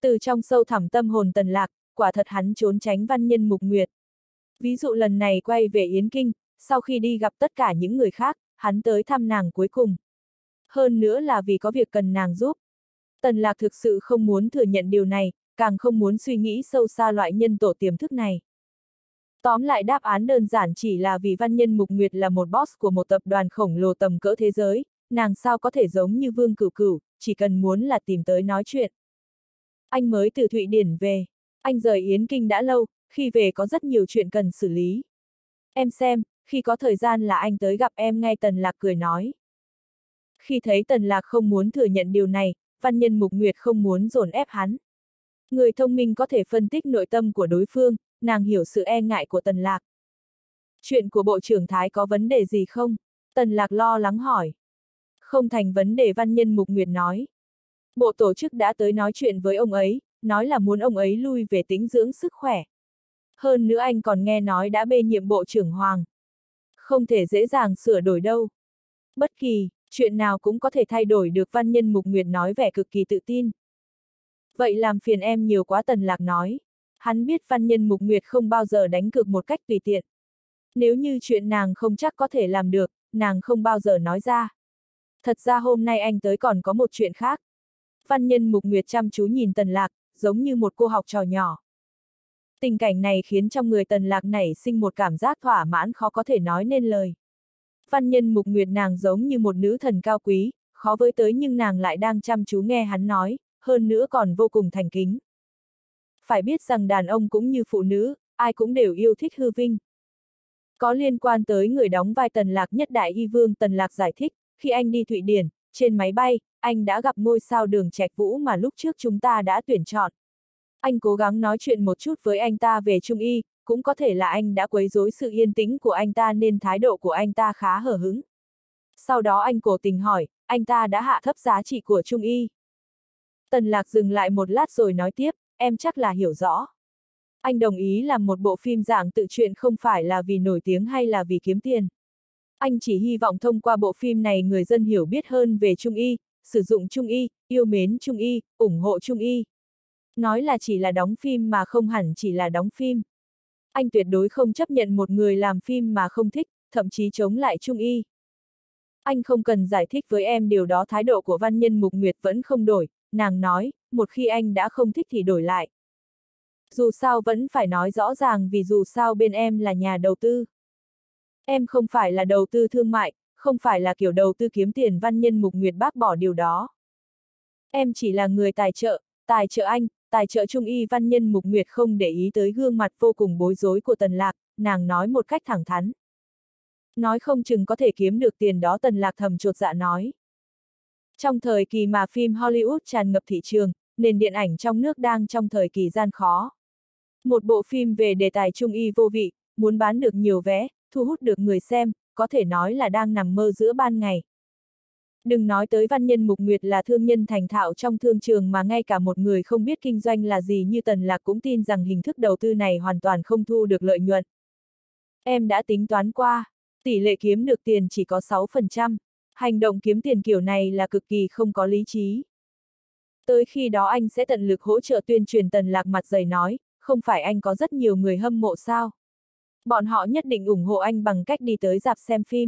Từ trong sâu thẳm tâm hồn Tần Lạc, quả thật hắn trốn tránh văn nhân Mục Nguyệt. Ví dụ lần này quay về Yến Kinh, sau khi đi gặp tất cả những người khác, hắn tới thăm nàng cuối cùng. Hơn nữa là vì có việc cần nàng giúp. Tần Lạc thực sự không muốn thừa nhận điều này, càng không muốn suy nghĩ sâu xa loại nhân tổ tiềm thức này. Tóm lại đáp án đơn giản chỉ là vì văn nhân Mục Nguyệt là một boss của một tập đoàn khổng lồ tầm cỡ thế giới, nàng sao có thể giống như Vương Cửu Cửu, chỉ cần muốn là tìm tới nói chuyện. Anh mới từ Thụy Điển về. Anh rời Yến Kinh đã lâu, khi về có rất nhiều chuyện cần xử lý. Em xem, khi có thời gian là anh tới gặp em ngay, Tần Lạc cười nói. Khi thấy Tần Lạc không muốn thừa nhận điều này, văn nhân Mục Nguyệt không muốn dồn ép hắn. Người thông minh có thể phân tích nội tâm của đối phương, nàng hiểu sự e ngại của Tần Lạc. Chuyện của Bộ trưởng Thái có vấn đề gì không? Tần Lạc lo lắng hỏi. Không thành vấn đề, văn nhân Mục Nguyệt nói. Bộ tổ chức đã tới nói chuyện với ông ấy, nói là muốn ông ấy lui về tĩnh dưỡng sức khỏe. Hơn nữa anh còn nghe nói đã bê nhiệm Bộ trưởng Hoàng. Không thể dễ dàng sửa đổi đâu. Bất kỳ, chuyện nào cũng có thể thay đổi được, văn nhân Mục Nguyệt nói vẻ cực kỳ tự tin. Vậy làm phiền em nhiều quá, Tần Lạc nói. Hắn biết văn nhân Mục Nguyệt không bao giờ đánh cược một cách tùy tiện. Nếu như chuyện nàng không chắc có thể làm được, nàng không bao giờ nói ra. Thật ra hôm nay anh tới còn có một chuyện khác. Văn nhân Mục Nguyệt chăm chú nhìn Tần Lạc, giống như một cô học trò nhỏ. Tình cảnh này khiến trong người Tần Lạc nảy sinh một cảm giác thỏa mãn khó có thể nói nên lời. Văn nhân Mục Nguyệt nàng giống như một nữ thần cao quý, khó với tới nhưng nàng lại đang chăm chú nghe hắn nói, hơn nữa còn vô cùng thành kính. Phải biết rằng đàn ông cũng như phụ nữ, ai cũng đều yêu thích hư vinh. Có liên quan tới người đóng vai Tần Lạc, nhất đại y vương Tần Lạc giải thích, khi anh đi Thụy Điển, trên máy bay, anh đã gặp ngôi sao Đường Trạch Vũ mà lúc trước chúng ta đã tuyển chọn. Anh cố gắng nói chuyện một chút với anh ta về Trung Y, cũng có thể là anh đã quấy rối sự yên tĩnh của anh ta nên thái độ của anh ta khá hờ hững. Sau đó anh cố tình hỏi, anh ta đã hạ thấp giá trị của Trung Y. Tần Lạc dừng lại một lát rồi nói tiếp, em chắc là hiểu rõ. Anh đồng ý làm một bộ phim dạng tự truyện không phải là vì nổi tiếng hay là vì kiếm tiền. Anh chỉ hy vọng thông qua bộ phim này người dân hiểu biết hơn về Trung Y, sử dụng Trung Y, yêu mến Trung Y, ủng hộ Trung Y. Nói là chỉ là đóng phim mà không hẳn chỉ là đóng phim. Anh tuyệt đối không chấp nhận một người làm phim mà không thích, thậm chí chống lại Trung Y. Anh không cần giải thích với em điều đó, thái độ của văn nhân Mục Nguyệt vẫn không đổi, nàng nói, một khi anh đã không thích thì đổi lại. Dù sao vẫn phải nói rõ ràng vì dù sao bên em là nhà đầu tư. Em không phải là đầu tư thương mại, không phải là kiểu đầu tư kiếm tiền, văn nhân Mục Nguyệt bác bỏ điều đó. Em chỉ là người tài trợ anh, tài trợ Trung Y, văn nhân Mục Nguyệt không để ý tới gương mặt vô cùng bối rối của Tần Lạc, nàng nói một cách thẳng thắn. Nói không chừng có thể kiếm được tiền đó, Tần Lạc thầm chột dạ nói. Trong thời kỳ mà phim Hollywood tràn ngập thị trường, nền điện ảnh trong nước đang trong thời kỳ gian khó. Một bộ phim về đề tài Trung Y vô vị, muốn bán được nhiều vé, thu hút được người xem, có thể nói là đang nằm mơ giữa ban ngày. Đừng nói tới văn nhân Mục Nguyệt là thương nhân thành thạo trong thương trường, mà ngay cả một người không biết kinh doanh là gì như Tần Lạc cũng tin rằng hình thức đầu tư này hoàn toàn không thu được lợi nhuận. Em đã tính toán qua, tỷ lệ kiếm được tiền chỉ có 6%, hành động kiếm tiền kiểu này là cực kỳ không có lý trí. Tới khi đó anh sẽ tận lực hỗ trợ tuyên truyền, Tần Lạc mặt dày nói, không phải anh có rất nhiều người hâm mộ sao? Bọn họ nhất định ủng hộ anh bằng cách đi tới rạp xem phim.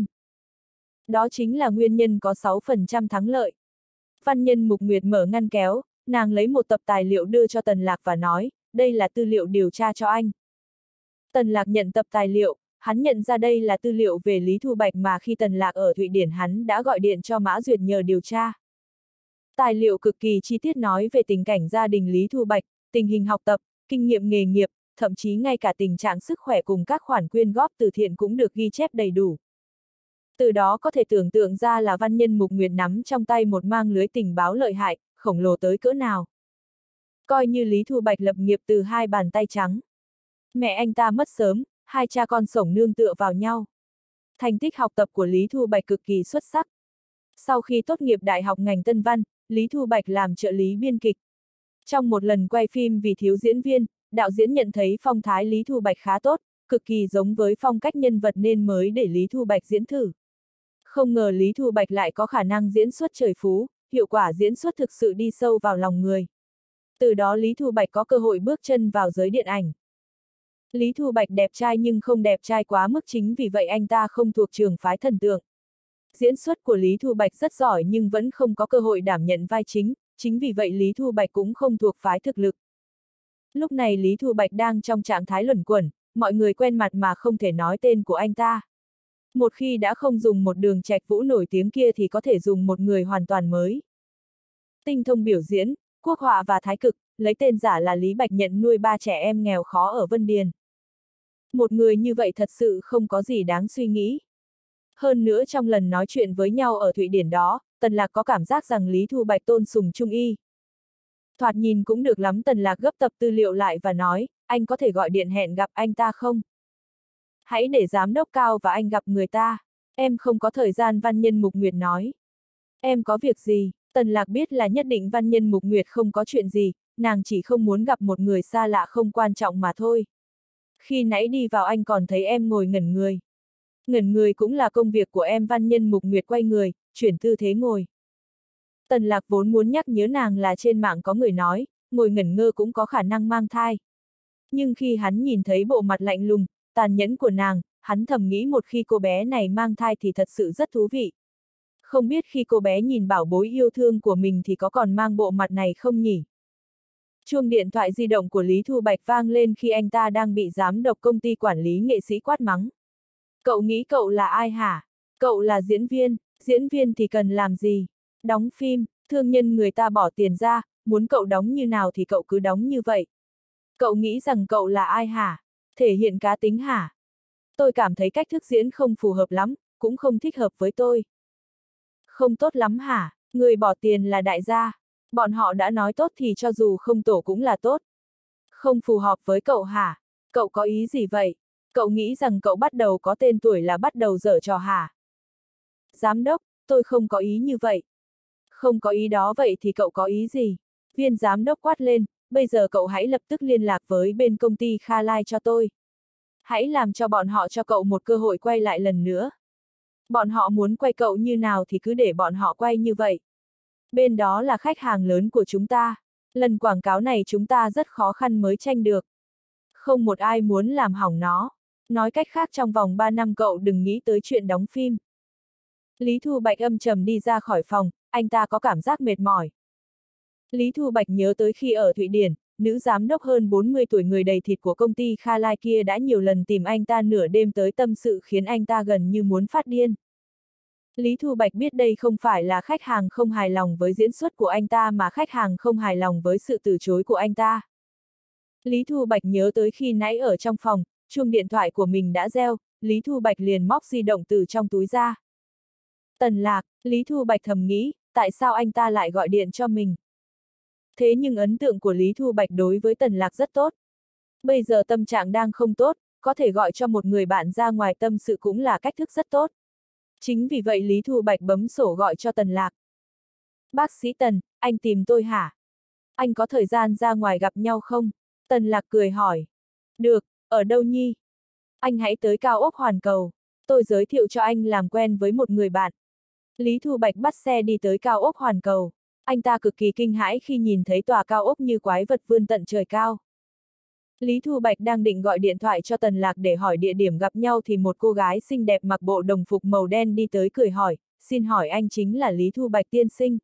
Đó chính là nguyên nhân có 6% thắng lợi. Văn nhân Mục Nguyệt mở ngăn kéo, nàng lấy một tập tài liệu đưa cho Tần Lạc và nói, đây là tư liệu điều tra cho anh. Tần Lạc nhận tập tài liệu, hắn nhận ra đây là tư liệu về Lý Thu Bạch mà khi Tần Lạc ở Thụy Điển hắn đã gọi điện cho Mã Duyệt nhờ điều tra. Tài liệu cực kỳ chi tiết nói về tình cảnh gia đình Lý Thu Bạch, tình hình học tập, kinh nghiệm nghề nghiệp, thậm chí ngay cả tình trạng sức khỏe cùng các khoản quyên góp từ thiện cũng được ghi chép đầy đủ. Từ đó có thể tưởng tượng ra là văn nhân Mục Nguyệt nắm trong tay một mang lưới tình báo lợi hại, khổng lồ tới cỡ nào. Coi như Lý Thu Bạch lập nghiệp từ hai bàn tay trắng. Mẹ anh ta mất sớm, hai cha con sống nương tựa vào nhau. Thành tích học tập của Lý Thu Bạch cực kỳ xuất sắc. Sau khi tốt nghiệp đại học ngành Tân Văn, Lý Thu Bạch làm trợ lý biên kịch. Trong một lần quay phim vì thiếu diễn viên, đạo diễn nhận thấy phong thái Lý Thu Bạch khá tốt, cực kỳ giống với phong cách nhân vật nên mới để Lý Thu Bạch diễn thử. Không ngờ Lý Thu Bạch lại có khả năng diễn xuất trời phú, hiệu quả diễn xuất thực sự đi sâu vào lòng người. Từ đó Lý Thu Bạch có cơ hội bước chân vào giới điện ảnh. Lý Thu Bạch đẹp trai nhưng không đẹp trai quá mức, chính vì vậy anh ta không thuộc trường phái thần tượng. Diễn xuất của Lý Thu Bạch rất giỏi nhưng vẫn không có cơ hội đảm nhận vai chính, chính vì vậy Lý Thu Bạch cũng không thuộc phái thực lực. Lúc này Lý Thu Bạch đang trong trạng thái luẩn quẩn, mọi người quen mặt mà không thể nói tên của anh ta. Một khi đã không dùng một Đường Trạch Vũ nổi tiếng kia thì có thể dùng một người hoàn toàn mới. Tinh thông biểu diễn, quốc họa và thái cực, lấy tên giả là Lý Bạch nhận nuôi 3 trẻ em nghèo khó ở Vân Điền. Một người như vậy thật sự không có gì đáng suy nghĩ. Hơn nữa trong lần nói chuyện với nhau ở Thụy Điển đó, Tần Lạc có cảm giác rằng Lý Thu Bạch tôn sùng trung y. Thoạt nhìn cũng được lắm. Tần Lạc gấp tập tư liệu lại và nói, anh có thể gọi điện hẹn gặp anh ta không? Hãy để giám đốc Cao và anh gặp người ta. Em không có thời gian. Văn Nhân Mục Nguyệt nói. Em có việc gì? Tần Lạc biết là nhất định Văn Nhân Mục Nguyệt không có chuyện gì, nàng chỉ không muốn gặp một người xa lạ không quan trọng mà thôi. Khi nãy đi vào anh còn thấy em ngồi ngẩn người. Ngẩn người cũng là công việc của em. Văn Nhân Mục Nguyệt quay người, chuyển tư thế ngồi. Tần Lạc vốn muốn nhắc nhớ nàng là trên mạng có người nói, ngồi ngẩn ngơ cũng có khả năng mang thai. Nhưng khi hắn nhìn thấy bộ mặt lạnh lùng, tàn nhẫn của nàng, hắn thầm nghĩ một khi cô bé này mang thai thì thật sự rất thú vị. Không biết khi cô bé nhìn bảo bối yêu thương của mình thì có còn mang bộ mặt này không nhỉ? Chuông điện thoại di động của Lý Thu Bạch vang lên khi anh ta đang bị giám đốc công ty quản lý nghệ sĩ quát mắng. Cậu nghĩ cậu là ai hả? Cậu là diễn viên thì cần làm gì? Đóng phim, thương nhân người ta bỏ tiền ra, muốn cậu đóng như nào thì cậu cứ đóng như vậy. Cậu nghĩ rằng cậu là ai hả? Thể hiện cá tính hả? Tôi cảm thấy cách thức diễn không phù hợp lắm, cũng không thích hợp với tôi. Không tốt lắm hả? Người bỏ tiền là đại gia. Bọn họ đã nói tốt thì cho dù không tổ cũng là tốt. Không phù hợp với cậu hả? Cậu có ý gì vậy? Cậu nghĩ rằng cậu bắt đầu có tên tuổi là bắt đầu giở trò hả? Giám đốc, tôi không có ý như vậy. Không có ý đó vậy thì cậu có ý gì? Viên giám đốc quát lên, bây giờ cậu hãy lập tức liên lạc với bên công ty Kha Lai cho tôi. Hãy làm cho bọn họ cho cậu một cơ hội quay lại lần nữa. Bọn họ muốn quay cậu như nào thì cứ để bọn họ quay như vậy. Bên đó là khách hàng lớn của chúng ta. Lần quảng cáo này chúng ta rất khó khăn mới tranh được. Không một ai muốn làm hỏng nó. Nói cách khác trong vòng 3 năm cậu đừng nghĩ tới chuyện đóng phim. Lý Thu Bạch âm trầm đi ra khỏi phòng, anh ta có cảm giác mệt mỏi. Lý Thu Bạch nhớ tới khi ở Thụy Điển, nữ giám đốc hơn 40 tuổi người đầy thịt của công ty Kha Lai kia đã nhiều lần tìm anh ta nửa đêm tới tâm sự khiến anh ta gần như muốn phát điên. Lý Thu Bạch biết đây không phải là khách hàng không hài lòng với diễn xuất của anh ta mà khách hàng không hài lòng với sự từ chối của anh ta. Lý Thu Bạch nhớ tới khi nãy ở trong phòng, chuông điện thoại của mình đã reo, Lý Thu Bạch liền móc di động từ trong túi ra. Tần Lạc, Lý Thu Bạch thầm nghĩ, tại sao anh ta lại gọi điện cho mình? Thế nhưng ấn tượng của Lý Thu Bạch đối với Tần Lạc rất tốt. Bây giờ tâm trạng đang không tốt, có thể gọi cho một người bạn ra ngoài tâm sự cũng là cách thức rất tốt. Chính vì vậy Lý Thu Bạch bấm sổ gọi cho Tần Lạc. Bác sĩ Tần, anh tìm tôi hả? Anh có thời gian ra ngoài gặp nhau không? Tần Lạc cười hỏi. Được, ở đâu nhi? Anh hãy tới cao ốc Hoàn Cầu. Tôi giới thiệu cho anh làm quen với một người bạn. Lý Thu Bạch bắt xe đi tới cao ốc Hoàn Cầu. Anh ta cực kỳ kinh hãi khi nhìn thấy tòa cao ốc như quái vật vươn tận trời cao. Lý Thu Bạch đang định gọi điện thoại cho Tần Lạc để hỏi địa điểm gặp nhau thì một cô gái xinh đẹp mặc bộ đồng phục màu đen đi tới cười hỏi, xin hỏi anh chính là Lý Thu Bạch tiên sinh?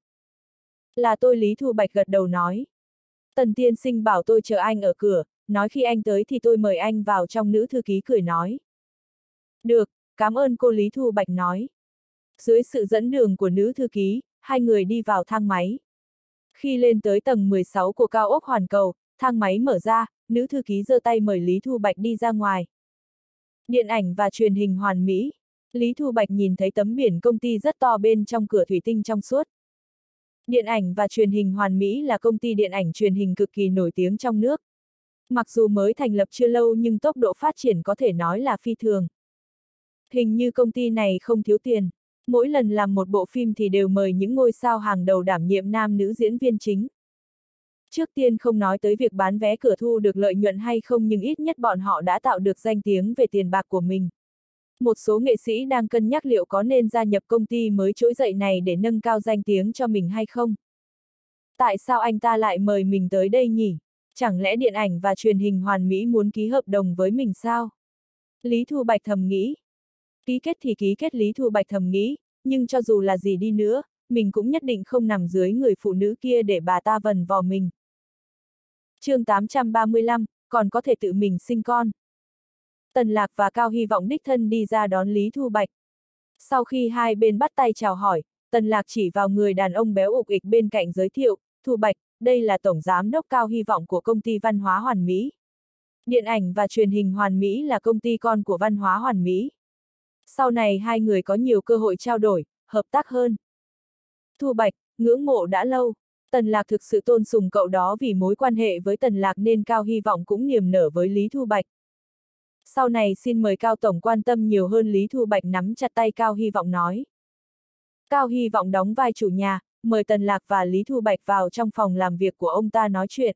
Là tôi. Lý Thu Bạch gật đầu nói. Tần tiên sinh bảo tôi chờ anh ở cửa, nói khi anh tới thì tôi mời anh vào trong. Nữ thư ký cười nói. Được, cảm ơn cô. Lý Thu Bạch nói. Dưới sự dẫn đường của nữ thư ký, hai người đi vào thang máy. Khi lên tới tầng 16 của cao ốc Hoàn Cầu, thang máy mở ra, nữ thư ký giơ tay mời Lý Thu Bạch đi ra ngoài. Điện ảnh và truyền hình Hoàn Mỹ. Lý Thu Bạch nhìn thấy tấm biển công ty rất to bên trong cửa thủy tinh trong suốt. Điện ảnh và truyền hình Hoàn Mỹ là công ty điện ảnh truyền hình cực kỳ nổi tiếng trong nước. Mặc dù mới thành lập chưa lâu nhưng tốc độ phát triển có thể nói là phi thường. Hình như công ty này không thiếu tiền. Mỗi lần làm một bộ phim thì đều mời những ngôi sao hàng đầu đảm nhiệm nam nữ diễn viên chính. Trước tiên không nói tới việc bán vé cửa thu được lợi nhuận hay không nhưng ít nhất bọn họ đã tạo được danh tiếng về tiền bạc của mình. Một số nghệ sĩ đang cân nhắc liệu có nên gia nhập công ty mới trỗi dậy này để nâng cao danh tiếng cho mình hay không. Tại sao anh ta lại mời mình tới đây nhỉ? Chẳng lẽ điện ảnh và truyền hình Hoàn Mỹ muốn ký hợp đồng với mình sao? Lý Thu Bạch thầm nghĩ. Ký kết thì ký kết, Lý Thu Bạch thầm nghĩ, nhưng cho dù là gì đi nữa, mình cũng nhất định không nằm dưới người phụ nữ kia để bà ta vần vò mình. chương 835, còn có thể tự mình sinh con. Tần Lạc và Cao Hy Vọng đích thân đi ra đón Lý Thu Bạch. Sau khi hai bên bắt tay chào hỏi, Tần Lạc chỉ vào người đàn ông béo ục ịch bên cạnh giới thiệu, Thu Bạch, đây là Tổng Giám đốc Cao Hy Vọng của công ty Văn hóa Hoàn Mỹ. Điện ảnh và truyền hình Hoàn Mỹ là công ty con của Văn hóa Hoàn Mỹ. Sau này hai người có nhiều cơ hội trao đổi, hợp tác hơn. Thu Bạch, ngưỡng mộ đã lâu. Tần Lạc thực sự tôn sùng cậu đó, vì mối quan hệ với Tần Lạc nên Cao Hy Vọng cũng niềm nở với Lý Thu Bạch. Sau này xin mời Cao Tổng quan tâm nhiều hơn, Lý Thu Bạch nắm chặt tay Cao Hy Vọng nói. Cao Hy Vọng đóng vai chủ nhà, mời Tần Lạc và Lý Thu Bạch vào trong phòng làm việc của ông ta nói chuyện.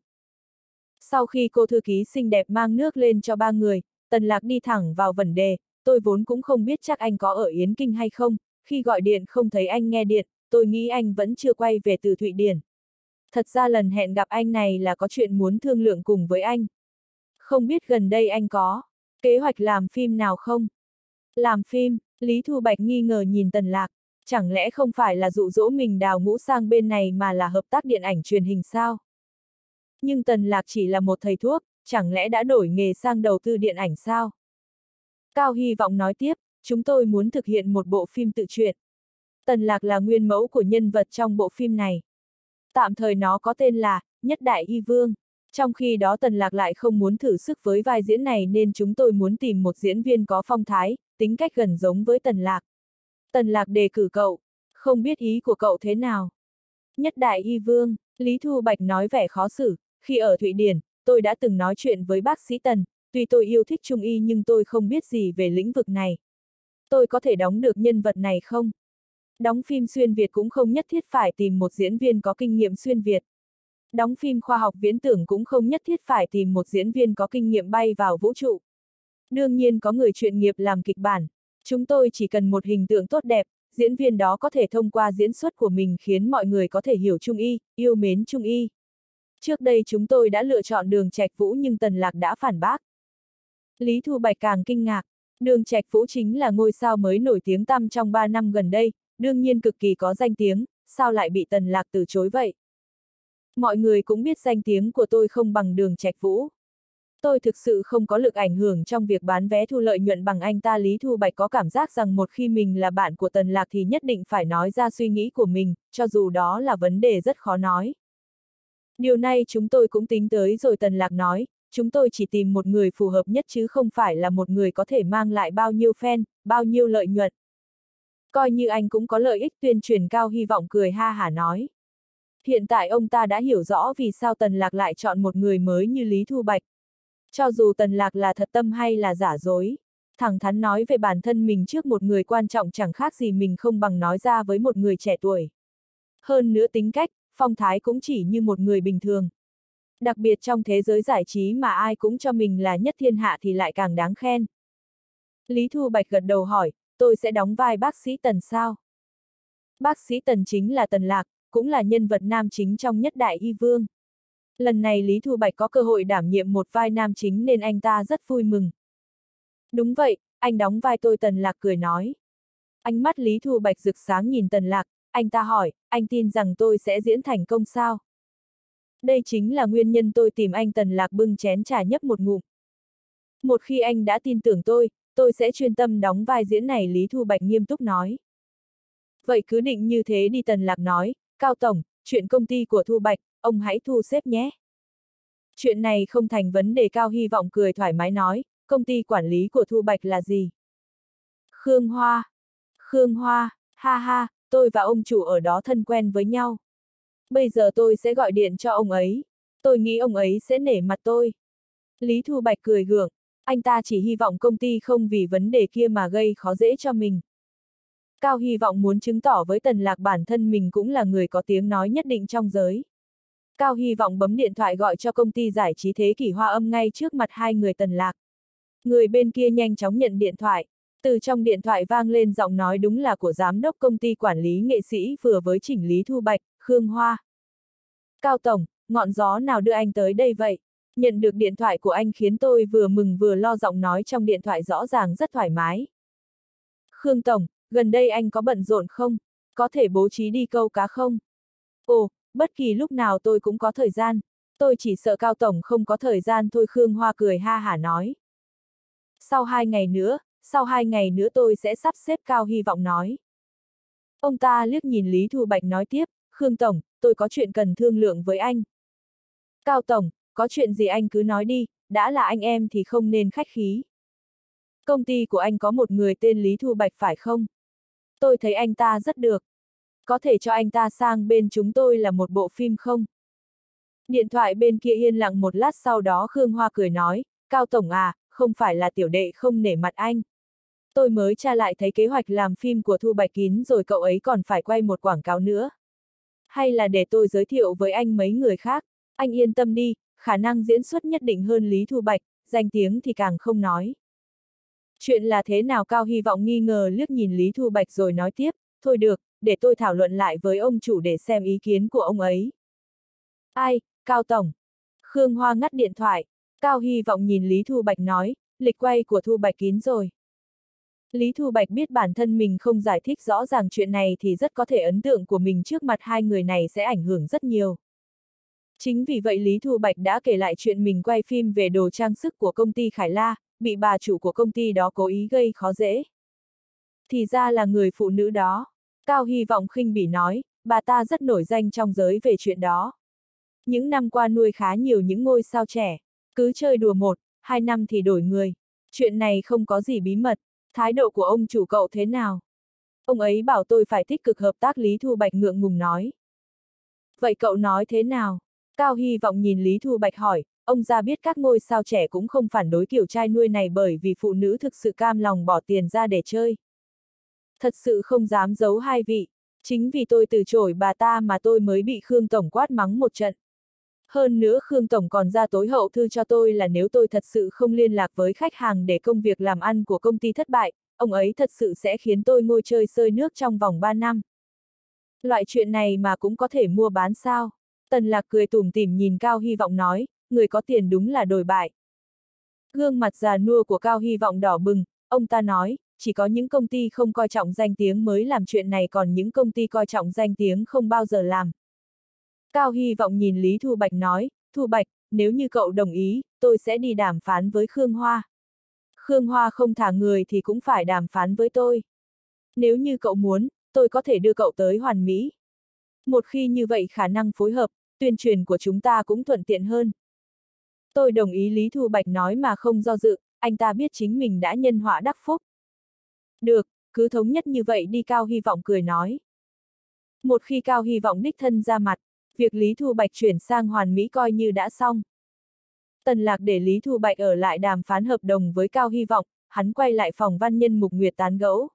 Sau khi cô thư ký xinh đẹp mang nước lên cho ba người, Tần Lạc đi thẳng vào vấn đề, tôi vốn cũng không biết chắc anh có ở Yến Kinh hay không, khi gọi điện không thấy anh nghe điện, tôi nghĩ anh vẫn chưa quay về từ Thụy Điển. Thật ra lần hẹn gặp anh này là có chuyện muốn thương lượng cùng với anh. Không biết gần đây anh có kế hoạch làm phim nào không? Làm phim, Lý Thu Bạch nghi ngờ nhìn Tần Lạc, chẳng lẽ không phải là dụ dỗ mình đào ngũ sang bên này mà là hợp tác điện ảnh truyền hình sao? Nhưng Tần Lạc chỉ là một thầy thuốc, chẳng lẽ đã đổi nghề sang đầu tư điện ảnh sao? Cao Hy Vọng nói tiếp, chúng tôi muốn thực hiện một bộ phim tự truyện. Tần Lạc là nguyên mẫu của nhân vật trong bộ phim này. Tạm thời nó có tên là Nhất Đại Y Vương. Trong khi đó Tần Lạc lại không muốn thử sức với vai diễn này nên chúng tôi muốn tìm một diễn viên có phong thái, tính cách gần giống với Tần Lạc. Tần Lạc đề cử cậu, không biết ý của cậu thế nào? Nhất Đại Y Vương, Lý Thu Bạch nói vẻ khó xử, khi ở Thụy Điển, tôi đã từng nói chuyện với bác sĩ Tần, tuy tôi yêu thích Trung y nhưng tôi không biết gì về lĩnh vực này. Tôi có thể đóng được nhân vật này không? Đóng phim xuyên Việt cũng không nhất thiết phải tìm một diễn viên có kinh nghiệm xuyên Việt. Đóng phim khoa học viễn tưởng cũng không nhất thiết phải tìm một diễn viên có kinh nghiệm bay vào vũ trụ. Đương nhiên có người chuyên nghiệp làm kịch bản. Chúng tôi chỉ cần một hình tượng tốt đẹp, diễn viên đó có thể thông qua diễn xuất của mình khiến mọi người có thể hiểu Trung y, yêu mến Trung y. Trước đây chúng tôi đã lựa chọn Đường Trạch Vũ nhưng Tần Lạc đã phản bác. Lý Thu Bạch càng kinh ngạc, Đường Trạch Vũ chính là ngôi sao mới nổi tiếng tăm trong 3 năm gần đây, đương nhiên cực kỳ có danh tiếng, sao lại bị Tần Lạc từ chối vậy? Mọi người cũng biết danh tiếng của tôi không bằng Đường Trạch Vũ. Tôi thực sự không có lực ảnh hưởng trong việc bán vé thu lợi nhuận bằng anh ta. Lý Thu Bạch có cảm giác rằng một khi mình là bạn của Tần Lạc thì nhất định phải nói ra suy nghĩ của mình, cho dù đó là vấn đề rất khó nói. Điều này chúng tôi cũng tính tới rồi, Tần Lạc nói, chúng tôi chỉ tìm một người phù hợp nhất chứ không phải là một người có thể mang lại bao nhiêu fan, bao nhiêu lợi nhuận. Coi như anh cũng có lợi ích tuyên truyền. Cao Hy Vọng cười ha hả nói. Hiện tại ông ta đã hiểu rõ vì sao Tần Lạc lại chọn một người mới như Lý Thu Bạch. Cho dù Tần Lạc là thật tâm hay là giả dối, thẳng thắn nói về bản thân mình trước một người quan trọng chẳng khác gì mình không bằng nói ra với một người trẻ tuổi. Hơn nữa tính cách, phong thái cũng chỉ như một người bình thường. Đặc biệt trong thế giới giải trí mà ai cũng cho mình là nhất thiên hạ thì lại càng đáng khen. Lý Thu Bạch gật đầu hỏi, tôi sẽ đóng vai bác sĩ Tần sao? Bác sĩ Tần chính là Tần Lạc, cũng là nhân vật nam chính trong Nhất Đại Y Vương. Lần này Lý Thu Bạch có cơ hội đảm nhiệm một vai nam chính nên anh ta rất vui mừng. Đúng vậy, anh đóng vai tôi, Tần Lạc cười nói. Ánh mắt Lý Thu Bạch rực sáng nhìn Tần Lạc, anh ta hỏi, anh tin rằng tôi sẽ diễn thành công sao? Đây chính là nguyên nhân tôi tìm anh. Tần Lạc bưng chén trà nhấp một ngụm. Một khi anh đã tin tưởng tôi sẽ chuyên tâm đóng vai diễn này, Lý Thu Bạch nghiêm túc nói. Vậy cứ định như thế đi, Tần Lạc nói, Cao Tổng, chuyện công ty của Thu Bạch, ông hãy thu xếp nhé. Chuyện này không thành vấn đề. Cao Hy Vọng cười thoải mái nói, công ty quản lý của Thu Bạch là gì? Khương Hoa. Khương Hoa, ha ha, tôi và ông chủ ở đó thân quen với nhau. Bây giờ tôi sẽ gọi điện cho ông ấy. Tôi nghĩ ông ấy sẽ nể mặt tôi. Lý Thu Bạch cười gượng, anh ta chỉ hy vọng công ty không vì vấn đề kia mà gây khó dễ cho mình. Cao Hy Vọng muốn chứng tỏ với Tần Lạc bản thân mình cũng là người có tiếng nói nhất định trong giới. Cao Hy Vọng bấm điện thoại gọi cho công ty giải trí Thế Kỷ Hoa Âm ngay trước mặt hai người Tần Lạc. Người bên kia nhanh chóng nhận điện thoại. Từ trong điện thoại vang lên giọng nói đúng là của giám đốc công ty quản lý nghệ sĩ vừa với chỉnh Lý Thu Bạch, Khương Hoa. Cao Tổng, ngọn gió nào đưa anh tới đây vậy? Nhận được điện thoại của anh khiến tôi vừa mừng vừa lo, giọng nói trong điện thoại rõ ràng rất thoải mái. Khương Tổng, gần đây anh có bận rộn không? Có thể bố trí đi câu cá không? Ồ, bất kỳ lúc nào tôi cũng có thời gian. Tôi chỉ sợ Cao Tổng không có thời gian thôi, Khương Hoa cười ha hả nói. Sau 2 ngày nữa tôi sẽ sắp xếp, Cao Hy vọng nói. Ông ta liếc nhìn Lý Thu Bạch nói tiếp, Khương Tổng, tôi có chuyện cần thương lượng với anh. Cao Tổng, có chuyện gì anh cứ nói đi, đã là anh em thì không nên khách khí. Công ty của anh có một người tên Lý Thu Bạch phải không? Tôi thấy anh ta rất được. Có thể cho anh ta sang bên chúng tôi là một bộ phim không? Điện thoại bên kia yên lặng một lát, sau đó Khương Hoa cười nói, Cao Tổng à, không phải là tiểu đệ không nể mặt anh. Tôi mới tra lại thấy kế hoạch làm phim của Thu Bạch kín rồi, cậu ấy còn phải quay một quảng cáo nữa. Hay là để tôi giới thiệu với anh mấy người khác, anh yên tâm đi, khả năng diễn xuất nhất định hơn Lý Thu Bạch, danh tiếng thì càng không nói. Chuyện là thế nào? Cao Hy vọng nghi ngờ liếc nhìn Lý Thu Bạch rồi nói tiếp, thôi được, để tôi thảo luận lại với ông chủ để xem ý kiến của ông ấy. Ai, Cao Tổng? Khương Hoa ngắt điện thoại. Cao Hy vọng nhìn Lý Thu Bạch nói, lịch quay của Thu Bạch kín rồi. Lý Thu Bạch biết bản thân mình không giải thích rõ ràng chuyện này thì rất có thể ấn tượng của mình trước mặt hai người này sẽ ảnh hưởng rất nhiều. Chính vì vậy Lý Thu Bạch đã kể lại chuyện mình quay phim về đồ trang sức của công ty Khải La, bị bà chủ của công ty đó cố ý gây khó dễ. Thì ra là người phụ nữ đó. Cao Hy vọng khinh bỉ nói, bà ta rất nổi danh trong giới về chuyện đó. Những năm qua nuôi khá nhiều những ngôi sao trẻ, cứ chơi đùa 1-2 năm thì đổi người. Chuyện này không có gì bí mật. Thái độ của ông chủ cậu thế nào? Ông ấy bảo tôi phải tích cực hợp tác, Lý Thu Bạch ngượng ngùng nói. Vậy cậu nói thế nào? Cao Hy vọng nhìn Lý Thu Bạch hỏi, ông ra biết các ngôi sao trẻ cũng không phản đối kiểu trai nuôi này bởi vì phụ nữ thực sự cam lòng bỏ tiền ra để chơi. Thật sự không dám giấu hai vị, chính vì tôi từ chối bà ta mà tôi mới bị Khương Tổng quát mắng một trận. Hơn nữa Khương Tổng còn ra tối hậu thư cho tôi là nếu tôi thật sự không liên lạc với khách hàng để công việc làm ăn của công ty thất bại, ông ấy thật sự sẽ khiến tôi ngồi chơi sơi nước trong vòng 3 năm. Loại chuyện này mà cũng có thể mua bán sao? Tần Lạc cười tủm tỉm nhìn Cao Hy vọng nói, người có tiền đúng là đồi bại. Gương mặt già nua của Cao Hy vọng đỏ bừng, ông ta nói, chỉ có những công ty không coi trọng danh tiếng mới làm chuyện này, còn những công ty coi trọng danh tiếng không bao giờ làm. Cao Hy vọng nhìn Lý Thu Bạch nói, Thu Bạch, nếu như cậu đồng ý, tôi sẽ đi đàm phán với Khương Hoa. Khương Hoa không thả người thì cũng phải đàm phán với tôi. Nếu như cậu muốn, tôi có thể đưa cậu tới Hoàn Mỹ. Một khi như vậy khả năng phối hợp, tuyên truyền của chúng ta cũng thuận tiện hơn. Tôi đồng ý, Lý Thu Bạch nói mà không do dự, anh ta biết chính mình đã nhân họa đắc phúc. Được, cứ thống nhất như vậy đi, Cao Hy vọng cười nói. Một khi Cao Hy vọng đích thân ra mặt, việc Lý Thu Bạch chuyển sang Hoàn Mỹ coi như đã xong. Tần Lạc để Lý Thu Bạch ở lại đàm phán hợp đồng với Cao Hy vọng, hắn quay lại phòng Văn Nhân Mục Nguyệt tán gẫu.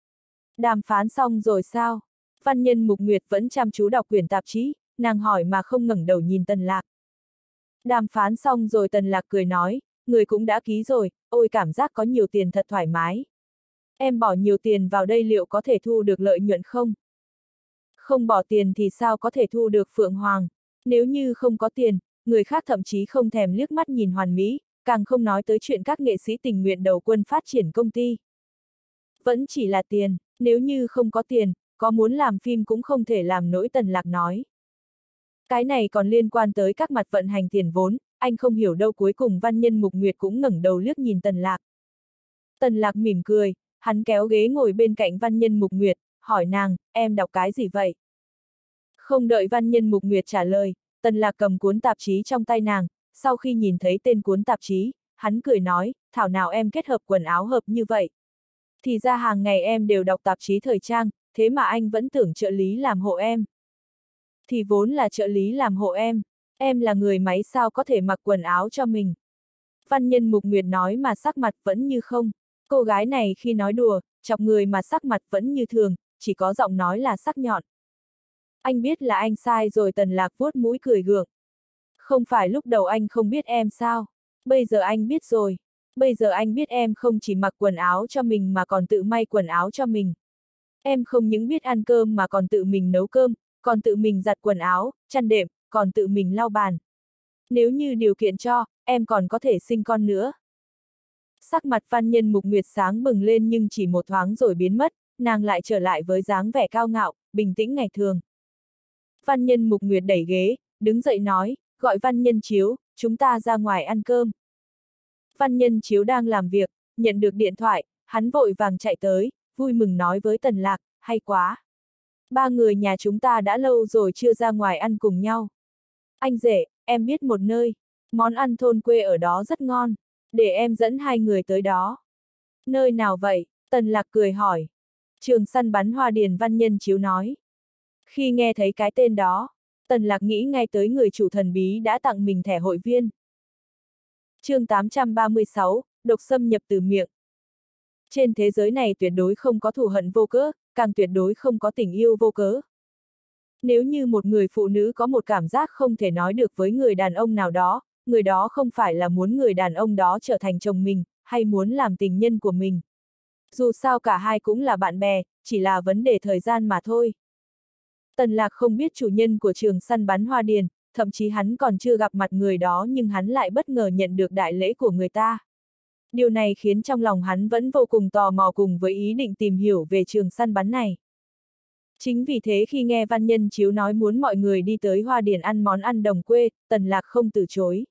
Đàm phán xong rồi sao? Văn Nhân Mục Nguyệt vẫn chăm chú đọc quyển tạp chí, nàng hỏi mà không ngẩng đầu nhìn Tần Lạc. Đàm phán xong rồi, Tần Lạc cười nói, người cũng đã ký rồi, ôi cảm giác có nhiều tiền thật thoải mái. Em bỏ nhiều tiền vào đây liệu có thể thu được lợi nhuận không? Không bỏ tiền thì sao có thể thu được Phượng Hoàng? Nếu như không có tiền, người khác thậm chí không thèm liếc mắt nhìn Hoàn Mỹ, càng không nói tới chuyện các nghệ sĩ tình nguyện đầu quân phát triển công ty. Vẫn chỉ là tiền, nếu như không có tiền, có muốn làm phim cũng không thể làm nổi, Tần Lạc nói. Cái này còn liên quan tới các mặt vận hành tiền vốn, anh không hiểu đâu. Cuối cùng Văn Nhân Mục Nguyệt cũng ngẩng đầu liếc nhìn Tần Lạc. Tần Lạc mỉm cười, hắn kéo ghế ngồi bên cạnh Văn Nhân Mục Nguyệt, hỏi nàng, em đọc cái gì vậy? Không đợi Văn Nhân Mục Nguyệt trả lời, Tần Lạc cầm cuốn tạp chí trong tay nàng, sau khi nhìn thấy tên cuốn tạp chí, hắn cười nói, thảo nào em kết hợp quần áo hợp như vậy. Thì ra hàng ngày em đều đọc tạp chí thời trang, thế mà anh vẫn tưởng trợ lý làm hộ em. Thì vốn là trợ lý làm hộ em là người máy sao có thể mặc quần áo cho mình. Văn Nhân Mục Nguyệt nói mà sắc mặt vẫn như không. Cô gái này khi nói đùa, chọc người mà sắc mặt vẫn như thường, chỉ có giọng nói là sắc nhọn. Anh biết là anh sai rồi, Tần Lạc vuốt mũi cười gượng. Không phải lúc đầu anh không biết em sao? Bây giờ anh biết rồi. Bây giờ anh biết em không chỉ mặc quần áo cho mình mà còn tự may quần áo cho mình. Em không những biết ăn cơm mà còn tự mình nấu cơm, còn tự mình giặt quần áo, chăn đệm, còn tự mình lau bàn. Nếu như điều kiện cho, em còn có thể sinh con nữa. Sắc mặt Văn Nhân Mục Nguyệt sáng bừng lên nhưng chỉ một thoáng rồi biến mất, nàng lại trở lại với dáng vẻ cao ngạo, bình tĩnh ngày thường. Văn Nhân Mục Nguyệt đẩy ghế, đứng dậy nói, gọi Văn Nhân Chiếu, chúng ta ra ngoài ăn cơm. Văn Nhân Chiếu đang làm việc, nhận được điện thoại, hắn vội vàng chạy tới, vui mừng nói với Tần Lạc, hay quá. Ba người nhà chúng ta đã lâu rồi chưa ra ngoài ăn cùng nhau. Anh rể, em biết một nơi, món ăn thôn quê ở đó rất ngon, để em dẫn hai người tới đó. Nơi nào vậy? Tần Lạc cười hỏi. Trường săn bắn Hoa Điền, Văn Nhân Chiếu nói. Khi nghe thấy cái tên đó, Tần Lạc nghĩ ngay tới người chủ thần bí đã tặng mình thẻ hội viên. Chương 836, độc xâm nhập từ miệng. Trên thế giới này tuyệt đối không có thù hận vô cớ, càng tuyệt đối không có tình yêu vô cớ. Nếu như một người phụ nữ có một cảm giác không thể nói được với người đàn ông nào đó, người đó không phải là muốn người đàn ông đó trở thành chồng mình, hay muốn làm tình nhân của mình. Dù sao cả hai cũng là bạn bè, chỉ là vấn đề thời gian mà thôi. Tần Lạc không biết chủ nhân của trường săn bắn Hoa Điền, thậm chí hắn còn chưa gặp mặt người đó nhưng hắn lại bất ngờ nhận được đại lễ của người ta. Điều này khiến trong lòng hắn vẫn vô cùng tò mò cùng với ý định tìm hiểu về trường săn bắn này. Chính vì thế khi nghe Văn Nhân Chiếu nói muốn mọi người đi tới Hoa Điền ăn món ăn đồng quê, Tần Lạc không từ chối.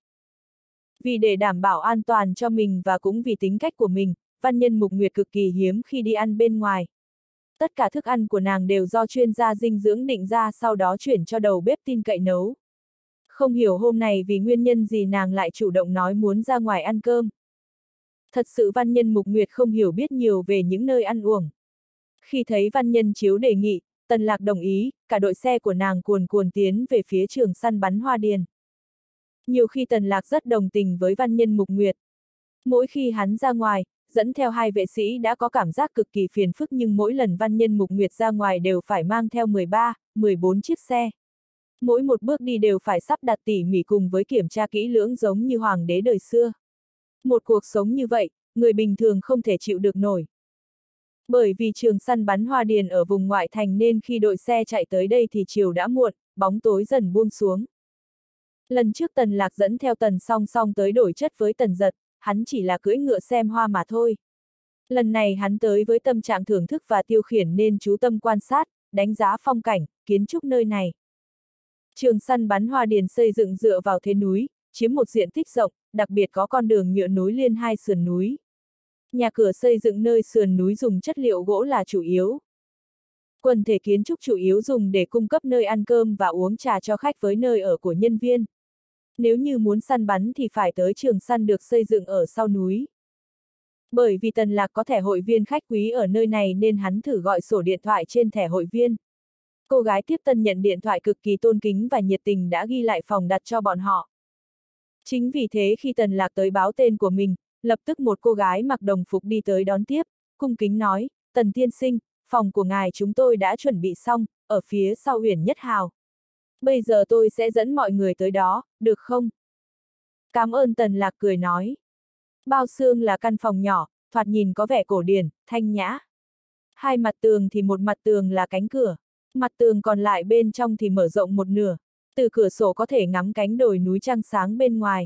Vì để đảm bảo an toàn cho mình và cũng vì tính cách của mình, Văn Nhân Mục Nguyệt cực kỳ hiếm khi đi ăn bên ngoài. Tất cả thức ăn của nàng đều do chuyên gia dinh dưỡng định ra sau đó chuyển cho đầu bếp tin cậy nấu. Không hiểu hôm nay vì nguyên nhân gì nàng lại chủ động nói muốn ra ngoài ăn cơm. Thật sự Văn Nhân Mục Nguyệt không hiểu biết nhiều về những nơi ăn uống. Khi thấy Văn Nhân Chiếu đề nghị, Tần Lạc đồng ý, cả đội xe của nàng cuồn cuồn tiến về phía trường săn bắn Hoa Điền. Nhiều khi Tần Lạc rất đồng tình với Văn Nhân Mục Nguyệt. Mỗi khi hắn ra ngoài, dẫn theo hai vệ sĩ đã có cảm giác cực kỳ phiền phức nhưng mỗi lần Văn Nhân Mục Nguyệt ra ngoài đều phải mang theo 13, 14 chiếc xe. Mỗi một bước đi đều phải sắp đặt tỉ mỉ cùng với kiểm tra kỹ lưỡng giống như hoàng đế đời xưa. Một cuộc sống như vậy, người bình thường không thể chịu được nổi. Bởi vì trường săn bắn Hoa Điền ở vùng ngoại thành nên khi đội xe chạy tới đây thì chiều đã muộn, bóng tối dần buông xuống. Lần trước Tần Lạc dẫn theo Tần Song Song tới đổi chất với Tần Giật, hắn chỉ là cưỡi ngựa xem hoa mà thôi. Lần này hắn tới với tâm trạng thưởng thức và tiêu khiển nên chú tâm quan sát, đánh giá phong cảnh, kiến trúc nơi này. Trường săn bắn Hoa Điền xây dựng dựa vào thế núi, chiếm một diện tích rộng, đặc biệt có con đường nhựa nối liên hai sườn núi. Nhà cửa xây dựng nơi sườn núi dùng chất liệu gỗ là chủ yếu. Quần thể kiến trúc chủ yếu dùng để cung cấp nơi ăn cơm và uống trà cho khách với nơi ở của nhân viên. Nếu như muốn săn bắn thì phải tới trường săn được xây dựng ở sau núi. Bởi vì Tần Lạc có thẻ hội viên khách quý ở nơi này nên hắn thử gọi sổ điện thoại trên thẻ hội viên. Cô gái tiếp tân nhận điện thoại cực kỳ tôn kính và nhiệt tình đã ghi lại phòng đặt cho bọn họ. Chính vì thế khi Tần Lạc tới báo tên của mình, lập tức một cô gái mặc đồng phục đi tới đón tiếp, cung kính nói, Tần tiên sinh, phòng của ngài chúng tôi đã chuẩn bị xong, ở phía sau Uyển Nhất Hào. Bây giờ tôi sẽ dẫn mọi người tới đó, được không? Cảm ơn Tần Lạc cười nói. Bao xương là căn phòng nhỏ, thoạt nhìn có vẻ cổ điển, thanh nhã. Hai mặt tường thì một mặt tường là cánh cửa, mặt tường còn lại bên trong thì mở rộng một nửa. Từ cửa sổ có thể ngắm cánh đồi núi trăng sáng bên ngoài.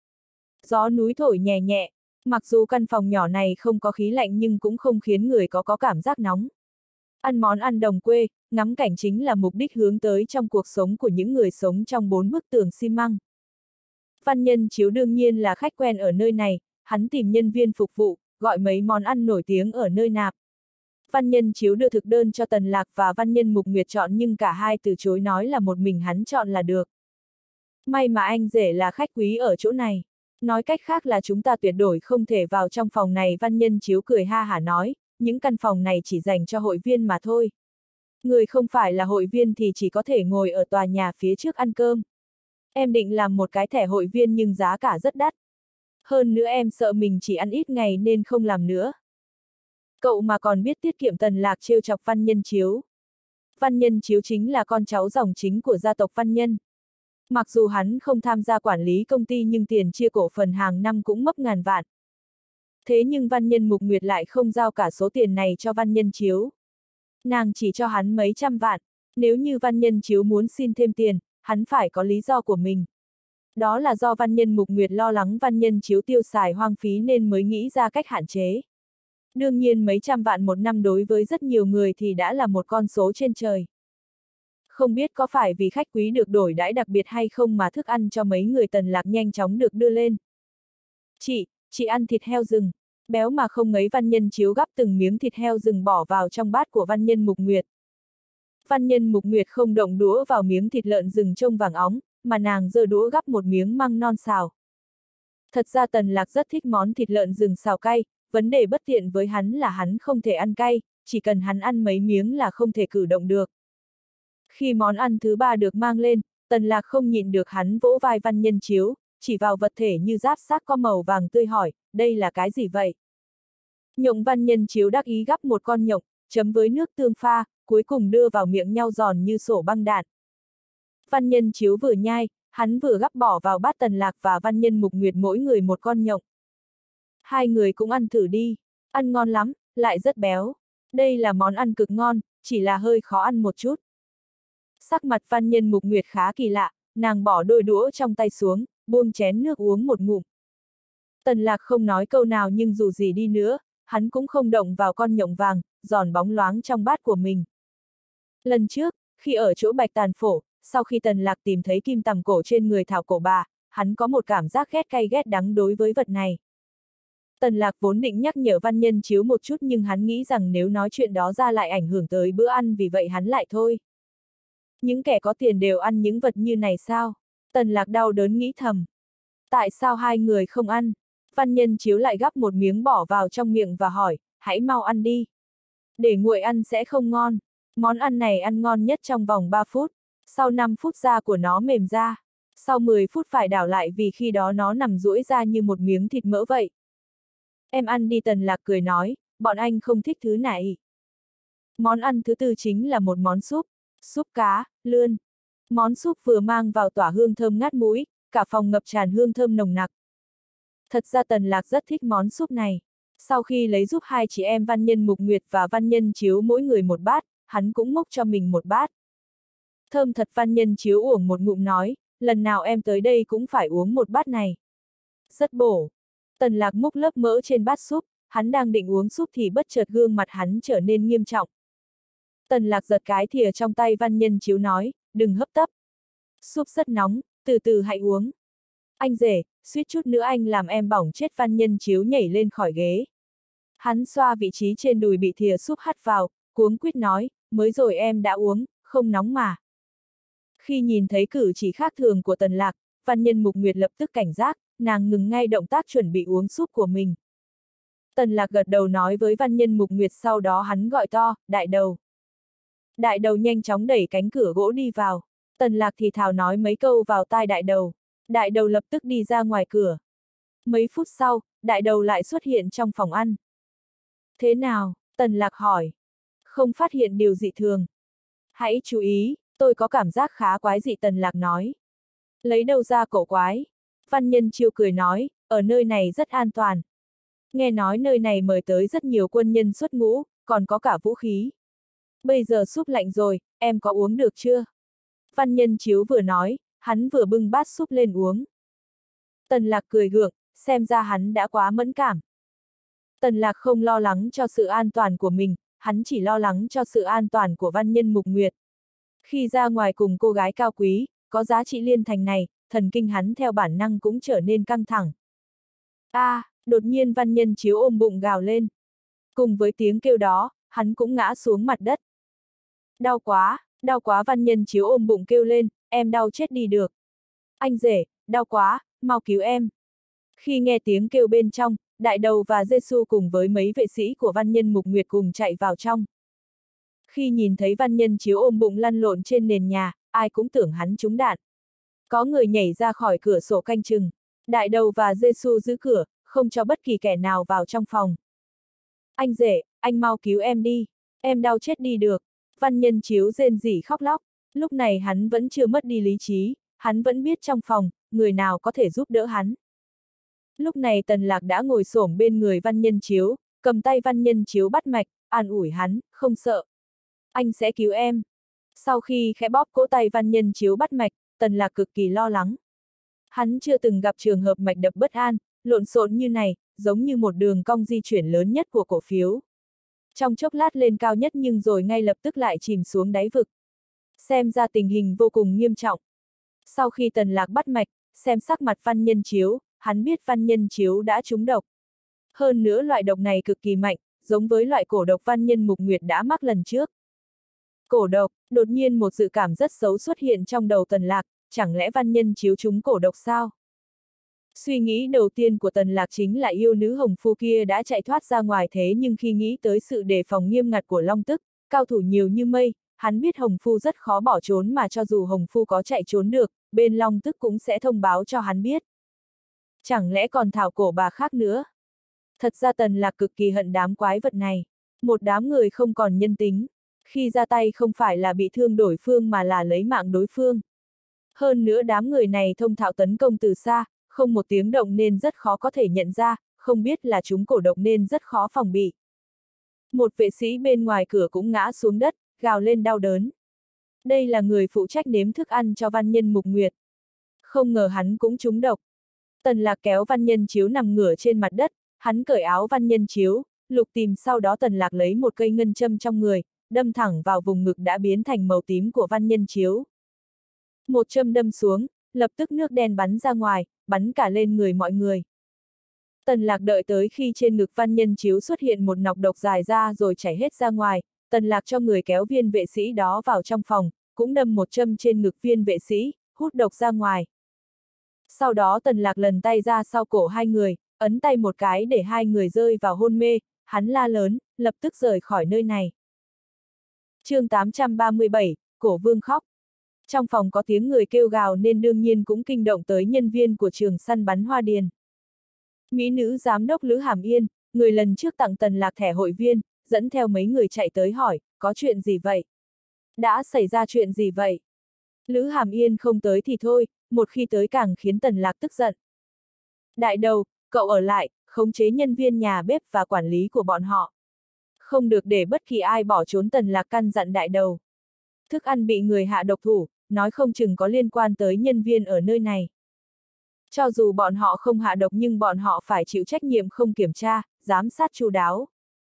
Gió núi thổi nhẹ nhẹ, mặc dù căn phòng nhỏ này không có khí lạnh nhưng cũng không khiến người có cảm giác nóng. Ăn món ăn đồng quê, ngắm cảnh chính là mục đích hướng tới trong cuộc sống của những người sống trong 4 bức tường xi măng. Văn Nhân Chiếu đương nhiên là khách quen ở nơi này, hắn tìm nhân viên phục vụ, gọi mấy món ăn nổi tiếng ở nơi nạp. Văn Nhân Chiếu đưa thực đơn cho Tần Lạc và Văn Nhân Mục Nguyệt chọn nhưng cả hai từ chối nói là một mình hắn chọn là được. May mà anh rể là khách quý ở chỗ này. Nói cách khác là chúng ta tuyệt đối không thể vào trong phòng này. Văn Nhân Chiếu cười ha hả nói, những căn phòng này chỉ dành cho hội viên mà thôi. Người không phải là hội viên thì chỉ có thể ngồi ở tòa nhà phía trước ăn cơm. Em định làm một cái thẻ hội viên nhưng giá cả rất đắt. Hơn nữa em sợ mình chỉ ăn ít ngày nên không làm nữa. Cậu mà còn biết tiết kiệm. Tần Lạc trêu chọc Văn Nhân Chiếu. Văn Nhân Chiếu chính là con cháu dòng chính của gia tộc Văn Nhân. Mặc dù hắn không tham gia quản lý công ty nhưng tiền chia cổ phần hàng năm cũng mấp ngàn vạn. Thế nhưng Văn Nhân Mục Nguyệt lại không giao cả số tiền này cho Văn Nhân Chiếu. Nàng chỉ cho hắn mấy trăm vạn. Nếu như Văn Nhân Chiếu muốn xin thêm tiền, hắn phải có lý do của mình. Đó là do văn nhân Mục Nguyệt lo lắng văn nhân Chiếu tiêu xài hoang phí nên mới nghĩ ra cách hạn chế. Đương nhiên mấy trăm vạn một năm đối với rất nhiều người thì đã là một con số trên trời. Không biết có phải vì khách quý được đổi đãi đặc biệt hay không mà thức ăn cho mấy người Tần Lạc nhanh chóng được đưa lên. Chị ăn thịt heo rừng. Béo mà không ngấy văn nhân Chiếu gắp từng miếng thịt heo rừng bỏ vào trong bát của văn nhân Mục Nguyệt. Văn nhân Mục Nguyệt không động đũa vào miếng thịt lợn rừng trông vàng óng, mà nàng giơ đũa gắp một miếng măng non xào. Thật ra Tần Lạc rất thích món thịt lợn rừng xào cay, vấn đề bất tiện với hắn là hắn không thể ăn cay, chỉ cần hắn ăn mấy miếng là không thể cử động được. Khi món ăn thứ ba được mang lên, Tần Lạc không nhịn được hắn vỗ vai văn nhân Chiếu, chỉ vào vật thể như giáp xác có màu vàng tươi hỏi, đây là cái gì vậy? Nhộng văn nhân Chiếu đắc ý gắp một con nhộng, chấm với nước tương pha, cuối cùng đưa vào miệng nhau giòn như sổ băng đạn. Văn nhân Chiếu vừa nhai, hắn vừa gắp bỏ vào bát Tần Lạc và văn nhân Mục Nguyệt mỗi người một con nhộng. Hai người cũng ăn thử đi, ăn ngon lắm, lại rất béo. Đây là món ăn cực ngon, chỉ là hơi khó ăn một chút. Sắc mặt văn nhân Mục Nguyệt khá kỳ lạ, nàng bỏ đôi đũa trong tay xuống, buông chén nước uống một ngụm. Tần Lạc không nói câu nào nhưng dù gì đi nữa, hắn cũng không động vào con nhộng vàng, giòn bóng loáng trong bát của mình. Lần trước, khi ở chỗ Bạch Tàn Phổ, sau khi Tần Lạc tìm thấy kim tằm cổ trên người thảo cổ bà, hắn có một cảm giác ghét cay ghét đắng đối với vật này. Tần Lạc vốn định nhắc nhở văn nhân Chiếu một chút nhưng hắn nghĩ rằng nếu nói chuyện đó ra lại ảnh hưởng tới bữa ăn vì vậy hắn lại thôi. Những kẻ có tiền đều ăn những vật như này sao? Tần Lạc đau đớn nghĩ thầm. Tại sao hai người không ăn? Văn nhân Chiếu lại gắp một miếng bỏ vào trong miệng và hỏi, hãy mau ăn đi. Để nguội ăn sẽ không ngon. Món ăn này ăn ngon nhất trong vòng 3 phút. Sau 5 phút da của nó mềm ra. Sau 10 phút phải đảo lại vì khi đó nó nằm duỗi ra như một miếng thịt mỡ vậy. Em ăn đi Tần Lạc cười nói, bọn anh không thích thứ này. Món ăn thứ tư chính là một món súp. Súp cá, lươn. Món súp vừa mang vào tỏa hương thơm ngát mũi, cả phòng ngập tràn hương thơm nồng nặc. Thật ra Tần Lạc rất thích món súp này. Sau khi lấy giúp hai chị em văn nhân Mục Nguyệt và văn nhân Chiếu mỗi người một bát, hắn cũng múc cho mình một bát. Thơm thật văn nhân Chiếu uổng một ngụm nói, lần nào em tới đây cũng phải uống một bát này. Rất bổ. Tần Lạc múc lớp mỡ trên bát súp, hắn đang định uống súp thì bất chợt gương mặt hắn trở nên nghiêm trọng. Tần Lạc giật cái thìa trong tay văn nhân Chiếu nói, đừng hấp tấp. Súp rất nóng, từ từ hãy uống. Anh rể, suýt chút nữa anh làm em bỏng chết văn nhân Chiếu nhảy lên khỏi ghế. Hắn xoa vị trí trên đùi bị thìa súp hắt vào, cuống quýt nói, mới rồi em đã uống, không nóng mà. Khi nhìn thấy cử chỉ khác thường của Tần Lạc, văn nhân Mục Nguyệt lập tức cảnh giác, nàng ngừng ngay động tác chuẩn bị uống súp của mình. Tần Lạc gật đầu nói với văn nhân Mục Nguyệt sau đó hắn gọi to, đại đầu. Đại đầu nhanh chóng đẩy cánh cửa gỗ đi vào. Tần Lạc thì thào nói mấy câu vào tai đại đầu. Đại đầu lập tức đi ra ngoài cửa. Mấy phút sau, đại đầu lại xuất hiện trong phòng ăn. Thế nào? Tần Lạc hỏi. Không phát hiện điều dị thường. Hãy chú ý, tôi có cảm giác khá quái dị Tần Lạc nói. Lấy đâu ra cổ quái? Văn nhân Chiêu cười nói, ở nơi này rất an toàn. Nghe nói nơi này mời tới rất nhiều quân nhân xuất ngũ, còn có cả vũ khí. Bây giờ súp lạnh rồi, em có uống được chưa? Văn nhân Chiếu vừa nói, hắn vừa bưng bát súp lên uống. Tần Lạc cười gượng, xem ra hắn đã quá mẫn cảm. Tần Lạc không lo lắng cho sự an toàn của mình, hắn chỉ lo lắng cho sự an toàn của văn nhân Mục Nguyệt. Khi ra ngoài cùng cô gái cao quý, có giá trị liên thành này, thần kinh hắn theo bản năng cũng trở nên căng thẳng. Đột nhiên văn nhân Chiếu ôm bụng gào lên. Cùng với tiếng kêu đó, hắn cũng ngã xuống mặt đất. Đau quá văn nhân Chiếu ôm bụng kêu lên, em đau chết đi được. Anh rể, đau quá, mau cứu em. Khi nghe tiếng kêu bên trong, đại đầu và Giê-xu cùng với mấy vệ sĩ của văn nhân Mục Nguyệt cùng chạy vào trong. Khi nhìn thấy văn nhân Chiếu ôm bụng lăn lộn trên nền nhà, ai cũng tưởng hắn trúng đạn. Có người nhảy ra khỏi cửa sổ canh chừng. Đại đầu và Giê-xu giữ cửa, không cho bất kỳ kẻ nào vào trong phòng. Anh rể, anh mau cứu em đi, em đau chết đi được. Văn nhân Chiếu rên rỉ khóc lóc. Lúc này hắn vẫn chưa mất đi lý trí, hắn vẫn biết trong phòng, người nào có thể giúp đỡ hắn. Lúc này Tần Lạc đã ngồi xổm bên người văn nhân Chiếu, cầm tay văn nhân Chiếu bắt mạch, an ủi hắn, không sợ. Anh sẽ cứu em. Sau khi khẽ bóp cỗ tay văn nhân Chiếu bắt mạch, Tần Lạc cực kỳ lo lắng. Hắn chưa từng gặp trường hợp mạch đập bất an, lộn xộn như này, giống như một đường cong di chuyển lớn nhất của cổ phiếu. Trong chốc lát lên cao nhất nhưng rồi ngay lập tức lại chìm xuống đáy vực. Xem ra tình hình vô cùng nghiêm trọng. Sau khi Tần Lạc bắt mạch, xem sắc mặt Văn Nhân Chiếu, hắn biết Văn Nhân Chiếu đã trúng độc. Hơn nữa loại độc này cực kỳ mạnh, giống với loại cổ độc Văn Nhân Mục Nguyệt đã mắc lần trước. Cổ độc, đột nhiên một dự cảm rất xấu xuất hiện trong đầu Tần Lạc, chẳng lẽ Văn Nhân Chiếu trúng cổ độc sao? Suy nghĩ đầu tiên của Tần Lạc chính là yêu nữ Hồng Phu kia đã chạy thoát ra ngoài, thế nhưng khi nghĩ tới sự đề phòng nghiêm ngặt của Long Tức, cao thủ nhiều như mây, hắn biết Hồng Phu rất khó bỏ trốn, mà cho dù Hồng Phu có chạy trốn được, bên Long Tức cũng sẽ thông báo cho hắn biết. Chẳng lẽ còn thảo cổ bà khác nữa? Thật ra Tần Lạc cực kỳ hận đám quái vật này. Một đám người không còn nhân tính. Khi ra tay không phải là bị thương đối phương mà là lấy mạng đối phương. Hơn nữa đám người này thông thạo tấn công từ xa, không một tiếng động nên rất khó có thể nhận ra, không biết là chúng cổ độc nên rất khó phòng bị. Một vệ sĩ bên ngoài cửa cũng ngã xuống đất, gào lên đau đớn. Đây là người phụ trách nếm thức ăn cho Văn Nhân Mục Nguyệt. Không ngờ hắn cũng trúng độc. Tần Lạc kéo Văn Nhân Chiếu nằm ngửa trên mặt đất, hắn cởi áo Văn Nhân Chiếu, lục tìm, sau đó Tần Lạc lấy một cây ngân châm trong người, đâm thẳng vào vùng ngực đã biến thành màu tím của Văn Nhân Chiếu. Một châm đâm xuống, lập tức nước đen bắn ra ngoài, bắn cả lên người mọi người. Tần Lạc đợi tới khi trên ngực Văn Nhân Chiếu xuất hiện một nọc độc dài ra rồi chảy hết ra ngoài, Tần Lạc cho người kéo viên vệ sĩ đó vào trong phòng, cũng đâm một châm trên ngực viên vệ sĩ, hút độc ra ngoài. Sau đó Tần Lạc lần tay ra sau cổ hai người, ấn tay một cái để hai người rơi vào hôn mê, hắn la lớn, lập tức rời khỏi nơi này. Chương 837, Cổ Vương khóc. Trong phòng có tiếng người kêu gào nên đương nhiên cũng kinh động tới nhân viên của trường săn bắn Hoa Điền. Mỹ nữ giám đốc Lữ Hàm Yên, người lần trước tặng Tần Lạc thẻ hội viên, dẫn theo mấy người chạy tới hỏi, có chuyện gì vậy? Đã xảy ra chuyện gì vậy? Lữ Hàm Yên không tới thì thôi, một khi tới càng khiến Tần Lạc tức giận. Đại đầu, cậu ở lại, khống chế nhân viên nhà bếp và quản lý của bọn họ. Không được để bất kỳ ai bỏ trốn, Tần Lạc căn dặn đại đầu. Thức ăn bị người hạ độc thủ, nói không chừng có liên quan tới nhân viên ở nơi này. Cho dù bọn họ không hạ độc nhưng bọn họ phải chịu trách nhiệm không kiểm tra, giám sát chu đáo.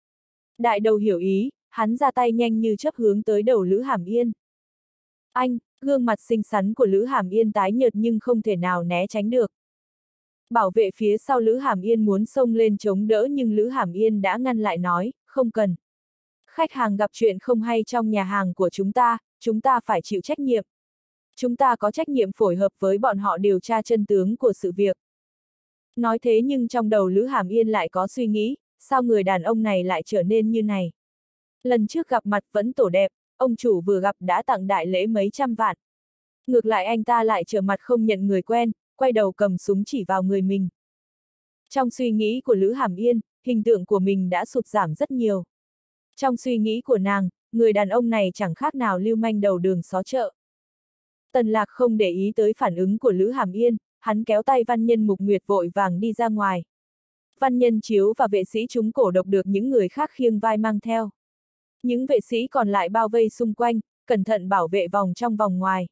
Đại đầu hiểu ý, hắn ra tay nhanh như chớp hướng tới đầu Lữ Hàm Yên. Anh, gương mặt xinh xắn của Lữ Hàm Yên tái nhợt nhưng không thể nào né tránh được. Bảo vệ phía sau Lữ Hàm Yên muốn xông lên chống đỡ nhưng Lữ Hàm Yên đã ngăn lại, nói, không cần. Khách hàng gặp chuyện không hay trong nhà hàng của chúng ta phải chịu trách nhiệm. Chúng ta có trách nhiệm phối hợp với bọn họ điều tra chân tướng của sự việc. Nói thế nhưng trong đầu Lữ Hàm Yên lại có suy nghĩ, sao người đàn ông này lại trở nên như này? Lần trước gặp mặt vẫn tổ đẹp, ông chủ vừa gặp đã tặng đại lễ mấy trăm vạn. Ngược lại anh ta lại trở mặt không nhận người quen, quay đầu cầm súng chỉ vào người mình. Trong suy nghĩ của Lữ Hàm Yên, hình tượng của mình đã sụt giảm rất nhiều. Trong suy nghĩ của nàng, người đàn ông này chẳng khác nào lưu manh đầu đường xó chợ. Tần Lạc không để ý tới phản ứng của Lữ Hàm Yên, hắn kéo tay Văn Nhân Mục Nguyệt vội vàng đi ra ngoài. Văn Nhân Chiếu và vệ sĩ chúng cổ độc được những người khác khiêng vai mang theo. Những vệ sĩ còn lại bao vây xung quanh, cẩn thận bảo vệ vòng trong vòng ngoài.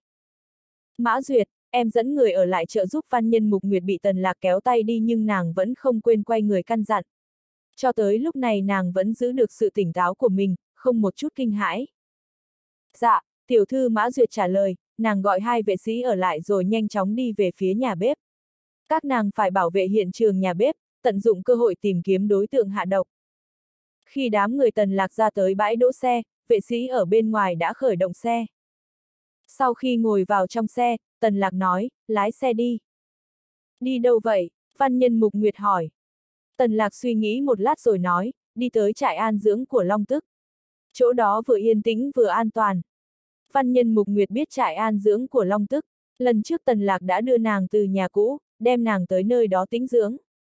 Mã Duyệt, em dẫn người ở lại trợ giúp. Văn Nhân Mục Nguyệt bị Tần Lạc kéo tay đi nhưng nàng vẫn không quên quay người căn dặn. Cho tới lúc này nàng vẫn giữ được sự tỉnh táo của mình, không một chút kinh hãi. Dạ, tiểu thư Mã Duyệt trả lời, nàng gọi hai vệ sĩ ở lại rồi nhanh chóng đi về phía nhà bếp. Các nàng phải bảo vệ hiện trường nhà bếp, tận dụng cơ hội tìm kiếm đối tượng hạ độc. Khi đám người Tần Lạc ra tới bãi đỗ xe, vệ sĩ ở bên ngoài đã khởi động xe. Sau khi ngồi vào trong xe, Tần Lạc nói, lái xe đi. Đi đâu vậy? Văn Nhân Mục Nguyệt hỏi. Tần Lạc suy nghĩ một lát rồi nói, đi tới trại an dưỡng của Long Tức. Chỗ đó vừa yên tĩnh vừa an toàn. Văn Nhân Mục Nguyệt biết trại an dưỡng của Long Tức. Lần trước Tần Lạc đã đưa nàng từ nhà cũ, đem nàng tới nơi đó tĩnh dưỡng.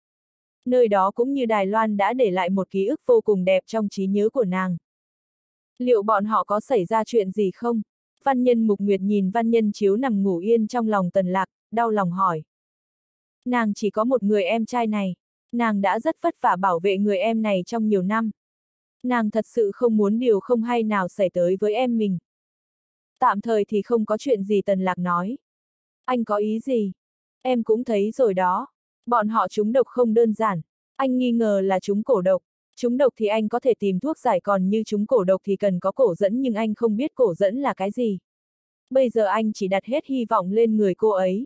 Nơi đó cũng như Đài Loan đã để lại một ký ức vô cùng đẹp trong trí nhớ của nàng. Liệu bọn họ có xảy ra chuyện gì không? Văn Nhân Mục Nguyệt nhìn Văn Nhân Chiếu nằm ngủ yên trong lòng Tần Lạc, đau lòng hỏi. Nàng chỉ có một người em trai này. Nàng đã rất vất vả bảo vệ người em này trong nhiều năm. Nàng thật sự không muốn điều không hay nào xảy tới với em mình. Tạm thời thì không có chuyện gì, Tần Lạc nói. Anh có ý gì? Em cũng thấy rồi đó. Bọn họ trúng độc không đơn giản. Anh nghi ngờ là trúng cổ độc. Trúng độc thì anh có thể tìm thuốc giải, còn như trúng cổ độc thì cần có cổ dẫn, nhưng anh không biết cổ dẫn là cái gì. Bây giờ anh chỉ đặt hết hy vọng lên người cô ấy.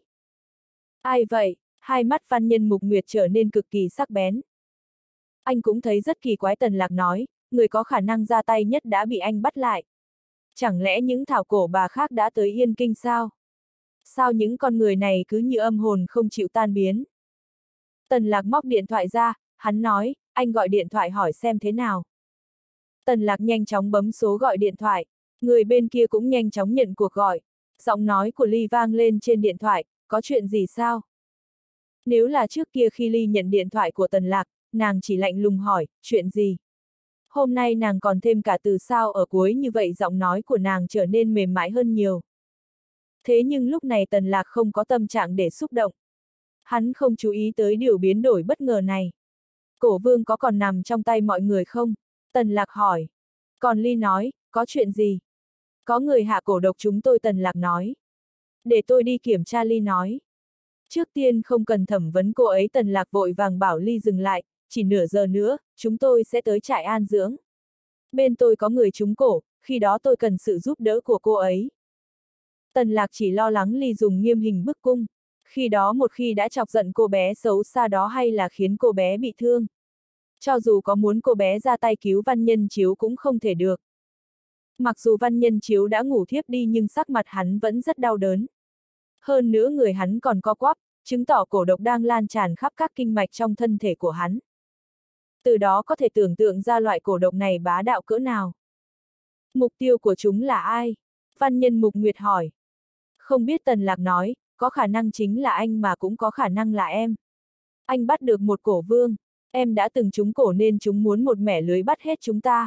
Ai vậy? Hai mắt Văn Nhân Mục Nguyệt trở nên cực kỳ sắc bén. Anh cũng thấy rất kỳ quái, Tần Lạc nói, người có khả năng ra tay nhất đã bị anh bắt lại. Chẳng lẽ những thảo cổ bà khác đã tới Yên Kinh sao? Sao những con người này cứ như âm hồn không chịu tan biến? Tần Lạc móc điện thoại ra, hắn nói, anh gọi điện thoại hỏi xem thế nào. Tần Lạc nhanh chóng bấm số gọi điện thoại, người bên kia cũng nhanh chóng nhận cuộc gọi. Giọng nói của Ly vang lên trên điện thoại, có chuyện gì sao? Nếu là trước kia khi Ly nhận điện thoại của Tần Lạc, nàng chỉ lạnh lùng hỏi, chuyện gì? Hôm nay nàng còn thêm cả từ sao ở cuối, như vậy giọng nói của nàng trở nên mềm mại hơn nhiều. Thế nhưng lúc này Tần Lạc không có tâm trạng để xúc động. Hắn không chú ý tới điều biến đổi bất ngờ này. Cổ vương có còn nằm trong tay mọi người không? Tần Lạc hỏi. Còn Ly nói, có chuyện gì? Có người hạ cổ độc chúng tôi, Tần Lạc nói. Để tôi đi kiểm tra, Ly nói. Trước tiên không cần thẩm vấn cô ấy, Tần Lạc vội vàng bảo Ly dừng lại, chỉ nửa giờ nữa, chúng tôi sẽ tới trại an dưỡng. Bên tôi có người trúng cổ, khi đó tôi cần sự giúp đỡ của cô ấy. Tần Lạc chỉ lo lắng Ly dùng nghiêm hình bức cung. Khi đó một khi đã chọc giận cô bé xấu xa đó hay là khiến cô bé bị thương. Cho dù có muốn cô bé ra tay cứu Văn Nhân Chiếu cũng không thể được. Mặc dù Văn Nhân Chiếu đã ngủ thiếp đi nhưng sắc mặt hắn vẫn rất đau đớn. Hơn nữa người hắn còn co quắp, chứng tỏ cổ độc đang lan tràn khắp các kinh mạch trong thân thể của hắn. Từ đó có thể tưởng tượng ra loại cổ độc này bá đạo cỡ nào. Mục tiêu của chúng là ai? Văn Nhân Mục Nguyệt hỏi. Không biết, Tần Lạc nói, có khả năng chính là anh mà cũng có khả năng là em. Anh bắt được một cổ vương, em đã từng trúng cổ nên chúng muốn một mẻ lưới bắt hết chúng ta.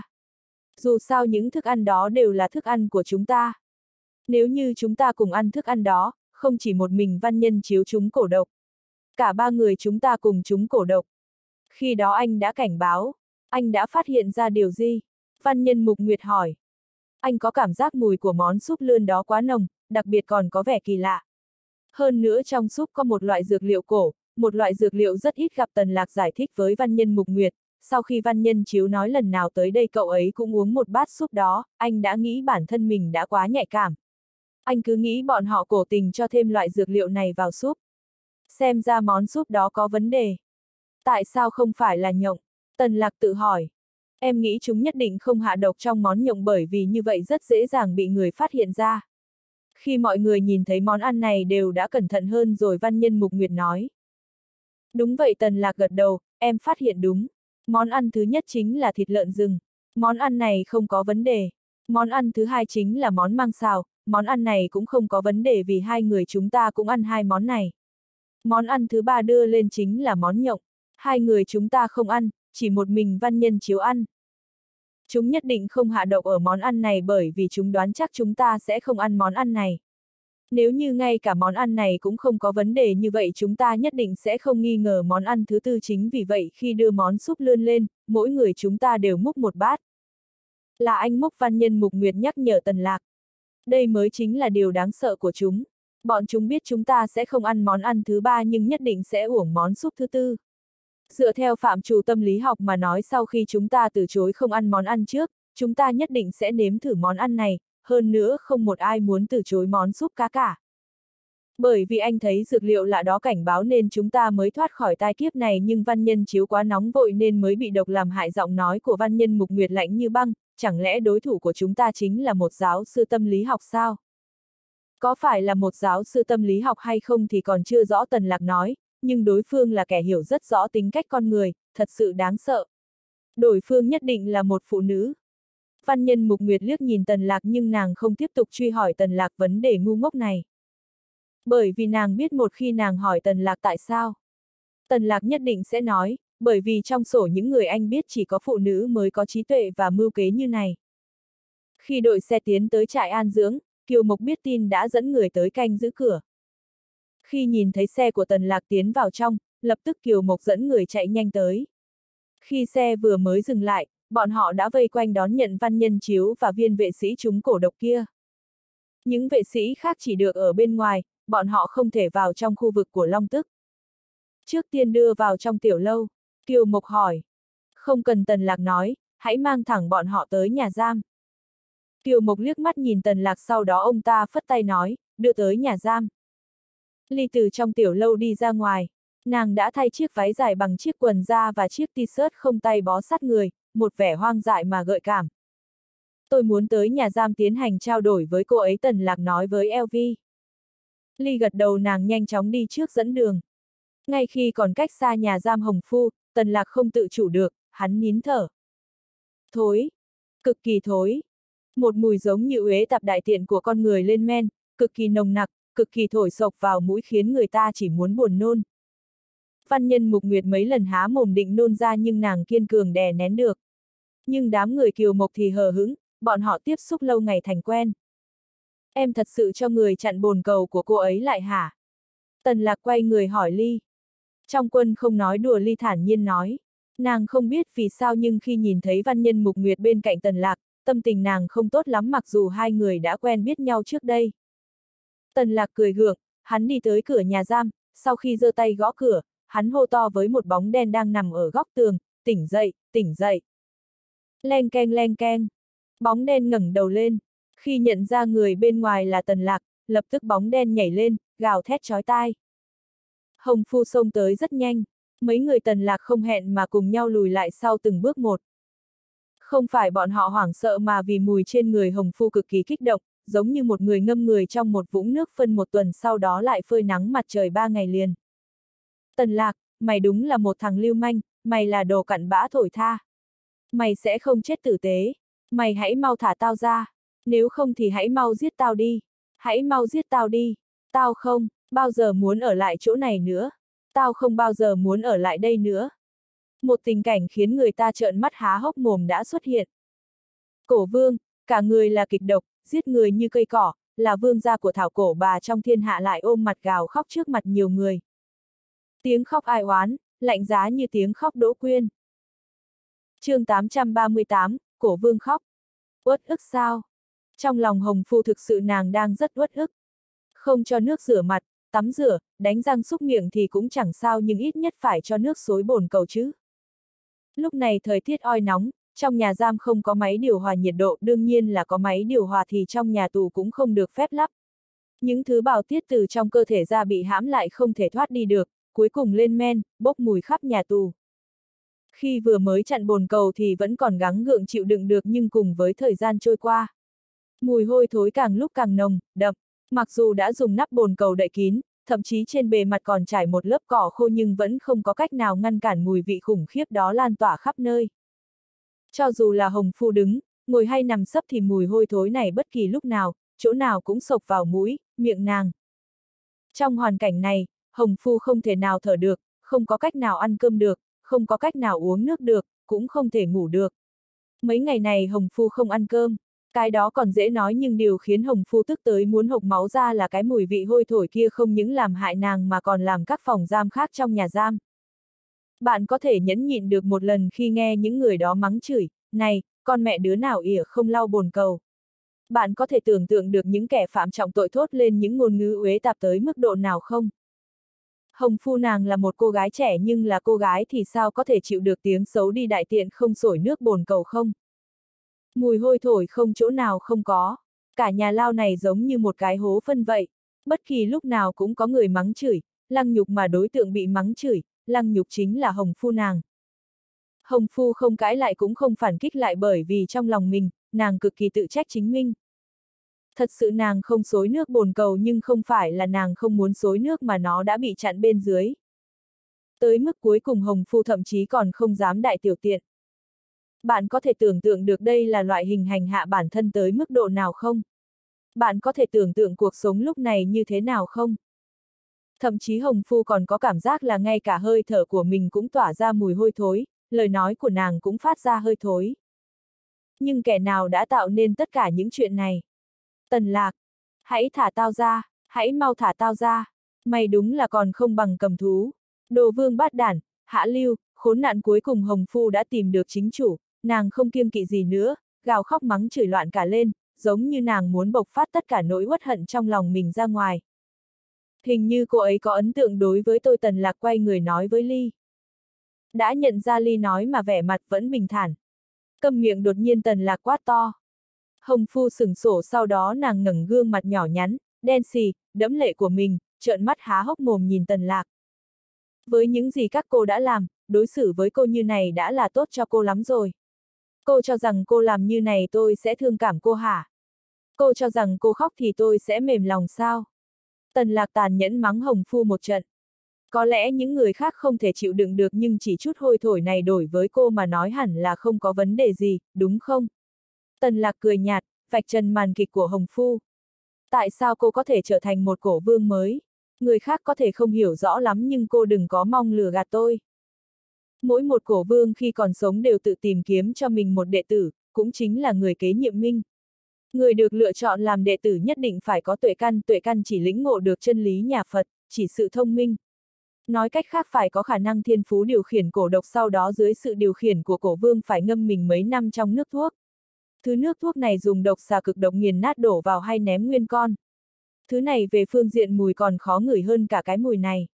Dù sao những thức ăn đó đều là thức ăn của chúng ta. Nếu như chúng ta cùng ăn thức ăn đó, không chỉ một mình Văn Nhân Chiếu trúng cổ độc. Cả ba người chúng ta cùng trúng cổ độc. Khi đó anh đã cảnh báo, anh đã phát hiện ra điều gì? Văn Nhân Mục Nguyệt hỏi. Anh có cảm giác mùi của món súp lươn đó quá nồng, đặc biệt còn có vẻ kỳ lạ. Hơn nữa trong súp có một loại dược liệu cổ, một loại dược liệu rất ít gặp, Tần Lạc giải thích với Văn Nhân Mục Nguyệt. Sau khi Văn Nhân Chiếu nói lần nào tới đây cậu ấy cũng uống một bát súp đó, anh đã nghĩ bản thân mình đã quá nhạy cảm. Anh cứ nghĩ bọn họ cố tình cho thêm loại dược liệu này vào súp. Xem ra món súp đó có vấn đề. Tại sao không phải là nhộng? Tần Lạc tự hỏi. Em nghĩ chúng nhất định không hạ độc trong món nhộng, bởi vì như vậy rất dễ dàng bị người phát hiện ra. Khi mọi người nhìn thấy món ăn này đều đã cẩn thận hơn rồi, Văn Nhân Mục Nguyệt nói. Đúng vậy, Tần Lạc gật đầu, em phát hiện đúng. Món ăn thứ nhất chính là thịt lợn rừng. Món ăn này không có vấn đề. Món ăn thứ hai chính là món măng xào. Món ăn này cũng không có vấn đề vì hai người chúng ta cũng ăn hai món này. Món ăn thứ ba đưa lên chính là món nhộng. Hai người chúng ta không ăn, chỉ một mình Văn Nhân Chiếu ăn. Chúng nhất định không hạ độc ở món ăn này bởi vì chúng đoán chắc chúng ta sẽ không ăn món ăn này. Nếu như ngay cả món ăn này cũng không có vấn đề như vậy chúng ta nhất định sẽ không nghi ngờ món ăn thứ tư, chính vì vậy khi đưa món súp lươn lên, mỗi người chúng ta đều múc một bát. Là anh múc, Văn Nhân Mục Nguyệt nhắc nhở Tần Lạc. Đây mới chính là điều đáng sợ của chúng. Bọn chúng biết chúng ta sẽ không ăn món ăn thứ ba nhưng nhất định sẽ uổng món súp thứ tư. Dựa theo phạm trù tâm lý học mà nói, sau khi chúng ta từ chối không ăn món ăn trước, chúng ta nhất định sẽ nếm thử món ăn này, hơn nữa không một ai muốn từ chối món súp cá cả. Bởi vì anh thấy dược liệu lạ đó cảnh báo nên chúng ta mới thoát khỏi tai kiếp này, nhưng Văn Nhân Chiếu quá nóng vội nên mới bị độc làm hại. Giọng nói của Văn Nhân Mục Nguyệt lạnh như băng, chẳng lẽ đối thủ của chúng ta chính là một giáo sư tâm lý học sao? Có phải là một giáo sư tâm lý học hay không thì còn chưa rõ, Tần Lạc nói, nhưng đối phương là kẻ hiểu rất rõ tính cách con người, thật sự đáng sợ. Đối phương nhất định là một phụ nữ. Văn Nhân Mục Nguyệt liếc nhìn Tần Lạc nhưng nàng không tiếp tục truy hỏi Tần Lạc vấn đề ngu ngốc này. Bởi vì nàng biết một khi nàng hỏi Tần Lạc tại sao, Tần Lạc nhất định sẽ nói, bởi vì trong sổ những người anh biết chỉ có phụ nữ mới có trí tuệ và mưu kế như này. Khi đội xe tiến tới trại an dưỡng, Kiều Mộc biết tin đã dẫn người tới canh giữ cửa. Khi nhìn thấy xe của Tần Lạc tiến vào trong, lập tức Kiều Mộc dẫn người chạy nhanh tới. Khi xe vừa mới dừng lại, bọn họ đã vây quanh đón nhận Văn Nhân Chiếu và viên vệ sĩ trúng cổ độc kia. Những vệ sĩ khác chỉ được ở bên ngoài, bọn họ không thể vào trong khu vực của Long Tức. Trước tiên đưa vào trong tiểu lâu, Kiều Mộc hỏi. Không cần Tần Lạc nói, hãy mang thẳng bọn họ tới nhà giam. Kiều Mộc liếc mắt nhìn Tần Lạc, sau đó ông ta phất tay nói, đưa tới nhà giam. Ly từ trong tiểu lâu đi ra ngoài, nàng đã thay chiếc váy dài bằng chiếc quần da và chiếc t-shirt không tay bó sát người, một vẻ hoang dại mà gợi cảm. Tôi muốn tới nhà giam tiến hành trao đổi với cô ấy, Tần Lạc nói với LV. Ly gật đầu, nàng nhanh chóng đi trước dẫn đường. Ngay khi còn cách xa nhà giam Hồng Phu, Tần Lạc không tự chủ được, hắn nín thở. Thối, cực kỳ thối. Một mùi giống như uế tạp đại tiện của con người lên men, cực kỳ nồng nặc, cực kỳ thổi sộc vào mũi khiến người ta chỉ muốn buồn nôn. Văn Nhân Mục Nguyệt mấy lần há mồm định nôn ra nhưng nàng kiên cường đè nén được. Nhưng đám người Kiều Mộc thì hờ hững, bọn họ tiếp xúc lâu ngày thành quen. Em thật sự cho người chặn bồn cầu của cô ấy lại hả? Tần Lạc quay người hỏi Ly. Trong quân không nói đùa, Ly thản nhiên nói. Nàng không biết vì sao nhưng khi nhìn thấy Văn Nhân Mục Nguyệt bên cạnh Tần Lạc, tâm tình nàng không tốt lắm mặc dù hai người đã quen biết nhau trước đây. Tần Lạc cười gượng, hắn đi tới cửa nhà giam, sau khi giơ tay gõ cửa, hắn hô to với một bóng đen đang nằm ở góc tường, tỉnh dậy, tỉnh dậy. Leng keng leng keng. Bóng đen ngẩng đầu lên, khi nhận ra người bên ngoài là Tần Lạc, lập tức bóng đen nhảy lên, gào thét chói tai. Hồng Phu xông tới rất nhanh, mấy người Tần Lạc không hẹn mà cùng nhau lùi lại sau từng bước một. Không phải bọn họ hoảng sợ mà vì mùi trên người Hồng Phu cực kỳ kích động, giống như một người ngâm người trong một vũng nước phân một tuần sau đó lại phơi nắng mặt trời 3 ngày liền. Tần Lạc, mày đúng là một thằng lưu manh, mày là đồ cặn bã thổi tha. Mày sẽ không chết tử tế, mày hãy mau thả tao ra, nếu không thì hãy mau giết tao đi, hãy mau giết tao đi, tao không bao giờ muốn ở lại chỗ này nữa, tao không bao giờ muốn ở lại đây nữa. Một tình cảnh khiến người ta trợn mắt há hốc mồm đã xuất hiện. Cổ vương, cả người là kịch độc, giết người như cây cỏ, là vương gia của thảo cổ bà trong thiên hạ lại ôm mặt gào khóc trước mặt nhiều người. Tiếng khóc ai oán, lạnh giá như tiếng khóc Đỗ Quyên. Chương 838, Cổ vương khóc. Uất ức sao? Trong lòng Hồng Phu thực sự nàng đang rất uất ức. Không cho nước rửa mặt, tắm rửa, đánh răng súc miệng thì cũng chẳng sao nhưng ít nhất phải cho nước xối bồn cầu chứ. Lúc này thời tiết oi nóng, trong nhà giam không có máy điều hòa nhiệt độ, đương nhiên là có máy điều hòa thì trong nhà tù cũng không được phép lắp. Những thứ bào tiết từ trong cơ thể ra bị hãm lại không thể thoát đi được, cuối cùng lên men, bốc mùi khắp nhà tù. Khi vừa mới chặn bồn cầu thì vẫn còn gắng gượng chịu đựng được nhưng cùng với thời gian trôi qua, mùi hôi thối càng lúc càng nồng, đậm. Mặc dù đã dùng nắp bồn cầu đậy kín, thậm chí trên bề mặt còn trải một lớp cỏ khô nhưng vẫn không có cách nào ngăn cản mùi vị khủng khiếp đó lan tỏa khắp nơi. Cho dù là Hồng Phu đứng, ngồi hay nằm sấp thì mùi hôi thối này bất kỳ lúc nào, chỗ nào cũng xộc vào mũi, miệng nàng. Trong hoàn cảnh này, Hồng Phu không thể nào thở được, không có cách nào ăn cơm được, không có cách nào uống nước được, cũng không thể ngủ được. Mấy ngày này Hồng Phu không ăn cơm. Cái đó còn dễ nói nhưng điều khiến Hồng Phu tức tới muốn hộc máu ra là cái mùi vị hôi thối kia không những làm hại nàng mà còn làm các phòng giam khác trong nhà giam. Bạn có thể nhẫn nhịn được một lần khi nghe những người đó mắng chửi, này, con mẹ đứa nào ỉa không lau bồn cầu. Bạn có thể tưởng tượng được những kẻ phạm trọng tội thốt lên những ngôn ngữ uế tạp tới mức độ nào không? Hồng Phu nàng là một cô gái trẻ nhưng là cô gái thì sao có thể chịu được tiếng xấu đi đại tiện không xổi nước bồn cầu không? Mùi hôi thối không chỗ nào không có. Cả nhà lao này giống như một cái hố phân vậy. Bất kỳ lúc nào cũng có người mắng chửi, lăng nhục mà đối tượng bị mắng chửi, lăng nhục chính là Hồng Phu nàng. Hồng Phu không cãi lại cũng không phản kích lại bởi vì trong lòng mình, nàng cực kỳ tự trách chính mình. Thật sự nàng không xối nước bồn cầu nhưng không phải là nàng không muốn xối nước mà nó đã bị chặn bên dưới. Tới mức cuối cùng Hồng Phu thậm chí còn không dám đại tiểu tiện. Bạn có thể tưởng tượng được đây là loại hình hành hạ bản thân tới mức độ nào không? Bạn có thể tưởng tượng cuộc sống lúc này như thế nào không? Thậm chí Hồng Phu còn có cảm giác là ngay cả hơi thở của mình cũng tỏa ra mùi hôi thối, lời nói của nàng cũng phát ra hơi thối. Nhưng kẻ nào đã tạo nên tất cả những chuyện này? Tần Lạc, hãy thả tao ra, hãy mau thả tao ra, mày đúng là còn không bằng cầm thú. Đồ vương bát đản, hạ lưu, khốn nạn. Cuối cùng Hồng Phu đã tìm được chính chủ, nàng không kiêng kỵ gì nữa, gào khóc mắng chửi loạn cả lên, giống như nàng muốn bộc phát tất cả nỗi uất hận trong lòng mình ra ngoài. Hình như cô ấy có ấn tượng đối với tôi. Tần Lạc quay người nói với Ly. Đã nhận ra Ly nói mà vẻ mặt vẫn bình thản. Câm miệng, đột nhiên Tần Lạc quát to. Hồng Phu sửng sổ, sau đó nàng ngẩng gương mặt nhỏ nhắn, đen xì, đẫm lệ của mình, trợn mắt há hốc mồm nhìn Tần Lạc. Với những gì các cô đã làm, đối xử với cô như này đã là tốt cho cô lắm rồi. Cô cho rằng cô làm như này tôi sẽ thương cảm cô hả? Cô cho rằng cô khóc thì tôi sẽ mềm lòng sao? Tần Lạc tàn nhẫn mắng Hồng Phu một trận. Có lẽ những người khác không thể chịu đựng được, nhưng chỉ chút hôi thổi này đổi với cô mà nói hẳn là không có vấn đề gì, đúng không? Tần Lạc cười nhạt, vạch trần màn kịch của Hồng Phu. Tại sao cô có thể trở thành một cổ vương mới? Người khác có thể không hiểu rõ lắm, nhưng cô đừng có mong lừa gạt tôi. Mỗi một cổ vương khi còn sống đều tự tìm kiếm cho mình một đệ tử, cũng chính là người kế nhiệm Minh. Người được lựa chọn làm đệ tử nhất định phải có tuệ căn chỉ lĩnh ngộ được chân lý nhà Phật, chỉ sự thông minh. Nói cách khác phải có khả năng thiên phú điều khiển cổ độc, sau đó dưới sự điều khiển của cổ vương phải ngâm mình mấy năm trong nước thuốc. Thứ nước thuốc này dùng độc xà cực độc nghiền nát đổ vào hay ném nguyên con. Thứ này về phương diện mùi còn khó ngửi hơn cả cái mùi này.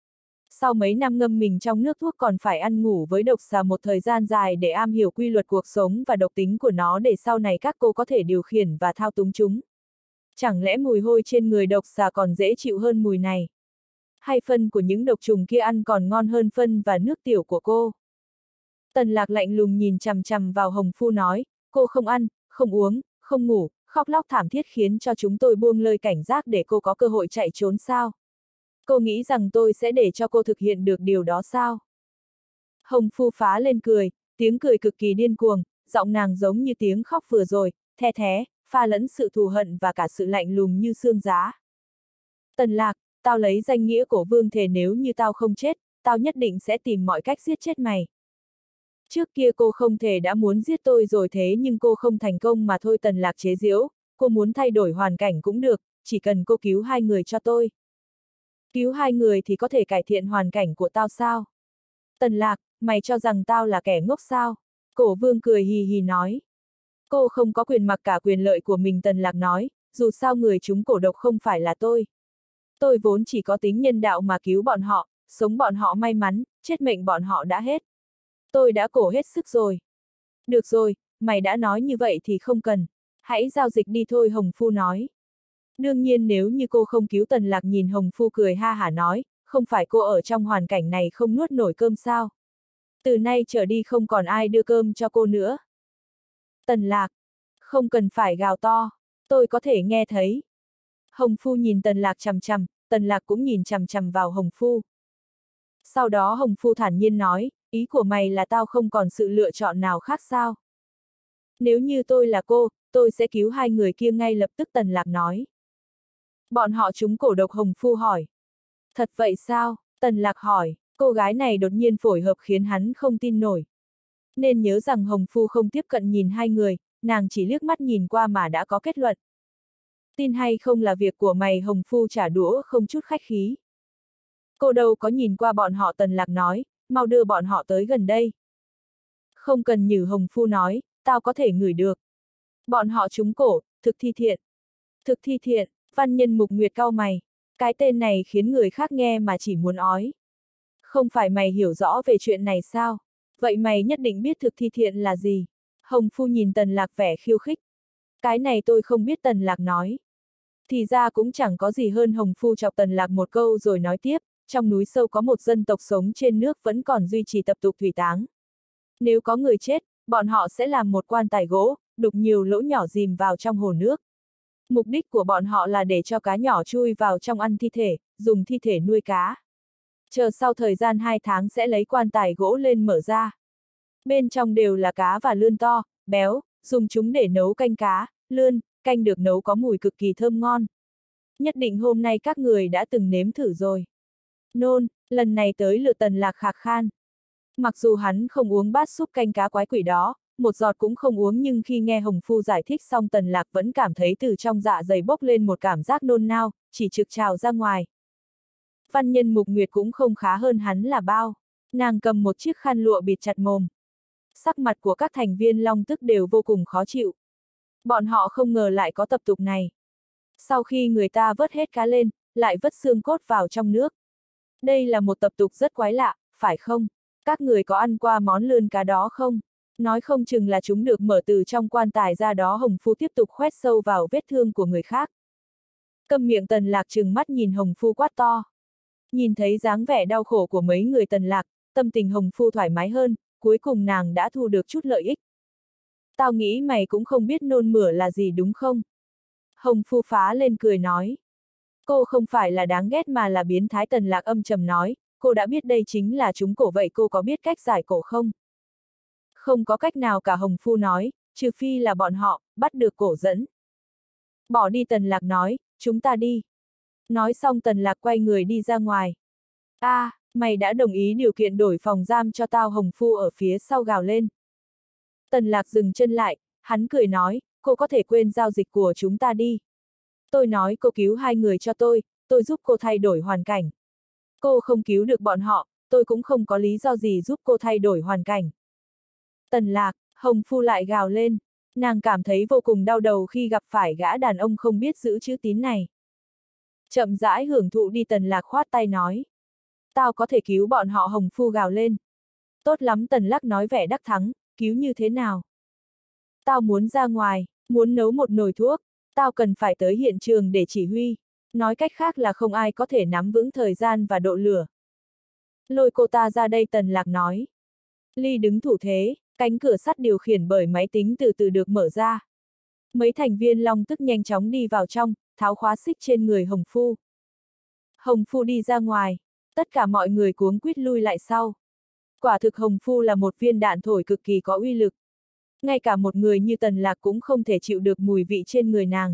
Sau mấy năm ngâm mình trong nước thuốc còn phải ăn ngủ với độc xà một thời gian dài để am hiểu quy luật cuộc sống và độc tính của nó, để sau này các cô có thể điều khiển và thao túng chúng. Chẳng lẽ mùi hôi trên người độc xà còn dễ chịu hơn mùi này? Hay phân của những độc trùng kia ăn còn ngon hơn phân và nước tiểu của cô? Tần Lạc lạnh lùng nhìn chằm chằm vào Hồng Phu nói, cô không ăn, không uống, không ngủ, khóc lóc thảm thiết khiến cho chúng tôi buông lơi cảnh giác để cô có cơ hội chạy trốn sao? Cô nghĩ rằng tôi sẽ để cho cô thực hiện được điều đó sao? Hồng Phu phá lên cười, tiếng cười cực kỳ điên cuồng, giọng nàng giống như tiếng khóc vừa rồi, the thé, pha lẫn sự thù hận và cả sự lạnh lùng như xương giá. Tần Lạc, tao lấy danh nghĩa cổ vương thề nếu như tao không chết, tao nhất định sẽ tìm mọi cách giết chết mày. Trước kia cô không thể đã muốn giết tôi rồi, thế nhưng cô không thành công mà thôi. Tần Lạc chế giễu, cô muốn thay đổi hoàn cảnh cũng được, chỉ cần cô cứu 2 người cho tôi. Cứu 2 người thì có thể cải thiện hoàn cảnh của tao sao? Tần Lạc, mày cho rằng tao là kẻ ngốc sao? Cổ vương cười hì hì nói. Cô không có quyền mặc cả quyền lợi của mình. Tần Lạc nói, dù sao người chúng cổ độc không phải là tôi. Tôi vốn chỉ có tính nhân đạo mà cứu bọn họ, sống bọn họ may mắn, chết mệnh bọn họ đã hết. Tôi đã cổ hết sức rồi. Được rồi, mày đã nói như vậy thì không cần. Hãy giao dịch đi thôi, Hồng Phu nói. Đương nhiên nếu như cô không cứu. Tần Lạc nhìn Hồng Phu cười ha hả nói, không phải cô ở trong hoàn cảnh này không nuốt nổi cơm sao? Từ nay trở đi không còn ai đưa cơm cho cô nữa. Tần Lạc, không cần phải gào to, tôi có thể nghe thấy. Hồng Phu nhìn Tần Lạc chằm chằm, Tần Lạc cũng nhìn chằm chằm vào Hồng Phu. Sau đó Hồng Phu thản nhiên nói, ý của mày là tao không còn sự lựa chọn nào khác sao? Nếu như tôi là cô, tôi sẽ cứu 2 người kia ngay lập tức. Tần Lạc nói. Bọn họ trúng cổ độc? Hồng Phu hỏi. Thật vậy sao? Tần Lạc hỏi. Cô gái này đột nhiên phối hợp khiến hắn không tin nổi. Nên nhớ rằng Hồng Phu không tiếp cận nhìn 2 người, nàng chỉ liếc mắt nhìn qua mà đã có kết luận. Tin hay không là việc của mày. Hồng Phu trả đũa không chút khách khí. Cô đâu có nhìn qua bọn họ. Tần Lạc nói, mau đưa bọn họ tới gần đây. Không cần nhử. Hồng Phu nói, tao có thể ngửi được. Bọn họ trúng cổ, thực thi thiện. Thực thi thiện, Văn Nhân Mục Nguyệt cau mày. Cái tên này khiến người khác nghe mà chỉ muốn ói. Không phải mày hiểu rõ về chuyện này sao? Vậy mày nhất định biết thực thi thiện là gì? Hồng Phu nhìn Tần Lạc vẻ khiêu khích. Cái này tôi không biết. Tần Lạc nói. Thì ra cũng chẳng có gì hơn. Hồng Phu chọc Tần Lạc một câu rồi nói tiếp, trong núi sâu có một dân tộc sống trên nước vẫn còn duy trì tập tục thủy táng. Nếu có người chết, bọn họ sẽ làm một quan tài gỗ, đục nhiều lỗ nhỏ dìm vào trong hồ nước. Mục đích của bọn họ là để cho cá nhỏ chui vào trong ăn thi thể, dùng thi thể nuôi cá. Chờ sau thời gian 2 tháng sẽ lấy quan tài gỗ lên mở ra. Bên trong đều là cá và lươn to, béo, dùng chúng để nấu canh cá, lươn, canh được nấu có mùi cực kỳ thơm ngon. Nhất định hôm nay các người đã từng nếm thử rồi. Nôn, lần này tới lượt Tần Lạc khạc khan. Mặc dù hắn không uống bát súp canh cá quái quỷ đó, một giọt cũng không uống, nhưng khi nghe Hồng Phu giải thích xong Tần Lạc vẫn cảm thấy từ trong dạ dày bốc lên một cảm giác nôn nao, chỉ trực trào ra ngoài. Văn Nhân Mục Nguyệt cũng không khá hơn hắn là bao. Nàng cầm một chiếc khăn lụa bịt chặt mồm. Sắc mặt của các thành viên Long Tức đều vô cùng khó chịu. Bọn họ không ngờ lại có tập tục này. Sau khi người ta vớt hết cá lên, lại vất xương cốt vào trong nước. Đây là một tập tục rất quái lạ, phải không? Các người có ăn qua món lươn cá đó không? Nói không chừng là chúng được mở từ trong quan tài ra đó. Hồng Phu tiếp tục khoét sâu vào vết thương của người khác. Câm miệng. Tần Lạc trừng mắt nhìn Hồng Phu quát to. Nhìn thấy dáng vẻ đau khổ của mấy người Tần Lạc, tâm tình Hồng Phu thoải mái hơn, cuối cùng nàng đã thu được chút lợi ích. Tao nghĩ mày cũng không biết nôn mửa là gì đúng không? Hồng Phu phá lên cười nói. Cô không phải là đáng ghét mà là biến thái. Tần Lạc âm trầm nói, cô đã biết đây chính là trúng cổ, vậy cô có biết cách giải cổ không? Không có cách nào cả. Hồng Phu nói, trừ phi là bọn họ bắt được cổ dẫn. Bỏ đi. Tần Lạc nói, chúng ta đi. Nói xong Tần Lạc quay người đi ra ngoài. Mày đã đồng ý điều kiện đổi phòng giam cho tao. Hồng Phu ở phía sau gào lên. Tần Lạc dừng chân lại, hắn cười nói, cô có thể quên giao dịch của chúng ta đi. Tôi nói cô cứu hai người cho tôi giúp cô thay đổi hoàn cảnh. Cô không cứu được bọn họ, tôi cũng không có lý do gì giúp cô thay đổi hoàn cảnh. Tần Lạc, Hồng Phu lại gào lên. Nàng cảm thấy vô cùng đau đầu khi gặp phải gã đàn ông không biết giữ chữ tín này. Chậm rãi hưởng thụ đi. Tần Lạc khoát tay nói. Tao có thể cứu bọn họ. Hồng Phu gào lên. Tốt lắm. Tần Lạc nói vẻ đắc thắng, cứu như thế nào? Tao muốn ra ngoài, muốn nấu một nồi thuốc, tao cần phải tới hiện trường để chỉ huy. Nói cách khác là không ai có thể nắm vững thời gian và độ lửa. Lôi cô ta ra đây. Tần Lạc nói. Ly đứng thủ thế, cánh cửa sắt điều khiển bởi máy tính từ từ được mở ra. Mấy thành viên Long Tức nhanh chóng đi vào trong, tháo khóa xích trên người Hồng Phu. Hồng Phu đi ra ngoài, tất cả mọi người cuống quýt lui lại sau. Quả thực Hồng Phu là một viên đạn thổi cực kỳ có uy lực. Ngay cả một người như Tần Lạc cũng không thể chịu được mùi vị trên người nàng.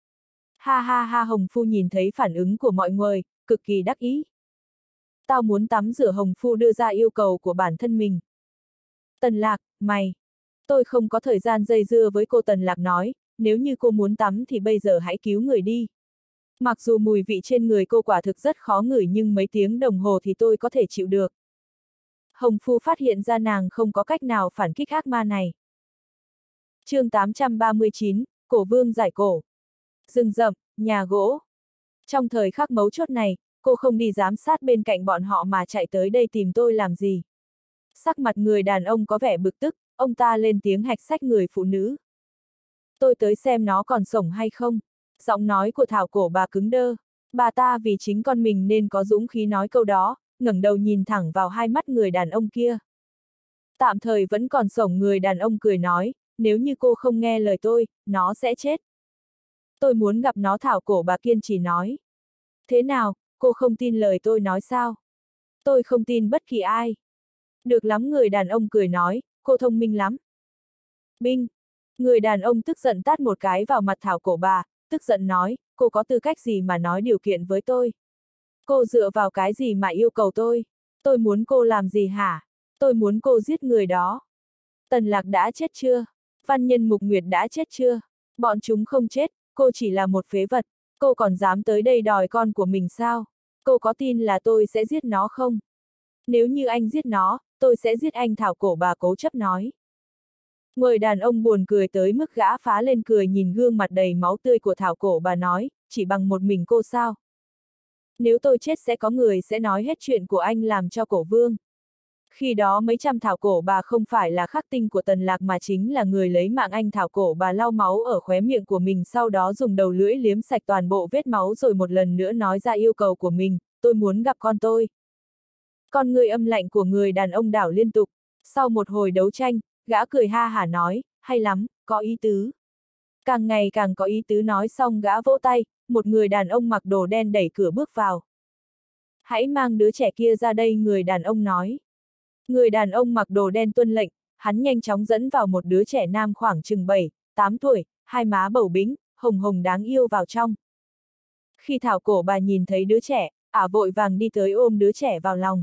Ha ha ha. Hồng Phu nhìn thấy phản ứng của mọi người, cực kỳ đắc ý. Tao muốn tắm rửa. Hồng Phu đưa ra yêu cầu của bản thân mình. Tần Lạc, mày. Tôi không có thời gian dây dưa với cô. Tần Lạc nói, nếu như cô muốn tắm thì bây giờ hãy cứu người đi. Mặc dù mùi vị trên người cô quả thực rất khó ngửi nhưng mấy tiếng đồng hồ thì tôi có thể chịu được. Hồng Phu phát hiện ra nàng không có cách nào phản kích ác ma này. Chương 839, Cổ Vương giải cổ. Rừng rậm, nhà gỗ. Trong thời khắc mấu chốt này, cô không đi giám sát bên cạnh bọn họ mà chạy tới đây tìm tôi làm gì? Sắc mặt người đàn ông có vẻ bực tức, ông ta lên tiếng hạch sách người phụ nữ. Tôi tới xem nó còn sống hay không. Giọng nói của Thảo Cổ Bà cứng đơ. Bà ta vì chính con mình nên có dũng khí nói câu đó, ngẩng đầu nhìn thẳng vào hai mắt người đàn ông kia. Tạm thời vẫn còn sống. Người đàn ông cười nói, nếu như cô không nghe lời tôi, nó sẽ chết. Tôi muốn gặp nó. Thảo Cổ Bà kiên trì nói. Thế nào, cô không tin lời tôi nói sao? Tôi không tin bất kỳ ai. Được lắm. Người đàn ông cười nói, cô thông minh lắm. Binh! Người đàn ông tức giận tát một cái vào mặt Thảo Cổ Bà, tức giận nói, cô có tư cách gì mà nói điều kiện với tôi? Cô dựa vào cái gì mà yêu cầu tôi? Tôi muốn cô làm gì hả? Tôi muốn cô giết người đó. Tần Lạc đã chết chưa? Văn Nhân Mục Nguyệt đã chết chưa? Bọn chúng không chết, cô chỉ là một phế vật. Cô còn dám tới đây đòi con của mình sao? Cô có tin là tôi sẽ giết nó không? Nếu như anh giết nó, tôi sẽ giết anh. Thảo Cổ Bà cố chấp nói. Người đàn ông buồn cười tới mức gã phá lên cười nhìn gương mặt đầy máu tươi của Thảo Cổ Bà nói, chỉ bằng một mình cô sao? Nếu tôi chết sẽ có người sẽ nói hết chuyện của anh làm cho Cổ Vương. Khi đó mấy trăm Thảo Cổ Bà không phải là khắc tinh của Tần Lạc mà chính là người lấy mạng anh. Thảo Cổ Bà lau máu ở khóe miệng của mình, sau đó dùng đầu lưỡi liếm sạch toàn bộ vết máu rồi một lần nữa nói ra yêu cầu của mình, tôi muốn gặp con tôi. Con người âm lạnh của người đàn ông đảo liên tục, sau một hồi đấu tranh, gã cười ha hả nói, hay lắm, có ý tứ. Càng ngày càng có ý tứ. Nói xong gã vỗ tay, một người đàn ông mặc đồ đen đẩy cửa bước vào. Hãy mang đứa trẻ kia ra đây. Người đàn ông nói. Người đàn ông mặc đồ đen tuân lệnh, hắn nhanh chóng dẫn vào một đứa trẻ nam khoảng chừng 7, 8 tuổi, hai má bầu bĩnh, hồng hồng đáng yêu vào trong. Khi Thảo Cổ Bà nhìn thấy đứa trẻ, ả vội vàng đi tới ôm đứa trẻ vào lòng.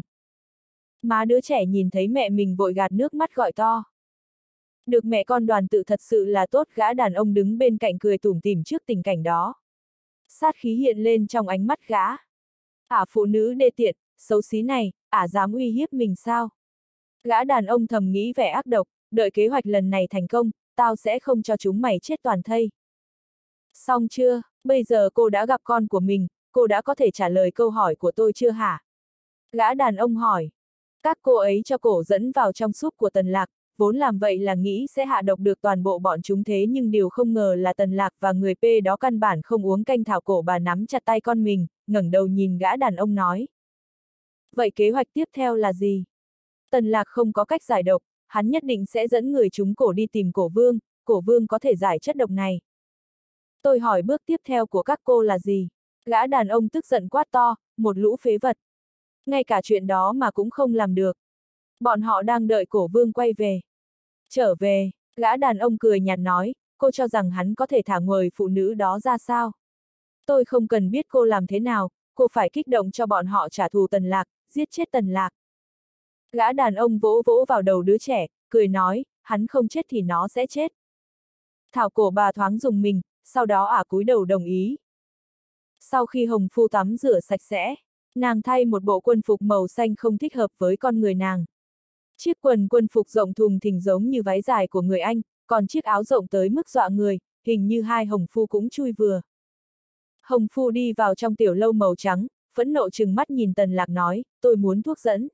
Má đứa trẻ nhìn thấy mẹ mình vội gạt nước mắt gọi to. Được mẹ con đoàn tụ thật sự là tốt. Gã đàn ông đứng bên cạnh cười tủm tỉm trước tình cảnh đó. Sát khí hiện lên trong ánh mắt gã. Ả phụ nữ đê tiện, xấu xí này, ả dám uy hiếp mình sao? Gã đàn ông thầm nghĩ vẻ ác độc, đợi kế hoạch lần này thành công, tao sẽ không cho chúng mày chết toàn thây. Xong chưa, bây giờ cô đã gặp con của mình, cô đã có thể trả lời câu hỏi của tôi chưa hả? Gã đàn ông hỏi. Các cô ấy cho cổ dẫn vào trong súp của Tần Lạc, vốn làm vậy là nghĩ sẽ hạ độc được toàn bộ bọn chúng, thế nhưng điều không ngờ là Tần Lạc và người P đó căn bản không uống canh thảo cổ bà nắm chặt tay con mình, ngẩng đầu nhìn gã đàn ông nói. Vậy kế hoạch tiếp theo là gì? Tần Lạc không có cách giải độc, hắn nhất định sẽ dẫn người chúng cổ đi tìm cổ vương có thể giải chất độc này. Tôi hỏi bước tiếp theo của các cô là gì? Gã đàn ông tức giận quát to, một lũ phế vật. Ngay cả chuyện đó mà cũng không làm được. Bọn họ đang đợi cổ vương quay về. Trở về, gã đàn ông cười nhạt nói, cô cho rằng hắn có thể thả người phụ nữ đó ra sao? Tôi không cần biết cô làm thế nào, cô phải kích động cho bọn họ trả thù Tần Lạc, giết chết Tần Lạc. Gã đàn ông vỗ vỗ vào đầu đứa trẻ, cười nói, hắn không chết thì nó sẽ chết. Thảo cổ bà thoáng dùng mình, sau đó cúi đầu đồng ý. Sau khi Hồng Phu tắm rửa sạch sẽ, nàng thay một bộ quân phục màu xanh không thích hợp với con người nàng. Chiếc quần quân phục rộng thùng thình giống như váy dài của người Anh, còn chiếc áo rộng tới mức dọa người, hình như hai Hồng Phu cũng chui vừa. Hồng Phu đi vào trong tiểu lâu màu trắng, phẫn nộ trừng mắt nhìn Tần Lạc nói, tôi muốn thuốc dẫn.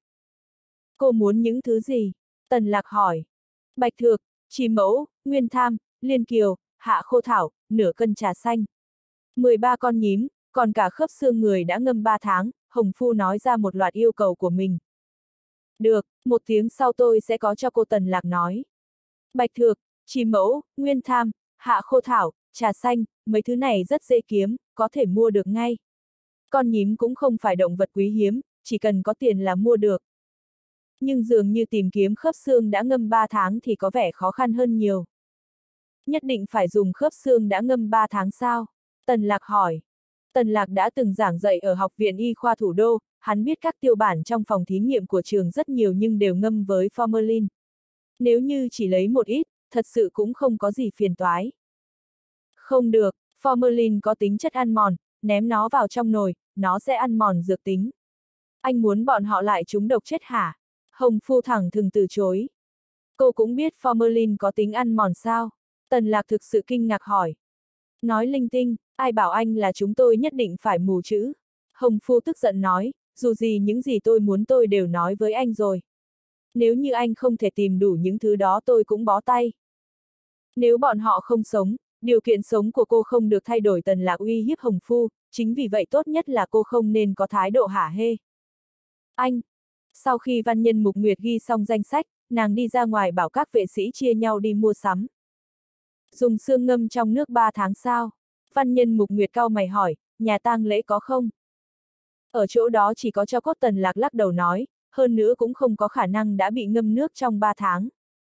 Cô muốn những thứ gì? Tần Lạc hỏi. Bạch thược, trì mẫu, nguyên tham, liên kiều, hạ khô thảo, nửa cân trà xanh. 13 con nhím, còn cả khớp xương người đã ngâm 3 tháng, Hồng Phu nói ra một loạt yêu cầu của mình. Được, 1 tiếng sau tôi sẽ có cho cô, Tần Lạc nói. Bạch thược, trì mẫu, nguyên tham, hạ khô thảo, trà xanh, mấy thứ này rất dễ kiếm, có thể mua được ngay. Con nhím cũng không phải động vật quý hiếm, chỉ cần có tiền là mua được. Nhưng dường như tìm kiếm khớp xương đã ngâm 3 tháng thì có vẻ khó khăn hơn nhiều. Nhất định phải dùng khớp xương đã ngâm 3 tháng sao? Tần Lạc hỏi. Tần Lạc đã từng giảng dạy ở Học viện Y khoa thủ đô, hắn biết các tiêu bản trong phòng thí nghiệm của trường rất nhiều nhưng đều ngâm với formalin. Nếu như chỉ lấy một ít, thật sự cũng không có gì phiền toái. Không được, formalin có tính chất ăn mòn, ném nó vào trong nồi, nó sẽ ăn mòn dược tính. Anh muốn bọn họ lại trúng độc chết hả? Hồng Phu thẳng thừng từ chối. Cô cũng biết formalin có tính ăn mòn sao? Tần Lạc thực sự kinh ngạc hỏi. Nói linh tinh, ai bảo anh là chúng tôi nhất định phải mù chữ? Hồng Phu tức giận nói, dù gì những gì tôi muốn tôi đều nói với anh rồi. Nếu như anh không thể tìm đủ những thứ đó tôi cũng bó tay. Nếu bọn họ không sống, điều kiện sống của cô không được thay đổi. Tần Lạc uy hiếp Hồng Phu, chính vì vậy tốt nhất là cô không nên có thái độ hả hê. Anh! Sau khi văn nhân Mục Nguyệt ghi xong danh sách, nàng đi ra ngoài bảo các vệ sĩ chia nhau đi mua sắm. Dùng xương ngâm trong nước 3 tháng sao? Văn nhân Mục Nguyệt cau mày hỏi, nhà tang lễ có không? Ở chỗ đó chỉ có cho cốt. Tần Lạc lắc đầu nói, hơn nữa cũng không có khả năng đã bị ngâm nước trong 3 tháng.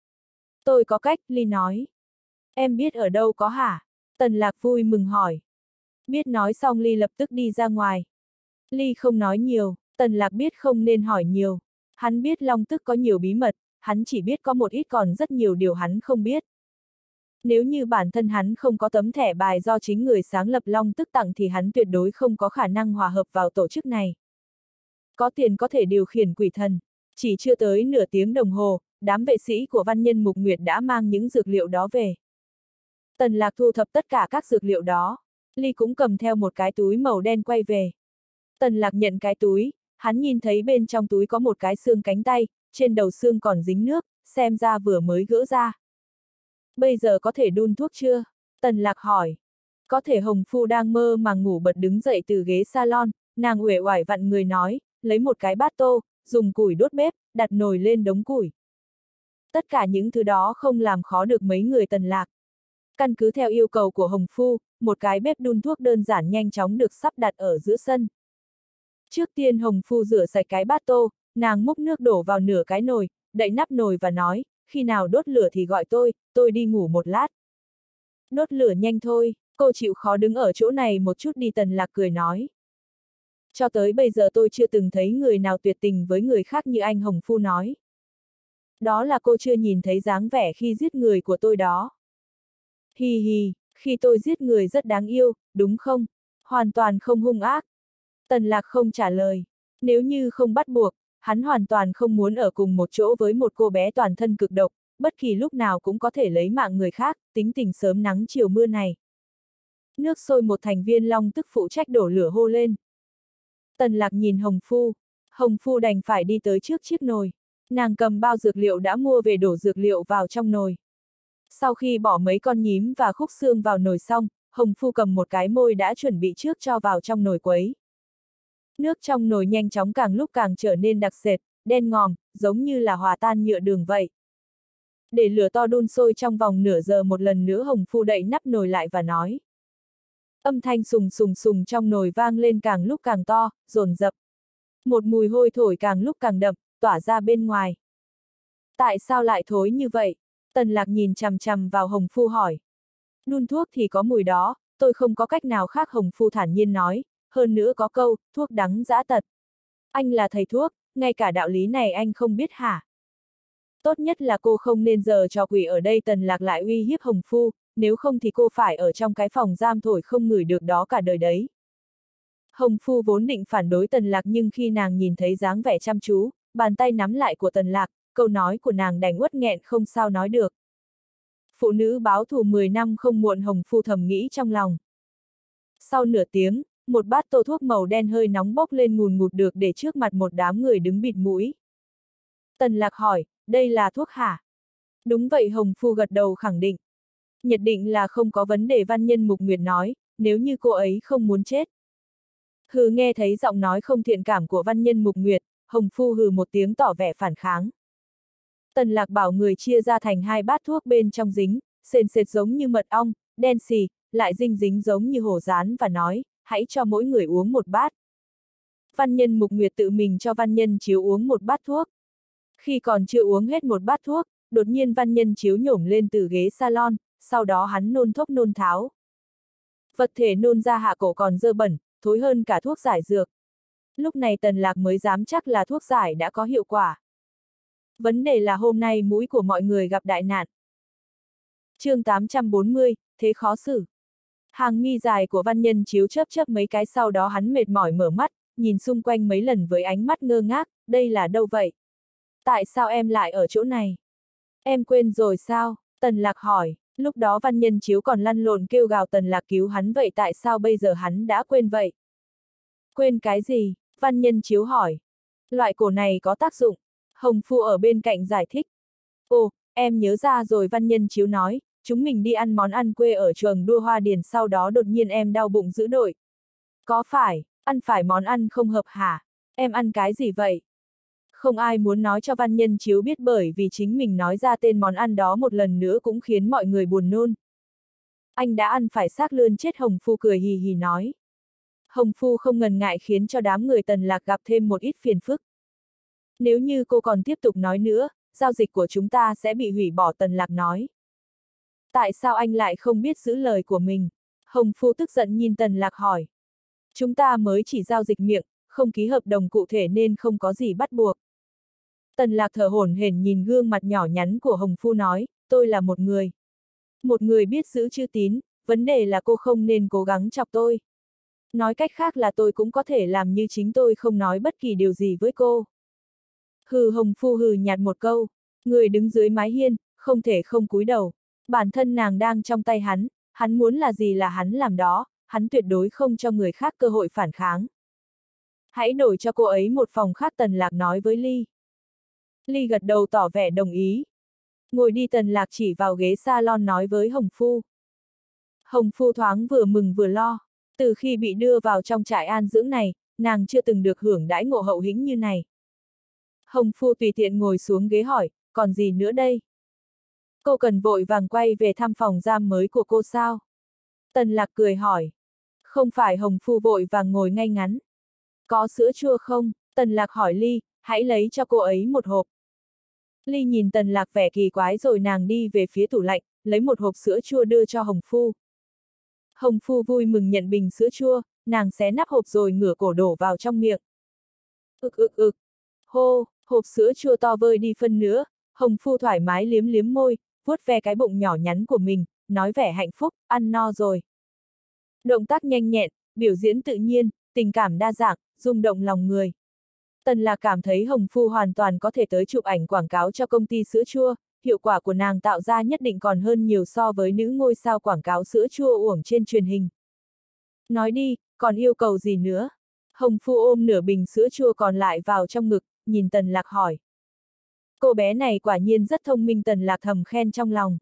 Tôi có cách, Ly nói. Em biết ở đâu có hả? Tần Lạc vui mừng hỏi. Biết nói xong Ly lập tức đi ra ngoài. Ly không nói nhiều, Tần Lạc biết không nên hỏi nhiều. Hắn biết Long Tức có nhiều bí mật, hắn chỉ biết có một ít, còn rất nhiều điều hắn không biết. Nếu như bản thân hắn không có tấm thẻ bài do chính người sáng lập Long Tức tặng thì hắn tuyệt đối không có khả năng hòa hợp vào tổ chức này. Có tiền có thể điều khiển quỷ thần. Chỉ chưa tới nửa tiếng đồng hồ, đám vệ sĩ của văn nhân Mục Nguyệt đã mang những dược liệu đó về. Tần Lạc thu thập tất cả các dược liệu đó. Ly cũng cầm theo một cái túi màu đen quay về. Tần Lạc nhận cái túi, hắn nhìn thấy bên trong túi có một cái xương cánh tay, trên đầu xương còn dính nước, xem ra vừa mới gỡ ra. Bây giờ có thể đun thuốc chưa? Tần Lạc hỏi. Có thể. Hồng Phu đang mơ màng ngủ bật đứng dậy từ ghế salon, nàng uể oải vặn người nói, lấy một cái bát tô, dùng củi đốt bếp, đặt nồi lên đống củi. Tất cả những thứ đó không làm khó được mấy người Tần Lạc. Căn cứ theo yêu cầu của Hồng Phu, một cái bếp đun thuốc đơn giản nhanh chóng được sắp đặt ở giữa sân. Trước tiên Hồng Phu rửa sạch cái bát tô, nàng múc nước đổ vào nửa cái nồi, đậy nắp nồi và nói, khi nào đốt lửa thì gọi tôi đi ngủ một lát. Đốt lửa nhanh thôi, cô chịu khó đứng ở chỗ này một chút đi. Tần Lạc cười nói. Cho tới bây giờ tôi chưa từng thấy người nào tuyệt tình với người khác như anh. Hồng Phu nói. Đó là cô chưa nhìn thấy dáng vẻ khi giết người của tôi đó. Hi hi, khi tôi giết người rất đáng yêu, đúng không? Hoàn toàn không hung ác. Tần Lạc không trả lời. Nếu như không bắt buộc, hắn hoàn toàn không muốn ở cùng một chỗ với một cô bé toàn thân cực độc, bất kỳ lúc nào cũng có thể lấy mạng người khác, tính tình sớm nắng chiều mưa này. Nước sôi một thành viên long tức phụ trách đổ lửa hô lên. Tần Lạc nhìn Hồng Phu đành phải đi tới trước chiếc nồi. Nàng cầm bao dược liệu đã mua về đổ dược liệu vào trong nồi. Sau khi bỏ mấy con nhím và khúc xương vào nồi xong, Hồng Phu cầm một cái môi đã chuẩn bị trước cho vào trong nồi quấy. Nước trong nồi nhanh chóng càng lúc càng trở nên đặc sệt, đen ngòm, giống như là hòa tan nhựa đường vậy. Để lửa to đun sôi trong vòng nửa giờ một lần nữa Hồng Phu đậy nắp nồi lại và nói. Âm thanh sùng sùng sùng trong nồi vang lên càng lúc càng to, dồn dập. Một mùi hôi thổi càng lúc càng đậm, tỏa ra bên ngoài. Tại sao lại thối như vậy? Tần Lạc nhìn chằm chằm vào Hồng Phu hỏi. Đun thuốc thì có mùi đó, tôi không có cách nào khác Hồng Phu thản nhiên nói, hơn nữa có câu, thuốc đắng dã tật. Anh là thầy thuốc, ngay cả đạo lý này anh không biết hả? Tốt nhất là cô không nên giở trò quỷ ở đây. Tần Lạc lại uy hiếp Hồng Phu, nếu không thì cô phải ở trong cái phòng giam thổi không ngửi được đó cả đời đấy. Hồng Phu vốn định phản đối Tần Lạc nhưng khi nàng nhìn thấy dáng vẻ chăm chú, bàn tay nắm lại của Tần Lạc, câu nói của nàng đành uất nghẹn không sao nói được. Phụ nữ báo thù 10 năm không muộn Hồng Phu thầm nghĩ trong lòng. Sau nửa tiếng, một bát tô thuốc màu đen hơi nóng bốc lên ngùn ngụt được để trước mặt một đám người đứng bịt mũi. Tần Lạc hỏi, đây là thuốc hả? Đúng vậy Hồng Phu gật đầu khẳng định. Nhất định là không có vấn đề. Văn Nhân Mục Nguyệt nói, nếu như cô ấy không muốn chết. Hừ, nghe thấy giọng nói không thiện cảm của Văn Nhân Mục Nguyệt, Hồng Phu hừ một tiếng tỏ vẻ phản kháng. Tần Lạc bảo người chia ra thành hai bát thuốc, bên trong dính, sền sệt giống như mật ong, đen xì, lại dinh dính giống như hổ rán và nói, hãy cho mỗi người uống một bát. Văn Nhân Mục Nguyệt tự mình cho Văn Nhân Chiếu uống một bát thuốc. Khi còn chưa uống hết một bát thuốc, đột nhiên Văn Nhân Chiếu nhổm lên từ ghế salon, sau đó hắn nôn thốc nôn tháo. Vật thể nôn ra hạ cổ còn dơ bẩn, thối hơn cả thuốc giải dược. Lúc này Tần Lạc mới dám chắc là thuốc giải đã có hiệu quả. Vấn đề là hôm nay mũi của mọi người gặp đại nạn. Chương 840, thế khó xử. Hàng mi dài của Văn Nhân Chiếu chớp chớp mấy cái, sau đó hắn mệt mỏi mở mắt, nhìn xung quanh mấy lần với ánh mắt ngơ ngác, đây là đâu vậy? Tại sao em lại ở chỗ này? Em quên rồi sao? Tần Lạc hỏi. Lúc đó Văn Nhân Chiếu còn lăn lộn kêu gào Tần Lạc cứu hắn, vậy tại sao bây giờ hắn đã quên vậy? Quên cái gì? Văn Nhân Chiếu hỏi. Loại cổ này có tác dụng. Hồng Phu ở bên cạnh giải thích. Ồ, em nhớ ra rồi. Văn Nhân Chiếu nói, chúng mình đi ăn món ăn quê ở trường đua Hoa Điền, sau đó đột nhiên em đau bụng dữ dội. Có phải, ăn phải món ăn không hợp hả? Em ăn cái gì vậy? Không ai muốn nói cho Văn Nhân Chiếu biết, bởi vì chính mình nói ra tên món ăn đó một lần nữa cũng khiến mọi người buồn nôn. Anh đã ăn phải xác lươn chết. Hồng Phu cười hì hì nói. Hồng Phu không ngần ngại khiến cho đám người Tần Lạc gặp thêm một ít phiền phức. Nếu như cô còn tiếp tục nói nữa, giao dịch của chúng ta sẽ bị hủy bỏ. Tần Lạc nói. Tại sao anh lại không biết giữ lời của mình? Hồng Phu tức giận nhìn Tần Lạc hỏi. Chúng ta mới chỉ giao dịch miệng, không ký hợp đồng cụ thể nên không có gì bắt buộc. Tần Lạc thở hổn hển nhìn gương mặt nhỏ nhắn của Hồng Phu nói, tôi là một người biết giữ chữ tín, vấn đề là cô không nên cố gắng chọc tôi. Nói cách khác là tôi cũng có thể làm như chính tôi, không nói bất kỳ điều gì với cô. Hừ. Hồng Phu hừ nhạt một câu, người đứng dưới mái hiên, không thể không cúi đầu. Bản thân nàng đang trong tay hắn muốn là gì là hắn làm đó, hắn tuyệt đối không cho người khác cơ hội phản kháng. Hãy đổi cho cô ấy một phòng khác. Tần Lạc nói với Ly. Ly gật đầu tỏ vẻ đồng ý. Ngồi đi. Tần Lạc chỉ vào ghế salon nói với Hồng Phu. Hồng Phu thoáng vừa mừng vừa lo. Từ khi bị đưa vào trong trại an dưỡng này, nàng chưa từng được hưởng đãi ngộ hậu hĩnh như này. Hồng Phu tùy tiện ngồi xuống ghế hỏi, còn gì nữa đây? Cô cần vội vàng quay về thăm phòng giam mới của cô sao? Tần Lạc cười hỏi. Không phải. Hồng Phu vội vàng ngồi ngay ngắn. Có sữa chua không? Tần Lạc hỏi Ly, hãy lấy cho cô ấy một hộp. Ly nhìn Tần Lạc vẻ kỳ quái rồi nàng đi về phía tủ lạnh, lấy một hộp sữa chua đưa cho Hồng Phu. Hồng Phu vui mừng nhận bình sữa chua, nàng xé nắp hộp rồi ngửa cổ đổ vào trong miệng. Ực. Hô, hộp sữa chua to vơi đi phân nữa. Hồng Phu thoải mái liếm liếm môi, vuốt ve cái bụng nhỏ nhắn của mình, nói vẻ hạnh phúc, ăn no rồi. Động tác nhanh nhẹn, biểu diễn tự nhiên, tình cảm đa dạng, rung động lòng người. Tần Lạc cảm thấy Hồng Phu hoàn toàn có thể tới chụp ảnh quảng cáo cho công ty sữa chua, hiệu quả của nàng tạo ra nhất định còn hơn nhiều so với nữ ngôi sao quảng cáo sữa chua uổng trên truyền hình. Nói đi, còn yêu cầu gì nữa? Hồng Phu ôm nửa bình sữa chua còn lại vào trong ngực, nhìn Tần Lạc hỏi. Cô bé này quả nhiên rất thông minh, Tần Lạc thầm khen trong lòng.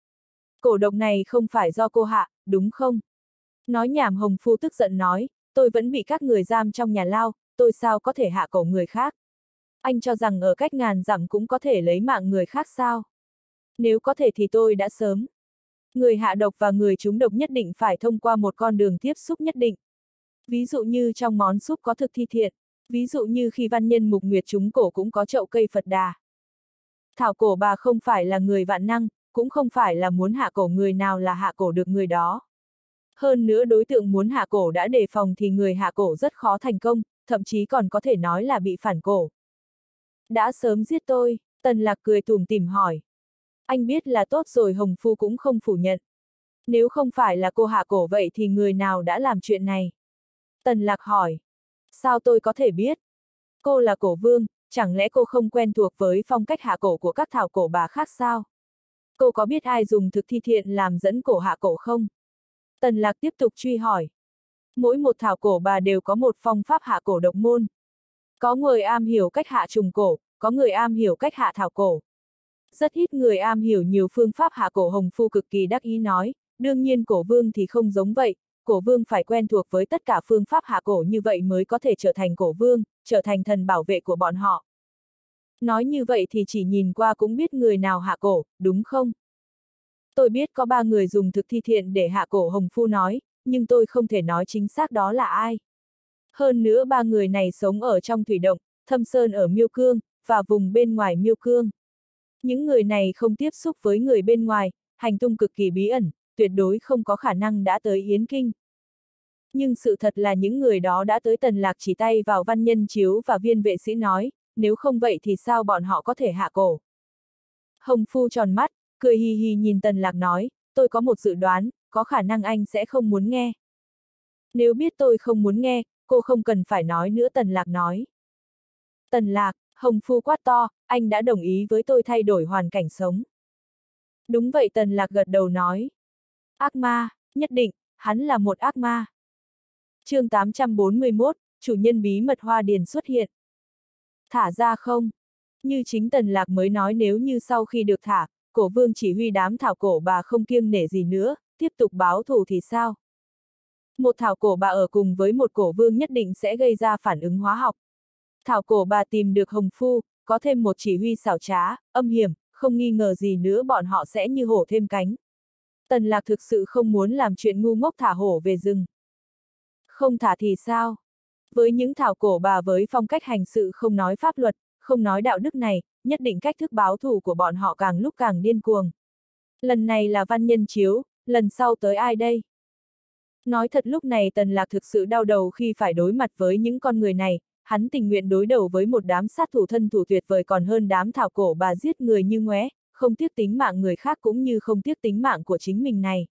Cổ độc này không phải do cô hạ, đúng không? Nói nhảm, Hồng Phu tức giận nói, tôi vẫn bị các người giam trong nhà lao, tôi sao có thể hạ cổ người khác? Anh cho rằng ở cách ngàn dặm cũng có thể lấy mạng người khác sao? Nếu có thể thì tôi đã sớm. Người hạ độc và người trúng độc nhất định phải thông qua một con đường tiếp xúc nhất định. Ví dụ như trong món súp có thực thi thiện, ví dụ như khi văn nhân mục nguyệt trúng cổ cũng có chậu cây Phật Đà. Thảo cổ bà không phải là người vạn năng, cũng không phải là muốn hạ cổ người nào là hạ cổ được người đó. Hơn nữa đối tượng muốn hạ cổ đã đề phòng thì người hạ cổ rất khó thành công, thậm chí còn có thể nói là bị phản cổ. Đã sớm giết tôi, Tần Lạc cười tủm tỉm hỏi. Anh biết là tốt rồi, Hồng Phu cũng không phủ nhận. Nếu không phải là cô hạ cổ vậy thì người nào đã làm chuyện này? Tần Lạc hỏi. Sao tôi có thể biết? Cô là cổ vương, chẳng lẽ cô không quen thuộc với phong cách hạ cổ của các thảo cổ bà khác sao? Cô có biết ai dùng thực thi thiện làm dẫn cổ hạ cổ không? Tần Lạc tiếp tục truy hỏi. Mỗi một thảo cổ bà đều có một phong pháp hạ cổ độc môn. Có người am hiểu cách hạ trùng cổ, có người am hiểu cách hạ thảo cổ. Rất ít người am hiểu nhiều phương pháp hạ cổ. Hồng Phu cực kỳ đắc ý nói, đương nhiên cổ vương thì không giống vậy, cổ vương phải quen thuộc với tất cả phương pháp hạ cổ như vậy mới có thể trở thành cổ vương, trở thành thần bảo vệ của bọn họ. Nói như vậy thì chỉ nhìn qua cũng biết người nào hạ cổ, đúng không? Tôi biết có 3 người dùng thực thi thiện để hạ cổ, Hồng Phu nói, nhưng tôi không thể nói chính xác đó là ai. Hơn nữa 3 người này sống ở trong thủy động, Thâm Sơn ở Miêu Cương, và vùng bên ngoài Miêu Cương. Những người này không tiếp xúc với người bên ngoài, hành tung cực kỳ bí ẩn, tuyệt đối không có khả năng đã tới Yến Kinh. Nhưng sự thật là những người đó đã tới. Tần Lạc chỉ tay vào Văn Nhân Chiếu và Viên vệ sĩ nói, nếu không vậy thì sao bọn họ có thể hạ cổ? Hồng Phu tròn mắt, cười hì hì nhìn Tần Lạc nói, tôi có một dự đoán, có khả năng anh sẽ không muốn nghe. Nếu biết tôi không muốn nghe, cô không cần phải nói nữa, Tần Lạc nói. Tần Lạc, Hồng Phu quát to, anh đã đồng ý với tôi thay đổi hoàn cảnh sống. Đúng vậy, Tần Lạc gật đầu nói. Ác ma, nhất định, hắn là một ác ma. Chương 841, chủ nhân bí mật Hoa Điền xuất hiện. Thả ra không? Như chính Tần Lạc mới nói, nếu như sau khi được thả, cổ vương chỉ huy đám thảo cổ bà không kiêng nể gì nữa, tiếp tục báo thù thì sao? Một thảo cổ bà ở cùng với một cổ vương nhất định sẽ gây ra phản ứng hóa học. Thảo cổ bà tìm được Hồng Phu, có thêm một chỉ huy xảo trá, âm hiểm, không nghi ngờ gì nữa bọn họ sẽ như hổ thêm cánh. Tần Lạc thực sự không muốn làm chuyện ngu ngốc thả hổ về rừng. Không thả thì sao? Với những thảo cổ bà với phong cách hành sự không nói pháp luật, không nói đạo đức này, nhất định cách thức báo thù của bọn họ càng lúc càng điên cuồng. Lần này là Văn Nhân Chiếu, lần sau tới ai đây? Nói thật lúc này Tần Lạc thực sự đau đầu khi phải đối mặt với những con người này, hắn tình nguyện đối đầu với một đám sát thủ thân thủ tuyệt vời còn hơn đám thảo cổ bà giết người như ngoé, không tiếc tính mạng người khác cũng như không tiếc tính mạng của chính mình này.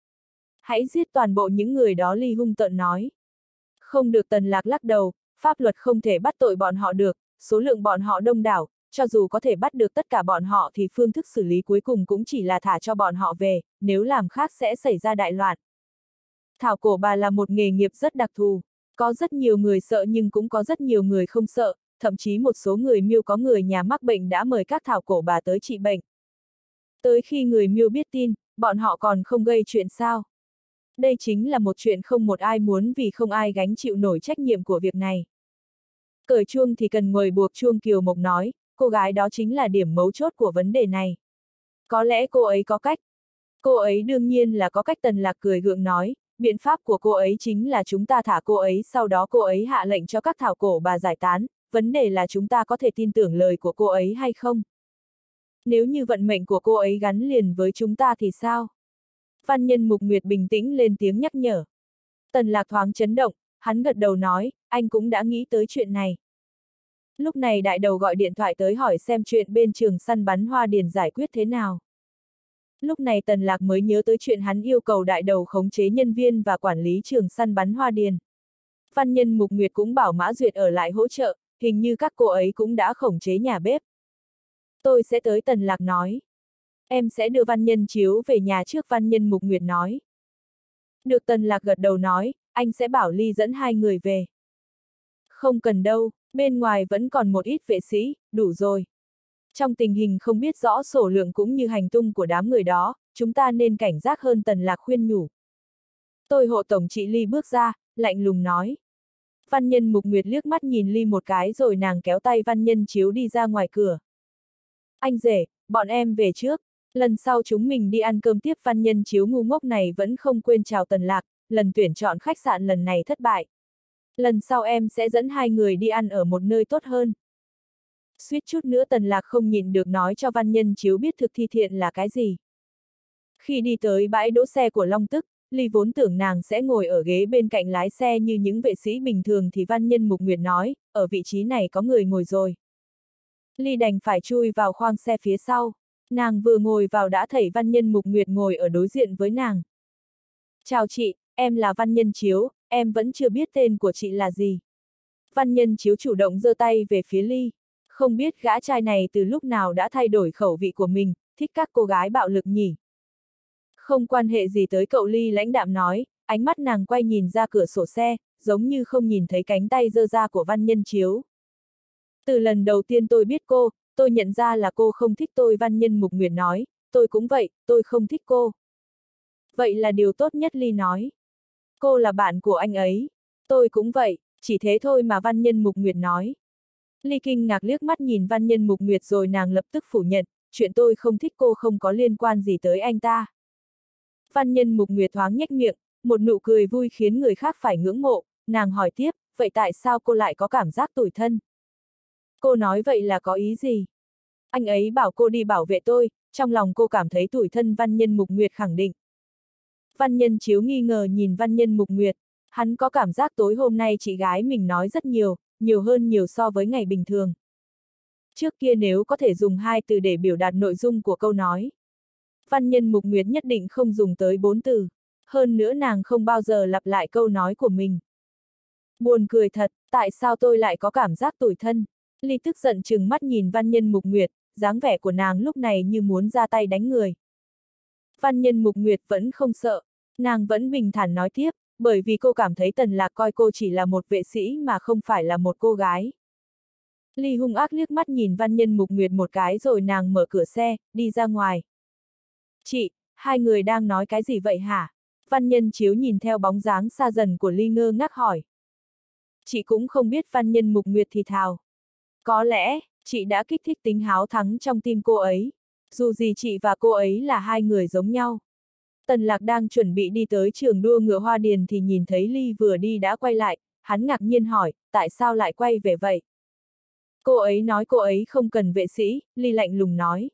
Hãy giết toàn bộ những người đó, Ly hung tợn nói. Không được, Tần Lạc lắc đầu, pháp luật không thể bắt tội bọn họ được, số lượng bọn họ đông đảo, cho dù có thể bắt được tất cả bọn họ thì phương thức xử lý cuối cùng cũng chỉ là thả cho bọn họ về, nếu làm khác sẽ xảy ra đại loạn. Thảo cổ bà là một nghề nghiệp rất đặc thù, có rất nhiều người sợ nhưng cũng có rất nhiều người không sợ, thậm chí một số người Miêu có người nhà mắc bệnh đã mời các thảo cổ bà tới trị bệnh. Tới khi người Miêu biết tin, bọn họ còn không gây chuyện sao? Đây chính là một chuyện không một ai muốn vì không ai gánh chịu nổi trách nhiệm của việc này. Cởi chuông thì cần ngồi buộc chuông, Kiều Mộc nói, cô gái đó chính là điểm mấu chốt của vấn đề này. Có lẽ cô ấy có cách. Cô ấy đương nhiên là có cách, Tần Lạc cười gượng nói, biện pháp của cô ấy chính là chúng ta thả cô ấy, sau đó cô ấy hạ lệnh cho các thảo cổ bà giải tán, vấn đề là chúng ta có thể tin tưởng lời của cô ấy hay không? Nếu như vận mệnh của cô ấy gắn liền với chúng ta thì sao? Văn Nhân Mục Nguyệt bình tĩnh lên tiếng nhắc nhở. Tần Lạc thoáng chấn động, hắn gật đầu nói, anh cũng đã nghĩ tới chuyện này. Lúc này đại đầu gọi điện thoại tới hỏi xem chuyện bên trường săn bắn Hoa Điền giải quyết thế nào. Lúc này Tần Lạc mới nhớ tới chuyện hắn yêu cầu đại đầu khống chế nhân viên và quản lý trường săn bắn Hoa Điền. Văn Nhân Mục Nguyệt cũng bảo Mã Duyệt ở lại hỗ trợ, hình như các cô ấy cũng đã khống chế nhà bếp. Tôi sẽ tới, Tần Lạc nói. Em sẽ đưa Văn Nhân Chiếu về nhà trước, Văn Nhân Mục Nguyệt nói. Được, Tần Lạc gật đầu nói, anh sẽ bảo Ly dẫn hai người về. Không cần đâu, bên ngoài vẫn còn một ít vệ sĩ, đủ rồi. Trong tình hình không biết rõ sổ lượng cũng như hành tung của đám người đó, chúng ta nên cảnh giác hơn, Tần Lạc khuyên nhủ. Tôi hộ tổng trị Ly bước ra, lạnh lùng nói. Văn Nhân Mục Nguyệt liếc mắt nhìn Ly một cái rồi nàng kéo tay Văn Nhân Chiếu đi ra ngoài cửa. Anh rể, bọn em về trước, lần sau chúng mình đi ăn cơm tiếp. Văn Nhân Chiếu ngu ngốc này vẫn không quên chào Tần Lạc, lần tuyển chọn khách sạn lần này thất bại. Lần sau em sẽ dẫn hai người đi ăn ở một nơi tốt hơn. Suýt chút nữa Tần Lạc không nhịn được nói cho Văn Nhân Chiếu biết thực thi thiện là cái gì. Khi đi tới bãi đỗ xe của Long Tức, Ly vốn tưởng nàng sẽ ngồi ở ghế bên cạnh lái xe như những vệ sĩ bình thường thì Văn Nhân Mục Nguyệt nói, ở vị trí này có người ngồi rồi. Ly đành phải chui vào khoang xe phía sau. Nàng vừa ngồi vào đã thấy Văn Nhân Mục Nguyệt ngồi ở đối diện với nàng. Chào chị, em là Văn Nhân Chiếu, em vẫn chưa biết tên của chị là gì. Văn Nhân Chiếu chủ động giơ tay về phía Ly. Không biết gã trai này từ lúc nào đã thay đổi khẩu vị của mình, thích các cô gái bạo lực nhỉ. Không quan hệ gì tới cậu, Ly lãnh đạm nói, ánh mắt nàng quay nhìn ra cửa sổ xe, giống như không nhìn thấy cánh tay giơ ra của Văn Nhân Chiếu. Từ lần đầu tiên tôi biết cô, tôi nhận ra là cô không thích tôi. Văn Nhân Mục Nguyệt nói, tôi cũng vậy, tôi không thích cô. Vậy là điều tốt nhất, Ly nói. Cô là bạn của anh ấy. Tôi cũng vậy, chỉ thế thôi mà. Văn Nhân Mục Nguyệt nói. Ly kinh ngạc liếc mắt nhìn Văn Nhân Mục Nguyệt rồi nàng lập tức phủ nhận, chuyện tôi không thích cô không có liên quan gì tới anh ta. Văn Nhân Mục Nguyệt thoáng nhếch miệng, một nụ cười vui khiến người khác phải ngưỡng mộ, nàng hỏi tiếp, vậy tại sao cô lại có cảm giác tủi thân? Cô nói vậy là có ý gì? Anh ấy bảo cô đi bảo vệ tôi, trong lòng cô cảm thấy tủi thân. Văn Nhân Mục Nguyệt khẳng định. Văn Nhân Chiếu nghi ngờ nhìn Văn Nhân Mục Nguyệt, hắn có cảm giác tối hôm nay chị gái mình nói rất nhiều, nhiều hơn nhiều so với ngày bình thường. Trước kia nếu có thể dùng 2 từ để biểu đạt nội dung của câu nói, Văn Nhân Mục Nguyệt nhất định không dùng tới 4 từ. Hơn nữa nàng không bao giờ lặp lại câu nói của mình. Buồn cười thật, tại sao tôi lại có cảm giác tủi thân? Ly tức giận trừng mắt nhìn Văn Nhân Mục Nguyệt, dáng vẻ của nàng lúc này như muốn ra tay đánh người. Văn Nhân Mục Nguyệt vẫn không sợ, nàng vẫn bình thản nói tiếp, bởi vì cô cảm thấy Tần Lạc coi cô chỉ là một vệ sĩ mà không phải là một cô gái. Ly hung ác liếc mắt nhìn Văn Nhân Mục Nguyệt một cái rồi nàng mở cửa xe, đi ra ngoài. Chị, hai người đang nói cái gì vậy hả? Văn Nhân Chiếu nhìn theo bóng dáng xa dần của Ly ngơ ngác hỏi. Chị cũng không biết. Văn Nhân Mục Nguyệt thì thào. Có lẽ, chị đã kích thích tính háo thắng trong tim cô ấy. Dù gì chị và cô ấy là hai người giống nhau. Tần Lạc đang chuẩn bị đi tới trường đua ngựa Hoa Điền thì nhìn thấy Ly vừa đi đã quay lại, hắn ngạc nhiên hỏi, tại sao lại quay về vậy? Cô ấy nói cô ấy không cần vệ sĩ, Ly lạnh lùng nói.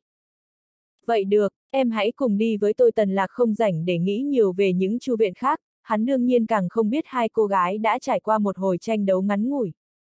Vậy được, em hãy cùng đi với tôi. Tần Lạc không rảnh để nghĩ nhiều về những chu viện khác, hắn đương nhiên càng không biết hai cô gái đã trải qua một hồi tranh đấu ngắn ngủi.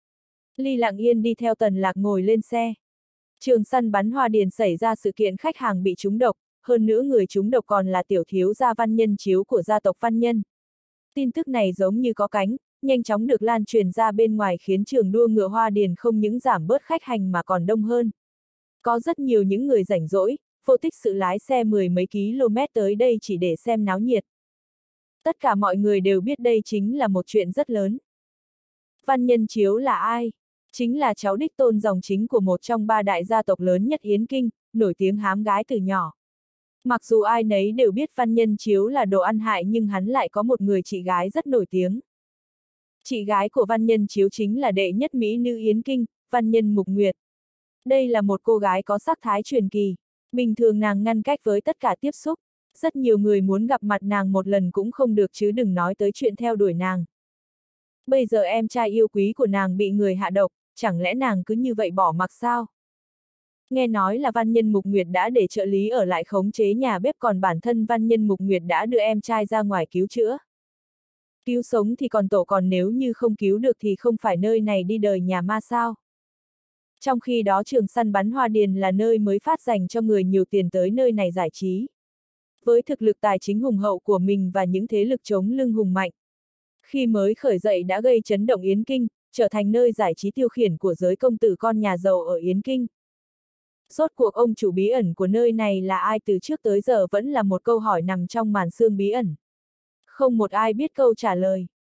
Ly lặng yên đi theo Tần Lạc ngồi lên xe. Trường săn bắn Hoa Điền xảy ra sự kiện khách hàng bị trúng độc, hơn nữa người trúng độc còn là tiểu thiếu gia Văn Nhân Chiếu của gia tộc Văn Nhân. Tin tức này giống như có cánh, nhanh chóng được lan truyền ra bên ngoài khiến trường đua ngựa Hoa Điền không những giảm bớt khách hành mà còn đông hơn. Có rất nhiều những người rảnh rỗi, vô tích sự lái xe 10 mấy km tới đây chỉ để xem náo nhiệt. Tất cả mọi người đều biết đây chính là một chuyện rất lớn. Văn Nhân Chiếu là ai? Chính là cháu đích tôn dòng chính của một trong 3 đại gia tộc lớn nhất Yến Kinh, nổi tiếng hám gái từ nhỏ. Mặc dù ai nấy đều biết Văn Nhân Chiếu là đồ ăn hại nhưng hắn lại có một người chị gái rất nổi tiếng. Chị gái của Văn Nhân Chiếu chính là đệ nhất mỹ nữ Yến Kinh, Văn Nhân Mục Nguyệt. Đây là một cô gái có sắc thái truyền kỳ. Bình thường nàng ngăn cách với tất cả tiếp xúc. Rất nhiều người muốn gặp mặt nàng một lần cũng không được chứ đừng nói tới chuyện theo đuổi nàng. Bây giờ em trai yêu quý của nàng bị người hạ độc, chẳng lẽ nàng cứ như vậy bỏ mặc sao? Nghe nói là Văn Nhân Mục Nguyệt đã để trợ lý ở lại khống chế nhà bếp còn bản thân Văn Nhân Mục Nguyệt đã đưa em trai ra ngoài cứu chữa. Cứu sống thì còn tổ, còn nếu như không cứu được thì không phải nơi này đi đời nhà ma sao? Trong khi đó trường săn bắn Hoa Điền là nơi mới phát dành cho người nhiều tiền tới nơi này giải trí. Với thực lực tài chính hùng hậu của mình và những thế lực chống lưng hùng mạnh, khi mới khởi dậy đã gây chấn động Yến Kinh, trở thành nơi giải trí tiêu khiển của giới công tử con nhà giàu ở Yến Kinh. Rốt cuộc ông chủ bí ẩn của nơi này là ai từ trước tới giờ vẫn là một câu hỏi nằm trong màn sương bí ẩn. Không một ai biết câu trả lời.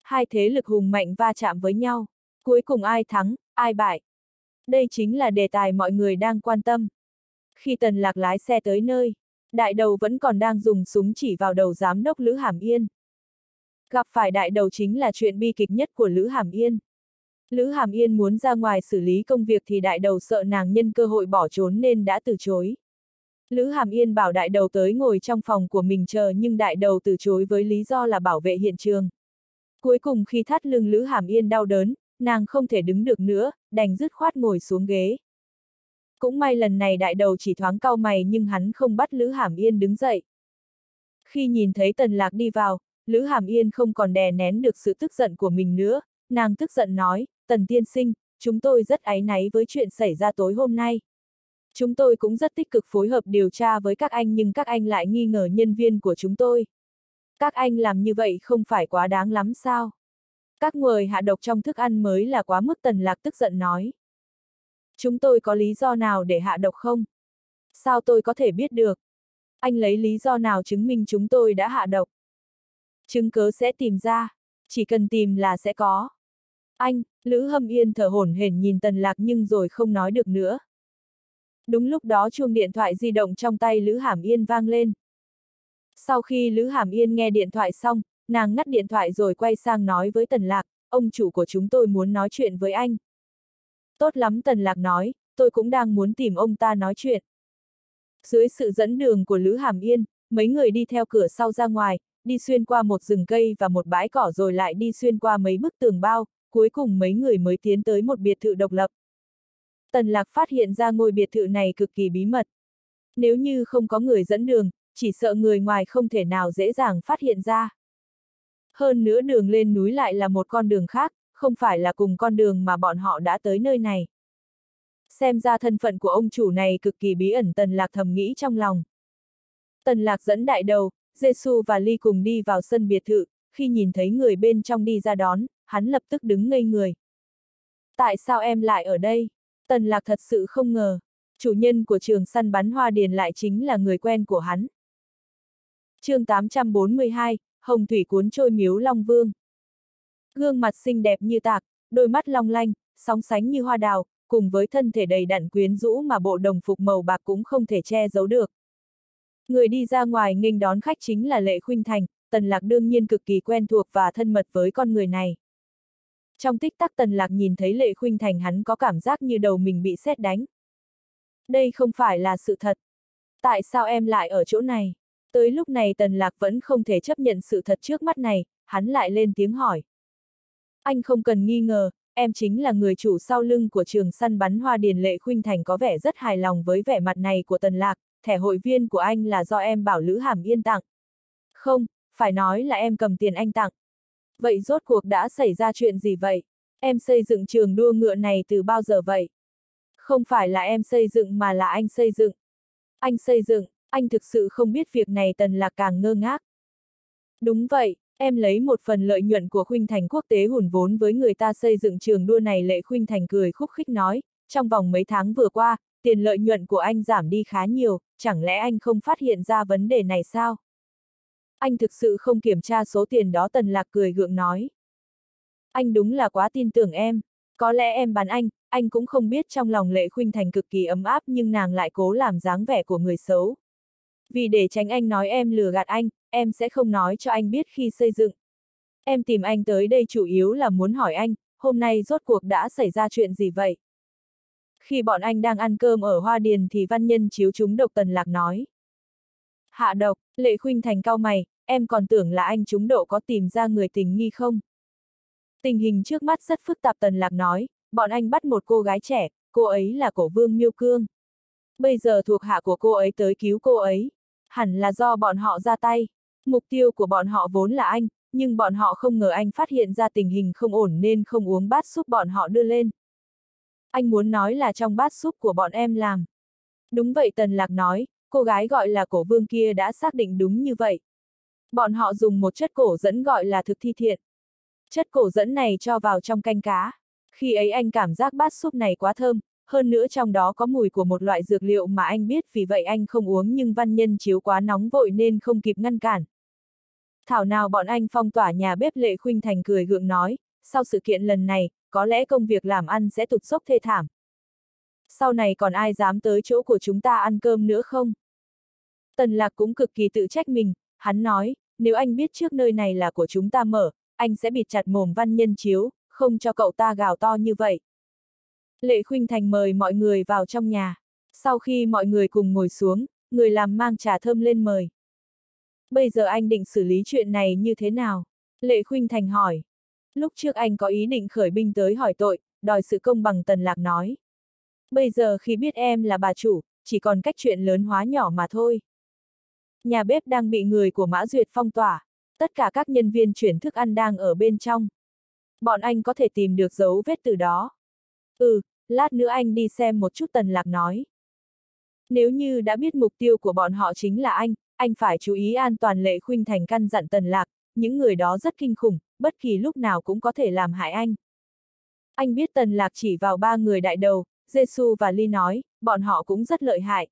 Hai thế lực hùng mạnh va chạm với nhau. Cuối cùng ai thắng, ai bại? Đây chính là đề tài mọi người đang quan tâm. Khi Tần Lạc lái xe tới nơi, đại đầu vẫn còn đang dùng súng chỉ vào đầu giám đốc Lữ Hàm Yên. Gặp phải đại đầu chính là chuyện bi kịch nhất của Lữ Hàm Yên. Lữ Hàm Yên muốn ra ngoài xử lý công việc thì đại đầu sợ nàng nhân cơ hội bỏ trốn nên đã từ chối. Lữ Hàm Yên bảo đại đầu tới ngồi trong phòng của mình chờ nhưng đại đầu từ chối với lý do là bảo vệ hiện trường. Cuối cùng khi thắt lưng Lữ Hàm Yên đau đớn, nàng không thể đứng được nữa, đành dứt khoát ngồi xuống ghế. Cũng may lần này đại đầu chỉ thoáng cau mày nhưng hắn không bắt Lữ Hàm Yên đứng dậy. Khi nhìn thấy Tần Lạc đi vào, Lữ Hàm Yên không còn đè nén được sự tức giận của mình nữa, nàng tức giận nói, Tần tiên sinh, chúng tôi rất áy náy với chuyện xảy ra tối hôm nay. Chúng tôi cũng rất tích cực phối hợp điều tra với các anh nhưng các anh lại nghi ngờ nhân viên của chúng tôi. Các anh làm như vậy không phải quá đáng lắm sao? Các người hạ độc trong thức ăn mới là quá mức. Tần Lạc tức giận nói. Chúng tôi có lý do nào để hạ độc không? Sao tôi có thể biết được? Anh lấy lý do nào chứng minh chúng tôi đã hạ độc? Chứng cớ sẽ tìm ra. Chỉ cần tìm là sẽ có. Anh, Lữ Hâm Yên thở hổn hển nhìn Tần Lạc nhưng rồi không nói được nữa. Đúng lúc đó chuông điện thoại di động trong tay Lữ Hàm Yên vang lên. Sau khi Lữ Hàm Yên nghe điện thoại xong, nàng ngắt điện thoại rồi quay sang nói với Tần Lạc, ông chủ của chúng tôi muốn nói chuyện với anh. Tốt lắm, Tần Lạc nói, tôi cũng đang muốn tìm ông ta nói chuyện. Dưới sự dẫn đường của Lữ Hàm Yên, mấy người đi theo cửa sau ra ngoài, đi xuyên qua một rừng cây và một bãi cỏ rồi lại đi xuyên qua mấy bức tường bao, cuối cùng mấy người mới tiến tới một biệt thự độc lập. Tần Lạc phát hiện ra ngôi biệt thự này cực kỳ bí mật. Nếu như không có người dẫn đường, chỉ sợ người ngoài không thể nào dễ dàng phát hiện ra. Hơn nữa đường lên núi lại là một con đường khác, không phải là cùng con đường mà bọn họ đã tới nơi này. Xem ra thân phận của ông chủ này cực kỳ bí ẩn, Tần Lạc thầm nghĩ trong lòng. Tần Lạc dẫn đại đầu, Giê-xu và Ly cùng đi vào sân biệt thự, khi nhìn thấy người bên trong đi ra đón, hắn lập tức đứng ngây người. Tại sao em lại ở đây? Tần Lạc thật sự không ngờ, chủ nhân của trường săn bắn Hoa Điền lại chính là người quen của hắn. Chương 842, Hồng thủy cuốn trôi miếu Long Vương. Gương mặt xinh đẹp như tạc, đôi mắt long lanh, sóng sánh như hoa đào, cùng với thân thể đầy đặn quyến rũ mà bộ đồng phục màu bạc cũng không thể che giấu được. Người đi ra ngoài nghênh đón khách chính là Lệ Khuynh Thành, Tần Lạc đương nhiên cực kỳ quen thuộc và thân mật với con người này. Trong tích tắc Tần Lạc nhìn thấy Lệ Khuynh Thành hắn có cảm giác như đầu mình bị sét đánh. Đây không phải là sự thật. Tại sao em lại ở chỗ này? Tới lúc này Tần Lạc vẫn không thể chấp nhận sự thật trước mắt này, hắn lại lên tiếng hỏi. Anh không cần nghi ngờ, em chính là người chủ sau lưng của trường săn bắn Hoa Điền. Lệ Khuynh Thành có vẻ rất hài lòng với vẻ mặt này của Tần Lạc, thẻ hội viên của anh là do em bảo Lữ Hàm Yên tặng. Không, phải nói là em cầm tiền anh tặng. Vậy rốt cuộc đã xảy ra chuyện gì vậy? Em xây dựng trường đua ngựa này từ bao giờ vậy? Không phải là em xây dựng mà là anh xây dựng. Anh xây dựng, anh thực sự không biết việc này. Tần Lạc càng ngơ ngác. Đúng vậy, em lấy một phần lợi nhuận của Khuynh Thành Quốc tế hùn vốn với người ta xây dựng trường đua này. Lệ Khuynh Thành cười khúc khích nói, trong vòng mấy tháng vừa qua, tiền lợi nhuận của anh giảm đi khá nhiều, chẳng lẽ anh không phát hiện ra vấn đề này sao? Anh thực sự không kiểm tra số tiền đó. Tần Lạc cười gượng nói. Anh đúng là quá tin tưởng em, có lẽ em bán anh cũng không biết. Trong lòng Lệ Khuynh Thành cực kỳ ấm áp nhưng nàng lại cố làm dáng vẻ của người xấu. Vì để tránh anh nói em lừa gạt anh, em sẽ không nói cho anh biết khi xây dựng. Em tìm anh tới đây chủ yếu là muốn hỏi anh, hôm nay rốt cuộc đã xảy ra chuyện gì vậy? Khi bọn anh đang ăn cơm ở Hoa Điền thì Văn Nhân Chiếu trúng độc. Tần Lạc nói. Hạ độc? Lệ Khuynh Thành cau mày, em còn tưởng là anh trúng độc. Có tìm ra người tình nghi không? Tình hình trước mắt rất phức tạp. Tần Lạc nói, bọn anh bắt một cô gái trẻ, cô ấy là Cổ Vương Miêu Cương. Bây giờ thuộc hạ của cô ấy tới cứu cô ấy. Hẳn là do bọn họ ra tay. Mục tiêu của bọn họ vốn là anh, nhưng bọn họ không ngờ anh phát hiện ra tình hình không ổn nên không uống bát súp bọn họ đưa lên. Anh muốn nói là trong bát súp của bọn em làm. Đúng vậy, Tần Lạc nói, cô gái gọi là Cổ Vương kia đã xác định đúng như vậy. Bọn họ dùng một chất cổ dẫn gọi là thực thi thiện. Chất cổ dẫn này cho vào trong canh cá. Khi ấy anh cảm giác bát súp này quá thơm, hơn nữa trong đó có mùi của một loại dược liệu mà anh biết, vì vậy anh không uống nhưng Văn Nhân Chiếu quá nóng vội nên không kịp ngăn cản. Thảo nào bọn anh phong tỏa nhà bếp, Lệ Khuynh Thành cười gượng nói, sau sự kiện lần này, có lẽ công việc làm ăn sẽ tụt dốc thê thảm. Sau này còn ai dám tới chỗ của chúng ta ăn cơm nữa không? Tần Lạc cũng cực kỳ tự trách mình, hắn nói, nếu anh biết trước nơi này là của chúng ta mở, anh sẽ bịt chặt mồm Văn Nhân Chiếu, không cho cậu ta gào to như vậy. Lệ Khuynh Thành mời mọi người vào trong nhà. Sau khi mọi người cùng ngồi xuống, người làm mang trà thơm lên mời. Bây giờ anh định xử lý chuyện này như thế nào? Lệ Khuynh Thành hỏi. Lúc trước anh có ý định khởi binh tới hỏi tội, đòi sự công bằng, Tần Lạc nói. Bây giờ khi biết em là bà chủ, chỉ còn cách chuyện lớn hóa nhỏ mà thôi. Nhà bếp đang bị người của Mã Duyệt phong tỏa. Tất cả các nhân viên chuyển thức ăn đang ở bên trong. Bọn anh có thể tìm được dấu vết từ đó. Lát nữa anh đi xem một chút, Tần Lạc nói. Nếu như đã biết mục tiêu của bọn họ chính là anh phải chú ý an toàn, Lệ Khuynh Thành căn dặn Tần Lạc, những người đó rất kinh khủng, bất kỳ lúc nào cũng có thể làm hại anh. Anh biết, Tần Lạc chỉ vào 3 người đại đầu, Giê-xu và Ly nói, bọn họ cũng rất lợi hại.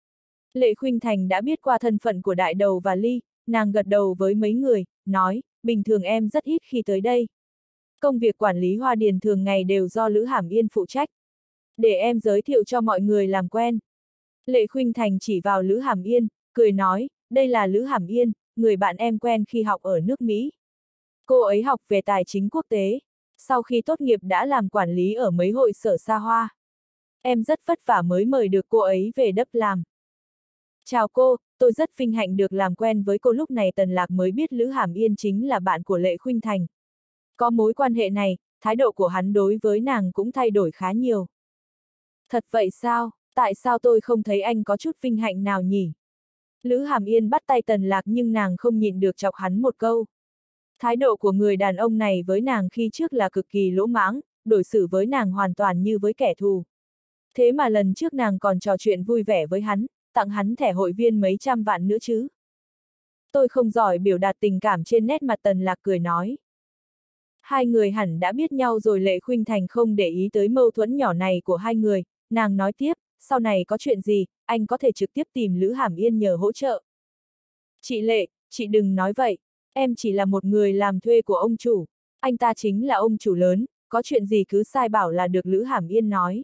Lệ Khuynh Thành đã biết qua thân phận của đại đầu và Ly, nàng gật đầu với mấy người, nói, bình thường em rất ít khi tới đây. Công việc quản lý hoa điền thường ngày đều do Lữ Hàm Yên phụ trách. Để em giới thiệu cho mọi người làm quen. Lệ Khuynh Thành chỉ vào Lữ Hàm Yên, cười nói, đây là Lữ Hàm Yên, người bạn em quen khi học ở nước Mỹ. Cô ấy học về tài chính quốc tế. Sau khi tốt nghiệp đã làm quản lý ở mấy hội sở xa hoa. Em rất vất vả mới mời được cô ấy về Đấp làm. Chào cô, tôi rất vinh hạnh được làm quen với cô. Lúc này Tần Lạc mới biết Lữ Hàm Yên chính là bạn của Lệ Khuynh Thành. Có mối quan hệ này, thái độ của hắn đối với nàng cũng thay đổi khá nhiều. Thật vậy sao, tại sao tôi không thấy anh có chút vinh hạnh nào nhỉ? Lữ Hàm Yên bắt tay Tần Lạc nhưng nàng không nhịn được chọc hắn một câu. Thái độ của người đàn ông này với nàng khi trước là cực kỳ lỗ mãng, đối xử với nàng hoàn toàn như với kẻ thù. Thế mà lần trước nàng còn trò chuyện vui vẻ với hắn, tặng hắn thẻ hội viên mấy trăm vạn nữa chứ. Tôi không giỏi biểu đạt tình cảm, trên nét mặt Tần Lạc cười nói. Hai người hẳn đã biết nhau rồi. Lệ Khuynh Thành không để ý tới mâu thuẫn nhỏ này của hai người, nàng nói tiếp, sau này có chuyện gì, anh có thể trực tiếp tìm Lữ Hàm Yên nhờ hỗ trợ. Chị Lệ, chị đừng nói vậy, em chỉ là một người làm thuê của ông chủ, anh ta chính là ông chủ lớn, có chuyện gì cứ sai bảo là được, Lữ Hàm Yên nói.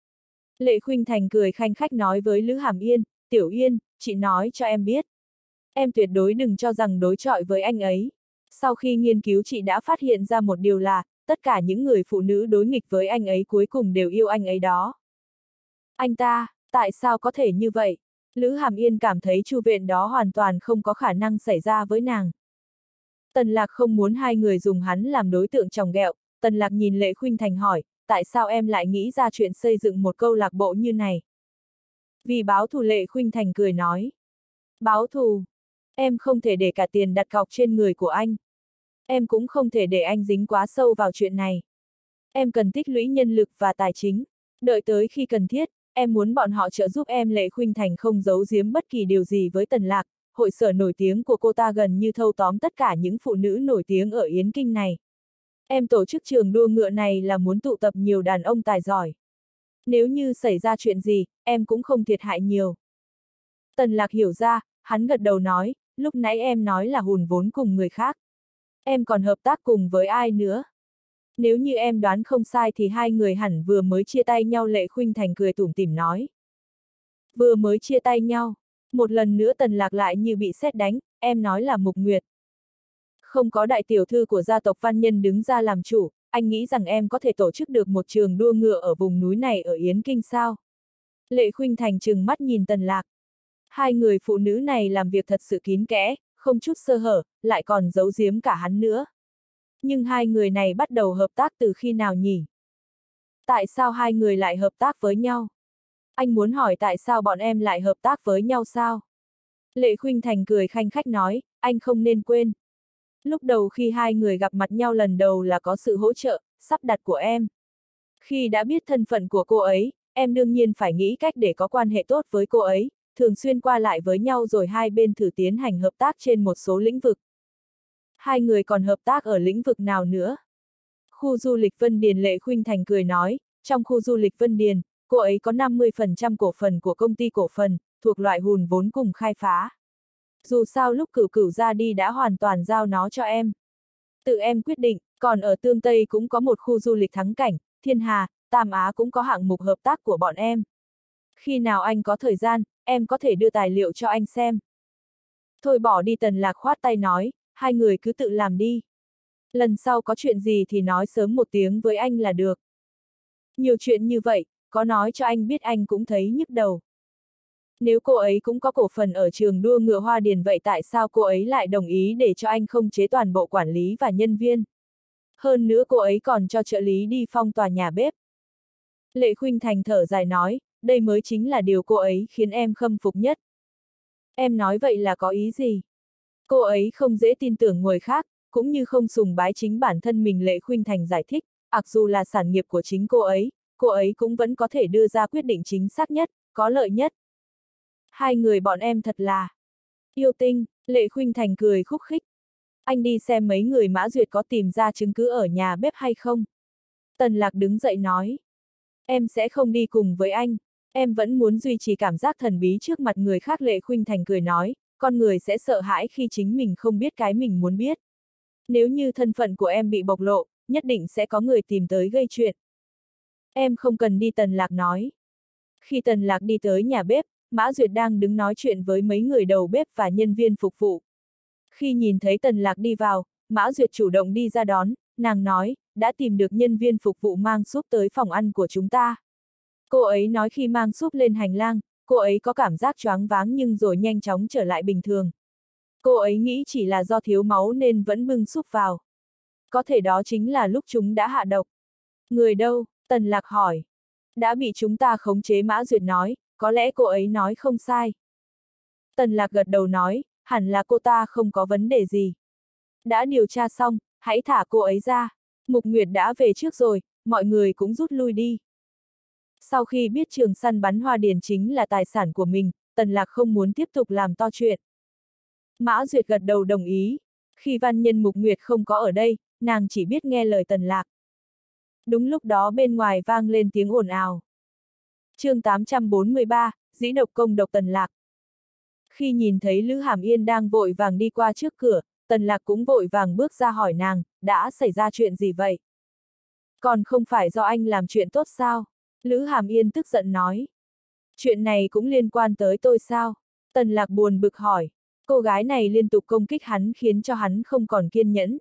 Lệ Khuynh Thành cười khanh khách nói với Lữ Hàm Yên, Tiểu Yên, chị nói cho em biết. Em tuyệt đối đừng cho rằng đối chọi với anh ấy. Sau khi nghiên cứu chị đã phát hiện ra một điều là, tất cả những người phụ nữ đối nghịch với anh ấy cuối cùng đều yêu anh ấy đó. Anh ta, tại sao có thể như vậy? Lữ Hàm Yên cảm thấy chu viện đó hoàn toàn không có khả năng xảy ra với nàng. Tần Lạc không muốn hai người dùng hắn làm đối tượng chòng ghẹo. Tần Lạc nhìn Lệ Khuynh Thành hỏi, tại sao em lại nghĩ ra chuyện xây dựng một câu lạc bộ như này? Vì báo thù, Lệ Khuynh Thành cười nói. Báo thù? Em không thể để cả tiền đặt cọc trên người của anh. Em cũng không thể để anh dính quá sâu vào chuyện này. Em cần tích lũy nhân lực và tài chính. Đợi tới khi cần thiết, em muốn bọn họ trợ giúp em. Lệ Khuynh Thành không giấu giếm bất kỳ điều gì với Tần Lạc. Hội sở nổi tiếng của cô ta gần như thâu tóm tất cả những phụ nữ nổi tiếng ở Yến Kinh này. Em tổ chức trường đua ngựa này là muốn tụ tập nhiều đàn ông tài giỏi. Nếu như xảy ra chuyện gì, em cũng không thiệt hại nhiều. Tần Lạc hiểu ra, hắn gật đầu nói, lúc nãy em nói là hùn vốn cùng người khác. Em còn hợp tác cùng với ai nữa? Nếu như em đoán không sai thì hai người hẳn vừa mới chia tay nhau. Lệ Khuynh Thành cười tủm tỉm nói. Vừa mới chia tay nhau. Một lần nữa Tần Lạc lại như bị sét đánh, em nói là Mục Nguyệt. Không có đại tiểu thư của gia tộc Văn Nhân đứng ra làm chủ, anh nghĩ rằng em có thể tổ chức được một trường đua ngựa ở vùng núi này ở Yến Kinh sao? Lệ Khuynh Thành trừng mắt nhìn Tần Lạc. Hai người phụ nữ này làm việc thật sự kín kẽ, không chút sơ hở, lại còn giấu giếm cả hắn nữa. Nhưng hai người này bắt đầu hợp tác từ khi nào nhỉ? Tại sao hai người lại hợp tác với nhau? Anh muốn hỏi tại sao bọn em lại hợp tác với nhau sao? Lệ Khuynh Thành cười khanh khách nói, anh không nên quên. Lúc đầu khi hai người gặp mặt nhau lần đầu là có sự hỗ trợ, sắp đặt của em. Khi đã biết thân phận của cô ấy, em đương nhiên phải nghĩ cách để có quan hệ tốt với cô ấy, thường xuyên qua lại với nhau rồi hai bên thử tiến hành hợp tác trên một số lĩnh vực. Hai người còn hợp tác ở lĩnh vực nào nữa? Khu du lịch Vân Điền. Lệ Khuynh Thành cười nói, trong khu du lịch Vân Điền, cô ấy có 50% cổ phần của công ty cổ phần, thuộc loại hùn vốn cùng khai phá. Dù sao lúc Cửu Cửu ra đi đã hoàn toàn giao nó cho em. Tự em quyết định, còn ở Tương Tây cũng có một khu du lịch thắng cảnh, Thiên Hà, Tam Á cũng có hạng mục hợp tác của bọn em. Khi nào anh có thời gian, em có thể đưa tài liệu cho anh xem. Thôi bỏ đi, Tần Lạc khoát tay nói, hai người cứ tự làm đi. Lần sau có chuyện gì thì nói sớm một tiếng với anh là được. Nhiều chuyện như vậy, có nói cho anh biết anh cũng thấy nhức đầu. Nếu cô ấy cũng có cổ phần ở trường đua ngựa Hoa Điền, vậy tại sao cô ấy lại đồng ý để cho anh không chế toàn bộ quản lý và nhân viên? Hơn nữa cô ấy còn cho trợ lý đi phong tỏa nhà bếp. Lệ Khuynh Thành thở dài nói, đây mới chính là điều cô ấy khiến em khâm phục nhất. Em nói vậy là có ý gì? Cô ấy không dễ tin tưởng người khác, cũng như không sùng bái chính bản thân mình. Lệ Khuynh Thành giải thích, mặc dù là sản nghiệp của chính cô ấy cũng vẫn có thể đưa ra quyết định chính xác nhất, có lợi nhất. Hai người bọn em thật là yêu tinh. Lệ Khuynh Thành cười khúc khích. Anh đi xem mấy người Mã Duyệt có tìm ra chứng cứ ở nhà bếp hay không? Tần Lạc đứng dậy nói. Em sẽ không đi cùng với anh, em vẫn muốn duy trì cảm giác thần bí trước mặt người khác. Lệ Khuynh Thành cười nói, con người sẽ sợ hãi khi chính mình không biết cái mình muốn biết. Nếu như thân phận của em bị bộc lộ, nhất định sẽ có người tìm tới gây chuyện. Em không cần đi, Tần Lạc nói. Khi Tần Lạc đi tới nhà bếp, Mã Duyệt đang đứng nói chuyện với mấy người đầu bếp và nhân viên phục vụ. Khi nhìn thấy Tần Lạc đi vào, Mã Duyệt chủ động đi ra đón, nàng nói, đã tìm được nhân viên phục vụ mang súp tới phòng ăn của chúng ta. Cô ấy nói khi mang súp lên hành lang, cô ấy có cảm giác choáng váng nhưng rồi nhanh chóng trở lại bình thường. Cô ấy nghĩ chỉ là do thiếu máu nên vẫn bưng súp vào. Có thể đó chính là lúc chúng đã hạ độc. Người đâu? Tần Lạc hỏi. Đã bị chúng ta khống chế, Mã Duyệt nói, có lẽ cô ấy nói không sai. Tần Lạc gật đầu nói, hẳn là cô ta không có vấn đề gì. Đã điều tra xong, hãy thả cô ấy ra. Mục Nguyệt đã về trước rồi, mọi người cũng rút lui đi. Sau khi biết trường săn bắn Hoa Điền chính là tài sản của mình, Tần Lạc không muốn tiếp tục làm to chuyện. Mã Duyệt gật đầu đồng ý. Khi văn nhân Mục Nguyệt không có ở đây, nàng chỉ biết nghe lời Tần Lạc. Đúng lúc đó bên ngoài vang lên tiếng ồn ào. Chương 843, dĩ độc công độc Tần Lạc. Khi nhìn thấy Lữ Hàm Yên đang vội vàng đi qua trước cửa, Tần Lạc cũng vội vàng bước ra hỏi nàng, đã xảy ra chuyện gì vậy? Còn không phải do anh làm chuyện tốt sao? Lữ Hàm Yên tức giận nói. Chuyện này cũng liên quan tới tôi sao? Tần Lạc buồn bực hỏi. Cô gái này liên tục công kích hắn khiến cho hắn không còn kiên nhẫn.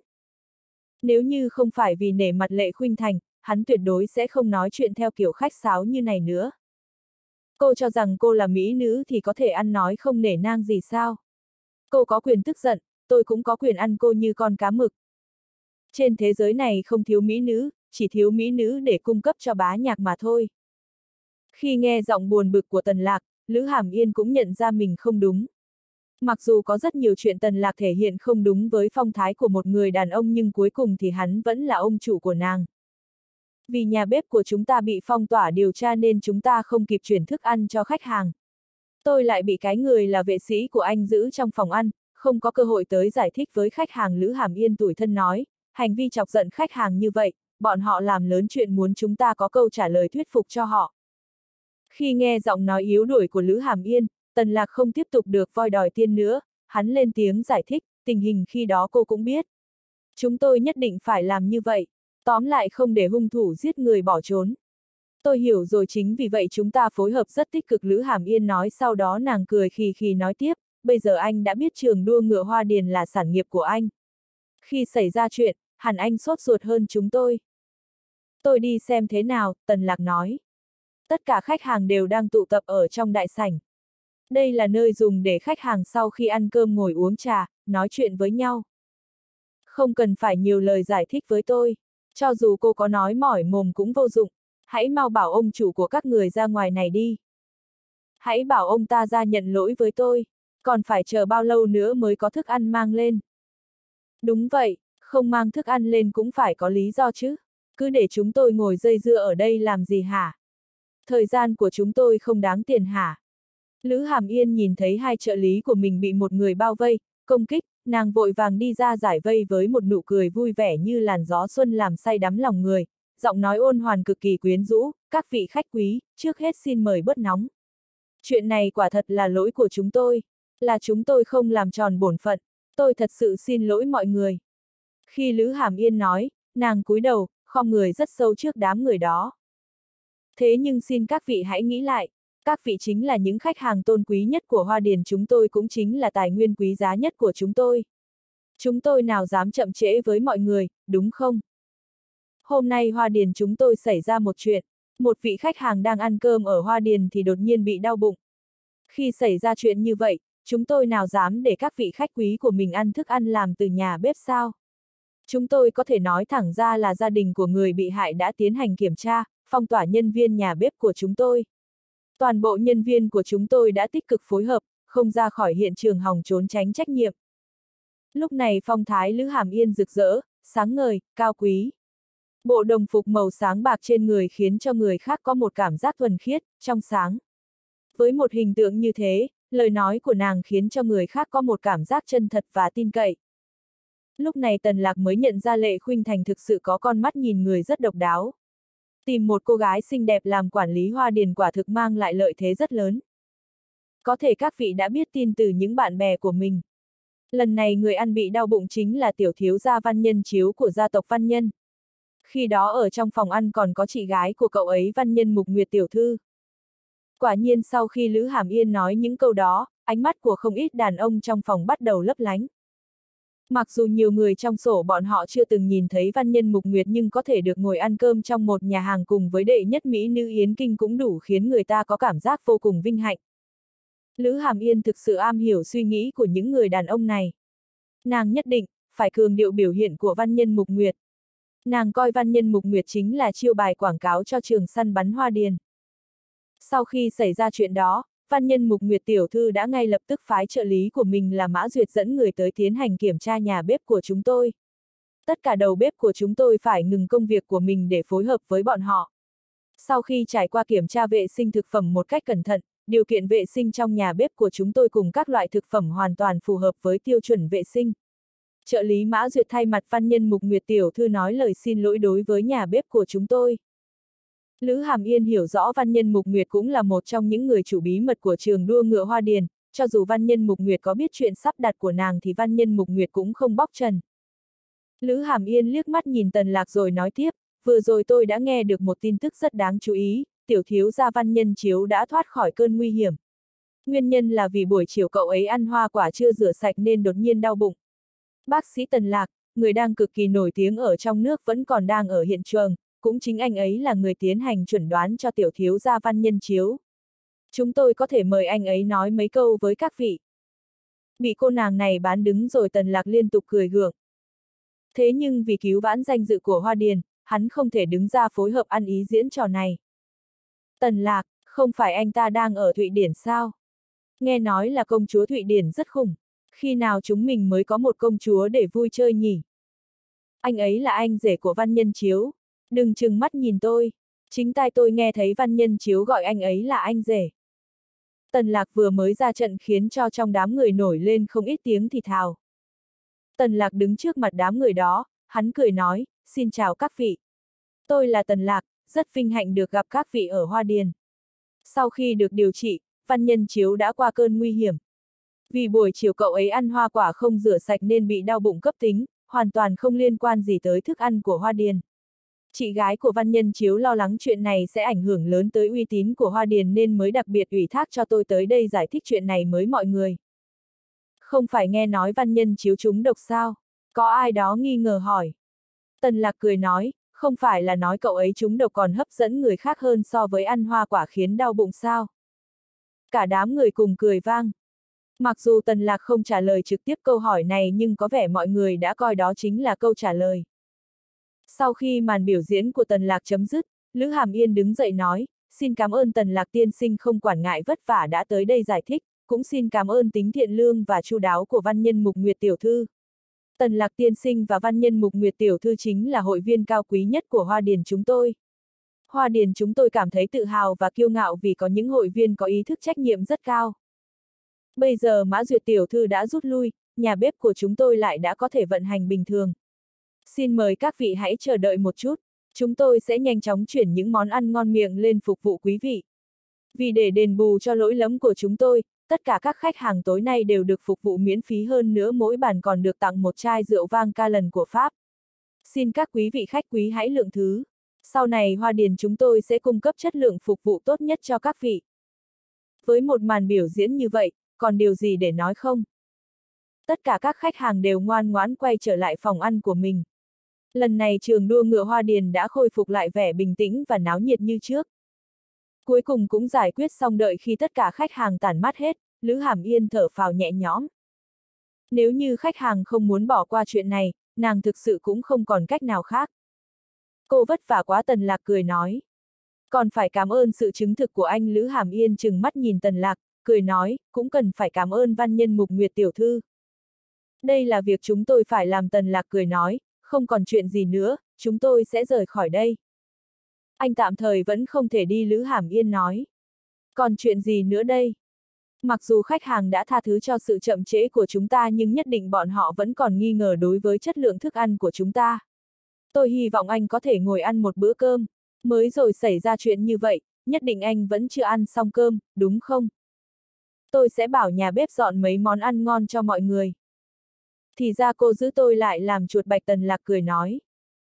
Nếu như không phải vì nể mặt Lệ Khuynh Thành, hắn tuyệt đối sẽ không nói chuyện theo kiểu khách sáo như này nữa. Cô cho rằng cô là mỹ nữ thì có thể ăn nói không nể nang gì sao? Cô có quyền tức giận, tôi cũng có quyền ăn cô như con cá mực. Trên thế giới này không thiếu mỹ nữ, chỉ thiếu mỹ nữ để cung cấp cho bá nhạc mà thôi. Khi nghe giọng buồn bực của Tần Lạc, Lữ Hàm Yên cũng nhận ra mình không đúng. Mặc dù có rất nhiều chuyện Tần Lạc thể hiện không đúng với phong thái của một người đàn ông nhưng cuối cùng thì hắn vẫn là ông chủ của nàng. Vì nhà bếp của chúng ta bị phong tỏa điều tra nên chúng ta không kịp chuyển thức ăn cho khách hàng. Tôi lại bị cái người là vệ sĩ của anh giữ trong phòng ăn, không có cơ hội tới giải thích với khách hàng. Lữ Hàm Yên tủi thân nói, hành vi chọc giận khách hàng như vậy, bọn họ làm lớn chuyện muốn chúng ta có câu trả lời thuyết phục cho họ. Khi nghe giọng nói yếu đuổi của Lữ Hàm Yên, Tần Lạc không tiếp tục được voi đòi tiên nữa, hắn lên tiếng giải thích, tình hình khi đó cô cũng biết. Chúng tôi nhất định phải làm như vậy, tóm lại không để hung thủ giết người bỏ trốn. Tôi hiểu rồi, chính vì vậy chúng ta phối hợp rất tích cực. Lữ Hàm Yên nói, sau đó nàng cười khì khì nói tiếp, bây giờ anh đã biết trường đua ngựa Hoa Điền là sản nghiệp của anh. Khi xảy ra chuyện, hẳn anh sốt ruột hơn chúng tôi. Tôi đi xem thế nào, Tần Lạc nói. Tất cả khách hàng đều đang tụ tập ở trong đại sảnh. Đây là nơi dùng để khách hàng sau khi ăn cơm ngồi uống trà, nói chuyện với nhau. Không cần phải nhiều lời giải thích với tôi. Cho dù cô có nói mỏi mồm cũng vô dụng. Hãy mau bảo ông chủ của các người ra ngoài này đi. Hãy bảo ông ta ra nhận lỗi với tôi. Còn phải chờ bao lâu nữa mới có thức ăn mang lên? Đúng vậy, không mang thức ăn lên cũng phải có lý do chứ. Cứ để chúng tôi ngồi dây dưa ở đây làm gì hả? Thời gian của chúng tôi không đáng tiền hả? Lữ Hàm Yên nhìn thấy hai trợ lý của mình bị một người bao vây, công kích, nàng vội vàng đi ra giải vây với một nụ cười vui vẻ như làn gió xuân làm say đắm lòng người, giọng nói ôn hoàn cực kỳ quyến rũ, các vị khách quý, trước hết xin mời bớt nóng. Chuyện này quả thật là lỗi của chúng tôi. Là chúng tôi không làm tròn bổn phận, tôi thật sự xin lỗi mọi người. Khi Lữ Hàm Yên nói, nàng cúi đầu, khom người rất sâu trước đám người đó. Thế nhưng xin các vị hãy nghĩ lại, các vị chính là những khách hàng tôn quý nhất của Hoa Điền, chúng tôi cũng chính là tài nguyên quý giá nhất của chúng tôi. Chúng tôi nào dám chậm trễ với mọi người, đúng không? Hôm nay Hoa Điền chúng tôi xảy ra một chuyện, một vị khách hàng đang ăn cơm ở Hoa Điền thì đột nhiên bị đau bụng. Khi xảy ra chuyện như vậy, chúng tôi nào dám để các vị khách quý của mình ăn thức ăn làm từ nhà bếp sao? Chúng tôi có thể nói thẳng ra là gia đình của người bị hại đã tiến hành kiểm tra, phong tỏa nhân viên nhà bếp của chúng tôi. Toàn bộ nhân viên của chúng tôi đã tích cực phối hợp, không ra khỏi hiện trường hòng trốn tránh trách nhiệm. Lúc này phong thái Lữ Hàm Yên rực rỡ, sáng ngời, cao quý. Bộ đồng phục màu sáng bạc trên người khiến cho người khác có một cảm giác thuần khiết, trong sáng. Với một hình tượng như thế, lời nói của nàng khiến cho người khác có một cảm giác chân thật và tin cậy. Lúc này Tần Lạc mới nhận ra Lệ Khuynh Thành thực sự có con mắt nhìn người rất độc đáo. Tìm một cô gái xinh đẹp làm quản lý Hoa Điền quả thực mang lại lợi thế rất lớn. Có thể các vị đã biết tin từ những bạn bè của mình. Lần này người ăn bị đau bụng chính là tiểu thiếu gia Văn Nhân Chiếu của gia tộc Văn Nhân. Khi đó ở trong phòng ăn còn có chị gái của cậu ấy Văn Nhân Mục Nguyệt tiểu thư. Quả nhiên sau khi Lữ Hàm Yên nói những câu đó, ánh mắt của không ít đàn ông trong phòng bắt đầu lấp lánh. Mặc dù nhiều người trong sổ bọn họ chưa từng nhìn thấy Văn Nhân Mục Nguyệt nhưng có thể được ngồi ăn cơm trong một nhà hàng cùng với đệ nhất mỹ nữ Yến Kinh cũng đủ khiến người ta có cảm giác vô cùng vinh hạnh. Lữ Hàm Yên thực sự am hiểu suy nghĩ của những người đàn ông này. Nàng nhất định phải cường điệu biểu hiện của Văn Nhân Mục Nguyệt. Nàng coi Văn Nhân Mục Nguyệt chính là chiêu bài quảng cáo cho trường săn bắn Hoa Điền. Sau khi xảy ra chuyện đó, Văn Nhân Mục Nguyệt tiểu thư đã ngay lập tức phái trợ lý của mình là Mã Duyệt dẫn người tới tiến hành kiểm tra nhà bếp của chúng tôi. Tất cả đầu bếp của chúng tôi phải ngừng công việc của mình để phối hợp với bọn họ. Sau khi trải qua kiểm tra vệ sinh thực phẩm một cách cẩn thận, điều kiện vệ sinh trong nhà bếp của chúng tôi cùng các loại thực phẩm hoàn toàn phù hợp với tiêu chuẩn vệ sinh. Trợ lý Mã Duyệt thay mặt Văn Nhân Mục Nguyệt tiểu thư nói lời xin lỗi đối với nhà bếp của chúng tôi. Lữ Hàm Yên hiểu rõ Văn Nhân Mục Nguyệt cũng là một trong những người chủ bí mật của trường đua ngựa Hoa Điền, cho dù Văn Nhân Mục Nguyệt có biết chuyện sắp đặt của nàng thì Văn Nhân Mục Nguyệt cũng không bóc trần. Lữ Hàm Yên liếc mắt nhìn Tần Lạc rồi nói tiếp, vừa rồi tôi đã nghe được một tin tức rất đáng chú ý, tiểu thiếu gia Văn Nhân Chiếu đã thoát khỏi cơn nguy hiểm. Nguyên nhân là vì buổi chiều cậu ấy ăn hoa quả chưa rửa sạch nên đột nhiên đau bụng. Bác sĩ Tần Lạc, người đang cực kỳ nổi tiếng ở trong nước vẫn còn đang ở hiện trường, cũng chính anh ấy là người tiến hành chuẩn đoán cho tiểu thiếu gia Văn Nhân Chiếu. Chúng tôi có thể mời anh ấy nói mấy câu với các vị. Bị cô nàng này bán đứng rồi Tần Lạc liên tục cười gượng. Thế nhưng vì cứu vãn danh dự của Hoa Điền, hắn không thể đứng ra phối hợp ăn ý diễn trò này. Tần Lạc, không phải anh ta đang ở Thụy Điển sao? Nghe nói là công chúa Thụy Điển rất khủng. Khi nào chúng mình mới có một công chúa để vui chơi nhỉ? Anh ấy là anh rể của Văn Nhân Chiếu. Đừng trừng mắt nhìn tôi. Chính tai tôi nghe thấy Văn Nhân Chiếu gọi anh ấy là anh rể. Tần Lạc vừa mới ra trận khiến cho trong đám người nổi lên không ít tiếng thì thào. Tần Lạc đứng trước mặt đám người đó, hắn cười nói, xin chào các vị. Tôi là Tần Lạc, rất vinh hạnh được gặp các vị ở Hoa Điền. Sau khi được điều trị, Văn Nhân Chiếu đã qua cơn nguy hiểm. Vì buổi chiều cậu ấy ăn hoa quả không rửa sạch nên bị đau bụng cấp tính, hoàn toàn không liên quan gì tới thức ăn của Hoa Điền. Chị gái của Văn Nhân Chiếu lo lắng chuyện này sẽ ảnh hưởng lớn tới uy tín của Hoa Điền nên mới đặc biệt ủy thác cho tôi tới đây giải thích chuyện này với mọi người. Không phải nghe nói Văn Nhân Chiếu trúng độc sao? Có ai đó nghi ngờ hỏi. Tần Lạc cười nói, không phải là nói cậu ấy trúng độc còn hấp dẫn người khác hơn so với ăn hoa quả khiến đau bụng sao? Cả đám người cùng cười vang. Mặc dù Tần Lạc không trả lời trực tiếp câu hỏi này nhưng có vẻ mọi người đã coi đó chính là câu trả lời. Sau khi màn biểu diễn của Tần Lạc chấm dứt, Lữ Hàm Yên đứng dậy nói, xin cảm ơn Tần Lạc tiên sinh không quản ngại vất vả đã tới đây giải thích, cũng xin cảm ơn tính thiện lương và chu đáo của Văn Nhân Mục Nguyệt tiểu thư. Tần Lạc tiên sinh và Văn Nhân Mục Nguyệt tiểu thư chính là hội viên cao quý nhất của Hoa Điền chúng tôi. Hoa Điền chúng tôi cảm thấy tự hào và kiêu ngạo vì có những hội viên có ý thức trách nhiệm rất cao. Bây giờ Mã Duyệt tiểu thư đã rút lui, nhà bếp của chúng tôi lại đã có thể vận hành bình thường. Xin mời các vị hãy chờ đợi một chút, chúng tôi sẽ nhanh chóng chuyển những món ăn ngon miệng lên phục vụ quý vị. Vì để đền bù cho lỗi lầm của chúng tôi, tất cả các khách hàng tối nay đều được phục vụ miễn phí, hơn nữa mỗi bàn còn được tặng một chai rượu vang ca lần của Pháp. Xin các quý vị khách quý hãy lượng thứ. Sau này Hoa Điền chúng tôi sẽ cung cấp chất lượng phục vụ tốt nhất cho các vị. Với một màn biểu diễn như vậy, còn điều gì để nói không? Tất cả các khách hàng đều ngoan ngoãn quay trở lại phòng ăn của mình. Lần này trường đua ngựa Hoa Điền đã khôi phục lại vẻ bình tĩnh và náo nhiệt như trước. Cuối cùng cũng giải quyết xong, đợi khi tất cả khách hàng tản mát hết, Lữ Hàm Yên thở phào nhẹ nhõm. Nếu như khách hàng không muốn bỏ qua chuyện này, nàng thực sự cũng không còn cách nào khác. Cô vất vả quá, Tần Lạc cười nói. Còn phải cảm ơn sự chứng thực của anh. Lữ Hàm Yên trừng mắt nhìn Tần Lạc, cười nói, cũng cần phải cảm ơn văn nhân Mục Nguyệt tiểu thư. Đây là việc chúng tôi phải làm. Tần Lạc cười nói, không còn chuyện gì nữa, chúng tôi sẽ rời khỏi đây. Anh tạm thời vẫn không thể đi. Lữ Hàm Yên nói. Còn chuyện gì nữa đây? Mặc dù khách hàng đã tha thứ cho sự chậm trễ của chúng ta, nhưng nhất định bọn họ vẫn còn nghi ngờ đối với chất lượng thức ăn của chúng ta. Tôi hy vọng anh có thể ngồi ăn một bữa cơm. Mới rồi xảy ra chuyện như vậy, nhất định anh vẫn chưa ăn xong cơm, đúng không? Tôi sẽ bảo nhà bếp dọn mấy món ăn ngon cho mọi người. Thì ra cô giữ tôi lại làm chuột bạch. Tần Lạc cười nói.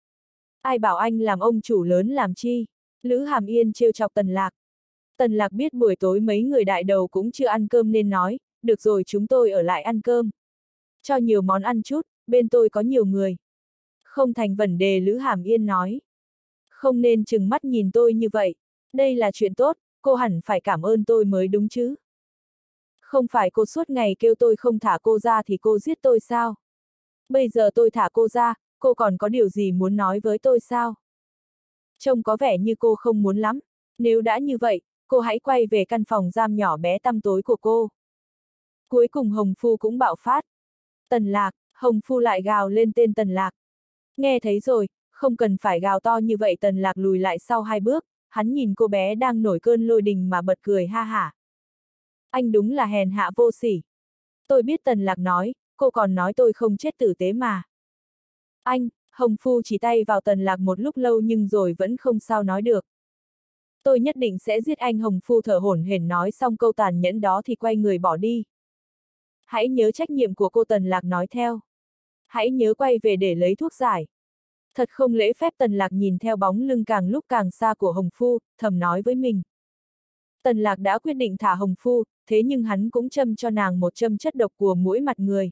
Ai bảo anh làm ông chủ lớn làm chi? Lữ Hàm Yên trêu chọc Tần Lạc. Tần Lạc biết buổi tối mấy người đại đầu cũng chưa ăn cơm nên nói, được rồi, chúng tôi ở lại ăn cơm. Cho nhiều món ăn chút, bên tôi có nhiều người. Không thành vấn đề. Lữ Hàm Yên nói. Không nên trừng mắt nhìn tôi như vậy. Đây là chuyện tốt, cô hẳn phải cảm ơn tôi mới đúng chứ. Không phải cô suốt ngày kêu tôi không thả cô ra thì cô giết tôi sao? Bây giờ tôi thả cô ra, cô còn có điều gì muốn nói với tôi sao? Trông có vẻ như cô không muốn lắm. Nếu đã như vậy, cô hãy quay về căn phòng giam nhỏ bé tăm tối của cô. Cuối cùng Hồng Phu cũng bạo phát. Tần Lạc, Hồng Phu lại gào lên tên Tần Lạc. Nghe thấy rồi, không cần phải gào to như vậy. Tần Lạc lùi lại sau 2 bước, hắn nhìn cô bé đang nổi cơn lôi đình mà bật cười ha hả. Anh đúng là hèn hạ vô sỉ. Tôi biết. Tần Lạc nói, cô còn nói tôi không chết tử tế mà. Anh, Hồng Phu chỉ tay vào Tần Lạc một lúc lâu nhưng rồi vẫn không sao nói được. Tôi nhất định sẽ giết anh. Hồng Phu thở hổn hển nói xong câu tàn nhẫn đó thì quay người bỏ đi. Hãy nhớ trách nhiệm của cô. Tần Lạc nói theo. Hãy nhớ quay về để lấy thuốc giải. Thật không lễ phép. Tần Lạc nhìn theo bóng lưng càng lúc càng xa của Hồng Phu, thầm nói với mình. Tần Lạc đã quyết định thả Hồng Phu, thế nhưng hắn cũng châm cho nàng một châm chất độc của muỗi mặt người.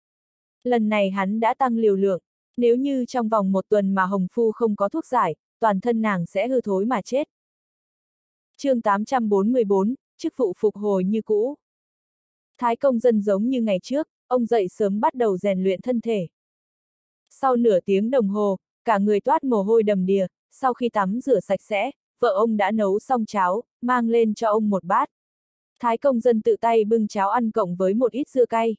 Lần này hắn đã tăng liều lượng, nếu như trong vòng 1 tuần mà Hồng Phu không có thuốc giải, toàn thân nàng sẽ hư thối mà chết. Chương 844, chức vụ phục hồi như cũ. Thái Công Dân giống như ngày trước, ông dậy sớm bắt đầu rèn luyện thân thể. Sau nửa tiếng đồng hồ, cả người toát mồ hôi đầm đìa, sau khi tắm rửa sạch sẽ, vợ ông đã nấu xong cháo, mang lên cho ông một bát. Thái Công Dân tự tay bưng cháo ăn cộng với một ít dưa cay.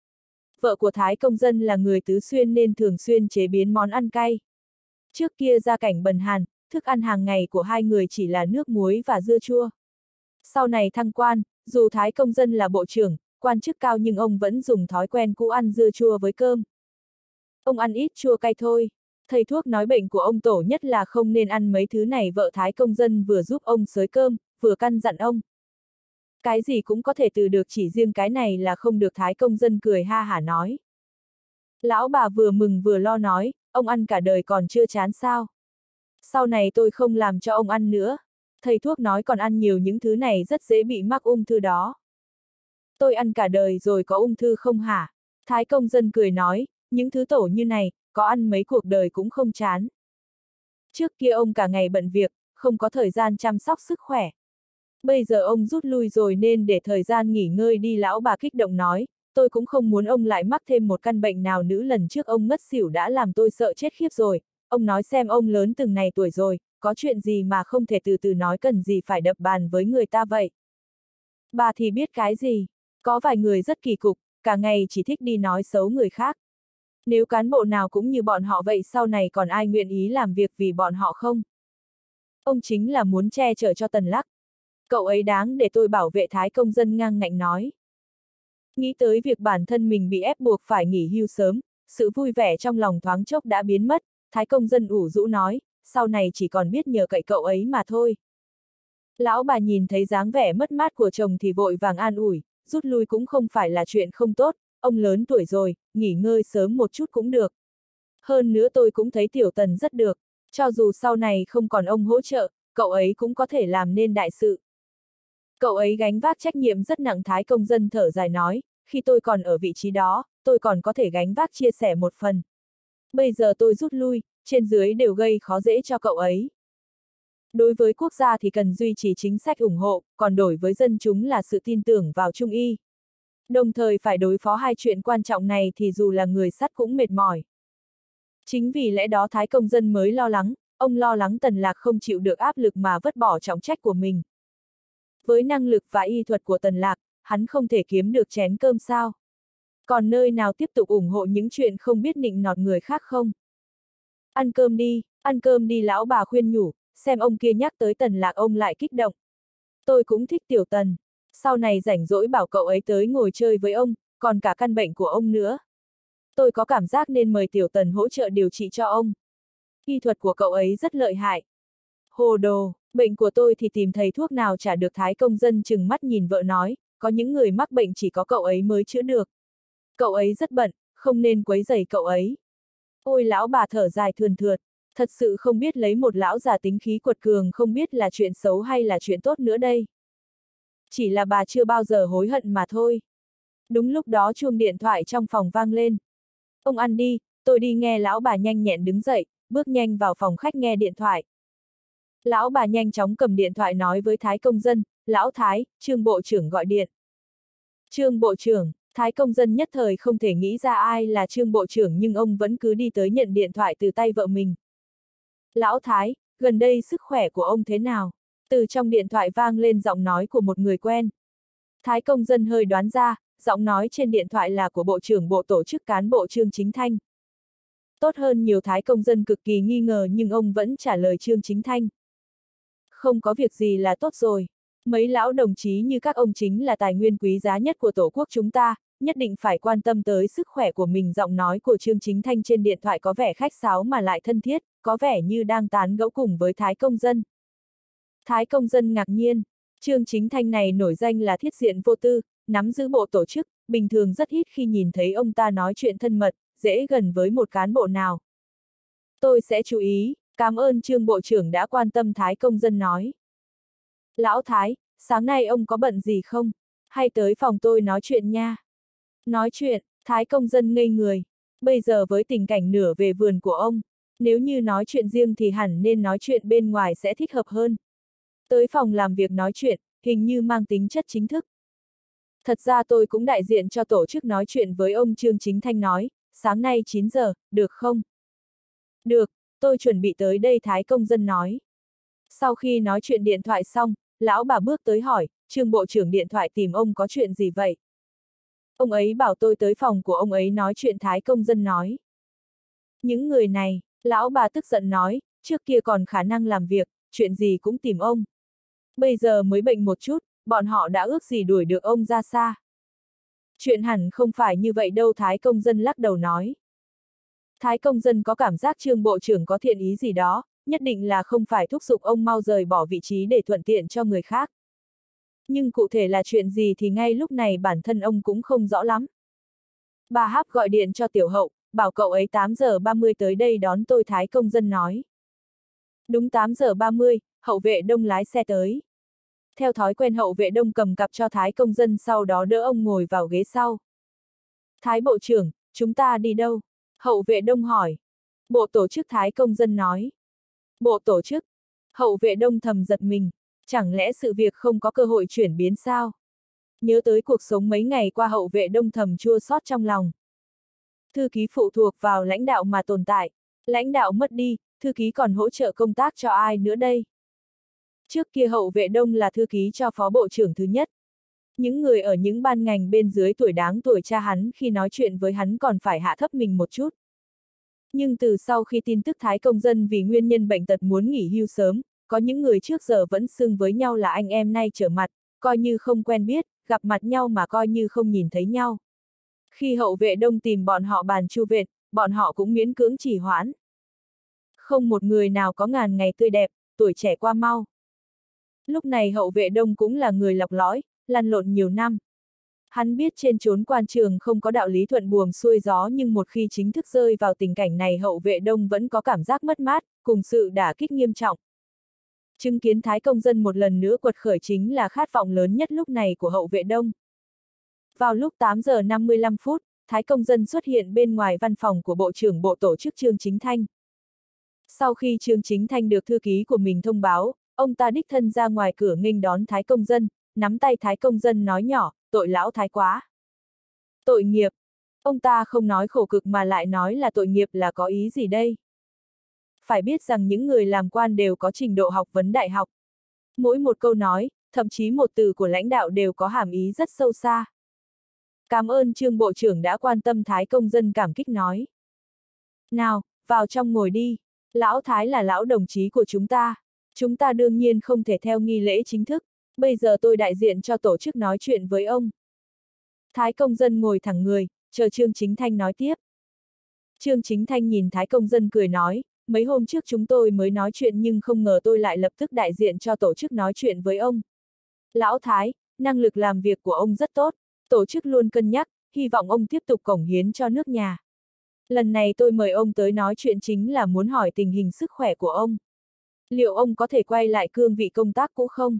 Vợ của Thái Công Dân là người Tứ Xuyên nên thường xuyên chế biến món ăn cay. Trước kia gia cảnh bần hàn, thức ăn hàng ngày của hai người chỉ là nước muối và dưa chua. Sau này thăng quan, dù Thái Công Dân là bộ trưởng, quan chức cao nhưng ông vẫn dùng thói quen cũ ăn dưa chua với cơm. Ông ăn ít chua cay thôi. Thầy thuốc nói bệnh của ông tổ nhất là không nên ăn mấy thứ này. Vợ Thái Công Dân vừa giúp ông xới cơm, vừa căn dặn ông. Cái gì cũng có thể từ được, chỉ riêng cái này là không được. Thái Công Dân cười ha hả nói. Lão bà vừa mừng vừa lo nói, ông ăn cả đời còn chưa chán sao? Sau này tôi không làm cho ông ăn nữa. Thầy thuốc nói còn ăn nhiều những thứ này rất dễ bị mắc ung thư đó. Tôi ăn cả đời rồi có ung thư không hả? Thái Công Dân cười nói, những thứ tổ như này, có ăn mấy cuộc đời cũng không chán. Trước kia ông cả ngày bận việc, không có thời gian chăm sóc sức khỏe. Bây giờ ông rút lui rồi nên để thời gian nghỉ ngơi đi. Lão bà kích động nói, tôi cũng không muốn ông lại mắc thêm một căn bệnh nào nữa. Lần trước ông ngất xỉu đã làm tôi sợ chết khiếp rồi. Ông nói xem, ông lớn từng này tuổi rồi, có chuyện gì mà không thể từ từ nói, cần gì phải đập bàn với người ta vậy? Bà thì biết cái gì? Có vài người rất kỳ cục, cả ngày chỉ thích đi nói xấu người khác. Nếu cán bộ nào cũng như bọn họ vậy, sau này còn ai nguyện ý làm việc vì bọn họ không? Ông chính là muốn che chở cho Tần Lạc. Cậu ấy đáng để tôi bảo vệ. Thái Công Dân ngang ngạnh nói. Nghĩ tới việc bản thân mình bị ép buộc phải nghỉ hưu sớm, sự vui vẻ trong lòng thoáng chốc đã biến mất. Thái Công Dân ủ rũ nói, sau này chỉ còn biết nhờ cậy cậu ấy mà thôi. Lão bà nhìn thấy dáng vẻ mất mát của chồng thì vội vàng an ủi, rút lui cũng không phải là chuyện không tốt, ông lớn tuổi rồi, nghỉ ngơi sớm một chút cũng được. Hơn nữa tôi cũng thấy Tiểu Tần rất được, cho dù sau này không còn ông hỗ trợ, cậu ấy cũng có thể làm nên đại sự. Cậu ấy gánh vác trách nhiệm rất nặng. Thái Công Dân thở dài nói, khi tôi còn ở vị trí đó, tôi còn có thể gánh vác chia sẻ một phần. Bây giờ tôi rút lui, trên dưới đều gây khó dễ cho cậu ấy. Đối với quốc gia thì cần duy trì chính sách ủng hộ, còn đối với dân chúng là sự tin tưởng vào Trung y. Đồng thời phải đối phó hai chuyện quan trọng này thì dù là người sắt cũng mệt mỏi. Chính vì lẽ đó Thái Công Dân mới lo lắng, ông lo lắng Tần Lạc không chịu được áp lực mà vứt bỏ trọng trách của mình. Với năng lực và y thuật của Tần Lạc, hắn không thể kiếm được chén cơm sao? Còn nơi nào tiếp tục ủng hộ những chuyện không biết nịnh nọt người khác không? Ăn cơm đi lão bà khuyên nhủ, xem ông kia nhắc tới Tần Lạc ông lại kích động. Tôi cũng thích Tiểu Tần, sau này rảnh rỗi bảo cậu ấy tới ngồi chơi với ông, còn cả căn bệnh của ông nữa. Tôi có cảm giác nên mời Tiểu Tần hỗ trợ điều trị cho ông. Y thuật của cậu ấy rất lợi hại. Hồ đồ, bệnh của tôi thì tìm thầy thuốc nào chả được. Thái Công Dân chừng mắt nhìn vợ nói, có những người mắc bệnh chỉ có cậu ấy mới chữa được. Cậu ấy rất bận, không nên quấy rầy cậu ấy. Ôi lão bà thở dài thườn thượt, thật sự không biết lấy một lão già tính khí quật cường không biết là chuyện xấu hay là chuyện tốt nữa đây. Chỉ là bà chưa bao giờ hối hận mà thôi. Đúng lúc đó chuông điện thoại trong phòng vang lên. Ông ăn đi, tôi đi nghe. Lão bà nhanh nhẹn đứng dậy, bước nhanh vào phòng khách nghe điện thoại. Lão bà nhanh chóng cầm điện thoại nói với Thái Công Dân, lão Thái, Trương Bộ trưởng gọi điện. Trương Bộ trưởng, Thái Công Dân nhất thời không thể nghĩ ra ai là Trương Bộ trưởng nhưng ông vẫn cứ đi tới nhận điện thoại từ tay vợ mình. Lão Thái, gần đây sức khỏe của ông thế nào? Từ trong điện thoại vang lên giọng nói của một người quen. Thái Công Dân hơi đoán ra, giọng nói trên điện thoại là của Bộ trưởng Bộ Tổ chức Cán bộ Trương Chính Thanh. Tốt hơn nhiều. Thái Công Dân cực kỳ nghi ngờ nhưng ông vẫn trả lời Trương Chính Thanh. Không có việc gì là tốt rồi. Mấy lão đồng chí như các ông chính là tài nguyên quý giá nhất của Tổ quốc chúng ta, nhất định phải quan tâm tới sức khỏe của mình. Giọng nói của Trương Chính Thanh trên điện thoại có vẻ khách sáo mà lại thân thiết, có vẻ như đang tán gẫu cùng với Thái Công Dân. Thái Công Dân ngạc nhiên, Trương Chính Thanh này nổi danh là thiết diện vô tư, nắm giữ bộ tổ chức, bình thường rất ít khi nhìn thấy ông ta nói chuyện thân mật, dễ gần với một cán bộ nào. Tôi sẽ chú ý, cảm ơn Trương Bộ trưởng đã quan tâm. Thái Công Dân nói. Lão Thái, sáng nay ông có bận gì không? Hay tới phòng tôi nói chuyện nha. Nói chuyện, Thái Công Dân ngây người. Bây giờ với tình cảnh nửa về vườn của ông, nếu như nói chuyện riêng thì hẳn nên nói chuyện bên ngoài sẽ thích hợp hơn. Tới phòng làm việc nói chuyện, hình như mang tính chất chính thức. Thật ra tôi cũng đại diện cho tổ chức nói chuyện với ông. Trương Chính Thanh nói, sáng nay 9 giờ, được không? Được, tôi chuẩn bị tới đây. Thái Công Dân nói. Sau khi nói chuyện điện thoại xong, lão bà bước tới hỏi, Trương Bộ trưởng điện thoại tìm ông có chuyện gì vậy? Ông ấy bảo tôi tới phòng của ông ấy nói chuyện. Thái Công Dân nói. Những người này, lão bà tức giận nói, trước kia còn khả năng làm việc, chuyện gì cũng tìm ông. Bây giờ mới bệnh một chút, bọn họ đã ước gì đuổi được ông ra xa. Chuyện hẳn không phải như vậy đâu. Thái Công Dân lắc đầu nói. Thái Công Dân có cảm giác Trương Bộ trưởng có thiện ý gì đó, nhất định là không phải thúc giục ông mau rời bỏ vị trí để thuận tiện cho người khác. Nhưng cụ thể là chuyện gì thì ngay lúc này bản thân ông cũng không rõ lắm. Bà Háp gọi điện cho Tiểu Hậu, bảo cậu ấy 8 giờ 30 tới đây đón tôi. Thái Công Dân nói. Đúng 8 giờ 30, Hậu Vệ Đông lái xe tới. Theo thói quen Hậu Vệ Đông cầm cặp cho Thái Công Dân, sau đó đỡ ông ngồi vào ghế sau. Thái Bộ trưởng, chúng ta đi đâu? Hậu Vệ Đông hỏi. Bộ tổ chức. Thái Công Dân nói. Bộ tổ chức? Hậu Vệ Đông thầm giật mình, chẳng lẽ sự việc không có cơ hội chuyển biến sao? Nhớ tới cuộc sống mấy ngày qua, Hậu Vệ Đông thầm chua xót trong lòng. Thư ký phụ thuộc vào lãnh đạo mà tồn tại, lãnh đạo mất đi, thư ký còn hỗ trợ công tác cho ai nữa đây? Trước kia Hậu Vệ Đông là thư ký cho phó bộ trưởng thứ nhất. Những người ở những ban ngành bên dưới tuổi đáng tuổi cha hắn, khi nói chuyện với hắn còn phải hạ thấp mình một chút. Nhưng từ sau khi tin tức Thái Công Dân vì nguyên nhân bệnh tật muốn nghỉ hưu sớm, có những người trước giờ vẫn xưng với nhau là anh em, nay trở mặt, coi như không quen biết, gặp mặt nhau mà coi như không nhìn thấy nhau. Khi Hậu Vệ Đông tìm bọn họ bàn chu vệt, bọn họ cũng miễn cưỡng trì hoãn. Không một người nào có ngàn ngày tươi đẹp, tuổi trẻ qua mau. Lúc này Hậu Vệ Đông cũng là người lọc lõi, lăn lộn nhiều năm. Hắn biết trên chốn quan trường không có đạo lý thuận buồm xuôi gió, nhưng một khi chính thức rơi vào tình cảnh này hậu vệ Đông vẫn có cảm giác mất mát, cùng sự đả kích nghiêm trọng. Chứng kiến Thái Công Dân một lần nữa quật khởi chính là khát vọng lớn nhất lúc này của hậu vệ Đông. Vào lúc 8 giờ 55 phút, Thái Công Dân xuất hiện bên ngoài văn phòng của Bộ trưởng Bộ Tổ chức Trương Chính Thanh. Sau khi Trương Chính Thanh được thư ký của mình thông báo, ông ta đích thân ra ngoài cửa nghênh đón Thái Công Dân, nắm tay Thái Công Dân nói nhỏ, tội lão Thái quá. Tội nghiệp. Ông ta không nói khổ cực mà lại nói là tội nghiệp là có ý gì đây? Phải biết rằng những người làm quan đều có trình độ học vấn đại học. Mỗi một câu nói, thậm chí một từ của lãnh đạo đều có hàm ý rất sâu xa. Cảm ơn Trương Bộ trưởng đã quan tâm, Thái Công Dân cảm kích nói. Nào, vào trong ngồi đi. Lão Thái là lão đồng chí của chúng ta. Chúng ta đương nhiên không thể theo nghi lễ chính thức. Bây giờ tôi đại diện cho tổ chức nói chuyện với ông. Thái Công Dân ngồi thẳng người, chờ Trương Chính Thanh nói tiếp. Trương Chính Thanh nhìn Thái Công Dân cười nói, mấy hôm trước chúng tôi mới nói chuyện nhưng không ngờ tôi lại lập tức đại diện cho tổ chức nói chuyện với ông. Lão Thái, năng lực làm việc của ông rất tốt, tổ chức luôn cân nhắc, hy vọng ông tiếp tục cống hiến cho nước nhà. Lần này tôi mời ông tới nói chuyện chính là muốn hỏi tình hình sức khỏe của ông. Liệu ông có thể quay lại cương vị công tác cũ không?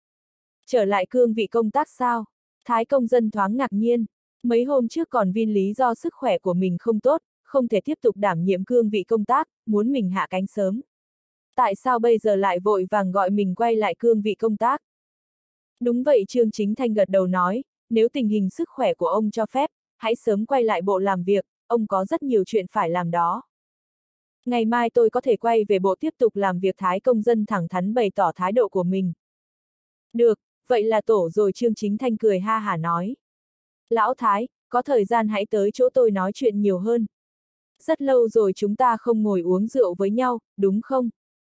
Trở lại cương vị công tác sao? Thái Công Dân thoáng ngạc nhiên. Mấy hôm trước còn vin lý do sức khỏe của mình không tốt, không thể tiếp tục đảm nhiệm cương vị công tác, muốn mình hạ cánh sớm. Tại sao bây giờ lại vội vàng gọi mình quay lại cương vị công tác? Đúng vậy, Trương Chính Thanh gật đầu nói, nếu tình hình sức khỏe của ông cho phép, hãy sớm quay lại bộ làm việc, ông có rất nhiều chuyện phải làm đó. Ngày mai tôi có thể quay về bộ tiếp tục làm việc, Thái Công Dân thẳng thắn bày tỏ thái độ của mình. Được, vậy là tổ rồi, Trương Chính Thanh cười ha hả nói. Lão Thái, có thời gian hãy tới chỗ tôi nói chuyện nhiều hơn. Rất lâu rồi chúng ta không ngồi uống rượu với nhau, đúng không?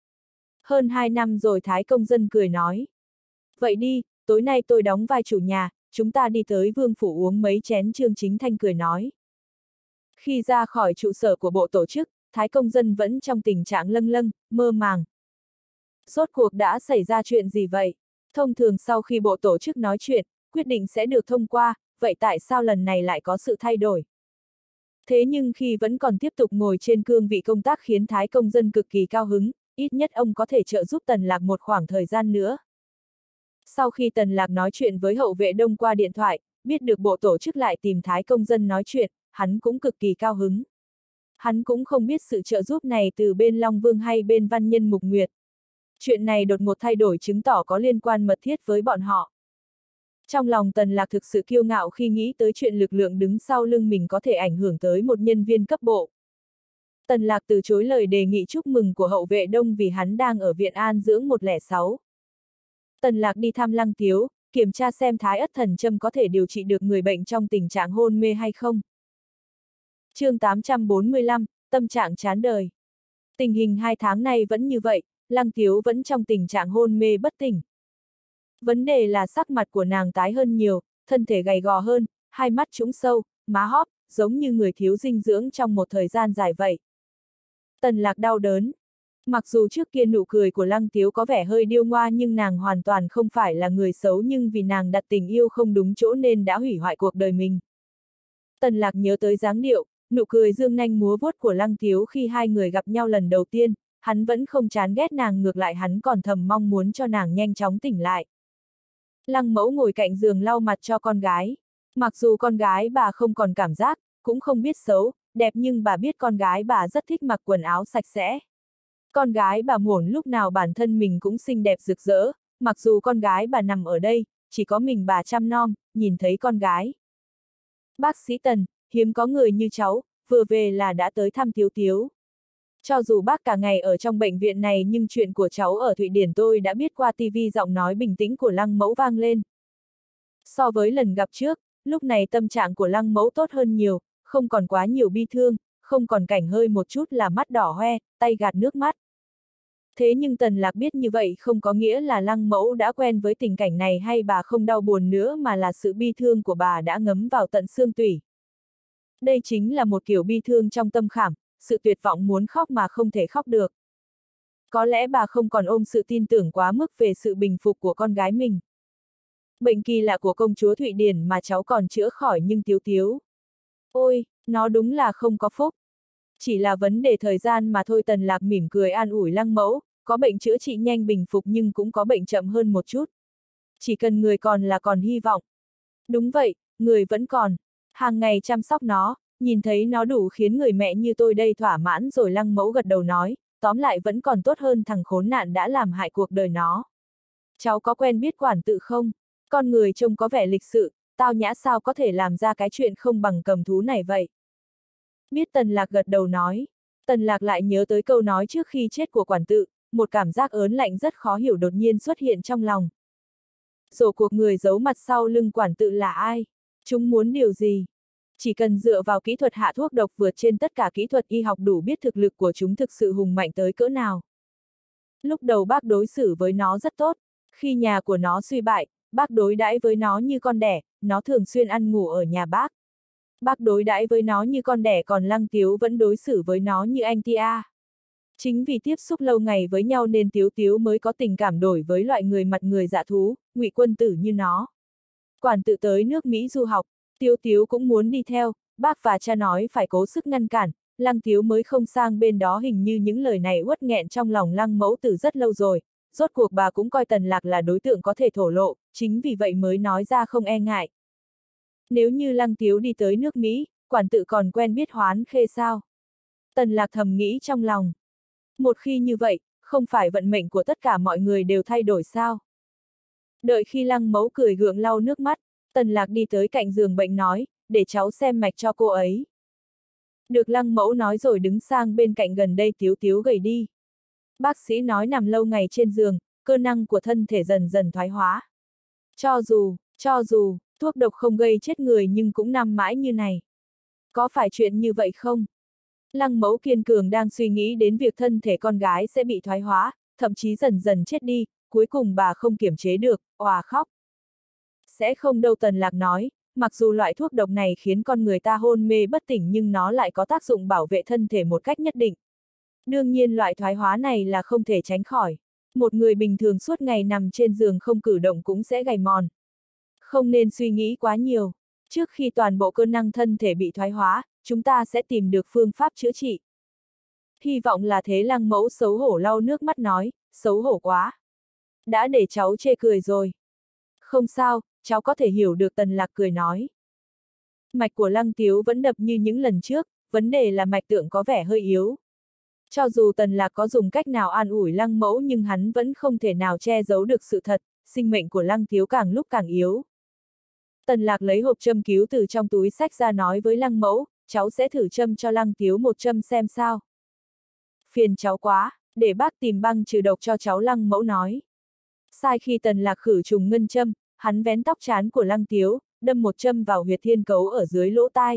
Hơn 2 năm rồi, Thái Công Dân cười nói. Vậy đi, tối nay tôi đóng vai chủ nhà, chúng ta đi tới Vương Phủ uống mấy chén, Trương Chính Thanh cười nói. Khi ra khỏi trụ sở của bộ tổ chức, Thái Công Dân vẫn trong tình trạng lâng lâng, mơ màng. Rốt cuộc đã xảy ra chuyện gì vậy? Thông thường sau khi bộ tổ chức nói chuyện, quyết định sẽ được thông qua, vậy tại sao lần này lại có sự thay đổi? Thế nhưng khi vẫn còn tiếp tục ngồi trên cương vị công tác khiến Thái Công Dân cực kỳ cao hứng, ít nhất ông có thể trợ giúp Tần Lạc một khoảng thời gian nữa. Sau khi Tần Lạc nói chuyện với hậu vệ Đông qua điện thoại, biết được bộ tổ chức lại tìm Thái Công Dân nói chuyện, hắn cũng cực kỳ cao hứng. Hắn cũng không biết sự trợ giúp này từ bên Long Vương hay bên Văn Nhân Mục Nguyệt. Chuyện này đột ngột thay đổi chứng tỏ có liên quan mật thiết với bọn họ. Trong lòng Tần Lạc thực sự kiêu ngạo khi nghĩ tới chuyện lực lượng đứng sau lưng mình có thể ảnh hưởng tới một nhân viên cấp bộ. Tần Lạc từ chối lời đề nghị chúc mừng của hậu vệ Đông vì hắn đang ở viện an dưỡng 106. Tần Lạc đi thăm Lăng Tiếu, kiểm tra xem Thái Ất Thần Châm có thể điều trị được người bệnh trong tình trạng hôn mê hay không. Chương 845, tâm trạng chán đời. Tình hình 2 tháng nay vẫn như vậy, Lăng Tiếu vẫn trong tình trạng hôn mê bất tỉnh. Vấn đề là sắc mặt của nàng tái hơn nhiều, thân thể gầy gò hơn, hai mắt trũng sâu, má hóp, giống như người thiếu dinh dưỡng trong một thời gian dài vậy. Tần Lạc đau đớn. Mặc dù trước kia nụ cười của Lăng Tiếu có vẻ hơi điêu ngoa nhưng nàng hoàn toàn không phải là người xấu, nhưng vì nàng đặt tình yêu không đúng chỗ nên đã hủy hoại cuộc đời mình. Tần Lạc nhớ tới dáng điệu, nụ cười dương nanh múa vuốt của Lăng Tiếu khi hai người gặp nhau lần đầu tiên, hắn vẫn không chán ghét nàng, ngược lại hắn còn thầm mong muốn cho nàng nhanh chóng tỉnh lại. Lăng Mẫu ngồi cạnh giường lau mặt cho con gái. Mặc dù con gái bà không còn cảm giác, cũng không biết xấu, đẹp, nhưng bà biết con gái bà rất thích mặc quần áo sạch sẽ. Con gái bà muốn lúc nào bản thân mình cũng xinh đẹp rực rỡ, mặc dù con gái bà nằm ở đây, chỉ có mình bà chăm nom, nhìn thấy con gái. Bác sĩ Tần, hiếm có người như cháu, vừa về là đã tới thăm Tiếu Tiếu. Cho dù bác cả ngày ở trong bệnh viện này nhưng chuyện của cháu ở Thụy Điển tôi đã biết qua tivi, giọng nói bình tĩnh của Lăng Mẫu vang lên. So với lần gặp trước, lúc này tâm trạng của Lăng Mẫu tốt hơn nhiều, không còn quá nhiều bi thương, không còn cảnh hơi một chút là mắt đỏ hoe, tay gạt nước mắt. Thế nhưng Tần Lạc biết như vậy không có nghĩa là Lăng Mẫu đã quen với tình cảnh này hay bà không đau buồn nữa, mà là sự bi thương của bà đã ngấm vào tận xương tủy. Đây chính là một kiểu bi thương trong tâm khảm, sự tuyệt vọng muốn khóc mà không thể khóc được. Có lẽ bà không còn ôm sự tin tưởng quá mức về sự bình phục của con gái mình. Bệnh kỳ lạ của công chúa Thụy Điển mà cháu còn chữa khỏi nhưng Tiếu Tiếu. Ôi, nó đúng là không có phúc. Chỉ là vấn đề thời gian mà thôi. Tần Lạc mỉm cười an ủi Lăng Mẫu, có bệnh chữa trị nhanh bình phục nhưng cũng có bệnh chậm hơn một chút. Chỉ cần người còn là còn hy vọng. Đúng vậy, người vẫn còn. Hàng ngày chăm sóc nó, nhìn thấy nó đủ khiến người mẹ như tôi đây thỏa mãn rồi. Lăng Mẫu gật đầu nói, tóm lại vẫn còn tốt hơn thằng khốn nạn đã làm hại cuộc đời nó. Cháu có quen biết Quản Tự không? Con người trông có vẻ lịch sự, tao nhã sao có thể làm ra cái chuyện không bằng cầm thú này vậy? Biết. Tần Lạc gật đầu nói. Tần Lạc lại nhớ tới câu nói trước khi chết của Quản Tự, một cảm giác ớn lạnh rất khó hiểu đột nhiên xuất hiện trong lòng. Rốt cuộc người giấu mặt sau lưng Quản Tự là ai? Chúng muốn điều gì? Chỉ cần dựa vào kỹ thuật hạ thuốc độc vượt trên tất cả kỹ thuật y học đủ biết thực lực của chúng thực sự hùng mạnh tới cỡ nào. Lúc đầu bác đối xử với nó rất tốt, khi nhà của nó suy bại, bác đối đãi với nó như con đẻ, nó thường xuyên ăn ngủ ở nhà bác. Bác đối đãi với nó như con đẻ, còn Lăng Tiếu vẫn đối xử với nó như anh tia. Chính vì tiếp xúc lâu ngày với nhau nên Tiếu Tiếu mới có tình cảm đổi với loại người mặt người dạ thú, Ngụy Quân Tử như nó. Quản Tự tới nước Mỹ du học, Tiếu Tiếu cũng muốn đi theo, bác và cha nói phải cố sức ngăn cản, Lăng Tiếu mới không sang bên đó. Hình như những lời này uất nghẹn trong lòng Lăng Mẫu từ rất lâu rồi, rốt cuộc bà cũng coi Tần Lạc là đối tượng có thể thổ lộ, chính vì vậy mới nói ra không e ngại. Nếu như Lăng Tiếu đi tới nước Mỹ, Quản Tự còn quen biết Hoán Khê sao? Tần Lạc thầm nghĩ trong lòng. Một khi như vậy, không phải vận mệnh của tất cả mọi người đều thay đổi sao? Đợi khi Lăng Mẫu cười gượng lau nước mắt, Tần Lạc đi tới cạnh giường bệnh nói, để cháu xem mạch cho cô ấy. Được. Lăng Mẫu nói rồi đứng sang bên cạnh. Gần đây Tiếu Tiếu gầy đi. Bác sĩ nói nằm lâu ngày trên giường, cơ năng của thân thể dần dần thoái hóa. Cho dù, thuốc độc không gây chết người nhưng cũng nằm mãi như này. Có phải chuyện như vậy không? Lăng Mẫu kiên cường đang suy nghĩ đến việc thân thể con gái sẽ bị thoái hóa, thậm chí dần dần chết đi, cuối cùng bà không kiểm chế được, òa khóc. Sẽ không đâu. Tần Lạc nói, mặc dù loại thuốc độc này khiến con người ta hôn mê bất tỉnh nhưng nó lại có tác dụng bảo vệ thân thể một cách nhất định. Đương nhiên loại thoái hóa này là không thể tránh khỏi. Một người bình thường suốt ngày nằm trên giường không cử động cũng sẽ gầy mòn. Không nên suy nghĩ quá nhiều. Trước khi toàn bộ cơ năng thân thể bị thoái hóa, chúng ta sẽ tìm được phương pháp chữa trị. Hy vọng là thế. Lăng Mẫu xấu hổ lau nước mắt nói, xấu hổ quá. Đã để cháu chê cười rồi. Không sao, cháu có thể hiểu được. Tần Lạc cười nói. Mạch của Lăng Tiếu vẫn đập như những lần trước, vấn đề là mạch tượng có vẻ hơi yếu. Cho dù Tần Lạc có dùng cách nào an ủi Lăng Mẫu nhưng hắn vẫn không thể nào che giấu được sự thật, sinh mệnh của Lăng Tiếu càng lúc càng yếu. Tần Lạc lấy hộp châm cứu từ trong túi xách ra nói với Lăng Mẫu, cháu sẽ thử châm cho Lăng Tiếu một châm xem sao. Phiền cháu quá, để bác tìm băng trừ độc cho cháu. Lăng Mẫu nói. Sai khi Tần Lạc khử trùng ngân châm, hắn vén tóc trán của Lăng Tiếu, đâm một châm vào huyệt thiên cấu ở dưới lỗ tai.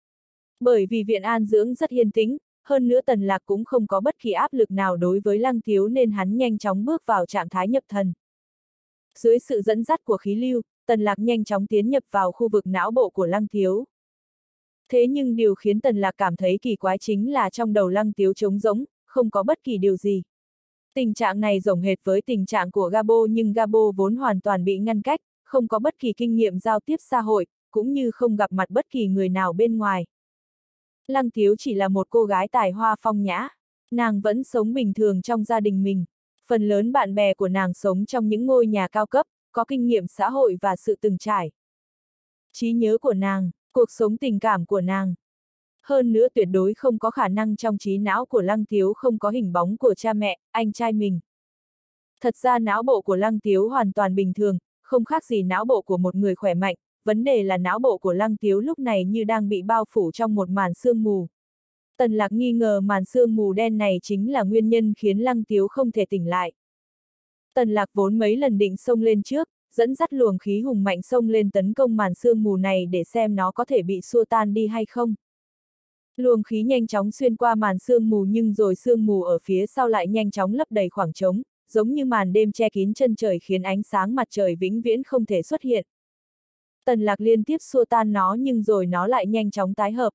Bởi vì viện an dưỡng rất yên tĩnh, hơn nữa Tần Lạc cũng không có bất kỳ áp lực nào đối với Lăng Tiếu nên hắn nhanh chóng bước vào trạng thái nhập thần. Dưới sự dẫn dắt của khí lưu, Tần Lạc nhanh chóng tiến nhập vào khu vực não bộ của Lăng Tiếu. Thế nhưng điều khiến Tần Lạc cảm thấy kỳ quái chính là trong đầu Lăng Tiếu trống rỗng, không có bất kỳ điều gì. Tình trạng này giống hệt với tình trạng của Gabo nhưng Gabo vốn hoàn toàn bị ngăn cách, không có bất kỳ kinh nghiệm giao tiếp xã hội, cũng như không gặp mặt bất kỳ người nào bên ngoài. Lăng Tiếu chỉ là một cô gái tài hoa phong nhã. Nàng vẫn sống bình thường trong gia đình mình. Phần lớn bạn bè của nàng sống trong những ngôi nhà cao cấp, có kinh nghiệm xã hội và sự từng trải. Trí nhớ của nàng, cuộc sống tình cảm của nàng. Hơn nữa tuyệt đối không có khả năng trong trí não của Lăng Tiếu không có hình bóng của cha mẹ, anh trai mình. Thật ra não bộ của Lăng Tiếu hoàn toàn bình thường, không khác gì não bộ của một người khỏe mạnh. Vấn đề là não bộ của Lăng Tiếu lúc này như đang bị bao phủ trong một màn sương mù. Tần Lạc nghi ngờ màn sương mù đen này chính là nguyên nhân khiến Lăng Tiếu không thể tỉnh lại. Tần Lạc vốn mấy lần định xông lên trước, dẫn dắt luồng khí hùng mạnh xông lên tấn công màn sương mù này để xem nó có thể bị xua tan đi hay không. Luồng khí nhanh chóng xuyên qua màn sương mù nhưng rồi sương mù ở phía sau lại nhanh chóng lấp đầy khoảng trống, giống như màn đêm che kín chân trời khiến ánh sáng mặt trời vĩnh viễn không thể xuất hiện. Tần Lạc liên tiếp xua tan nó nhưng rồi nó lại nhanh chóng tái hợp.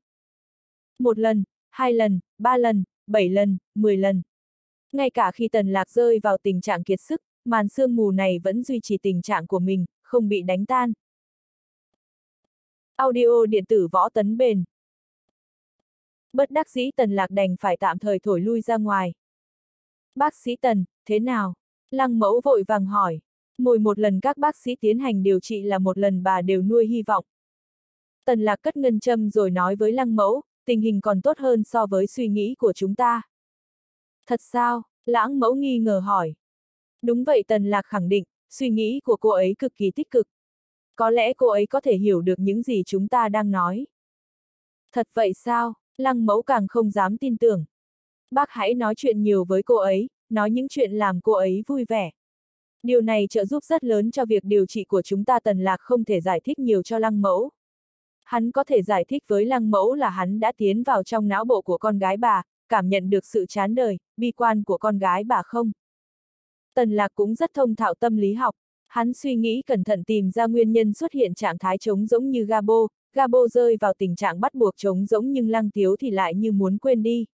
1 lần, 2 lần, 3 lần, 7 lần, 10 lần. Ngay cả khi Tần Lạc rơi vào tình trạng kiệt sức, màn sương mù này vẫn duy trì tình trạng của mình, không bị đánh tan. Audio điện tử võ tấn bền. Bất đắc dĩ Tần Lạc đành phải tạm thời thổi lui ra ngoài. Bác sĩ Tần, thế nào? Lăng Mẫu vội vàng hỏi. Mỗi một lần các bác sĩ tiến hành điều trị là một lần bà đều nuôi hy vọng. Tần Lạc cất ngân châm rồi nói với Lăng Mẫu, tình hình còn tốt hơn so với suy nghĩ của chúng ta. Thật sao? Lãng Mẫu nghi ngờ hỏi. Đúng vậy, Tần Lạc khẳng định, suy nghĩ của cô ấy cực kỳ tích cực. Có lẽ cô ấy có thể hiểu được những gì chúng ta đang nói. Thật vậy sao? Lăng Mẫu càng không dám tin tưởng. Bác hãy nói chuyện nhiều với cô ấy, nói những chuyện làm cô ấy vui vẻ. Điều này trợ giúp rất lớn cho việc điều trị của chúng ta. Tần Lạc không thể giải thích nhiều cho Lăng Mẫu. Hắn có thể giải thích với Lăng Mẫu là hắn đã tiến vào trong não bộ của con gái bà, cảm nhận được sự chán đời, bi quan của con gái bà không. Tần Lạc cũng rất thông thạo tâm lý học. Hắn suy nghĩ cẩn thận tìm ra nguyên nhân xuất hiện trạng thái trống rỗng như Gabo. Gabo rơi vào tình trạng bắt buộc trống rỗng nhưng Lăng Tiếu thì lại như muốn quên đi.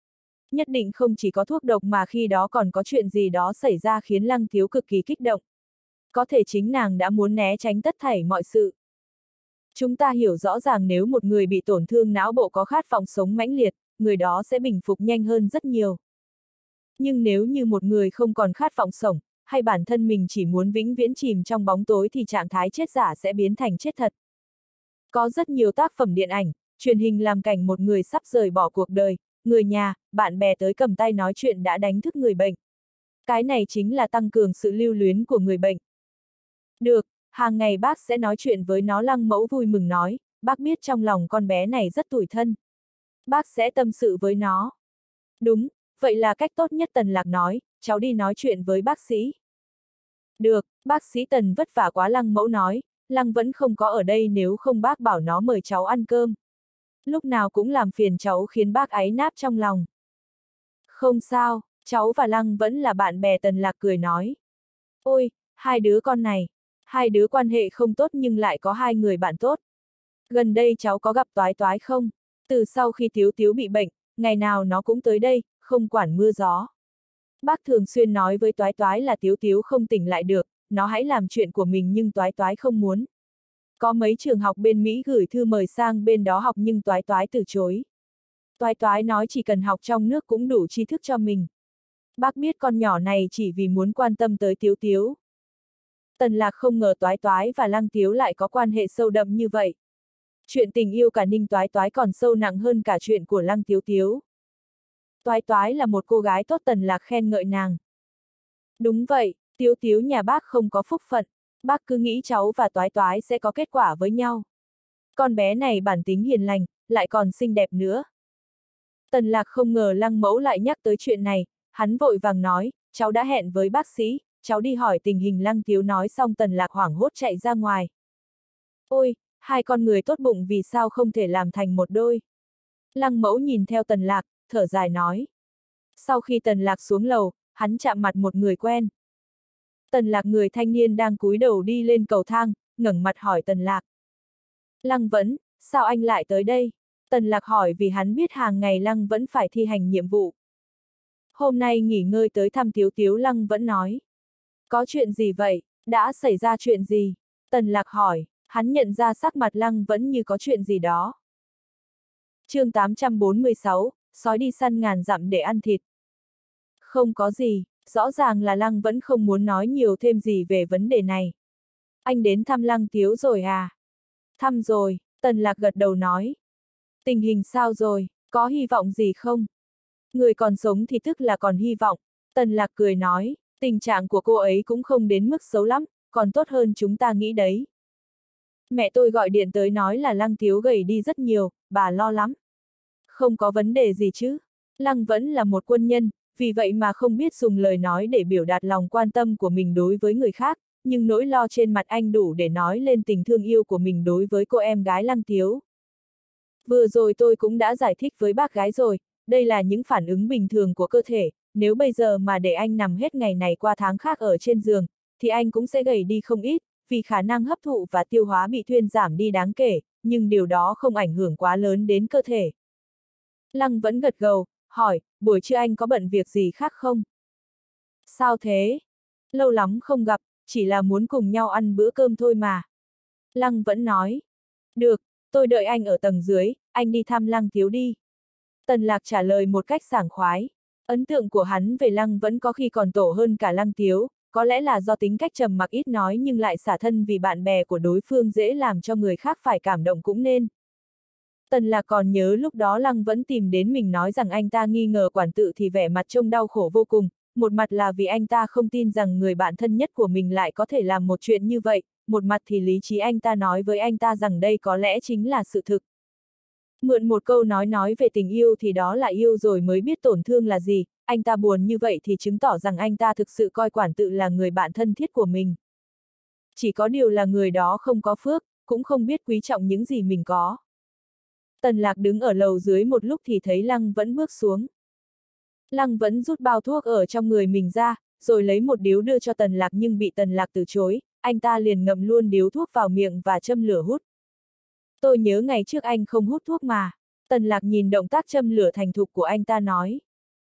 Nhất định không chỉ có thuốc độc mà khi đó còn có chuyện gì đó xảy ra khiến Lăng Tiếu cực kỳ kích động. Có thể chính nàng đã muốn né tránh tất thảy mọi sự. Chúng ta hiểu rõ ràng nếu một người bị tổn thương não bộ có khát vọng sống mãnh liệt, người đó sẽ bình phục nhanh hơn rất nhiều. Nhưng nếu như một người không còn khát vọng sống, hay bản thân mình chỉ muốn vĩnh viễn chìm trong bóng tối thì trạng thái chết giả sẽ biến thành chết thật. Có rất nhiều tác phẩm điện ảnh, truyền hình làm cảnh một người sắp rời bỏ cuộc đời, người nhà, bạn bè tới cầm tay nói chuyện đã đánh thức người bệnh. Cái này chính là tăng cường sự lưu luyến của người bệnh. Được, hàng ngày bác sẽ nói chuyện với nó. Lăng Mẫu vui mừng nói, bác biết trong lòng con bé này rất tủi thân. Bác sẽ tâm sự với nó. Đúng, vậy là cách tốt nhất. Tần Lạc nói, cháu đi nói chuyện với bác sĩ. Được, bác sĩ Tần vất vả quá. Lăng Mẫu nói, Lăng vẫn không có ở đây, nếu không bác bảo nó mời cháu ăn cơm. Lúc nào cũng làm phiền cháu khiến bác áy náy trong lòng. Không sao, cháu và Lăng vẫn là bạn bè. Tần Lạc cười nói. Ôi, hai đứa con này, hai đứa quan hệ không tốt nhưng lại có hai người bạn tốt. Gần đây cháu có gặp Toái Toái không? Từ sau khi Tiếu Tiếu bị bệnh, ngày nào nó cũng tới đây, không quản mưa gió. Bác thường xuyên nói với Toái Toái là Tiếu Tiếu không tỉnh lại được, nó hãy làm chuyện của mình nhưng Toái Toái không muốn. Có mấy trường học bên Mỹ gửi thư mời sang bên đó học nhưng Toái Toái từ chối. Toái Toái nói chỉ cần học trong nước cũng đủ tri thức cho mình. Bác biết con nhỏ này chỉ vì muốn quan tâm tới Tiếu Tiếu. Tần Lạc không ngờ Toái Toái và Lăng Tiếu lại có quan hệ sâu đậm như vậy. Chuyện tình yêu cả Ninh Toái Toái còn sâu nặng hơn cả chuyện của Lăng Tiếu Tiếu. Toái Toái là một cô gái tốt. Tần Lạc khen ngợi nàng. Đúng vậy, Tiếu Tiếu nhà bác không có phúc phận, bác cứ nghĩ cháu và Toái Toái sẽ có kết quả với nhau. Con bé này bản tính hiền lành, lại còn xinh đẹp nữa. Tần Lạc không ngờ Lăng Mẫu lại nhắc tới chuyện này, hắn vội vàng nói, cháu đã hẹn với bác sĩ, cháu đi hỏi tình hình. Lăng Tiếu nói xong Tần Lạc hoảng hốt chạy ra ngoài. Ôi, hai con người tốt bụng vì sao không thể làm thành một đôi. Lăng Mẫu nhìn theo Tần Lạc, thở dài nói. Sau khi Tần Lạc xuống lầu, hắn chạm mặt một người quen. Tần Lạc, người thanh niên đang cúi đầu đi lên cầu thang, ngẩng mặt hỏi Tần Lạc. Lăng Vẫn, sao anh lại tới đây? Tần Lạc hỏi vì hắn biết hàng ngày Lăng Vẫn phải thi hành nhiệm vụ. Hôm nay nghỉ ngơi tới thăm Tiếu Tiếu. Lăng Vẫn nói. Có chuyện gì vậy? Đã xảy ra chuyện gì? Tần Lạc hỏi, hắn nhận ra sắc mặt Lăng Vẫn như có chuyện gì đó. Chương 846, sói đi săn ngàn dặm để ăn thịt. Không có gì, rõ ràng là Lăng Vẫn không muốn nói nhiều thêm gì về vấn đề này. Anh đến thăm Lăng Tiếu rồi à? Thăm rồi, Tần Lạc gật đầu nói. Tình hình sao rồi, có hy vọng gì không? Người còn sống thì tức là còn hy vọng. Tần Lạc cười nói, tình trạng của cô ấy cũng không đến mức xấu lắm, còn tốt hơn chúng ta nghĩ đấy. Mẹ tôi gọi điện tới nói là Lăng Tiếu gầy đi rất nhiều, bà lo lắm. Không có vấn đề gì chứ? Lăng Vẫn là một quân nhân, vì vậy mà không biết dùng lời nói để biểu đạt lòng quan tâm của mình đối với người khác, nhưng nỗi lo trên mặt anh đủ để nói lên tình thương yêu của mình đối với cô em gái Lăng Tiếu. Vừa rồi tôi cũng đã giải thích với bác gái rồi, đây là những phản ứng bình thường của cơ thể, nếu bây giờ mà để anh nằm hết ngày này qua tháng khác ở trên giường, thì anh cũng sẽ gầy đi không ít, vì khả năng hấp thụ và tiêu hóa bị thuyên giảm đi đáng kể, nhưng điều đó không ảnh hưởng quá lớn đến cơ thể. Lăng Vẫn gật gđầu, hỏi, buổi trưa anh có bận việc gì khác không? Sao thế? Lâu lắm không gặp, chỉ là muốn cùng nhau ăn bữa cơm thôi mà. Lăng Vẫn nói. Được, tôi đợi anh ở tầng dưới, anh đi thăm Lăng Thiếu đi. Tần Lạc trả lời một cách sảng khoái. Ấn tượng của hắn về Lăng Vẫn có khi còn tổ hơn cả Lăng Thiếu, có lẽ là do tính cách trầm mặc ít nói nhưng lại xả thân vì bạn bè của đối phương dễ làm cho người khác phải cảm động cũng nên. Tần Lạc còn nhớ lúc đó Lăng Vẫn tìm đến mình nói rằng anh ta nghi ngờ quản tự thì vẻ mặt trông đau khổ vô cùng, một mặt là vì anh ta không tin rằng người bạn thân nhất của mình lại có thể làm một chuyện như vậy, một mặt thì lý trí anh ta nói với anh ta rằng đây có lẽ chính là sự thực. Mượn một câu nói về tình yêu thì đó là yêu rồi mới biết tổn thương là gì, anh ta buồn như vậy thì chứng tỏ rằng anh ta thực sự coi quản tự là người bạn thân thiết của mình. Chỉ có điều là người đó không có phước, cũng không biết quý trọng những gì mình có. Tần Lạc đứng ở lầu dưới một lúc thì thấy Lăng Vẫn bước xuống. Lăng Vẫn rút bao thuốc ở trong người mình ra, rồi lấy một điếu đưa cho Tần Lạc nhưng bị Tần Lạc từ chối, anh ta liền ngậm luôn điếu thuốc vào miệng và châm lửa hút. Tôi nhớ ngày trước anh không hút thuốc mà. Tần Lạc nhìn động tác châm lửa thành thục của anh ta nói.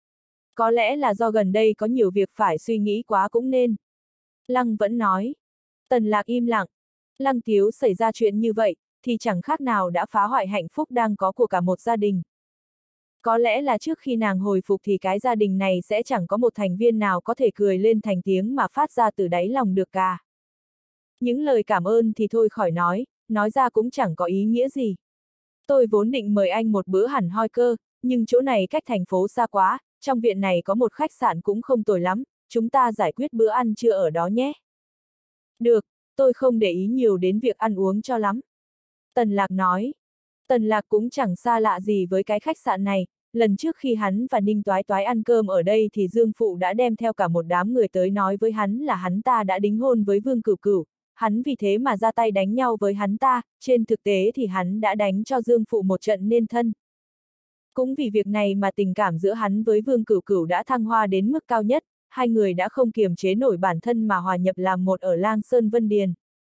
Có lẽ là do gần đây có nhiều việc phải suy nghĩ quá cũng nên. Lăng Vẫn nói. Tần Lạc im lặng. Lăng Thiếu xảy ra chuyện như vậy, thì chẳng khác nào đã phá hoại hạnh phúc đang có của cả một gia đình. Có lẽ là trước khi nàng hồi phục thì cái gia đình này sẽ chẳng có một thành viên nào có thể cười lên thành tiếng mà phát ra từ đáy lòng được cả. Những lời cảm ơn thì thôi khỏi nói ra cũng chẳng có ý nghĩa gì. Tôi vốn định mời anh một bữa hẳn hoi cơ, nhưng chỗ này cách thành phố xa quá, trong viện này có một khách sạn cũng không tồi lắm, chúng ta giải quyết bữa ăn trưa ở đó nhé. Được, tôi không để ý nhiều đến việc ăn uống cho lắm. Tần Lạc nói. Tần Lạc cũng chẳng xa lạ gì với cái khách sạn này, lần trước khi hắn và Ninh Toái Toái ăn cơm ở đây thì Dương Phụ đã đem theo cả một đám người tới nói với hắn là hắn ta đã đính hôn với Vương Cửu Cửu, hắn vì thế mà ra tay đánh nhau với hắn ta, trên thực tế thì hắn đã đánh cho Dương Phụ một trận nên thân. Cũng vì việc này mà tình cảm giữa hắn với Vương Cửu Cửu đã thăng hoa đến mức cao nhất, hai người đã không kiềm chế nổi bản thân mà hòa nhập làm một ở Lang Sơn Vân Điền.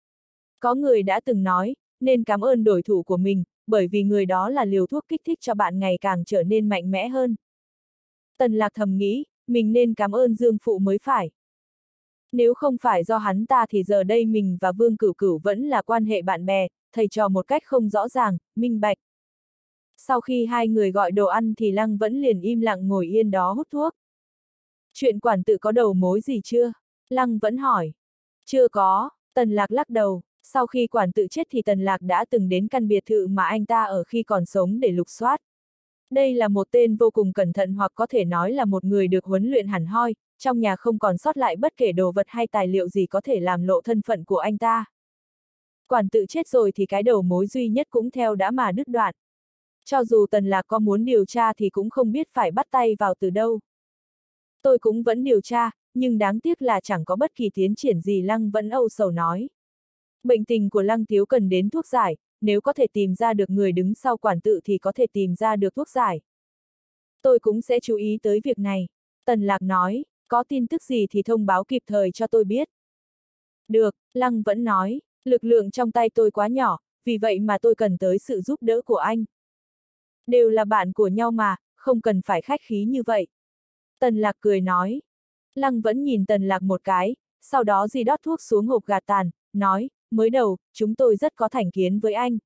Có người đã từng nói, nên cảm ơn đối thủ của mình, bởi vì người đó là liều thuốc kích thích cho bạn ngày càng trở nên mạnh mẽ hơn. Tần Lạc thầm nghĩ, mình nên cảm ơn Dương Phụ mới phải. Nếu không phải do hắn ta thì giờ đây mình và Vương Cửu Cửu vẫn là quan hệ bạn bè, thầy trò một cách không rõ ràng, minh bạch. Sau khi hai người gọi đồ ăn thì Lăng Vẫn liền im lặng ngồi yên đó hút thuốc. Chuyện quản tự có đầu mối gì chưa? Lăng Vẫn hỏi. Chưa có, Tần Lạc lắc đầu. Sau khi quản tự chết thì Tần Lạc đã từng đến căn biệt thự mà anh ta ở khi còn sống để lục soát. Đây là một tên vô cùng cẩn thận hoặc có thể nói là một người được huấn luyện hẳn hoi, trong nhà không còn sót lại bất kể đồ vật hay tài liệu gì có thể làm lộ thân phận của anh ta. Quản tự chết rồi thì cái đầu mối duy nhất cũng theo đã mà đứt đoạn. Cho dù Tần Lạc có muốn điều tra thì cũng không biết phải bắt tay vào từ đâu. Tôi cũng vẫn điều tra, nhưng đáng tiếc là chẳng có bất kỳ tiến triển gì. Lăng Vẫn âu sầu nói. Bệnh tình của Lăng Thiếu cần đến thuốc giải, nếu có thể tìm ra được người đứng sau quản tự thì có thể tìm ra được thuốc giải. Tôi cũng sẽ chú ý tới việc này. Tần Lạc nói, có tin tức gì thì thông báo kịp thời cho tôi biết. Được, Lăng Vẫn nói, lực lượng trong tay tôi quá nhỏ, vì vậy mà tôi cần tới sự giúp đỡ của anh. Đều là bạn của nhau mà, không cần phải khách khí như vậy. Tần Lạc cười nói. Lăng Vẫn nhìn Tần Lạc một cái, sau đó di đót thuốc xuống hộp gạt tàn, nói, mới đầu, chúng tôi rất có thành kiến với anh.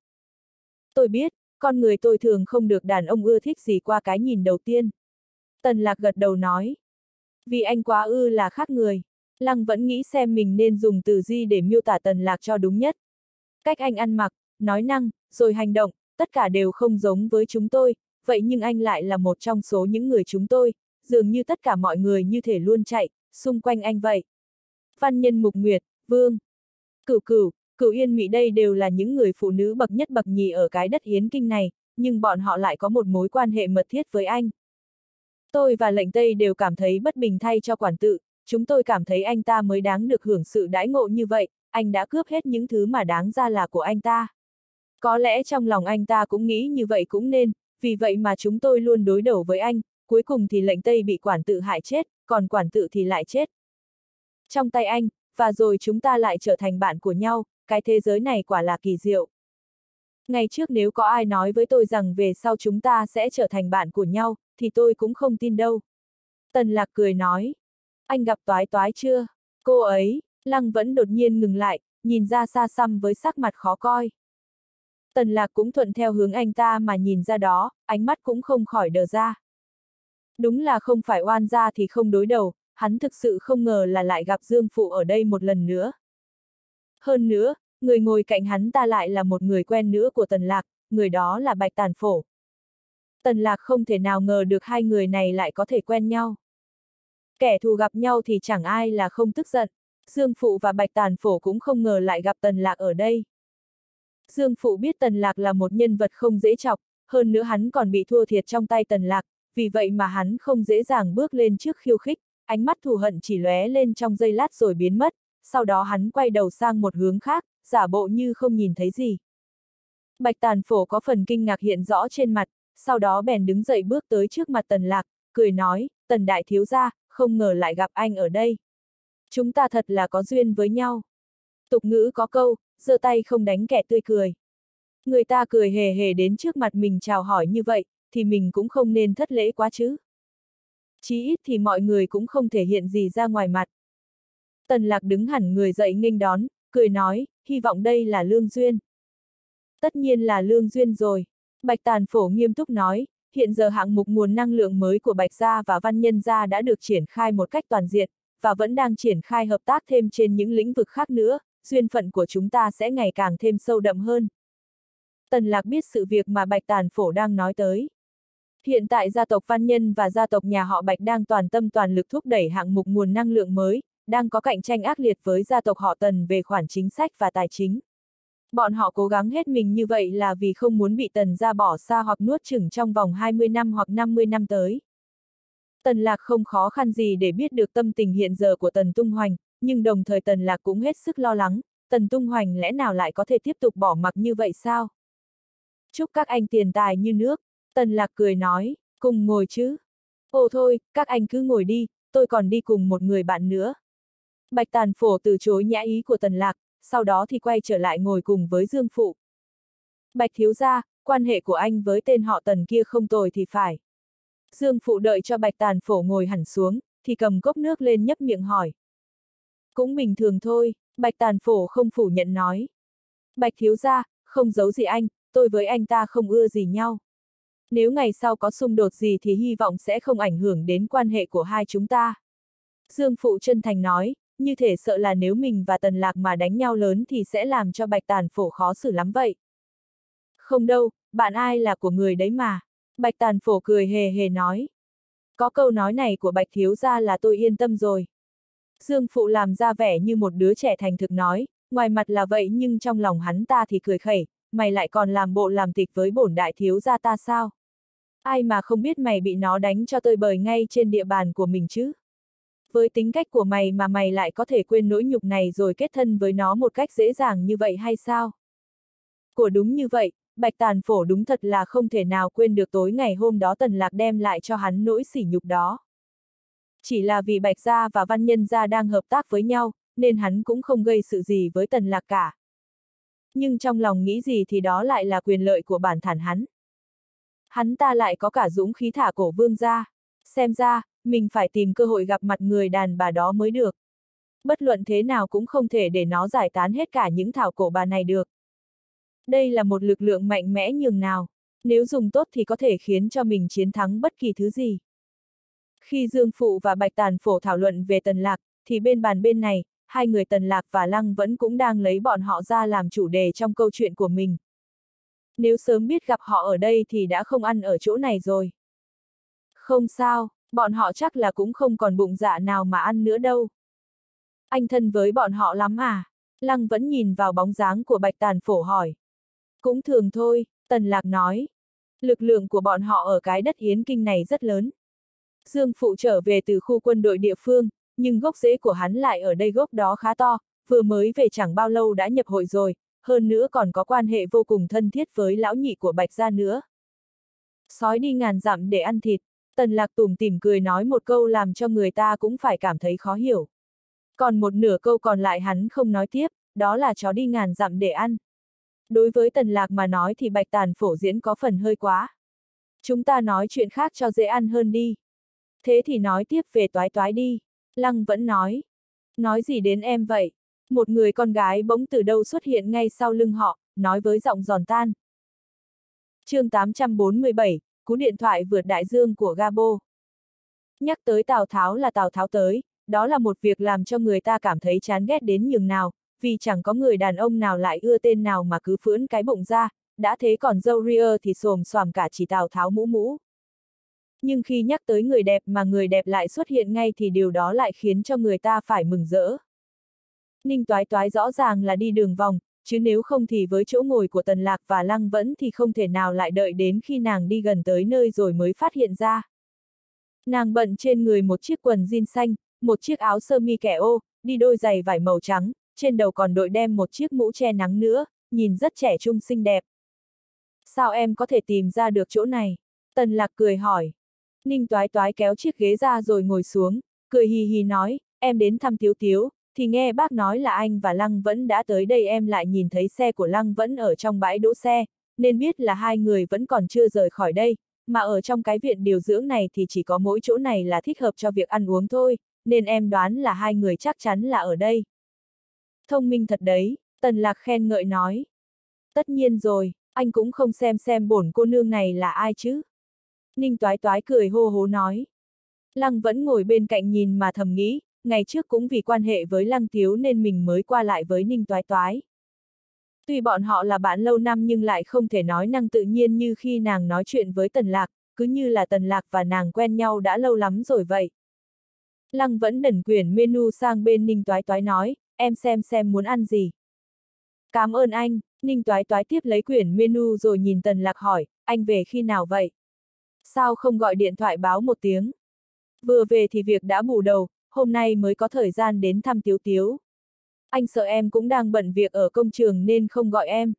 Tôi biết, con người tôi thường không được đàn ông ưa thích gì qua cái nhìn đầu tiên. Tần Lạc gật đầu nói. Vì anh quá là khác người. Lăng Vẫn nghĩ xem mình nên dùng từ gì để miêu tả Tần Lạc cho đúng nhất. Cách anh ăn mặc, nói năng, rồi hành động, tất cả đều không giống với chúng tôi, vậy nhưng anh lại là một trong số những người chúng tôi, dường như tất cả mọi người như thể luôn chạy, xung quanh anh vậy. Văn Nhân Mục Nguyệt, Vương Cửu Cửu, Cửu Yên Mị đây đều là những người phụ nữ bậc nhất bậc nhì ở cái đất Yến Kinh này, nhưng bọn họ lại có một mối quan hệ mật thiết với anh. Tôi và Lệnh Tây đều cảm thấy bất bình thay cho quản tự, chúng tôi cảm thấy anh ta mới đáng được hưởng sự đãi ngộ như vậy, anh đã cướp hết những thứ mà đáng ra là của anh ta. Có lẽ trong lòng anh ta cũng nghĩ như vậy cũng nên, vì vậy mà chúng tôi luôn đối đầu với anh, cuối cùng thì Lệnh Tây bị quản tự hại chết, còn quản tự thì lại chết trong tay anh, và rồi chúng ta lại trở thành bạn của nhau, cái thế giới này quả là kỳ diệu. Ngày trước nếu có ai nói với tôi rằng về sau chúng ta sẽ trở thành bạn của nhau, thì tôi cũng không tin đâu. Tần Lạc cười nói. Anh gặp Toái Toái chưa? Cô ấy, Lăng vẫn đột nhiên ngừng lại, nhìn ra xa xăm với sắc mặt khó coi. Tần Lạc cũng thuận theo hướng anh ta mà nhìn ra đó, ánh mắt cũng không khỏi đờ ra. Đúng là không phải oan gia thì không đối đầu, hắn thực sự không ngờ là lại gặp Dương Phụ ở đây một lần nữa. Hơn nữa, người ngồi cạnh hắn ta lại là một người quen nữa của Tần Lạc, người đó là Bạch Tàn Phổ. Tần Lạc không thể nào ngờ được hai người này lại có thể quen nhau. Kẻ thù gặp nhau thì chẳng ai là không tức giận. Dương Phụ và Bạch Tàn Phổ cũng không ngờ lại gặp Tần Lạc ở đây. Dương Phụ biết Tần Lạc là một nhân vật không dễ chọc, hơn nữa hắn còn bị thua thiệt trong tay Tần Lạc, vì vậy mà hắn không dễ dàng bước lên trước khiêu khích, ánh mắt thù hận chỉ lóe lên trong giây lát rồi biến mất, sau đó hắn quay đầu sang một hướng khác, giả bộ như không nhìn thấy gì. Bạch Tàn Phổ có phần kinh ngạc hiện rõ trên mặt, sau đó bèn đứng dậy bước tới trước mặt Tần Lạc, cười nói, Tần đại thiếu gia, không ngờ lại gặp anh ở đây. Chúng ta thật là có duyên với nhau. Tục ngữ có câu, giơ tay không đánh kẻ tươi cười. Người ta cười hề hề đến trước mặt mình chào hỏi như vậy, thì mình cũng không nên thất lễ quá chứ. Chí ít thì mọi người cũng không thể hiện gì ra ngoài mặt. Tần Lạc đứng hẳn người dậy nghênh đón, cười nói, hy vọng đây là lương duyên. Tất nhiên là lương duyên rồi. Bạch Tàn Phổ nghiêm túc nói, hiện giờ hạng mục nguồn năng lượng mới của Bạch Gia và Văn Nhân Gia đã được triển khai một cách toàn diện, và vẫn đang triển khai hợp tác thêm trên những lĩnh vực khác nữa, duyên phận của chúng ta sẽ ngày càng thêm sâu đậm hơn. Tần Lạc biết sự việc mà Bạch Tàn Phổ đang nói tới. Hiện tại gia tộc Văn Nhân và gia tộc nhà họ Bạch đang toàn tâm toàn lực thúc đẩy hạng mục nguồn năng lượng mới, đang có cạnh tranh ác liệt với gia tộc họ Tần về khoản chính sách và tài chính. Bọn họ cố gắng hết mình như vậy là vì không muốn bị Tần gia bỏ xa hoặc nuốt chửng trong vòng 20 năm hoặc 50 năm tới. Tần Lạc không khó khăn gì để biết được tâm tình hiện giờ của Tần Tung Hoành, nhưng đồng thời Tần Lạc cũng hết sức lo lắng, Tần Tung Hoành lẽ nào lại có thể tiếp tục bỏ mặc như vậy sao? Chúc các anh tiền tài như nước, Tần Lạc cười nói, cùng ngồi chứ. Ồ thôi, các anh cứ ngồi đi, tôi còn đi cùng một người bạn nữa. Bạch Tàn Phổ từ chối nhã ý của Tần Lạc, sau đó thì quay trở lại ngồi cùng với Dương Phụ. Bạch thiếu gia, quan hệ của anh với tên họ Tần kia không tồi thì phải. Dương Phụ đợi cho Bạch Tàn Phổ ngồi hẳn xuống, thì cầm cốc nước lên nhấp miệng hỏi. Cũng bình thường thôi, Bạch Tàn Phổ không phủ nhận nói. Bạch thiếu gia, không giấu gì anh, tôi với anh ta không ưa gì nhau. Nếu ngày sau có xung đột gì thì hy vọng sẽ không ảnh hưởng đến quan hệ của hai chúng ta. Dương Phụ chân thành nói, như thể sợ là nếu mình và Tần Lạc mà đánh nhau lớn thì sẽ làm cho Bạch Tàn Phổ khó xử lắm vậy. Không đâu, bạn ai là của người đấy mà. Bạch Tàn Phổ cười hề hề nói. Có câu nói này của Bạch thiếu gia là tôi yên tâm rồi. Dương Phụ làm ra vẻ như một đứa trẻ thành thực nói, ngoài mặt là vậy nhưng trong lòng hắn ta thì cười khẩy, mày lại còn làm bộ làm tịch với bổn đại thiếu gia ta sao? Ai mà không biết mày bị nó đánh cho tơi bời ngay trên địa bàn của mình chứ? Với tính cách của mày mà mày lại có thể quên nỗi nhục này rồi kết thân với nó một cách dễ dàng như vậy hay sao? Của đúng như vậy, Bạch Tàn Phổ đúng thật là không thể nào quên được tối ngày hôm đó Tần Lạc đem lại cho hắn nỗi sỉ nhục đó. Chỉ là vì Bạch Gia và Văn Nhân Gia đang hợp tác với nhau, nên hắn cũng không gây sự gì với Tần Lạc cả. Nhưng trong lòng nghĩ gì thì đó lại là quyền lợi của bản thân hắn. Hắn ta lại có cả dũng khí thả cổ vương ra. Xem ra, mình phải tìm cơ hội gặp mặt người đàn bà đó mới được. Bất luận thế nào cũng không thể để nó giải tán hết cả những thảo cổ bà này được. Đây là một lực lượng mạnh mẽ nhường nào. Nếu dùng tốt thì có thể khiến cho mình chiến thắng bất kỳ thứ gì. Khi Dương Phụ và Bạch Tàn Phổ thảo luận về Tần Lạc, thì bên bàn bên này, hai người Tần Lạc và Lăng vẫn cũng đang lấy bọn họ ra làm chủ đề trong câu chuyện của mình. Nếu sớm biết gặp họ ở đây thì đã không ăn ở chỗ này rồi. Không sao, bọn họ chắc là cũng không còn bụng dạ nào mà ăn nữa đâu. Anh thân với bọn họ lắm à? Lăng vẫn nhìn vào bóng dáng của Bạch Tàn Phổ hỏi. Cũng thường thôi, Tần Lạc nói. Lực lượng của bọn họ ở cái đất Yến Kinh này rất lớn. Dương Phụ trở về từ khu quân đội địa phương, nhưng gốc rễ của hắn lại ở đây gốc đó khá to, vừa mới về chẳng bao lâu đã nhập hội rồi, hơn nữa còn có quan hệ vô cùng thân thiết với lão nhị của Bạch Gia nữa. Sói đi ngàn dặm để ăn thịt, Tần Lạc tủm tỉm cười nói một câu làm cho người ta cũng phải cảm thấy khó hiểu. Còn một nửa câu còn lại hắn không nói tiếp, đó là chó đi ngàn dặm để ăn. Đối với Tần Lạc mà nói thì Bạch Tàn Phổ diễn có phần hơi quá. Chúng ta nói chuyện khác cho dễ ăn hơn đi. Thế thì nói tiếp về toái toái đi. Lăng vẫn nói. Nói gì đến em vậy? Một người con gái bỗng từ đâu xuất hiện ngay sau lưng họ, nói với giọng giòn tan. Chương 847, cú điện thoại vượt đại dương của Gabo. Nhắc tới Tào Tháo là Tào Tháo tới, đó là một việc làm cho người ta cảm thấy chán ghét đến nhường nào, vì chẳng có người đàn ông nào lại ưa tên nào mà cứ phưỡn cái bụng ra, đã thế còn râu ria thì xồm xoàm cả chỉ Tào Tháo mũ mũ. Nhưng khi nhắc tới người đẹp mà người đẹp lại xuất hiện ngay thì điều đó lại khiến cho người ta phải mừng rỡ. Ninh Toái Toái rõ ràng là đi đường vòng, chứ nếu không thì với chỗ ngồi của Tần Lạc và Lăng Vẫn thì không thể nào lại đợi đến khi nàng đi gần tới nơi rồi mới phát hiện ra. Nàng bận trên người một chiếc quần jean xanh, một chiếc áo sơ mi kẻ ô, đi đôi giày vải màu trắng, trên đầu còn đội đem một chiếc mũ che nắng nữa, nhìn rất trẻ trung xinh đẹp. Sao em có thể tìm ra được chỗ này? Tần Lạc cười hỏi. Ninh Toái Toái kéo chiếc ghế ra rồi ngồi xuống, cười hì hì nói, em đến thăm Tiếu Tiếu, thì nghe bác nói là anh và Lăng Vẫn đã tới đây, em lại nhìn thấy xe của Lăng Vẫn ở trong bãi đỗ xe, nên biết là hai người vẫn còn chưa rời khỏi đây, mà ở trong cái viện điều dưỡng này thì chỉ có mỗi chỗ này là thích hợp cho việc ăn uống thôi, nên em đoán là hai người chắc chắn là ở đây. Thông minh thật đấy, Tần Lạc khen ngợi nói. Tất nhiên rồi, anh cũng không xem bổn cô nương này là ai chứ. Ninh Toái Toái cười hô hố nói. Lăng Vẫn ngồi bên cạnh nhìn mà thầm nghĩ, ngày trước cũng vì quan hệ với Lăng Tiếu nên mình mới qua lại với Ninh Toái Toái. Tuy bọn họ là bạn lâu năm nhưng lại không thể nói năng tự nhiên như khi nàng nói chuyện với Tần Lạc, cứ như là Tần Lạc và nàng quen nhau đã lâu lắm rồi vậy. Lăng Vẫn đẩn quyển menu sang bên Ninh Toái Toái nói, em xem muốn ăn gì. Cảm ơn anh, Ninh Toái Toái tiếp lấy quyển menu rồi nhìn Tần Lạc hỏi, anh về khi nào vậy? Sao không gọi điện thoại báo một tiếng? Vừa về thì việc đã bù đầu, hôm nay mới có thời gian đến thăm Tiếu Tiếu. Anh sợ em cũng đang bận việc ở công trường nên không gọi em.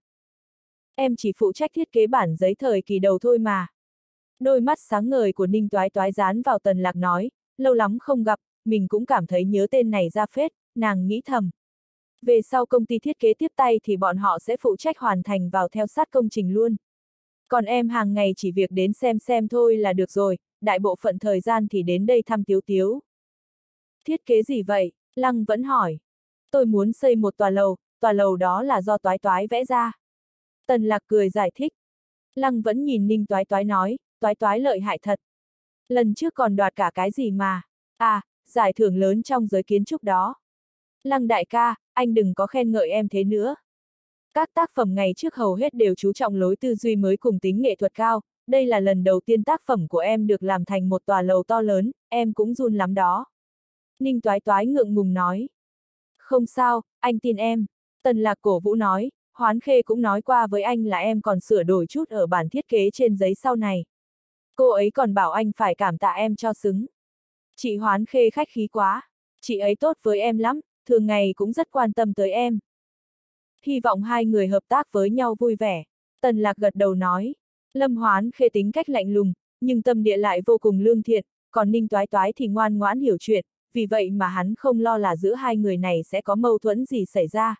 Em chỉ phụ trách thiết kế bản giấy thời kỳ đầu thôi mà. Đôi mắt sáng ngời của Ninh Toái Toái dán vào Tần Lạc nói, lâu lắm không gặp, mình cũng cảm thấy nhớ tên này ra phết, nàng nghĩ thầm. Về sau công ty thiết kế tiếp tay thì bọn họ sẽ phụ trách hoàn thành vào theo sát công trình luôn. Còn em hàng ngày chỉ việc đến xem thôi là được rồi, đại bộ phận thời gian thì đến đây thăm Tiếu Tiếu. Thiết kế gì vậy? Lăng Vẫn hỏi. Tôi muốn xây một tòa lầu đó là do Toái Toái vẽ ra. Tần Lạc cười giải thích. Lăng Vẫn nhìn Ninh Toái Toái nói, Toái Toái lợi hại thật. Lần trước còn đoạt cả cái gì mà. À, giải thưởng lớn trong giới kiến trúc đó. Lăng đại ca, anh đừng có khen ngợi em thế nữa. Các tác phẩm ngày trước hầu hết đều chú trọng lối tư duy mới cùng tính nghệ thuật cao, đây là lần đầu tiên tác phẩm của em được làm thành một tòa lầu to lớn, em cũng run lắm đó. Ninh Toái Toái ngượng ngùng nói. Không sao, anh tin em. Tần Lạc cổ vũ nói, Hoán Khê cũng nói qua với anh là em còn sửa đổi chút ở bản thiết kế trên giấy sau này. Cô ấy còn bảo anh phải cảm tạ em cho xứng. Chị Hoán Khê khách khí quá. Chị ấy tốt với em lắm, thường ngày cũng rất quan tâm tới em. Hy vọng hai người hợp tác với nhau vui vẻ. Tần Lạc gật đầu nói. Lâm Hoán Khê tính cách lạnh lùng, nhưng tâm địa lại vô cùng lương thiện, còn Ninh Toái Toái thì ngoan ngoãn hiểu chuyện, vì vậy mà hắn không lo là giữa hai người này sẽ có mâu thuẫn gì xảy ra.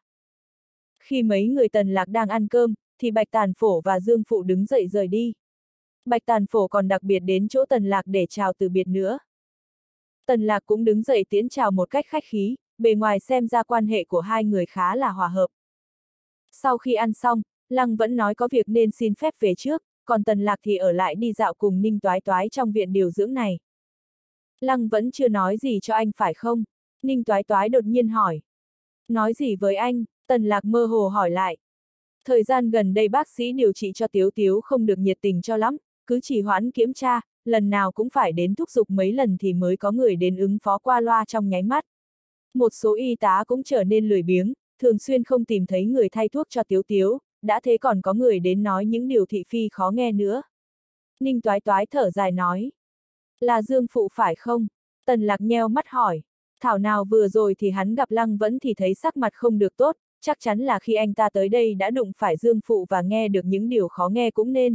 Khi mấy người Tần Lạc đang ăn cơm, thì Bạch Tàn Phổ và Dương Phụ đứng dậy rời đi. Bạch Tàn Phổ còn đặc biệt đến chỗ Tần Lạc để chào từ biệt nữa. Tần Lạc cũng đứng dậy tiễn chào một cách khách khí, bề ngoài xem ra quan hệ của hai người khá là hòa hợp. Sau khi ăn xong, Lăng Vẫn nói có việc nên xin phép về trước, còn Tần Lạc thì ở lại đi dạo cùng Ninh Toái Toái trong viện điều dưỡng này. Lăng Vẫn chưa nói gì cho anh phải không? Ninh Toái Toái đột nhiên hỏi. Nói gì với anh? Tần Lạc mơ hồ hỏi lại. Thời gian gần đây bác sĩ điều trị cho Tiếu Tiếu không được nhiệt tình cho lắm, cứ chỉ hoãn kiểm tra, lần nào cũng phải đến thúc giục mấy lần thì mới có người đến ứng phó qua loa trong nháy mắt. Một số y tá cũng trở nên lười biếng, thường xuyên không tìm thấy người thay thuốc cho Tiếu Tiếu, đã thế còn có người đến nói những điều thị phi khó nghe nữa. Ninh Toái Toái thở dài nói. Là Dương Phụ phải không? Tần Lạc nheo mắt hỏi. Thảo nào vừa rồi thì hắn gặp Lăng Vẫn thì thấy sắc mặt không được tốt, chắc chắn là khi anh ta tới đây đã đụng phải Dương Phụ và nghe được những điều khó nghe cũng nên.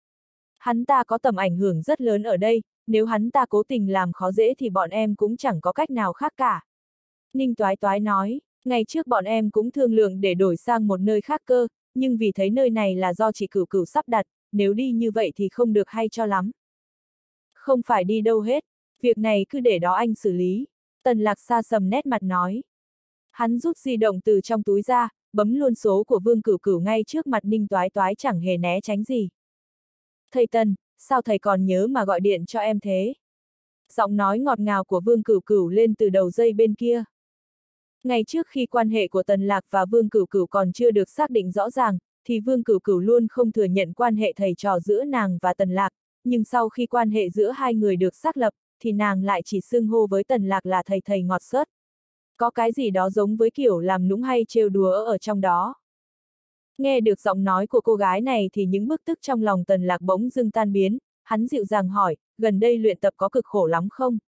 Hắn ta có tầm ảnh hưởng rất lớn ở đây, nếu hắn ta cố tình làm khó dễ thì bọn em cũng chẳng có cách nào khác cả. Ninh Toái Toái nói, ngày trước bọn em cũng thương lượng để đổi sang một nơi khác cơ, nhưng vì thấy nơi này là do chị Cửu Cửu sắp đặt, nếu đi như vậy thì không được hay cho lắm. Không phải đi đâu hết, việc này cứ để đó anh xử lý. Tần Lạc xa sầm nét mặt nói. Hắn rút di động từ trong túi ra, bấm luôn số của Vương Cửu Cửu ngay trước mặt Ninh Toái Toái chẳng hề né tránh gì. Thầy Tần, sao thầy còn nhớ mà gọi điện cho em thế? Giọng nói ngọt ngào của Vương Cửu Cửu lên từ đầu dây bên kia. Ngày trước khi quan hệ của Tần Lạc và Vương Cửu Cửu còn chưa được xác định rõ ràng, thì Vương Cửu Cửu luôn không thừa nhận quan hệ thầy trò giữa nàng và Tần Lạc, nhưng sau khi quan hệ giữa hai người được xác lập, thì nàng lại chỉ xưng hô với Tần Lạc là thầy thầy ngọt xớt. Có cái gì đó giống với kiểu làm nũng hay trêu đùa ở trong đó. Nghe được giọng nói của cô gái này thì những bức tức trong lòng Tần Lạc bỗng dưng tan biến, hắn dịu dàng hỏi, gần đây luyện tập có cực khổ lắm không?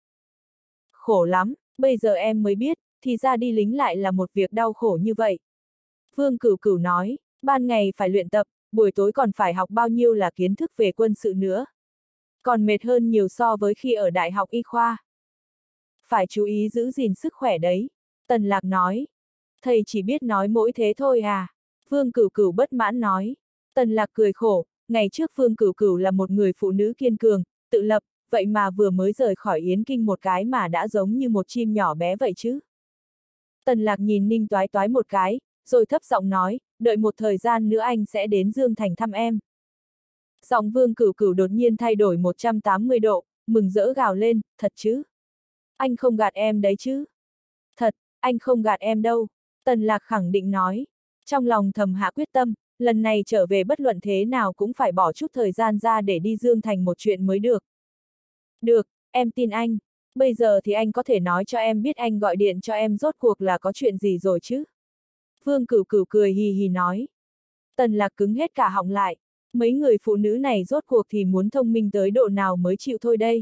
Khổ lắm, bây giờ em mới biết, thì ra đi lính lại là một việc đau khổ như vậy. Vương Cửu Cửu nói, ban ngày phải luyện tập, buổi tối còn phải học bao nhiêu là kiến thức về quân sự nữa. Còn mệt hơn nhiều so với khi ở đại học y khoa. Phải chú ý giữ gìn sức khỏe đấy. Tần Lạc nói. Thầy chỉ biết nói mỗi thế thôi à? Vương Cửu Cửu bất mãn nói. Tần Lạc cười khổ, ngày trước Vương Cửu Cửu là một người phụ nữ kiên cường, tự lập, vậy mà vừa mới rời khỏi Yến Kinh một cái mà đã giống như một chim nhỏ bé vậy chứ. Tần Lạc nhìn Ninh Toái Toái một cái, rồi thấp giọng nói, đợi một thời gian nữa anh sẽ đến Dương Thành thăm em. Giọng Vương Cửu Cửu đột nhiên thay đổi 180 độ, mừng rỡ gào lên, thật chứ? Anh không gạt em đấy chứ? Thật, anh không gạt em đâu. Tần Lạc khẳng định nói. Trong lòng thầm hạ quyết tâm, lần này trở về bất luận thế nào cũng phải bỏ chút thời gian ra để đi Dương Thành một chuyện mới được. Được, em tin anh. Bây giờ thì anh có thể nói cho em biết anh gọi điện cho em rốt cuộc là có chuyện gì rồi chứ? Vương Cửu Cửu cười hì hì nói. Tần Lạc cứng hết cả họng lại. Mấy người phụ nữ này rốt cuộc thì muốn thông minh tới độ nào mới chịu thôi đây.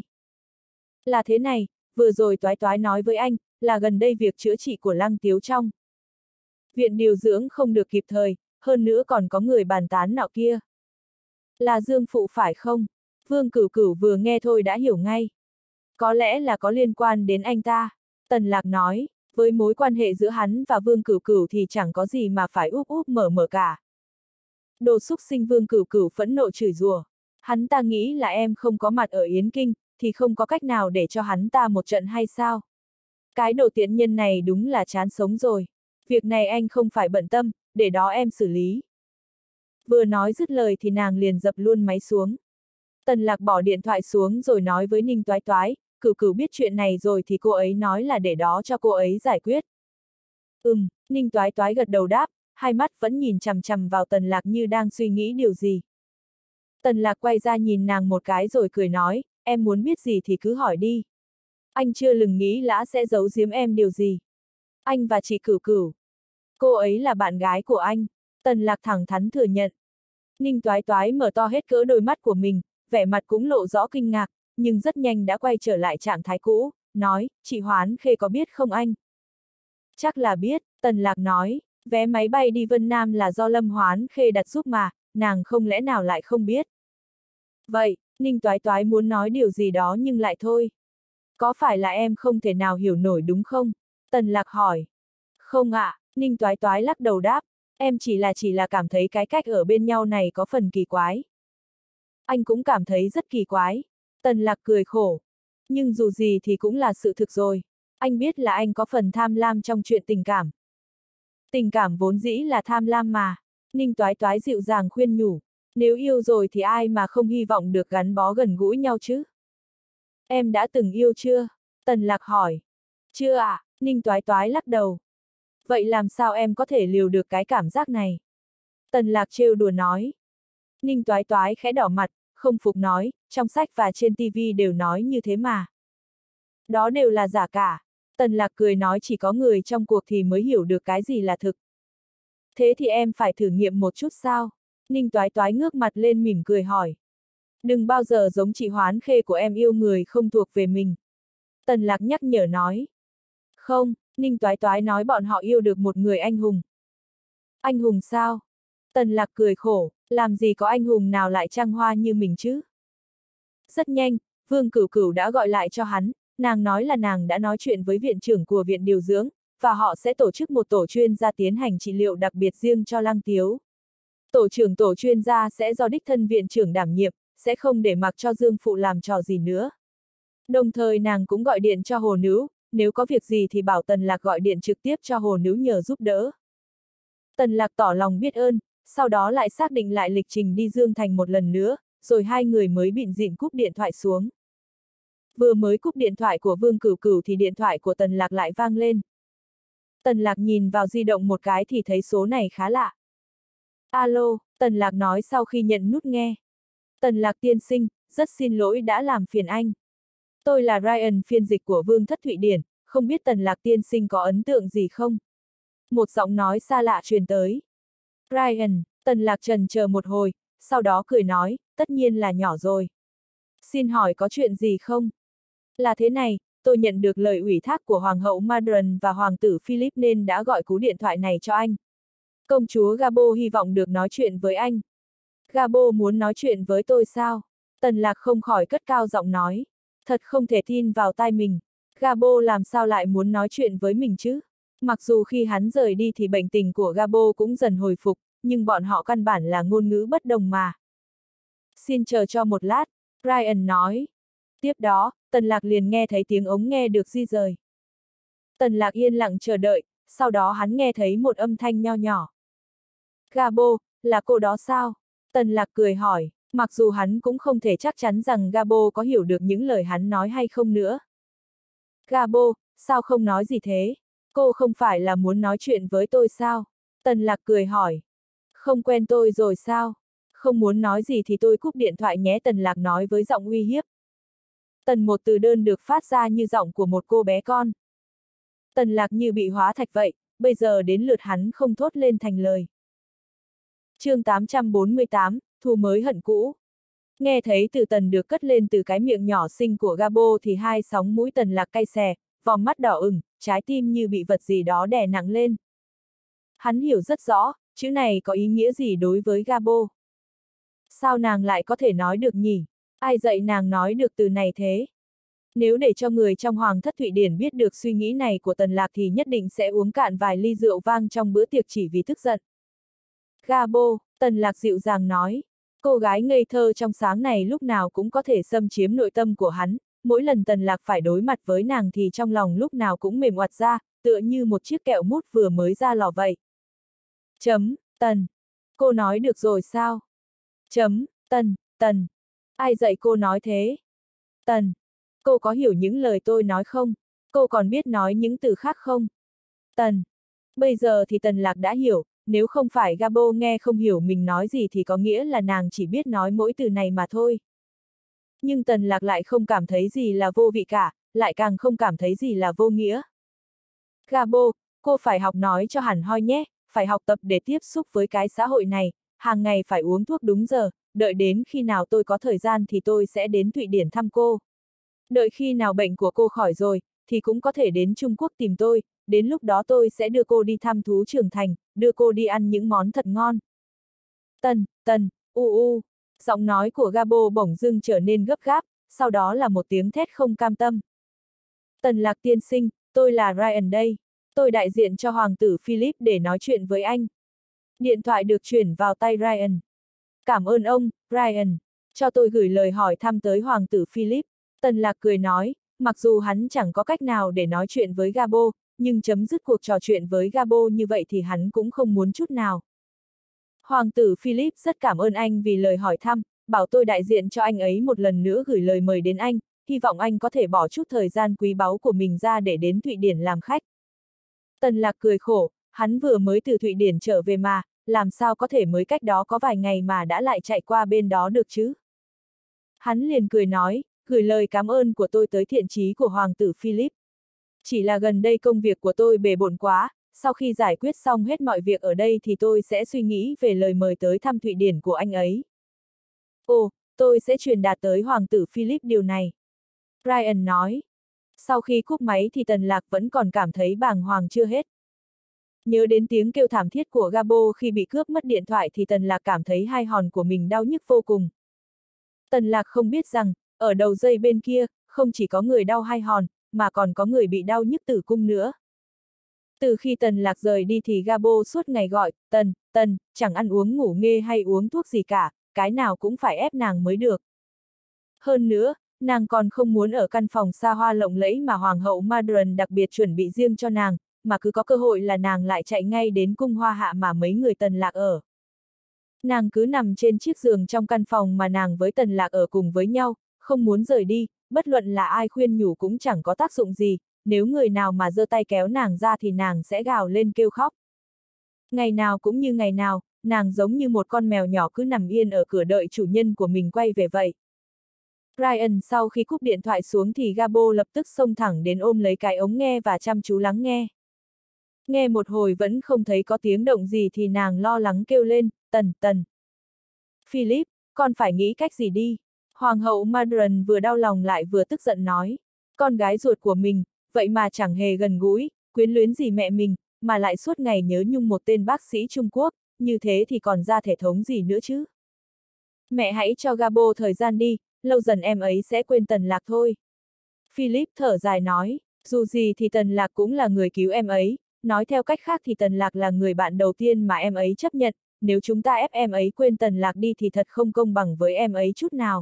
Là thế này, vừa rồi Toái Toái nói với anh, là gần đây việc chữa trị của Lăng Tiếu trong viện điều dưỡng không được kịp thời, hơn nữa còn có người bàn tán nọ kia. Là Dương Phụ phải không? Vương Cửu Cửu vừa nghe thôi đã hiểu ngay. Có lẽ là có liên quan đến anh ta. Tần Lạc nói, với mối quan hệ giữa hắn và Vương Cửu Cửu thì chẳng có gì mà phải úp úp mở mở cả. Đồ xúc sinh Vương Cửu Cửu phẫn nộ chửi rủa. Hắn ta nghĩ là em không có mặt ở Yến Kinh, thì không có cách nào để cho hắn ta một trận hay sao? Cái đồ tiện nhân này đúng là chán sống rồi. Việc này anh không phải bận tâm, để đó em xử lý. Vừa nói dứt lời thì nàng liền dập luôn máy xuống. Tần Lạc bỏ điện thoại xuống rồi nói với Ninh Toái Toái, Cửu Cửu biết chuyện này rồi thì cô ấy nói là để đó cho cô ấy giải quyết. Ninh Toái Toái gật đầu đáp, hai mắt vẫn nhìn chằm chằm vào Tần Lạc như đang suy nghĩ điều gì. Tần Lạc quay ra nhìn nàng một cái rồi cười nói, em muốn biết gì thì cứ hỏi đi. Anh chưa lừng nghĩ lã sẽ giấu giếm em điều gì. Anh và chị Cửu Cửu. Cô ấy là bạn gái của anh. Tần Lạc thẳng thắn thừa nhận. Ninh Toái Toái mở to hết cỡ đôi mắt của mình, vẻ mặt cũng lộ rõ kinh ngạc, nhưng rất nhanh đã quay trở lại trạng thái cũ, nói, chị Hoán Khê có biết không anh? Chắc là biết, Tần Lạc nói, vé máy bay đi Vân Nam là do Lâm Hoán Khê đặt giúp mà, nàng không lẽ nào lại không biết. Vậy, Ninh Toái Toái muốn nói điều gì đó nhưng lại thôi. Có phải là em không thể nào hiểu nổi đúng không? Tần Lạc hỏi. Không ạ, Ninh Toái Toái lắc đầu đáp, em chỉ là cảm thấy cái cách ở bên nhau này có phần kỳ quái. Anh cũng cảm thấy rất kỳ quái. Tần Lạc cười khổ. Nhưng dù gì thì cũng là sự thực rồi. Anh biết là anh có phần tham lam trong chuyện tình cảm. Tình cảm vốn dĩ là tham lam mà. Ninh Toái Toái dịu dàng khuyên nhủ. Nếu yêu rồi thì ai mà không hy vọng được gắn bó gần gũi nhau chứ? Em đã từng yêu chưa? Tần Lạc hỏi. Chưa ạ, Ninh Toái Toái lắc đầu. Vậy làm sao em có thể liều được cái cảm giác này? Tần Lạc trêu đùa nói. Ninh Toái Toái khẽ đỏ mặt, không phục nói, trong sách và trên TV đều nói như thế mà. Đó đều là giả cả. Tần Lạc cười nói chỉ có người trong cuộc thì mới hiểu được cái gì là thực. Thế thì em phải thử nghiệm một chút sao? Ninh Toái Toái ngước mặt lên mỉm cười hỏi. Đừng bao giờ giống chị Hoán Khê của em yêu người không thuộc về mình. Tần Lạc nhắc nhở nói. Không, Ninh Toái Toái nói bọn họ yêu được một người anh hùng. Anh hùng sao? Tần Lạc cười khổ, làm gì có anh hùng nào lại trăng hoa như mình chứ? Rất nhanh, Vương Cửu Cửu đã gọi lại cho hắn, nàng nói là nàng đã nói chuyện với viện trưởng của viện điều dưỡng, và họ sẽ tổ chức một tổ chuyên gia tiến hành trị liệu đặc biệt riêng cho Lăng Tiếu. Tổ trưởng tổ chuyên gia sẽ do đích thân viện trưởng đảm nhiệm, sẽ không để mặc cho Dương Phụ làm trò gì nữa. Đồng thời nàng cũng gọi điện cho Hồ Nữ, nếu có việc gì thì bảo Tần Lạc gọi điện trực tiếp cho Hồ Nữ nhờ giúp đỡ. Tần Lạc tỏ lòng biết ơn, sau đó lại xác định lại lịch trình đi Dương Thành một lần nữa, rồi hai người mới bịn dịn cúp điện thoại xuống. Vừa mới cúp điện thoại của Vương Cửu Cửu thì điện thoại của Tần Lạc lại vang lên. Tần Lạc nhìn vào di động một cái thì thấy số này khá lạ. Alo, Tần Lạc nói sau khi nhận nút nghe. Tần Lạc tiên sinh, rất xin lỗi đã làm phiền anh. Tôi là Ryan, phiên dịch của Vương Thất Thụy Điển, không biết Tần Lạc tiên sinh có ấn tượng gì không? Một giọng nói xa lạ truyền tới. Ryan, Tần Lạc trần chờ một hồi, sau đó cười nói, tất nhiên là nhỏ rồi. Xin hỏi có chuyện gì không? Là thế này, tôi nhận được lời ủy thác của Hoàng hậu Madron và Hoàng tử Philip nên đã gọi cú điện thoại này cho anh. Công chúa Gabo hy vọng được nói chuyện với anh. Gabo muốn nói chuyện với tôi sao? Tần Lạc không khỏi cất cao giọng nói. Thật không thể tin vào tai mình. Gabo làm sao lại muốn nói chuyện với mình chứ? Mặc dù khi hắn rời đi thì bệnh tình của Gabo cũng dần hồi phục, nhưng bọn họ căn bản là ngôn ngữ bất đồng mà. Xin chờ cho một lát, Ryan nói. Tiếp đó, Tần Lạc liền nghe thấy tiếng ống nghe được di rời. Tần Lạc yên lặng chờ đợi, sau đó hắn nghe thấy một âm thanh nho nhỏ. Gabo, là cô đó sao? Tần Lạc cười hỏi, mặc dù hắn cũng không thể chắc chắn rằng Gabo có hiểu được những lời hắn nói hay không nữa. Gabo, sao không nói gì thế? Cô không phải là muốn nói chuyện với tôi sao? Tần Lạc cười hỏi. Không quen tôi rồi sao? Không muốn nói gì thì tôi cúp điện thoại nhé, Tần Lạc nói với giọng uy hiếp. Tần một từ đơn được phát ra như giọng của một cô bé con. Tần Lạc như bị hóa thạch vậy, bây giờ đến lượt hắn không thốt lên thành lời. Chương 848, thù mới hận cũ. Nghe thấy từ Tần được cất lên từ cái miệng nhỏ xinh của Gabo thì hai sóng mũi Tần Lạc cay xè, vòng mắt đỏ ửng, trái tim như bị vật gì đó đè nặng lên. Hắn hiểu rất rõ, chữ này có ý nghĩa gì đối với Gabo. Sao nàng lại có thể nói được nhỉ? Ai dạy nàng nói được từ này thế? Nếu để cho người trong Hoàng thất Thụy Điển biết được suy nghĩ này của Tần Lạc thì nhất định sẽ uống cạn vài ly rượu vang trong bữa tiệc chỉ vì tức giận. Gabo, Tần Lạc dịu dàng nói. Cô gái ngây thơ trong sáng này lúc nào cũng có thể xâm chiếm nội tâm của hắn, mỗi lần Tần Lạc phải đối mặt với nàng thì trong lòng lúc nào cũng mềm oặt ra, tựa như một chiếc kẹo mút vừa mới ra lò vậy. Tần. Cô nói được rồi sao? Tần. Ai dạy cô nói thế? Tần. Cô có hiểu những lời tôi nói không? Cô còn biết nói những từ khác không? Tần. Bây giờ thì Tần Lạc đã hiểu, nếu không phải Gabo nghe không hiểu mình nói gì thì có nghĩa là nàng chỉ biết nói mỗi từ này mà thôi. Nhưng Tần Lạc lại không cảm thấy gì là vô vị cả, lại càng không cảm thấy gì là vô nghĩa. Gabo, cô phải học nói cho hẳn hoi nhé, phải học tập để tiếp xúc với cái xã hội này, hàng ngày phải uống thuốc đúng giờ, đợi đến khi nào tôi có thời gian thì tôi sẽ đến Thụy Điển thăm cô. Đợi khi nào bệnh của cô khỏi rồi, thì cũng có thể đến Trung Quốc tìm tôi, đến lúc đó tôi sẽ đưa cô đi thăm thú trưởng thành, đưa cô đi ăn những món thật ngon. Tần, giọng nói của Gabo bỗng dưng trở nên gấp gáp, sau đó là một tiếng thét không cam tâm. Tần Lạc tiên sinh, tôi là Ryan đây. Tôi đại diện cho Hoàng tử Philip để nói chuyện với anh. Điện thoại được chuyển vào tay Ryan. Cảm ơn ông, Ryan. Cho tôi gửi lời hỏi thăm tới Hoàng tử Philip. Tần Lạc cười nói, mặc dù hắn chẳng có cách nào để nói chuyện với Gabo, nhưng chấm dứt cuộc trò chuyện với Gabo như vậy thì hắn cũng không muốn chút nào. Hoàng tử Philip rất cảm ơn anh vì lời hỏi thăm, bảo tôi đại diện cho anh ấy một lần nữa gửi lời mời đến anh, hy vọng anh có thể bỏ chút thời gian quý báu của mình ra để đến Thụy Điển làm khách. Tần Lạc cười khổ, hắn vừa mới từ Thụy Điển trở về mà, làm sao có thể mới cách đó có vài ngày mà đã lại chạy qua bên đó được chứ? Hắn liền cười nói, gửi lời cảm ơn của tôi tới thiện chí của Hoàng tử Philip. Chỉ là gần đây công việc của tôi bề bộn quá, sau khi giải quyết xong hết mọi việc ở đây thì tôi sẽ suy nghĩ về lời mời tới thăm Thụy Điển của anh ấy. Ồ, tôi sẽ truyền đạt tới Hoàng tử Philip điều này. Ryan nói. Sau khi cúp máy thì Tần Lạc vẫn còn cảm thấy bàng hoàng chưa hết. Nhớ đến tiếng kêu thảm thiết của Gabo khi bị cướp mất điện thoại thì Tần Lạc cảm thấy hai hòn của mình đau nhức vô cùng. Tần Lạc không biết rằng, ở đầu dây bên kia, không chỉ có người đau hai hòn, mà còn có người bị đau nhức tử cung nữa. Từ khi Tần Lạc rời đi thì Gabo suốt ngày gọi, Tần, chẳng ăn uống ngủ nghê hay uống thuốc gì cả, cái nào cũng phải ép nàng mới được. Hơn nữa, nàng còn không muốn ở căn phòng xa hoa lộng lẫy mà Hoàng hậu Madron đặc biệt chuẩn bị riêng cho nàng, mà cứ có cơ hội là nàng lại chạy ngay đến cung hoa hạ mà mấy người Tần Lạc ở. Nàng cứ nằm trên chiếc giường trong căn phòng mà nàng với Tần Lạc ở cùng với nhau, không muốn rời đi, bất luận là ai khuyên nhủ cũng chẳng có tác dụng gì, nếu người nào mà giơ tay kéo nàng ra thì nàng sẽ gào lên kêu khóc. Ngày nào cũng như ngày nào, nàng giống như một con mèo nhỏ cứ nằm yên ở cửa đợi chủ nhân của mình quay về vậy. Ryan sau khi cúp điện thoại xuống thì Gabo lập tức xông thẳng đến ôm lấy cái ống nghe và chăm chú lắng nghe. Nghe một hồi vẫn không thấy có tiếng động gì thì nàng lo lắng kêu lên, Tần. Philip, con phải nghĩ cách gì đi. Hoàng hậu Madron vừa đau lòng lại vừa tức giận nói. Con gái ruột của mình, vậy mà chẳng hề gần gũi, quyến luyến gì mẹ mình, mà lại suốt ngày nhớ nhung một tên bác sĩ Trung Quốc, như thế thì còn ra thể thống gì nữa chứ. Mẹ hãy cho Gabo thời gian đi, lâu dần em ấy sẽ quên Tần Lạc thôi. Philip thở dài nói, dù gì thì Tần Lạc cũng là người cứu em ấy, nói theo cách khác thì Tần Lạc là người bạn đầu tiên mà em ấy chấp nhận, nếu chúng ta ép em ấy quên Tần Lạc đi thì thật không công bằng với em ấy chút nào.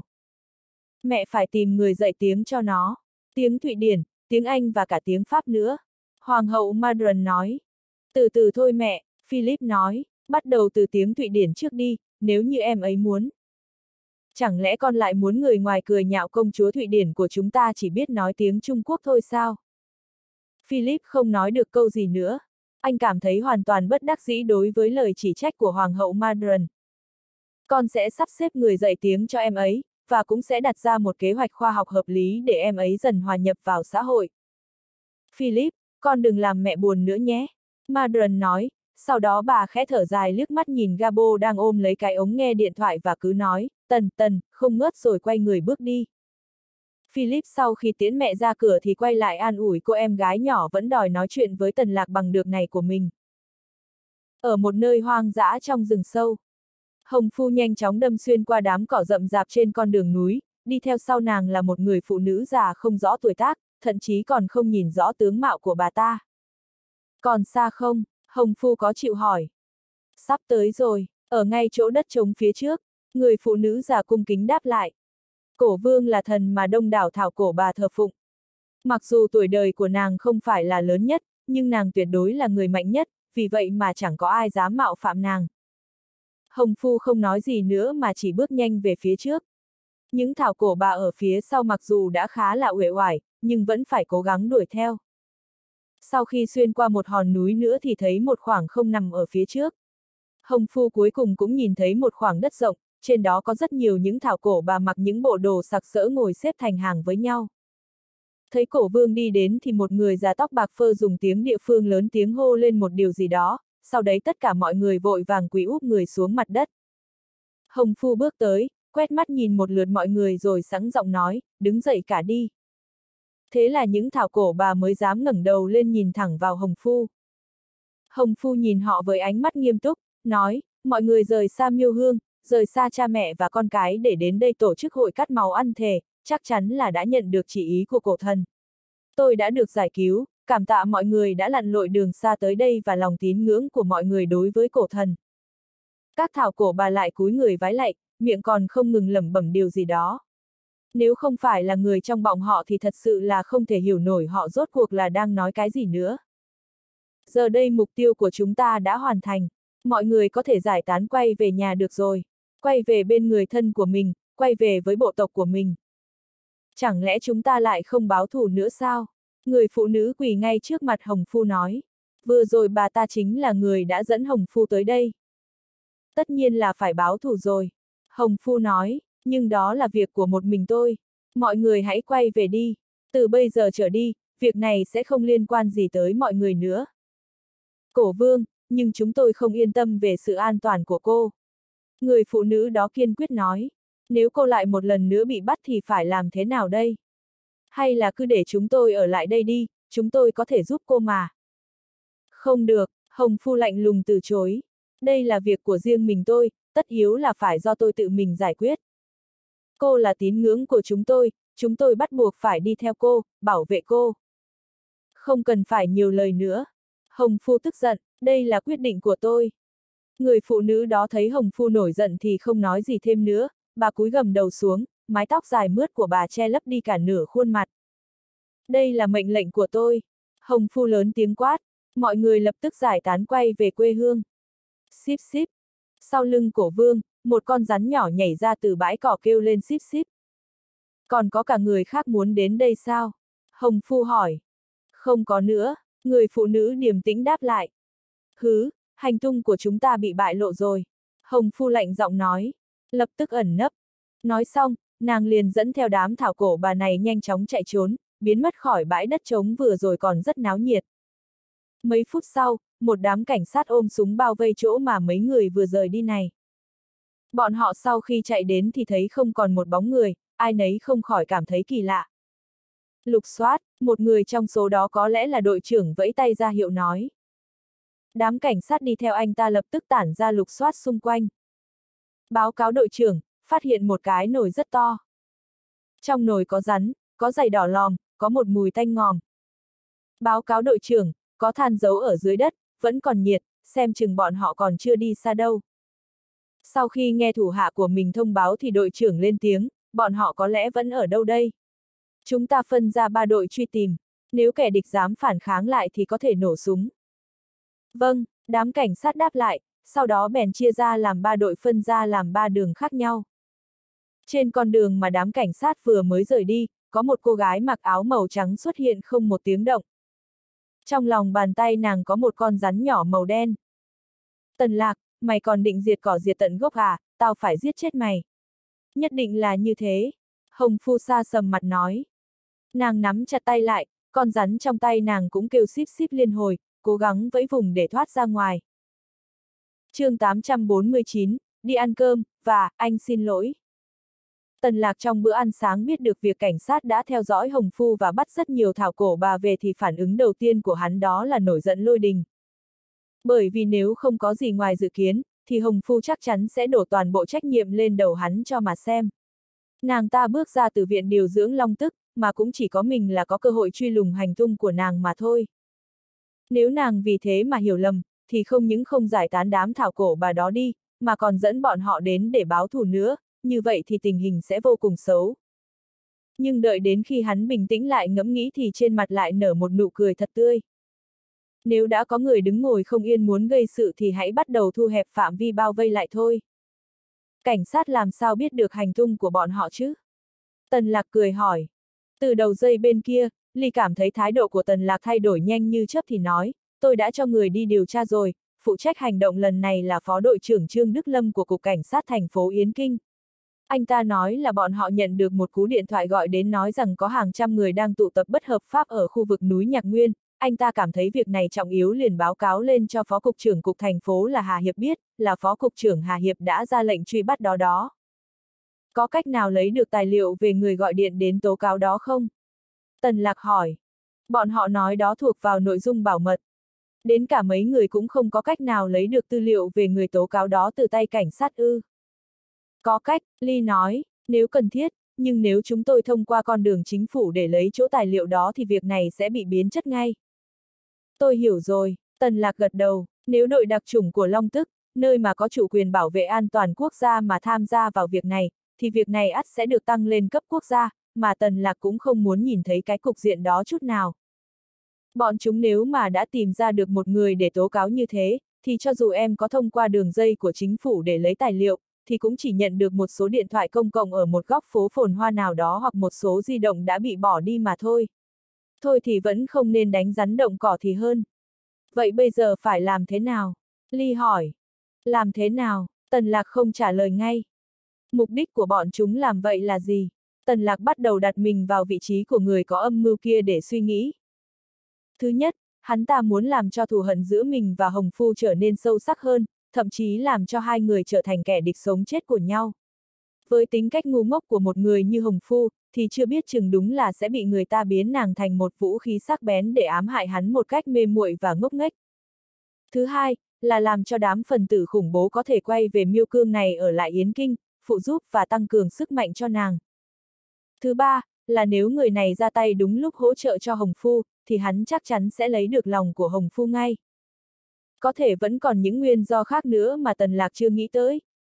Mẹ phải tìm người dạy tiếng cho nó, tiếng Thụy Điển, tiếng Anh và cả tiếng Pháp nữa. Hoàng hậu Madron nói. Từ từ thôi mẹ, Philip nói, bắt đầu từ tiếng Thụy Điển trước đi, nếu như em ấy muốn. Chẳng lẽ con lại muốn người ngoài cười nhạo công chúa Thụy Điển của chúng ta chỉ biết nói tiếng Trung Quốc thôi sao? Philip không nói được câu gì nữa. Anh cảm thấy hoàn toàn bất đắc dĩ đối với lời chỉ trách của Hoàng hậu Madron. Con sẽ sắp xếp người dạy tiếng cho em ấy, và cũng sẽ đặt ra một kế hoạch khoa học hợp lý để em ấy dần hòa nhập vào xã hội. Philip, con đừng làm mẹ buồn nữa nhé. Madron nói, sau đó bà khẽ thở dài liếc mắt nhìn Gabo đang ôm lấy cái ống nghe điện thoại và cứ nói, Tần, không ngớt rồi quay người bước đi. Philip sau khi tiễn mẹ ra cửa thì quay lại an ủi cô em gái nhỏ vẫn đòi nói chuyện với Tần Lạc bằng được này của mình. Ở một nơi hoang dã trong rừng sâu, Hồng Phu nhanh chóng đâm xuyên qua đám cỏ rậm rạp trên con đường núi, đi theo sau nàng là một người phụ nữ già không rõ tuổi tác, thậm chí còn không nhìn rõ tướng mạo của bà ta. Còn xa không? Hồng Phu có chịu hỏi. Sắp tới rồi, ở ngay chỗ đất trống phía trước, người phụ nữ già cung kính đáp lại. Cổ vương là thần mà đông đảo thảo cổ bà thờ phụng. Mặc dù tuổi đời của nàng không phải là lớn nhất, nhưng nàng tuyệt đối là người mạnh nhất, vì vậy mà chẳng có ai dám mạo phạm nàng. Hồng Phu không nói gì nữa mà chỉ bước nhanh về phía trước. Những thảo cổ bà ở phía sau mặc dù đã khá là uể oải, nhưng vẫn phải cố gắng đuổi theo. Sau khi xuyên qua một hòn núi nữa thì thấy một khoảng không nằm ở phía trước. Hồng Phu cuối cùng cũng nhìn thấy một khoảng đất rộng, trên đó có rất nhiều những thảo cổ bà mặc những bộ đồ sặc sỡ ngồi xếp thành hàng với nhau. Thấy cổ vương đi đến thì một người già tóc bạc phơ dùng tiếng địa phương lớn tiếng hô lên một điều gì đó, sau đấy tất cả mọi người vội vàng quỳ úp người xuống mặt đất. Hồng Phu bước tới, quét mắt nhìn một lượt mọi người rồi sẵn giọng nói, đứng dậy cả đi. Thế là những thảo cổ bà mới dám ngẩng đầu lên nhìn thẳng vào Hồng Phu. Hồng Phu nhìn họ với ánh mắt nghiêm túc, nói, mọi người rời xa Miêu Hương, rời xa cha mẹ và con cái để đến đây tổ chức hội cắt máu ăn thề, chắc chắn là đã nhận được chỉ ý của cổ thần. Tôi đã được giải cứu, cảm tạ mọi người đã lặn lội đường xa tới đây và lòng tín ngưỡng của mọi người đối với cổ thần. Các thảo cổ bà lại cúi người vái lạy, miệng còn không ngừng lẩm bẩm điều gì đó. Nếu không phải là người trong bọn họ thì thật sự là không thể hiểu nổi họ rốt cuộc là đang nói cái gì nữa. Giờ đây mục tiêu của chúng ta đã hoàn thành, mọi người có thể giải tán quay về nhà được rồi, quay về bên người thân của mình, quay về với bộ tộc của mình. Chẳng lẽ chúng ta lại không báo thù nữa sao? Người phụ nữ quỳ ngay trước mặt Hồng Phu nói. Vừa rồi bà ta chính là người đã dẫn Hồng Phu tới đây. Tất nhiên là phải báo thù rồi. Hồng Phu nói, nhưng đó là việc của một mình tôi. Mọi người hãy quay về đi. Từ bây giờ trở đi, việc này sẽ không liên quan gì tới mọi người nữa. Cổ vương, nhưng chúng tôi không yên tâm về sự an toàn của cô. Người phụ nữ đó kiên quyết nói. Nếu cô lại một lần nữa bị bắt thì phải làm thế nào đây? Hay là cứ để chúng tôi ở lại đây đi, chúng tôi có thể giúp cô mà. Không được, Hồng Phu lạnh lùng từ chối. Đây là việc của riêng mình tôi, tất yếu là phải do tôi tự mình giải quyết. Cô là tín ngưỡng của chúng tôi bắt buộc phải đi theo cô, bảo vệ cô. Không cần phải nhiều lời nữa. Hồng Phu tức giận, đây là quyết định của tôi. Người phụ nữ đó thấy Hồng Phu nổi giận thì không nói gì thêm nữa, bà cúi gằm đầu xuống, mái tóc dài mướt của bà che lấp đi cả nửa khuôn mặt. Đây là mệnh lệnh của tôi. Hồng Phu lớn tiếng quát, mọi người lập tức giải tán quay về quê hương. Xíp xíp. Sau lưng Cổ Vương, một con rắn nhỏ nhảy ra từ bãi cỏ kêu lên xíp xíp. Còn có cả người khác muốn đến đây sao? Hồng Phu hỏi. Không có nữa, người phụ nữ điềm tĩnh đáp lại. Hứ, hành tung của chúng ta bị bại lộ rồi. Hồng Phu lạnh giọng nói, lập tức ẩn nấp. Nói xong, nàng liền dẫn theo đám thảo cổ bà này nhanh chóng chạy trốn, biến mất khỏi bãi đất trống vừa rồi còn rất náo nhiệt. Mấy phút sau, một đám cảnh sát ôm súng bao vây chỗ mà mấy người vừa rời đi này. Bọn họ sau khi chạy đến thì thấy không còn một bóng người, ai nấy không khỏi cảm thấy kỳ lạ. Lục soát, một người trong số đó có lẽ là đội trưởng vẫy tay ra hiệu nói. Đám cảnh sát đi theo anh ta lập tức tản ra lục soát xung quanh. Báo cáo đội trưởng, phát hiện một cái nồi rất to. Trong nồi có rắn, có giày đỏ lòm, có một mùi tanh ngòm. Báo cáo đội trưởng, có than giấu ở dưới đất, vẫn còn nhiệt, xem chừng bọn họ còn chưa đi xa đâu. Sau khi nghe thủ hạ của mình thông báo thì đội trưởng lên tiếng, bọn họ có lẽ vẫn ở đâu đây. Chúng ta phân ra 3 đội truy tìm, nếu kẻ địch dám phản kháng lại thì có thể nổ súng. Vâng, đám cảnh sát đáp lại, sau đó bèn chia ra làm 3 đội phân ra làm 3 đường khác nhau. Trên con đường mà đám cảnh sát vừa mới rời đi, có một cô gái mặc áo màu trắng xuất hiện không một tiếng động. Trong lòng bàn tay nàng có một con rắn nhỏ màu đen. Tần Lạc, mày còn định diệt cỏ diệt tận gốc à, tao phải giết chết mày. Nhất định là như thế. Hồng Phu xa sầm mặt nói. Nàng nắm chặt tay lại, con rắn trong tay nàng cũng kêu xíp xíp liên hồi, cố gắng vẫy vùng để thoát ra ngoài. Chương 849, đi ăn cơm, và, anh xin lỗi. Tần Lạc trong bữa ăn sáng biết được việc cảnh sát đã theo dõi Hồng Phu và bắt rất nhiều thảo cổ bà về thì phản ứng đầu tiên của hắn đó là nổi giận lôi đình. Bởi vì nếu không có gì ngoài dự kiến, thì Hồng Phu chắc chắn sẽ đổ toàn bộ trách nhiệm lên đầu hắn cho mà xem. Nàng ta bước ra từ viện điều dưỡng Long Tức, mà cũng chỉ có mình là có cơ hội truy lùng hành tung của nàng mà thôi. Nếu nàng vì thế mà hiểu lầm, thì không những không giải tán đám thảo cổ bà đó đi, mà còn dẫn bọn họ đến để báo thù nữa, như vậy thì tình hình sẽ vô cùng xấu. Nhưng đợi đến khi hắn bình tĩnh lại ngẫm nghĩ thì trên mặt lại nở một nụ cười thật tươi. Nếu đã có người đứng ngồi không yên muốn gây sự thì hãy bắt đầu thu hẹp phạm vi bao vây lại thôi. Cảnh sát làm sao biết được hành tung của bọn họ chứ? Tần Lạc cười hỏi. Từ đầu dây bên kia, Ly cảm thấy thái độ của Tần Lạc thay đổi nhanh như chớp thì nói, tôi đã cho người đi điều tra rồi, phụ trách hành động lần này là Phó đội trưởng Trương Đức Lâm của Cục Cảnh sát thành phố Yến Kinh. Anh ta nói là bọn họ nhận được một cú điện thoại gọi đến nói rằng có hàng trăm người đang tụ tập bất hợp pháp ở khu vực núi Nhạc Nguyên. Anh ta cảm thấy việc này trọng yếu liền báo cáo lên cho Phó Cục trưởng Cục thành phố là Hà Hiệp biết, là Phó Cục trưởng Hà Hiệp đã ra lệnh truy bắt đó. Có cách nào lấy được tài liệu về người gọi điện đến tố cáo đó không? Tần Lạc hỏi. Bọn họ nói đó thuộc vào nội dung bảo mật. Đến cả mấy người cũng không có cách nào lấy được tư liệu về người tố cáo đó từ tay cảnh sát ư. Có cách, Ly nói, nếu cần thiết, nhưng nếu chúng tôi thông qua con đường chính phủ để lấy chỗ tài liệu đó thì việc này sẽ bị biến chất ngay. Tôi hiểu rồi, Tần Lạc gật đầu, nếu đội đặc chủng của Long Tức, nơi mà có chủ quyền bảo vệ an toàn quốc gia mà tham gia vào việc này, thì việc này ắt sẽ được tăng lên cấp quốc gia, mà Tần Lạc cũng không muốn nhìn thấy cái cục diện đó chút nào. Bọn chúng nếu mà đã tìm ra được một người để tố cáo như thế, thì cho dù em có thông qua đường dây của chính phủ để lấy tài liệu, thì cũng chỉ nhận được một số điện thoại công cộng ở một góc phố phồn hoa nào đó hoặc một số di động đã bị bỏ đi mà thôi. Thôi thì vẫn không nên đánh rắn động cỏ thì hơn. Vậy bây giờ phải làm thế nào? Ly hỏi. Làm thế nào? Tần Lạc không trả lời ngay. Mục đích của bọn chúng làm vậy là gì? Tần Lạc bắt đầu đặt mình vào vị trí của người có âm mưu kia để suy nghĩ. Thứ nhất, hắn ta muốn làm cho thù hận giữa mình và Hồng Phu trở nên sâu sắc hơn, thậm chí làm cho hai người trở thành kẻ địch sống chết của nhau. Với tính cách ngu ngốc của một người như Hồng Phu, thì chưa biết chừng đúng là sẽ bị người ta biến nàng thành một vũ khí sắc bén để ám hại hắn một cách mê muội và ngốc nghếch. Thứ hai, là làm cho đám phần tử khủng bố có thể quay về Miêu Cương này ở lại Yến Kinh, phụ giúp và tăng cường sức mạnh cho nàng. Thứ ba, là nếu người này ra tay đúng lúc hỗ trợ cho Hồng Phu, thì hắn chắc chắn sẽ lấy được lòng của Hồng Phu ngay. Có thể vẫn còn những nguyên do khác nữa mà Tần Lạc chưa nghĩ tới,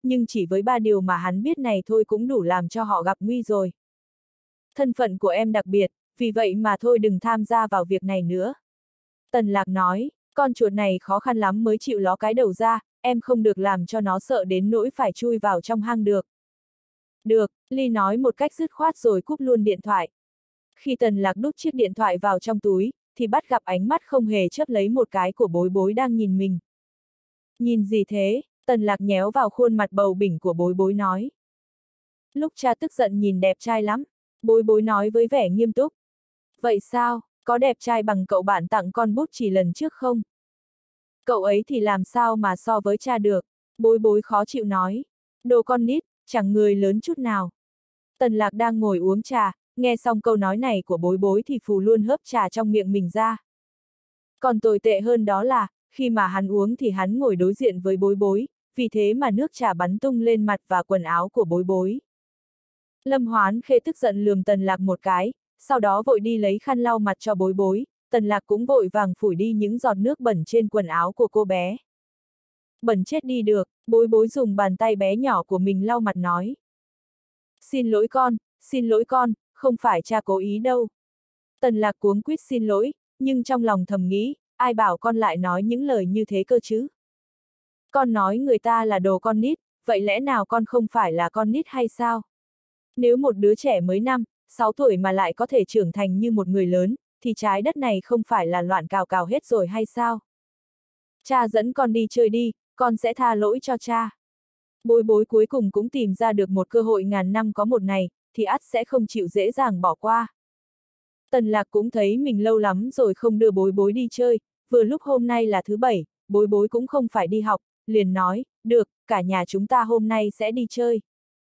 nhưng chỉ với 3 điều mà hắn biết này thôi cũng đủ làm cho họ gặp nguy rồi. Thân phận của em đặc biệt, vì vậy mà thôi đừng tham gia vào việc này nữa. Tần Lạc nói, con chuột này khó khăn lắm mới chịu ló cái đầu ra, em không được làm cho nó sợ đến nỗi phải chui vào trong hang được. Được, Ly nói một cách dứt khoát rồi cúp luôn điện thoại. Khi Tần Lạc đút chiếc điện thoại vào trong túi, thì bắt gặp ánh mắt không hề chớp lấy một cái của Bối Bối đang nhìn mình. Nhìn gì thế? Tần Lạc nhéo vào khuôn mặt bầu bỉnh của Bối Bối nói. Lúc cha tức giận nhìn đẹp trai lắm, Bối Bối nói với vẻ nghiêm túc. Vậy sao, có đẹp trai bằng cậu bạn tặng con bút chì lần trước không? Cậu ấy thì làm sao mà so với cha được, Bối Bối khó chịu nói. Đồ con nít, chẳng người lớn chút nào. Tần Lạc đang ngồi uống trà, nghe xong câu nói này của Bối Bối thì phù luôn hớp trà trong miệng mình ra. Còn tồi tệ hơn đó là, khi mà hắn uống thì hắn ngồi đối diện với Bối Bối, vì thế mà nước trà bắn tung lên mặt và quần áo của Bối Bối. Lâm Hoán Khê tức giận lườm Tần Lạc một cái, sau đó vội đi lấy khăn lau mặt cho Bối Bối, Tần Lạc cũng vội vàng phủi đi những giọt nước bẩn trên quần áo của cô bé. Bẩn chết đi được, Bối Bối dùng bàn tay bé nhỏ của mình lau mặt nói. Xin lỗi con, không phải cha cố ý đâu. Tần Lạc cuống quýt xin lỗi, nhưng trong lòng thầm nghĩ, ai bảo con lại nói những lời như thế cơ chứ? Con nói người ta là đồ con nít, vậy lẽ nào con không phải là con nít hay sao? Nếu một đứa trẻ mới 5, 6 tuổi mà lại có thể trưởng thành như một người lớn, thì trái đất này không phải là loạn cào cào hết rồi hay sao? Cha dẫn con đi chơi đi, con sẽ tha lỗi cho cha. Bối Bối cuối cùng cũng tìm ra được một cơ hội ngàn năm có một này, thì ắt sẽ không chịu dễ dàng bỏ qua. Tần Lạc cũng thấy mình lâu lắm rồi không đưa Bối Bối đi chơi, vừa lúc hôm nay là thứ Bảy, Bối Bối cũng không phải đi học, liền nói, được, cả nhà chúng ta hôm nay sẽ đi chơi.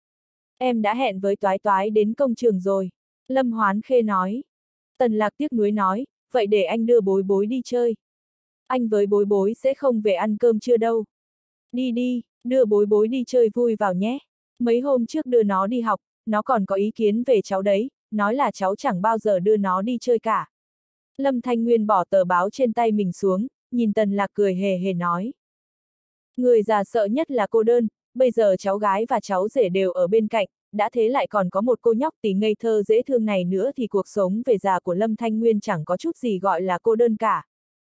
Em đã hẹn với Toái Toái đến công trường rồi. Lâm Hoán Khê nói. Tần Lạc tiếc nuối nói, vậy để anh đưa Bối Bối đi chơi. Anh với Bối Bối sẽ không về ăn cơm trưa đâu. Đi đi, đưa Bối Bối đi chơi vui vào nhé. Mấy hôm trước đưa nó đi học, nó còn có ý kiến về cháu đấy, nói là cháu chẳng bao giờ đưa nó đi chơi cả. Lâm Thanh Nguyên bỏ tờ báo trên tay mình xuống, nhìn Tần Lạc cười hề hề nói. Người già sợ nhất là cô đơn, bây giờ cháu gái và cháu rể đều ở bên cạnh, đã thế lại còn có một cô nhóc tí ngây thơ dễ thương này nữa thì cuộc sống về già của Lâm Thanh Nguyên chẳng có chút gì gọi là cô đơn cả.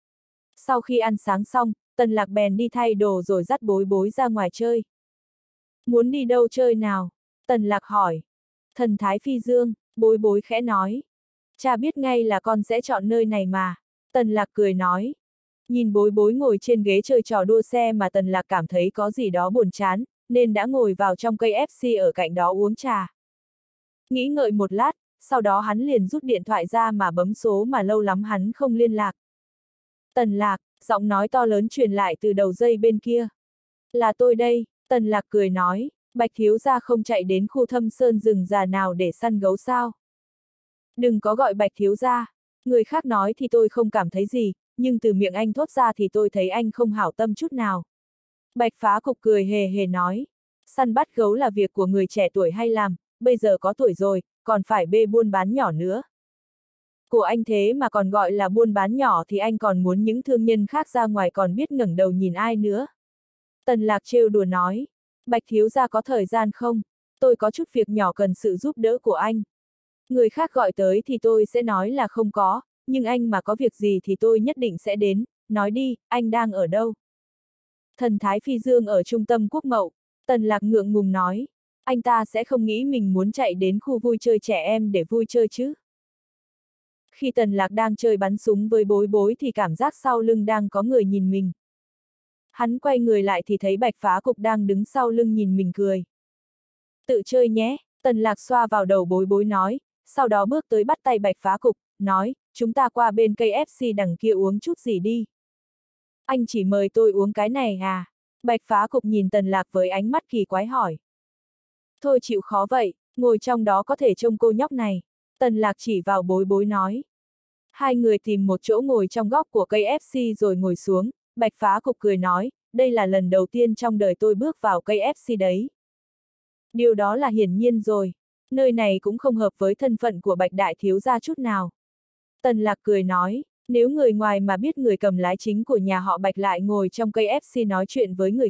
Sau khi ăn sáng xong, Tần Lạc bèn đi thay đồ rồi dắt Bối Bối ra ngoài chơi. Muốn đi đâu chơi nào? Tần Lạc hỏi. Thần Thái Phi Dương, Bối Bối khẽ nói. Cha biết ngay là con sẽ chọn nơi này mà. Tần Lạc cười nói. Nhìn Bối Bối ngồi trên ghế chơi trò đua xe mà Tần Lạc cảm thấy có gì đó buồn chán, nên đã ngồi vào trong cây FC ở cạnh đó uống trà. Nghĩ ngợi một lát, sau đó hắn liền rút điện thoại ra mà bấm số mà lâu lắm hắn không liên lạc. Tần Lạc, giọng nói to lớn truyền lại từ đầu dây bên kia. Là tôi đây, Tần Lạc cười nói, Bạch thiếu gia không chạy đến khu Thâm Sơn rừng già nào để săn gấu sao? Đừng có gọi Bạch thiếu gia, người khác nói thì tôi không cảm thấy gì, nhưng từ miệng anh thốt ra thì tôi thấy anh không hảo tâm chút nào. Bạch Phá Cục cười hề hề nói, săn bắt gấu là việc của người trẻ tuổi hay làm, bây giờ có tuổi rồi, còn phải bê buôn bán nhỏ nữa. Của anh thế mà còn gọi là buôn bán nhỏ thì anh còn muốn những thương nhân khác ra ngoài còn biết ngẩng đầu nhìn ai nữa. Tần Lạc trêu đùa nói, Bạch thiếu gia có thời gian không? Tôi có chút việc nhỏ cần sự giúp đỡ của anh. Người khác gọi tới thì tôi sẽ nói là không có, nhưng anh mà có việc gì thì tôi nhất định sẽ đến, nói đi, anh đang ở đâu? Thần Thái Phi Dương ở trung tâm Quốc Mậu, Tần Lạc ngượng ngùng nói, anh ta sẽ không nghĩ mình muốn chạy đến khu vui chơi trẻ em để vui chơi chứ. Khi Tần Lạc đang chơi bắn súng với Bối Bối thì cảm giác sau lưng đang có người nhìn mình. Hắn quay người lại thì thấy Bạch Phá Cục đang đứng sau lưng nhìn mình cười. Tự chơi nhé, Tần Lạc xoa vào đầu Bối Bối nói, sau đó bước tới bắt tay Bạch Phá Cục, nói, chúng ta qua bên cây FC đằng kia uống chút gì đi. Anh chỉ mời tôi uống cái này à? Bạch Phá Cục nhìn Tần Lạc với ánh mắt kỳ quái hỏi. Thôi chịu khó vậy, ngồi trong đó có thể trông cô nhóc này. Tần Lạc chỉ vào Bối Bối nói. Hai người tìm một chỗ ngồi trong góc của cây FC rồi ngồi xuống, Bạch Phá Cục cười nói, đây là lần đầu tiên trong đời tôi bước vào cây FC đấy. Điều đó là hiển nhiên rồi, nơi này cũng không hợp với thân phận của Bạch đại thiếu gia chút nào. Tần Lạc cười nói, nếu người ngoài mà biết người cầm lái chính của nhà họ Bạch lại ngồi trong cây FC nói chuyện với người khác,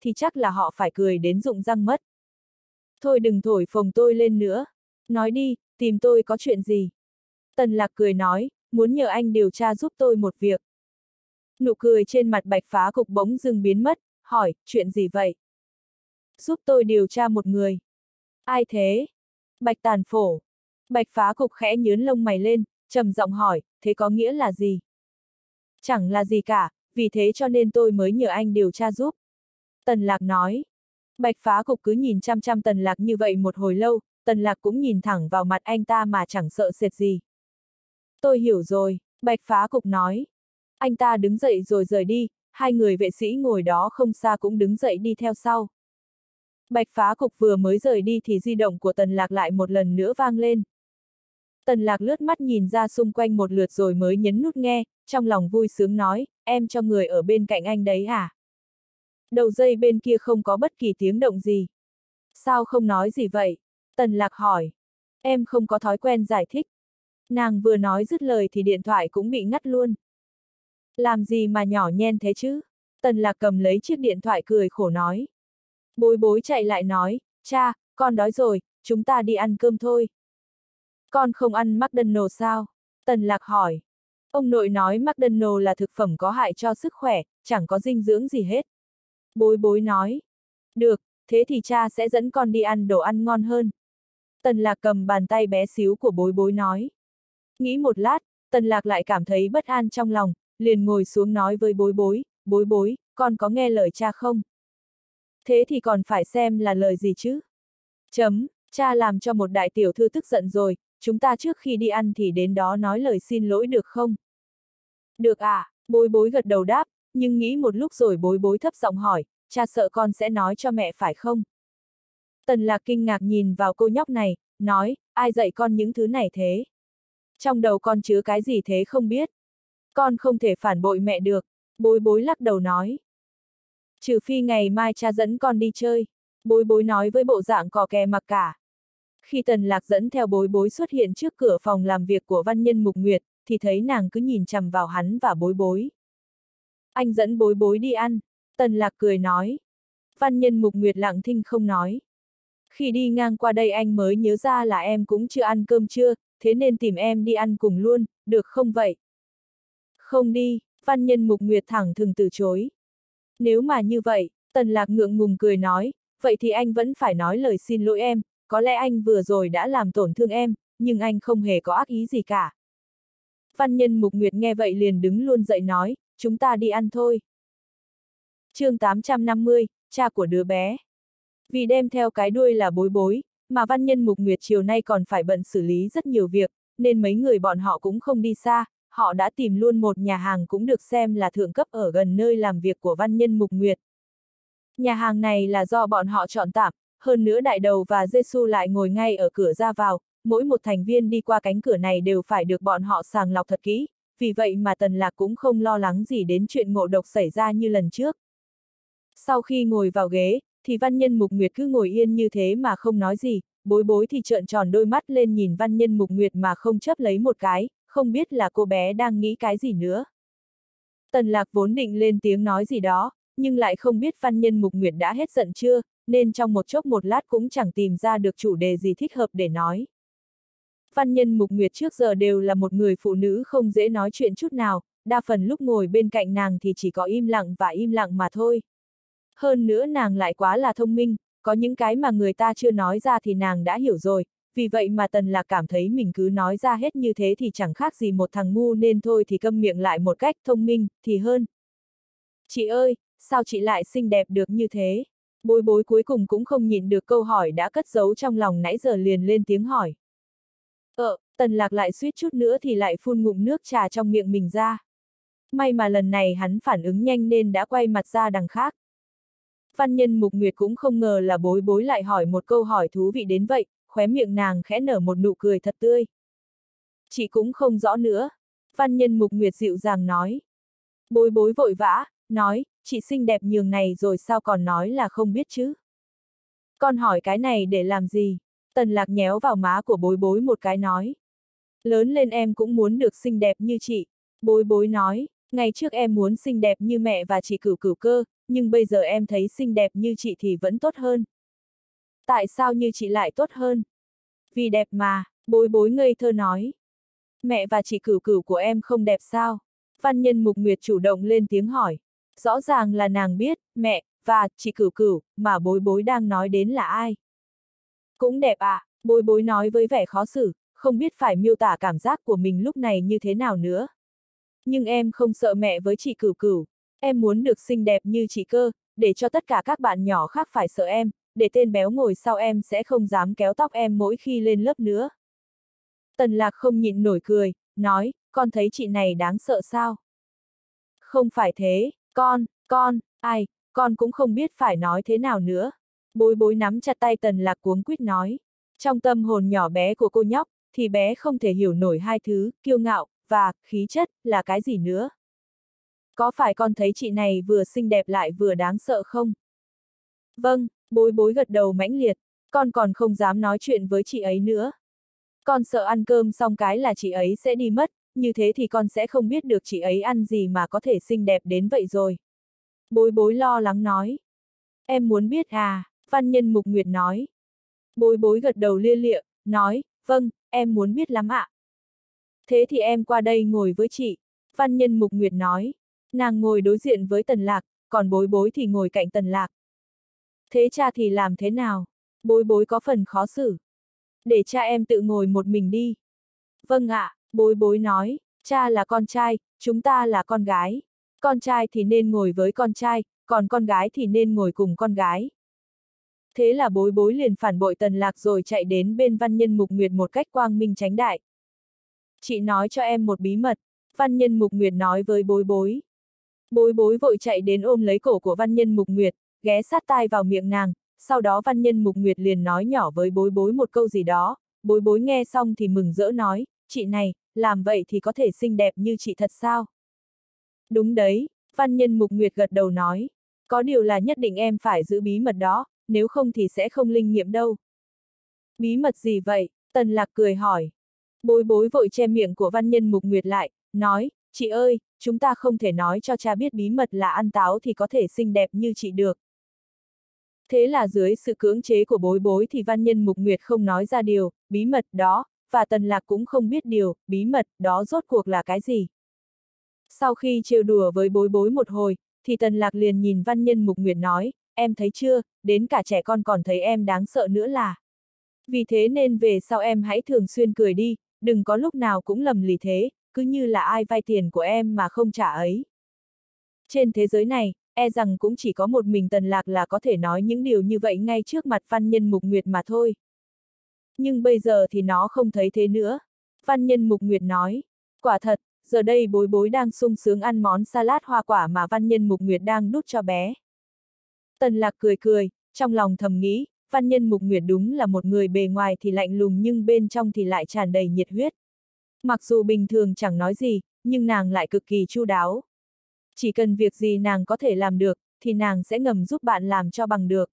thì chắc là họ phải cười đến rụng răng mất. Thôi đừng thổi phồng tôi lên nữa. Nói đi, tìm tôi có chuyện gì? Tần Lạc cười nói, muốn nhờ anh điều tra giúp tôi một việc. Nụ cười trên mặt Bạch Phá Cục bỗng dưng biến mất, hỏi, chuyện gì vậy? Giúp tôi điều tra một người. Ai thế? Bạch Tàn Phổ. Bạch Phá Cục khẽ nhướng lông mày lên, trầm giọng hỏi, thế có nghĩa là gì? Chẳng là gì cả, vì thế cho nên tôi mới nhờ anh điều tra giúp. Tần Lạc nói. Bạch Phá Cục cứ nhìn chăm chăm Tần Lạc như vậy một hồi lâu, Tần Lạc cũng nhìn thẳng vào mặt anh ta mà chẳng sợ sệt gì. Tôi hiểu rồi, Bạch Phá Cục nói. Anh ta đứng dậy rồi rời đi, hai người vệ sĩ ngồi đó không xa cũng đứng dậy đi theo sau. Bạch Phá Cục vừa mới rời đi thì di động của Tần Lạc lại một lần nữa vang lên. Tần Lạc lướt mắt nhìn ra xung quanh một lượt rồi mới nhấn nút nghe, trong lòng vui sướng nói, em cho người ở bên cạnh anh đấy à? Đầu dây bên kia không có bất kỳ tiếng động gì. Sao không nói gì vậy? Tần Lạc hỏi. Em không có thói quen giải thích. Nàng vừa nói dứt lời thì điện thoại cũng bị ngắt luôn. Làm gì mà nhỏ nhen thế chứ? Tần Lạc cầm lấy chiếc điện thoại cười khổ nói. Bối bối chạy lại nói, cha, con đói rồi, chúng ta đi ăn cơm thôi. Con không ăn McDonald's sao? Tần Lạc hỏi. Ông nội nói McDonald's là thực phẩm có hại cho sức khỏe, chẳng có dinh dưỡng gì hết. Bối bối nói. Được, thế thì cha sẽ dẫn con đi ăn đồ ăn ngon hơn. Tần Lạc cầm bàn tay bé xíu của bối bối nói. Nghĩ một lát, Tần Lạc lại cảm thấy bất an trong lòng, liền ngồi xuống nói với bối bối, con có nghe lời cha không? Thế thì còn phải xem là lời gì chứ? Cha làm cho một đại tiểu thư tức giận rồi, chúng ta trước khi đi ăn thì đến đó nói lời xin lỗi được không? Được à, bối bối gật đầu đáp, nhưng nghĩ một lúc rồi bối bối thấp giọng hỏi, cha sợ con sẽ nói cho mẹ phải không? Tần Lạc kinh ngạc nhìn vào cô nhóc này, nói, ai dạy con những thứ này thế? Trong đầu con chứa cái gì thế không biết? Con không thể phản bội mẹ được, bối bối lắc đầu nói. Trừ phi ngày mai cha dẫn con đi chơi, bối bối nói với bộ dạng cò kè mặc cả. Khi Tần Lạc dẫn theo bối bối xuất hiện trước cửa phòng làm việc của văn nhân Mục Nguyệt, thì thấy nàng cứ nhìn chằm vào hắn và bối bối. Anh dẫn bối bối đi ăn, Tần Lạc cười nói. Văn nhân Mục Nguyệt lặng thinh không nói. Khi đi ngang qua đây anh mới nhớ ra là em cũng chưa ăn cơm trưa, thế nên tìm em đi ăn cùng luôn, được không vậy? Không đi, văn nhân Mục Nguyệt thẳng thừng từ chối. Nếu mà như vậy, Tần Lạc ngượng ngùng cười nói, vậy thì anh vẫn phải nói lời xin lỗi em, có lẽ anh vừa rồi đã làm tổn thương em, nhưng anh không hề có ác ý gì cả. Văn nhân Mục Nguyệt nghe vậy liền đứng luôn dậy nói, chúng ta đi ăn thôi. Chương 850, cha của đứa bé. Vì đem theo cái đuôi là bối bối, mà văn nhân Mục Nguyệt chiều nay còn phải bận xử lý rất nhiều việc, nên mấy người bọn họ cũng không đi xa, họ đã tìm luôn một nhà hàng cũng được xem là thượng cấp ở gần nơi làm việc của văn nhân Mục Nguyệt. Nhà hàng này là do bọn họ chọn tạm, hơn nữa đại đầu và Giê-xu lại ngồi ngay ở cửa ra vào, mỗi một thành viên đi qua cánh cửa này đều phải được bọn họ sàng lọc thật kỹ, vì vậy mà Tần Lạc cũng không lo lắng gì đến chuyện ngộ độc xảy ra như lần trước. Sau khi ngồi vào ghế, thì văn nhân Mục Nguyệt cứ ngồi yên như thế mà không nói gì, bối bối thì trợn tròn đôi mắt lên nhìn văn nhân Mục Nguyệt mà không chớp lấy một cái, không biết là cô bé đang nghĩ cái gì nữa. Tần Lạc vốn định lên tiếng nói gì đó, nhưng lại không biết văn nhân Mục Nguyệt đã hết giận chưa, nên trong một chốc một lát cũng chẳng tìm ra được chủ đề gì thích hợp để nói. Văn nhân Mục Nguyệt trước giờ đều là một người phụ nữ không dễ nói chuyện chút nào, đa phần lúc ngồi bên cạnh nàng thì chỉ có im lặng và im lặng mà thôi. Hơn nữa nàng lại quá là thông minh, có những cái mà người ta chưa nói ra thì nàng đã hiểu rồi, vì vậy mà Tần Lạc cảm thấy mình cứ nói ra hết như thế thì chẳng khác gì một thằng ngu nên thôi thì câm miệng lại một cách thông minh, thì hơn. Chị ơi, sao chị lại xinh đẹp được như thế? Bối bối cuối cùng cũng không nhịn được câu hỏi đã cất giấu trong lòng nãy giờ liền lên tiếng hỏi. Tần Lạc lại suýt chút nữa thì lại phun ngụm nước trà trong miệng mình ra. May mà lần này hắn phản ứng nhanh nên đã quay mặt ra đằng khác. Văn nhân Mục Nguyệt cũng không ngờ là bối bối lại hỏi một câu hỏi thú vị đến vậy, khóe miệng nàng khẽ nở một nụ cười thật tươi. Chị cũng không rõ nữa. Văn nhân Mục Nguyệt dịu dàng nói. Bối bối vội vã, nói, chị xinh đẹp nhường này rồi sao còn nói là không biết chứ? Con hỏi cái này để làm gì? Tần Lạc nhéo vào má của bối bối một cái nói. Lớn lên em cũng muốn được xinh đẹp như chị. Bối bối nói, Ngày trước em muốn xinh đẹp như mẹ và chị Cửu Cửu cơ, nhưng bây giờ em thấy xinh đẹp như chị thì vẫn tốt hơn. Tại sao như chị lại tốt hơn? Vì đẹp mà, Bối Bối ngây thơ nói. Mẹ và chị Cửu Cửu của em không đẹp sao? Văn Nhân Mục Nguyệt chủ động lên tiếng hỏi. Rõ ràng là nàng biết, mẹ, và chị Cửu Cửu, mà Bối Bối đang nói đến là ai? Cũng đẹp à, Bối Bối nói với vẻ khó xử, không biết phải miêu tả cảm giác của mình lúc này như thế nào nữa. Nhưng em không sợ mẹ với chị Cửu Cửu, em muốn được xinh đẹp như chị cơ, để cho tất cả các bạn nhỏ khác phải sợ em, để tên béo ngồi sau em sẽ không dám kéo tóc em mỗi khi lên lớp nữa. Tần Lạc không nhịn nổi cười, nói, con thấy chị này đáng sợ sao? Không phải thế, ai, con cũng không biết phải nói thế nào nữa. Bối Bối nắm chặt tay Tần Lạc cuống quýt nói. Trong tâm hồn nhỏ bé của cô nhóc, thì bé không thể hiểu nổi hai thứ, kiêu ngạo, và, khí chất, là cái gì nữa. Có phải con thấy chị này vừa xinh đẹp lại vừa đáng sợ không? Vâng, Bối Bối gật đầu mãnh liệt, con còn không dám nói chuyện với chị ấy nữa. Con sợ ăn cơm xong cái là chị ấy sẽ đi mất, như thế thì con sẽ không biết được chị ấy ăn gì mà có thể xinh đẹp đến vậy rồi. Bối Bối lo lắng nói. Em muốn biết à, Văn Nhân Mục Nguyệt nói. Bối Bối gật đầu lia lịa, nói, vâng, em muốn biết lắm ạ. Thế thì em qua đây ngồi với chị, Văn Nhân Mục Nguyệt nói. Nàng ngồi đối diện với Tần Lạc, còn Bối Bối thì ngồi cạnh Tần Lạc. Thế cha thì làm thế nào? Bối Bối có phần khó xử. Để cha em tự ngồi một mình đi. Vâng ạ, Bối Bối nói, cha là con trai, chúng ta là con gái. Con trai thì nên ngồi với con trai, còn con gái thì nên ngồi cùng con gái. Thế là Bối Bối liền phản bội Tần Lạc rồi chạy đến bên Văn Nhân Mục Nguyệt một cách quang minh chánh đại. Chị nói cho em một bí mật, Văn Nhân Mục Nguyệt nói với Bối Bối. Bối Bối vội chạy đến ôm lấy cổ của Văn Nhân Mục Nguyệt, ghé sát tai vào miệng nàng, sau đó Văn Nhân Mục Nguyệt liền nói nhỏ với Bối Bối một câu gì đó, Bối Bối nghe xong thì mừng rỡ nói, chị này, làm vậy thì có thể xinh đẹp như chị thật sao? Đúng đấy, Văn Nhân Mục Nguyệt gật đầu nói, có điều là nhất định em phải giữ bí mật đó, nếu không thì sẽ không linh nghiệm đâu. Bí mật gì vậy? Tần Lạc cười hỏi. Bối Bối vội che miệng của Văn Nhân Mục Nguyệt lại, nói, chị ơi, chúng ta không thể nói cho cha biết bí mật là ăn táo thì có thể xinh đẹp như chị được. Thế là dưới sự cưỡng chế của Bối Bối thì Văn Nhân Mục Nguyệt không nói ra điều, bí mật đó, và Tần Lạc cũng không biết điều, bí mật đó rốt cuộc là cái gì. Sau khi trêu đùa với Bối Bối một hồi, thì Tần Lạc liền nhìn Văn Nhân Mục Nguyệt nói, em thấy chưa, đến cả trẻ con còn thấy em đáng sợ nữa là. Vì thế nên về sau em hãy thường xuyên cười đi, đừng có lúc nào cũng lầm lì thế, cứ như là ai vay tiền của em mà không trả ấy. Trên thế giới này, e rằng cũng chỉ có một mình Tần Lạc là có thể nói những điều như vậy ngay trước mặt Văn Nhân Mục Nguyệt mà thôi. Nhưng bây giờ thì nó không thấy thế nữa. Văn Nhân Mục Nguyệt nói, quả thật, giờ đây Bối Bối đang sung sướng ăn món salad hoa quả mà Văn Nhân Mục Nguyệt đang đút cho bé. Tần Lạc cười cười, trong lòng thầm nghĩ, Văn Nhân Mục Nguyệt đúng là một người bề ngoài thì lạnh lùng nhưng bên trong thì lại tràn đầy nhiệt huyết. Mặc dù bình thường chẳng nói gì, nhưng nàng lại cực kỳ chu đáo. Chỉ cần việc gì nàng có thể làm được, thì nàng sẽ ngầm giúp bạn làm cho bằng được.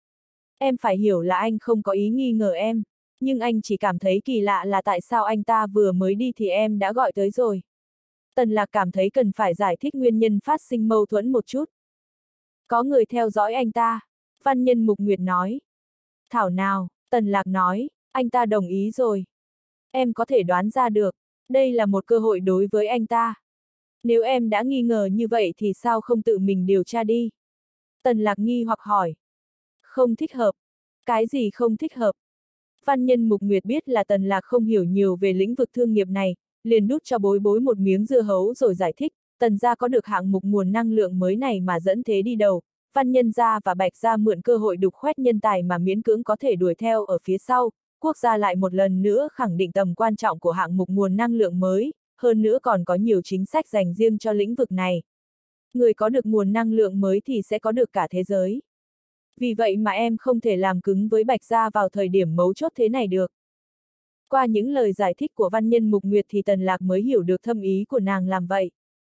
Em phải hiểu là anh không có ý nghi ngờ em, nhưng anh chỉ cảm thấy kỳ lạ là tại sao anh ta vừa mới đi thì em đã gọi tới rồi. Tần Lạc cảm thấy cần phải giải thích nguyên nhân phát sinh mâu thuẫn một chút. Có người theo dõi anh ta, Văn Nhân Mục Nguyệt nói. Thảo nào, Tần Lạc nói, anh ta đồng ý rồi. Em có thể đoán ra được, đây là một cơ hội đối với anh ta. Nếu em đã nghi ngờ như vậy thì sao không tự mình điều tra đi? Tần Lạc nghi hoặc hỏi. Không thích hợp. Cái gì không thích hợp? Văn Nhân Mục Nguyệt biết là Tần Lạc không hiểu nhiều về lĩnh vực thương nghiệp này, liền đút cho Bối Bối một miếng dưa hấu rồi giải thích, Tần gia có được hạng mục nguồn năng lượng mới này mà dẫn thế đi đầu, Văn Nhân gia và Bạch gia mượn cơ hội đục khoét nhân tài mà miễn cưỡng có thể đuổi theo ở phía sau, quốc gia lại một lần nữa khẳng định tầm quan trọng của hạng mục nguồn năng lượng mới, hơn nữa còn có nhiều chính sách dành riêng cho lĩnh vực này. Người có được nguồn năng lượng mới thì sẽ có được cả thế giới. Vì vậy mà em không thể làm cứng với Bạch gia vào thời điểm mấu chốt thế này được. Qua những lời giải thích của Văn Nhân Mục Nguyệt thì Tần Lạc mới hiểu được thâm ý của nàng làm vậy.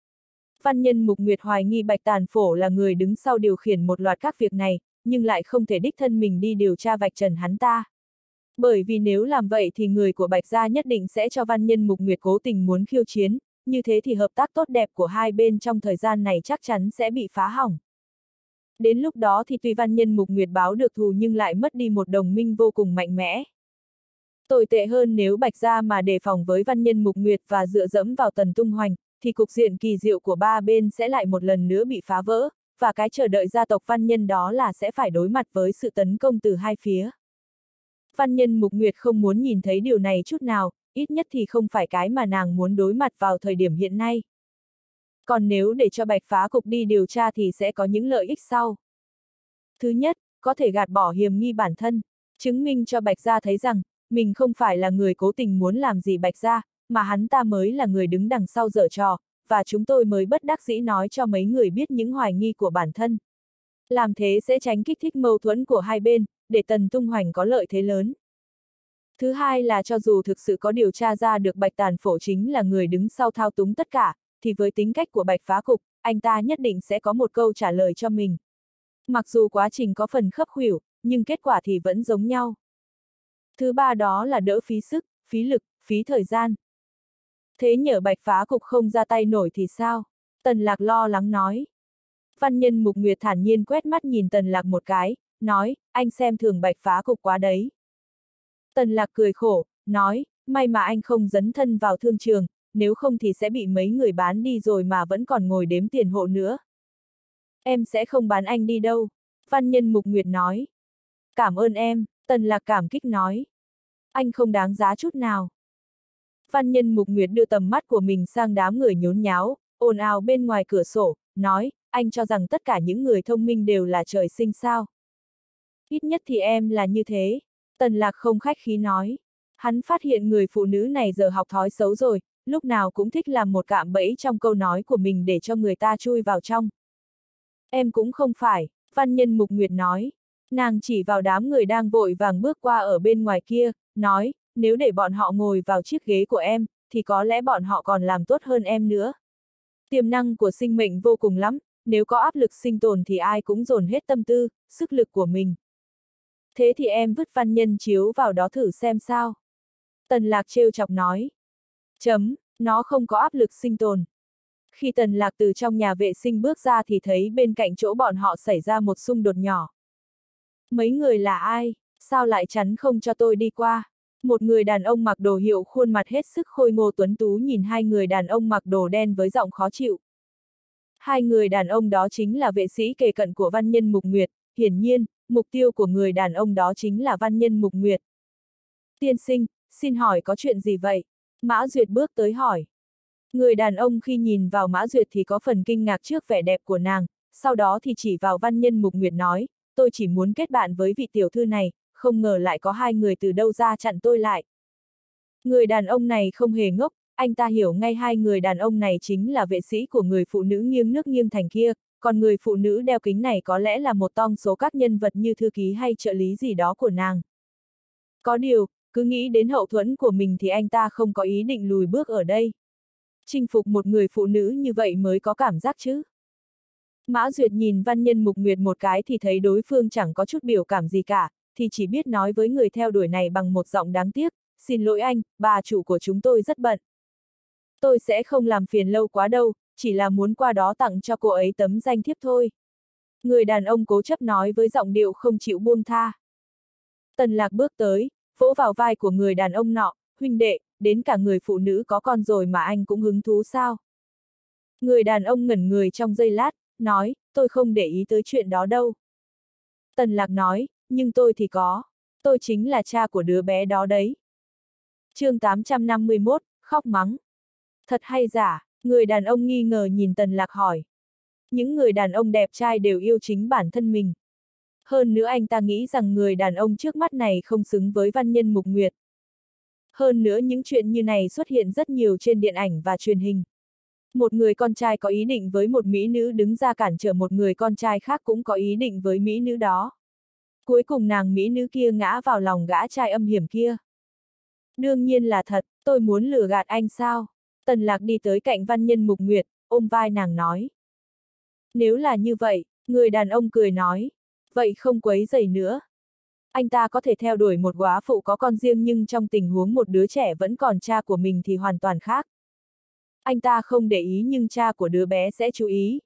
Văn Nhân Mục Nguyệt hoài nghi Bạch Tàn Phổ là người đứng sau điều khiển một loạt các việc này, nhưng lại không thể đích thân mình đi điều tra vạch trần hắn ta. Bởi vì nếu làm vậy thì người của Bạch gia nhất định sẽ cho Văn Nhân Mục Nguyệt cố tình muốn khiêu chiến, như thế thì hợp tác tốt đẹp của hai bên trong thời gian này chắc chắn sẽ bị phá hỏng. Đến lúc đó thì tuy Văn Nhân Mục Nguyệt báo được thù nhưng lại mất đi một đồng minh vô cùng mạnh mẽ. Tồi tệ hơn nếu Bạch Gia mà đề phòng với Văn Nhân Mục Nguyệt và dựa dẫm vào Tần Tung Hoành, thì cục diện kỳ diệu của ba bên sẽ lại một lần nữa bị phá vỡ, và cái chờ đợi gia tộc Văn Nhân đó là sẽ phải đối mặt với sự tấn công từ hai phía. Văn Nhân Mục Nguyệt không muốn nhìn thấy điều này chút nào, ít nhất thì không phải cái mà nàng muốn đối mặt vào thời điểm hiện nay. Còn nếu để cho Bạch Phá Cục đi điều tra thì sẽ có những lợi ích sau. Thứ nhất, có thể gạt bỏ hiểm nghi bản thân, chứng minh cho Bạch Gia thấy rằng, mình không phải là người cố tình muốn làm gì Bạch Gia, mà hắn ta mới là người đứng đằng sau giở trò, và chúng tôi mới bất đắc dĩ nói cho mấy người biết những hoài nghi của bản thân. Làm thế sẽ tránh kích thích mâu thuẫn của hai bên, để Tần Tung Hoành có lợi thế lớn. Thứ hai là cho dù thực sự có điều tra ra được Bạch Tàn Phổ chính là người đứng sau thao túng tất cả, thì với tính cách của Bạch Phá Cục, anh ta nhất định sẽ có một câu trả lời cho mình. Mặc dù quá trình có phần khấp khuỷu, nhưng kết quả thì vẫn giống nhau. Thứ ba đó là đỡ phí sức, phí lực, phí thời gian. Thế nhỡ Bạch Phá Cục không ra tay nổi thì sao? Tần Lạc lo lắng nói. Văn Nhân Mục Nguyệt thản nhiên quét mắt nhìn Tần Lạc một cái, nói, anh xem thường Bạch Phá Cục quá đấy. Tần Lạc cười khổ, nói, may mà anh không dấn thân vào thương trường, nếu không thì sẽ bị mấy người bán đi rồi mà vẫn còn ngồi đếm tiền hộ nữa. Em sẽ không bán anh đi đâu, Văn Nhân Mục Nguyệt nói. Cảm ơn em, Tần Lạc cảm kích nói. Anh không đáng giá chút nào. Văn Nhân Mục Nguyệt đưa tầm mắt của mình sang đám người nhốn nháo, ồn ào bên ngoài cửa sổ, nói, anh cho rằng tất cả những người thông minh đều là trời sinh sao. Ít nhất thì em là như thế, Tần Lạc không khách khí nói. Hắn phát hiện người phụ nữ này giờ học thói xấu rồi, lúc nào cũng thích làm một cạm bẫy trong câu nói của mình để cho người ta chui vào trong. Em cũng không phải, Văn Nhân Mục Nguyệt nói. Nàng chỉ vào đám người đang vội vàng bước qua ở bên ngoài kia, nói, nếu để bọn họ ngồi vào chiếc ghế của em, thì có lẽ bọn họ còn làm tốt hơn em nữa. Tiềm năng của sinh mệnh vô cùng lắm, nếu có áp lực sinh tồn thì ai cũng dồn hết tâm tư, sức lực của mình. Thế thì em vứt Văn Nhân chiếu vào đó thử xem sao. Tần Lạc trêu chọc nói. Nó không có áp lực sinh tồn. Khi Tần Lạc từ trong nhà vệ sinh bước ra thì thấy bên cạnh chỗ bọn họ xảy ra một xung đột nhỏ. Mấy người là ai? Sao lại chắn không cho tôi đi qua? Một người đàn ông mặc đồ hiệu khuôn mặt hết sức khôi ngô tuấn tú nhìn hai người đàn ông mặc đồ đen với giọng khó chịu. Hai người đàn ông đó chính là vệ sĩ kề cận của Văn Nhân Mục Nguyệt, hiển nhiên, mục tiêu của người đàn ông đó chính là Văn Nhân Mục Nguyệt. Tiên sinh, xin hỏi có chuyện gì vậy? Mã Duyệt bước tới hỏi. Người đàn ông khi nhìn vào Mã Duyệt thì có phần kinh ngạc trước vẻ đẹp của nàng, sau đó thì chỉ vào Văn Nhân Mục Nguyệt nói, tôi chỉ muốn kết bạn với vị tiểu thư này, không ngờ lại có hai người từ đâu ra chặn tôi lại. Người đàn ông này không hề ngốc, anh ta hiểu ngay hai người đàn ông này chính là vệ sĩ của người phụ nữ nghiêng nước nghiêng thành kia, còn người phụ nữ đeo kính này có lẽ là một trong số các nhân vật như thư ký hay trợ lý gì đó của nàng. Có điều, cứ nghĩ đến hậu thuẫn của mình thì anh ta không có ý định lùi bước ở đây. Chinh phục một người phụ nữ như vậy mới có cảm giác chứ. Mã Duyệt nhìn Văn Nhân Mục Nguyệt một cái thì thấy đối phương chẳng có chút biểu cảm gì cả, thì chỉ biết nói với người theo đuổi này bằng một giọng đáng tiếc, xin lỗi anh, bà chủ của chúng tôi rất bận. Tôi sẽ không làm phiền lâu quá đâu, chỉ là muốn qua đó tặng cho cô ấy tấm danh thiếp thôi. Người đàn ông cố chấp nói với giọng điệu không chịu buông tha. Tần Lạc bước tới, vỗ vào vai của người đàn ông nọ, huynh đệ, đến cả người phụ nữ có con rồi mà anh cũng hứng thú sao? Người đàn ông ngẩn người trong giây lát, nói, tôi không để ý tới chuyện đó đâu. Tần Lạc nói, nhưng tôi thì có. Tôi chính là cha của đứa bé đó đấy. Chương 851, khóc mắng. Thật hay giả? Người đàn ông nghi ngờ nhìn Tần Lạc hỏi. Những người đàn ông đẹp trai đều yêu chính bản thân mình. Hơn nữa anh ta nghĩ rằng người đàn ông trước mắt này không xứng với Văn Nhân Mục Nguyệt. Hơn nữa những chuyện như này xuất hiện rất nhiều trên điện ảnh và truyền hình. Một người con trai có ý định với một mỹ nữ đứng ra cản trở một người con trai khác cũng có ý định với mỹ nữ đó. Cuối cùng nàng mỹ nữ kia ngã vào lòng gã trai âm hiểm kia. Đương nhiên là thật, tôi muốn lừa gạt anh sao? Tần Lạc đi tới cạnh Văn Nhân Mục Nguyệt, ôm vai nàng nói. Nếu là như vậy, người đàn ông cười nói, vậy không quấy rầy nữa. Anh ta có thể theo đuổi một góa phụ có con riêng nhưng trong tình huống một đứa trẻ vẫn còn cha của mình thì hoàn toàn khác. Anh ta không để ý nhưng cha của đứa bé sẽ chú ý.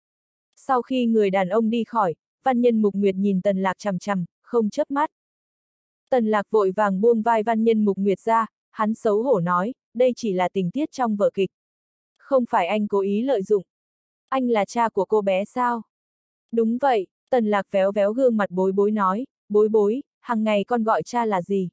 Sau khi người đàn ông đi khỏi, Văn Nhân Mục Nguyệt nhìn Tần Lạc chằm chằm, không chớp mắt. Tần Lạc vội vàng buông vai Văn Nhân Mục Nguyệt ra, hắn xấu hổ nói, đây chỉ là tình tiết trong vở kịch. Không phải anh cố ý lợi dụng. Anh là cha của cô bé sao? Đúng vậy, Tần Lạc véo véo gương mặt Bối Bối nói, Bối Bối, hằng ngày con gọi cha là gì?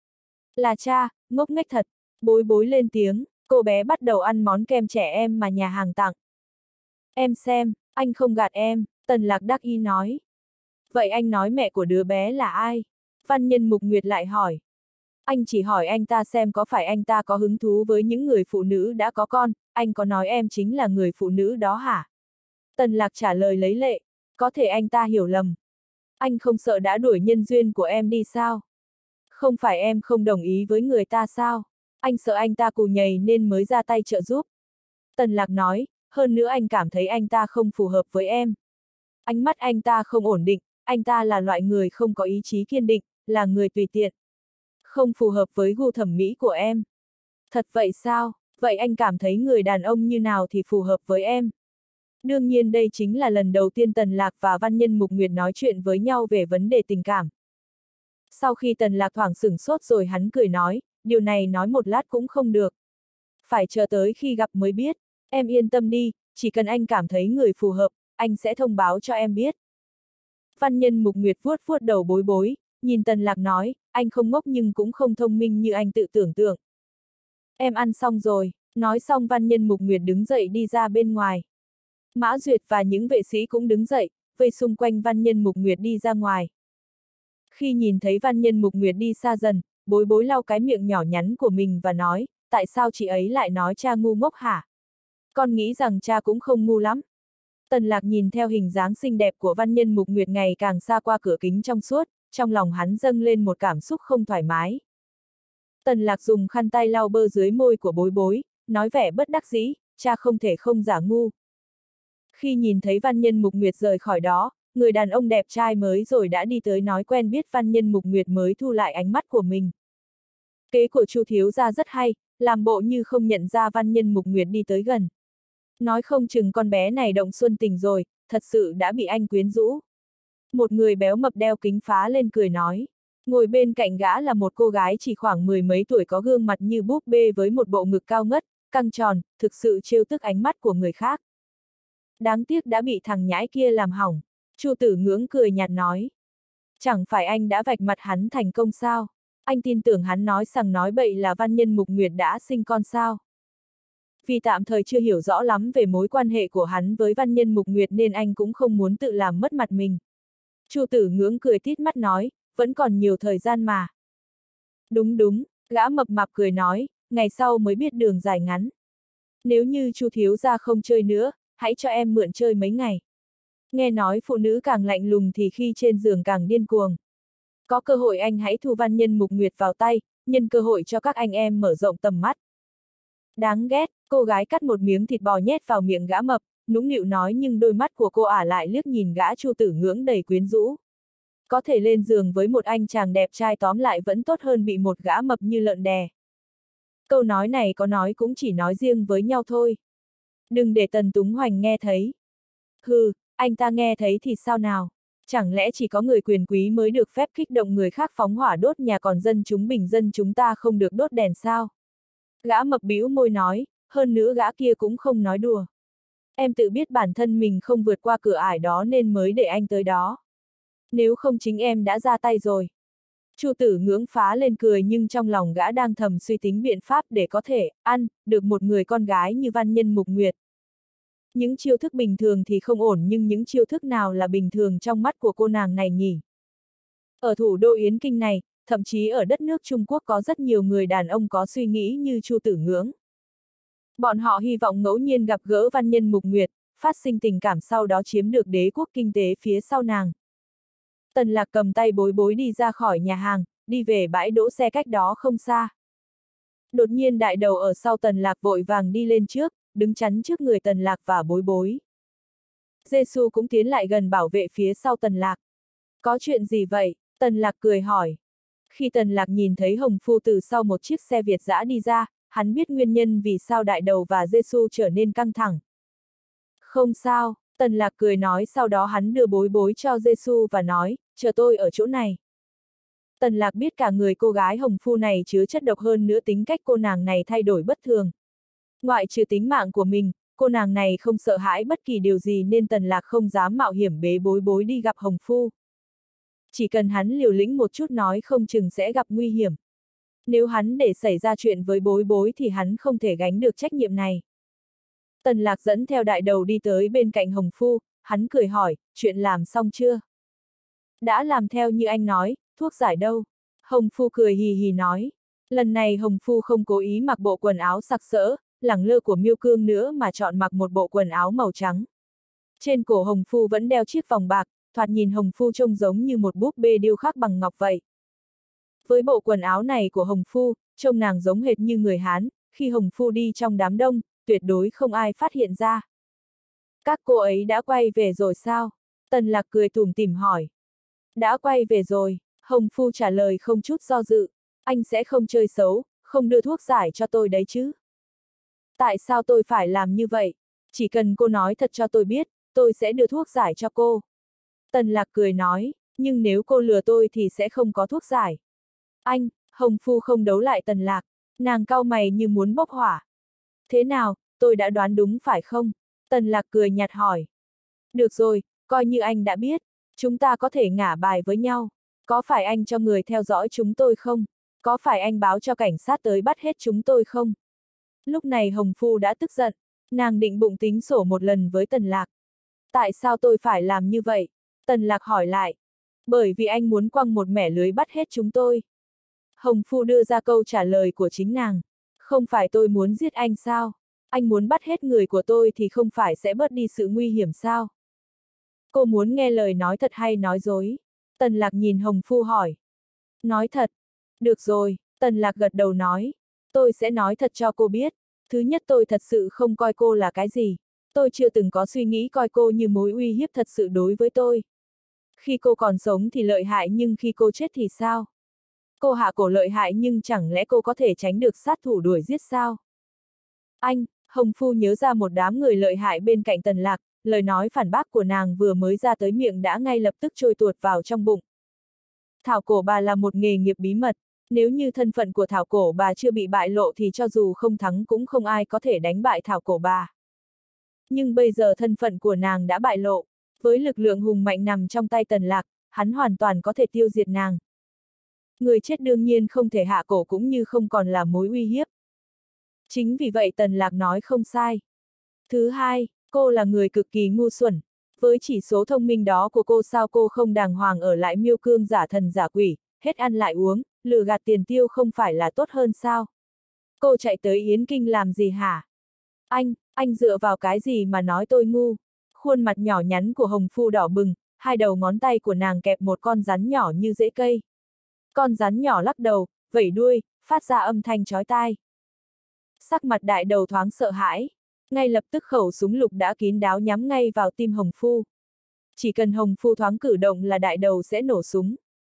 Là cha, ngốc nghếch thật. Bối Bối lên tiếng, cô bé bắt đầu ăn món kem trẻ em mà nhà hàng tặng. Em xem, anh không gạt em, Tần Lạc đắc ý nói. Vậy anh nói mẹ của đứa bé là ai? Văn Nhân Mục Nguyệt lại hỏi. Anh chỉ hỏi anh ta xem có phải anh ta có hứng thú với những người phụ nữ đã có con, anh có nói em chính là người phụ nữ đó hả? Tần Lạc trả lời lấy lệ, có thể anh ta hiểu lầm. Anh không sợ đã đuổi nhân duyên của em đi sao? Không phải em không đồng ý với người ta sao? Anh sợ anh ta cù nhầy nên mới ra tay trợ giúp. Tần Lạc nói, hơn nữa anh cảm thấy anh ta không phù hợp với em. Ánh mắt anh ta không ổn định, anh ta là loại người không có ý chí kiên định, là người tùy tiện. Không phù hợp với gu thẩm mỹ của em. Thật vậy sao? Vậy anh cảm thấy người đàn ông như nào thì phù hợp với em? Đương nhiên đây chính là lần đầu tiên Tần Lạc và Văn Nhân Mục Nguyệt nói chuyện với nhau về vấn đề tình cảm. Sau khi Tần Lạc thoảng sửng sốt rồi hắn cười nói, điều này nói một lát cũng không được. Phải chờ tới khi gặp mới biết, em yên tâm đi, chỉ cần anh cảm thấy người phù hợp, anh sẽ thông báo cho em biết. Văn Nhân Mục Nguyệt vuốt vuốt đầu Bối Bối, nhìn Tần Lạc nói, anh không ngốc nhưng cũng không thông minh như anh tự tưởng tượng. Em ăn xong rồi, nói xong Văn Nhân Mục Nguyệt đứng dậy đi ra bên ngoài. Mã Duyệt và những vệ sĩ cũng đứng dậy, vây xung quanh Văn Nhân Mục Nguyệt đi ra ngoài. Khi nhìn thấy Văn Nhân Mục Nguyệt đi xa dần, Bối Bối lau cái miệng nhỏ nhắn của mình và nói, tại sao chị ấy lại nói cha ngu ngốc hả? Con nghĩ rằng cha cũng không ngu lắm. Tần Lạc nhìn theo hình dáng xinh đẹp của Văn Nhân Mục Nguyệt ngày càng xa qua cửa kính trong suốt, trong lòng hắn dâng lên một cảm xúc không thoải mái. Tần Lạc dùng khăn tay lau bơ dưới môi của Bối Bối, nói vẻ bất đắc dĩ, cha không thể không giả ngu. Khi nhìn thấy Văn Nhân Mục Nguyệt rời khỏi đó, người đàn ông đẹp trai mới rồi đã đi tới nói quen biết Văn Nhân Mục Nguyệt mới thu lại ánh mắt của mình. Kế của Chu thiếu gia rất hay, làm bộ như không nhận ra Văn Nhân Mục Nguyệt đi tới gần. Nói không chừng con bé này động xuân tình rồi, thật sự đã bị anh quyến rũ. Một người béo mập đeo kính phá lên cười nói. Ngồi bên cạnh gã là một cô gái chỉ khoảng mười mấy tuổi có gương mặt như búp bê với một bộ ngực cao ngất, căng tròn, thực sự trêu tức ánh mắt của người khác. Đáng tiếc đã bị thằng nhãi kia làm hỏng. Chu Tử Ngưỡng cười nhạt nói. Chẳng phải anh đã vạch mặt hắn thành công sao? Anh tin tưởng hắn nói sằng nói bậy là Văn Nhân Mục Nguyệt đã sinh con sao? Vì tạm thời chưa hiểu rõ lắm về mối quan hệ của hắn với Văn Nhân Mục Nguyệt nên anh cũng không muốn tự làm mất mặt mình. Chu Tử Ngưỡng cười tít mắt nói, vẫn còn nhiều thời gian mà. Đúng đúng, gã mập mạp cười nói, ngày sau mới biết đường dài ngắn. Nếu như Chu thiếu gia không chơi nữa, hãy cho em mượn chơi mấy ngày. Nghe nói phụ nữ càng lạnh lùng thì khi trên giường càng điên cuồng. Có cơ hội anh hãy thu Văn Nhân Mục Nguyệt vào tay, nhân cơ hội cho các anh em mở rộng tầm mắt. Đáng ghét, cô gái cắt một miếng thịt bò nhét vào miệng gã mập, nũng nịu nói nhưng đôi mắt của cô ả lại liếc nhìn gã Chu Tử Ngưỡng đầy quyến rũ. Có thể lên giường với một anh chàng đẹp trai tóm lại vẫn tốt hơn bị một gã mập như lợn đè. Câu nói này có nói cũng chỉ nói riêng với nhau thôi. Đừng để Tần Túng Hoành nghe thấy. Hừ, anh ta nghe thấy thì sao nào? Chẳng lẽ chỉ có người quyền quý mới được phép kích động người khác phóng hỏa đốt nhà còn dân chúng bình dân chúng ta không được đốt đèn sao? Gã mập bĩu môi nói, hơn nữa gã kia cũng không nói đùa. Em tự biết bản thân mình không vượt qua cửa ải đó nên mới để anh tới đó. Nếu không chính em đã ra tay rồi. Chu Tử Ngưỡng phá lên cười nhưng trong lòng gã đang thầm suy tính biện pháp để có thể ăn được một người con gái như Văn Nhân Mục Nguyệt. Những chiêu thức bình thường thì không ổn nhưng những chiêu thức nào là bình thường trong mắt của cô nàng này nhỉ? Ở thủ đô Yến Kinh này, thậm chí ở đất nước Trung Quốc có rất nhiều người đàn ông có suy nghĩ như Chu Tử Ngưỡng. Bọn họ hy vọng ngẫu nhiên gặp gỡ Văn Nhân Mục Nguyệt, phát sinh tình cảm sau đó chiếm được đế quốc kinh tế phía sau nàng. Tần Lạc cầm tay Bối Bối đi ra khỏi nhà hàng, đi về bãi đỗ xe cách đó không xa. Đột nhiên đại đầu ở sau Tần Lạc vội vàng đi lên trước, đứng chắn trước người Tần Lạc và Bối Bối. Giê-xu cũng tiến lại gần bảo vệ phía sau Tần Lạc. Có chuyện gì vậy? Tần Lạc cười hỏi. Khi Tần Lạc nhìn thấy Hồng Phu từ sau một chiếc xe Việt dã đi ra, hắn biết nguyên nhân vì sao đại đầu và Giêsu trở nên căng thẳng. Không sao, Tần Lạc cười nói, sau đó hắn đưa bối bối cho Giêsu và nói, chờ tôi ở chỗ này. Tần Lạc biết cả người cô gái hồng phu này chứa chất độc, hơn nữa tính cách cô nàng này thay đổi bất thường. Ngoại trừ tính mạng của mình, cô nàng này không sợ hãi bất kỳ điều gì nên Tần Lạc không dám mạo hiểm bế bối bối đi gặp hồng phu. Chỉ cần hắn liều lĩnh một chút nói không chừng sẽ gặp nguy hiểm. Nếu hắn để xảy ra chuyện với bối bối thì hắn không thể gánh được trách nhiệm này. Tần Lạc dẫn theo đại đầu đi tới bên cạnh hồng phu, hắn cười hỏi, chuyện làm xong chưa? Đã làm theo như anh nói, thuốc giải đâu? Hồng phu cười hì hì nói. Lần này hồng phu không cố ý mặc bộ quần áo sặc sỡ, lẳng lơ của Miêu Cương nữa mà chọn mặc một bộ quần áo màu trắng. Trên cổ hồng phu vẫn đeo chiếc vòng bạc, thoạt nhìn hồng phu trông giống như một búp bê điêu khắc bằng ngọc vậy. Với bộ quần áo này của hồng phu, trông nàng giống hệt như người Hán, khi hồng phu đi trong đám đông, tuyệt đối không ai phát hiện ra. Các cô ấy đã quay về rồi sao? Tần Lạc cười tủm tỉm hỏi. Đã quay về rồi, hồng phu trả lời không chút do dự. Anh sẽ không chơi xấu, không đưa thuốc giải cho tôi đấy chứ? Tại sao tôi phải làm như vậy? Chỉ cần cô nói thật cho tôi biết, tôi sẽ đưa thuốc giải cho cô. Tần Lạc cười nói, nhưng nếu cô lừa tôi thì sẽ không có thuốc giải. Anh, hồng phu không đấu lại Tần Lạc, nàng cau mày như muốn bốc hỏa. Thế nào, tôi đã đoán đúng phải không? Tần Lạc cười nhạt hỏi. Được rồi, coi như anh đã biết, chúng ta có thể ngả bài với nhau. Có phải anh cho người theo dõi chúng tôi không? Có phải anh báo cho cảnh sát tới bắt hết chúng tôi không? Lúc này hồng phu đã tức giận, nàng định bụng tính sổ một lần với Tần Lạc. Tại sao tôi phải làm như vậy? Tần Lạc hỏi lại. Bởi vì anh muốn quăng một mẻ lưới bắt hết chúng tôi. Hồng phu đưa ra câu trả lời của chính nàng. Không phải tôi muốn giết anh sao? Anh muốn bắt hết người của tôi thì không phải sẽ bớt đi sự nguy hiểm sao? Cô muốn nghe lời nói thật hay nói dối? Tần Lạc nhìn hồng phu hỏi. Nói thật. Được rồi, Tần Lạc gật đầu nói. Tôi sẽ nói thật cho cô biết. Thứ nhất, tôi thật sự không coi cô là cái gì. Tôi chưa từng có suy nghĩ coi cô như mối uy hiếp thật sự đối với tôi. Khi cô còn sống thì lợi hại, nhưng khi cô chết thì sao? Cô hạ cổ lợi hại, nhưng chẳng lẽ cô có thể tránh được sát thủ đuổi giết sao? Anh, hồng phu nhớ ra một đám người lợi hại bên cạnh Tần Lạc, lời nói phản bác của nàng vừa mới ra tới miệng đã ngay lập tức trôi tuột vào trong bụng. Thảo cổ bà là một nghề nghiệp bí mật, nếu như thân phận của thảo cổ bà chưa bị bại lộ thì cho dù không thắng cũng không ai có thể đánh bại thảo cổ bà. Nhưng bây giờ thân phận của nàng đã bại lộ, với lực lượng hùng mạnh nằm trong tay Tần Lạc, hắn hoàn toàn có thể tiêu diệt nàng. Người chết đương nhiên không thể hạ cổ, cũng như không còn là mối uy hiếp. Chính vì vậy Tần Lạc nói không sai. Thứ hai, cô là người cực kỳ ngu xuẩn. Với chỉ số thông minh đó của cô, sao cô không đàng hoàng ở lại Miêu Cương giả thần giả quỷ, hết ăn lại uống, lừa gạt tiền tiêu không phải là tốt hơn sao? Cô chạy tới Yến Kinh làm gì hả? Anh dựa vào cái gì mà nói tôi ngu? Khuôn mặt nhỏ nhắn của hồng phu đỏ bừng, hai đầu ngón tay của nàng kẹp một con rắn nhỏ như rễ cây. Con rắn nhỏ lắc đầu, vẩy đuôi, phát ra âm thanh chói tai. Sắc mặt đại đầu thoáng sợ hãi. Ngay lập tức khẩu súng lục đã kín đáo nhắm ngay vào tim hồng phu. Chỉ cần hồng phu thoáng cử động là đại đầu sẽ nổ súng.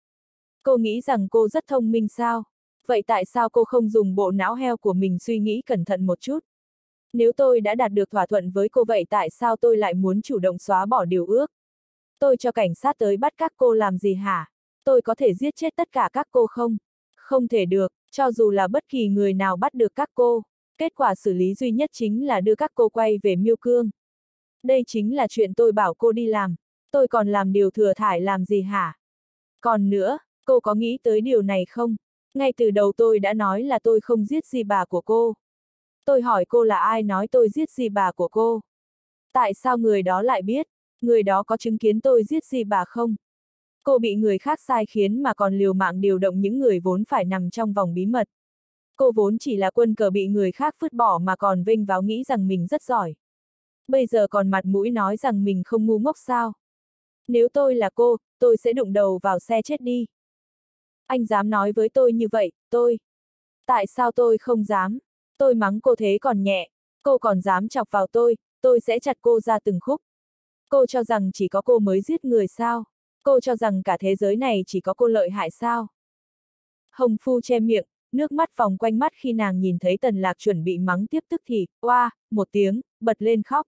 Cô nghĩ rằng cô rất thông minh sao? Vậy tại sao cô không dùng bộ não heo của mình suy nghĩ cẩn thận một chút? Nếu tôi đã đạt được thỏa thuận với cô, vậy tại sao tôi lại muốn chủ động xóa bỏ điều ước? Tôi cho cảnh sát tới bắt các cô làm gì hả? Tôi có thể giết chết tất cả các cô không? Không thể được, cho dù là bất kỳ người nào bắt được các cô. Kết quả xử lý duy nhất chính là đưa các cô quay về Miêu Cương. Đây chính là chuyện tôi bảo cô đi làm. Tôi còn làm điều thừa thải làm gì hả? Còn nữa, cô có nghĩ tới điều này không? Ngay từ đầu tôi đã nói là tôi không giết dì bà của cô. Tôi hỏi cô là ai nói tôi giết dì bà của cô? Tại sao người đó lại biết? Người đó có chứng kiến tôi giết dì bà không? Cô bị người khác sai khiến mà còn liều mạng điều động những người vốn phải nằm trong vòng bí mật. Cô vốn chỉ là quân cờ bị người khác vứt bỏ mà còn vênh váo nghĩ rằng mình rất giỏi. Bây giờ còn mặt mũi nói rằng mình không ngu ngốc sao? Nếu tôi là cô, tôi sẽ đụng đầu vào xe chết đi. Anh dám nói với tôi như vậy, tôi. Tại sao tôi không dám? Tôi mắng cô thế còn nhẹ, cô còn dám chọc vào tôi sẽ chặt cô ra từng khúc. Cô cho rằng chỉ có cô mới giết người sao? Cô cho rằng cả thế giới này chỉ có cô lợi hại sao? Hồng phu che miệng, nước mắt vòng quanh mắt khi nàng nhìn thấy Tần Lạc chuẩn bị mắng tiếp tức thì, oa, một tiếng, bật lên khóc.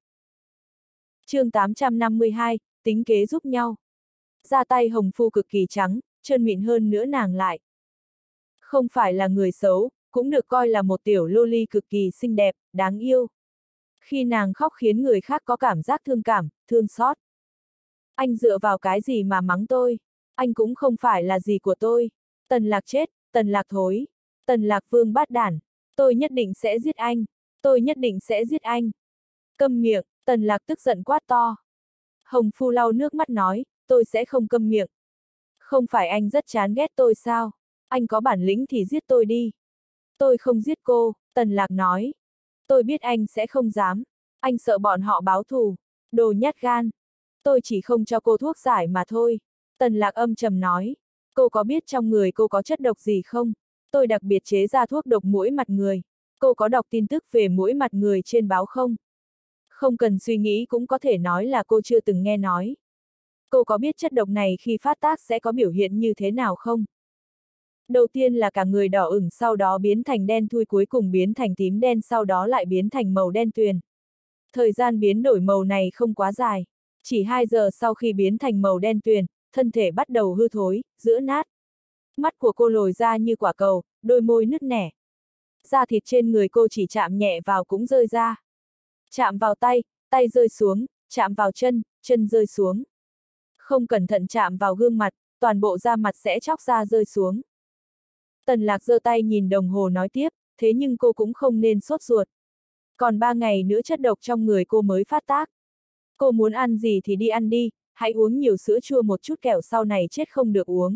chương 852, tính kế giúp nhau. Da tay Hồng Phu cực kỳ trắng, trơn mịn hơn nữa nàng lại. Không phải là người xấu, cũng được coi là một tiểu loli cực kỳ xinh đẹp, đáng yêu. Khi nàng khóc khiến người khác có cảm giác thương cảm, thương xót. Anh dựa vào cái gì mà mắng tôi? Anh cũng không phải là gì của tôi. Tần Lạc chết, Tần Lạc thối. Tần Lạc vương bát đản. Tôi nhất định sẽ giết anh. Tôi nhất định sẽ giết anh. Câm miệng, Tần Lạc tức giận quát to. Hồng Phu lau nước mắt nói, tôi sẽ không câm miệng. Không phải anh rất chán ghét tôi sao? Anh có bản lĩnh thì giết tôi đi. Tôi không giết cô, Tần Lạc nói. Tôi biết anh sẽ không dám. Anh sợ bọn họ báo thù. Đồ nhát gan. Tôi chỉ không cho cô thuốc giải mà thôi. Tần Lạc âm trầm nói. Cô có biết trong người cô có chất độc gì không? Tôi đặc biệt chế ra thuốc độc muỗi mặt người. Cô có đọc tin tức về muỗi mặt người trên báo không? Không cần suy nghĩ cũng có thể nói là cô chưa từng nghe nói. Cô có biết chất độc này khi phát tác sẽ có biểu hiện như thế nào không? Đầu tiên là cả người đỏ ửng, sau đó biến thành đen thui, cuối cùng biến thành tím đen, sau đó lại biến thành màu đen tuyền. Thời gian biến đổi màu này không quá dài. Chỉ 2 giờ sau khi biến thành màu đen tuyền, thân thể bắt đầu hư thối, giữa nát. Mắt của cô lồi ra như quả cầu, đôi môi nứt nẻ. Da thịt trên người cô chỉ chạm nhẹ vào cũng rơi ra. Chạm vào tay, tay rơi xuống, chạm vào chân, chân rơi xuống. Không cẩn thận chạm vào gương mặt, toàn bộ da mặt sẽ chóc ra rơi xuống. Tần Lạc giơ tay nhìn đồng hồ nói tiếp, thế nhưng cô cũng không nên sốt ruột. Còn 3 ngày nữa chất độc trong người cô mới phát tác. Cô muốn ăn gì thì đi ăn đi, hãy uống nhiều sữa chua một chút kẻo sau này chết không được uống.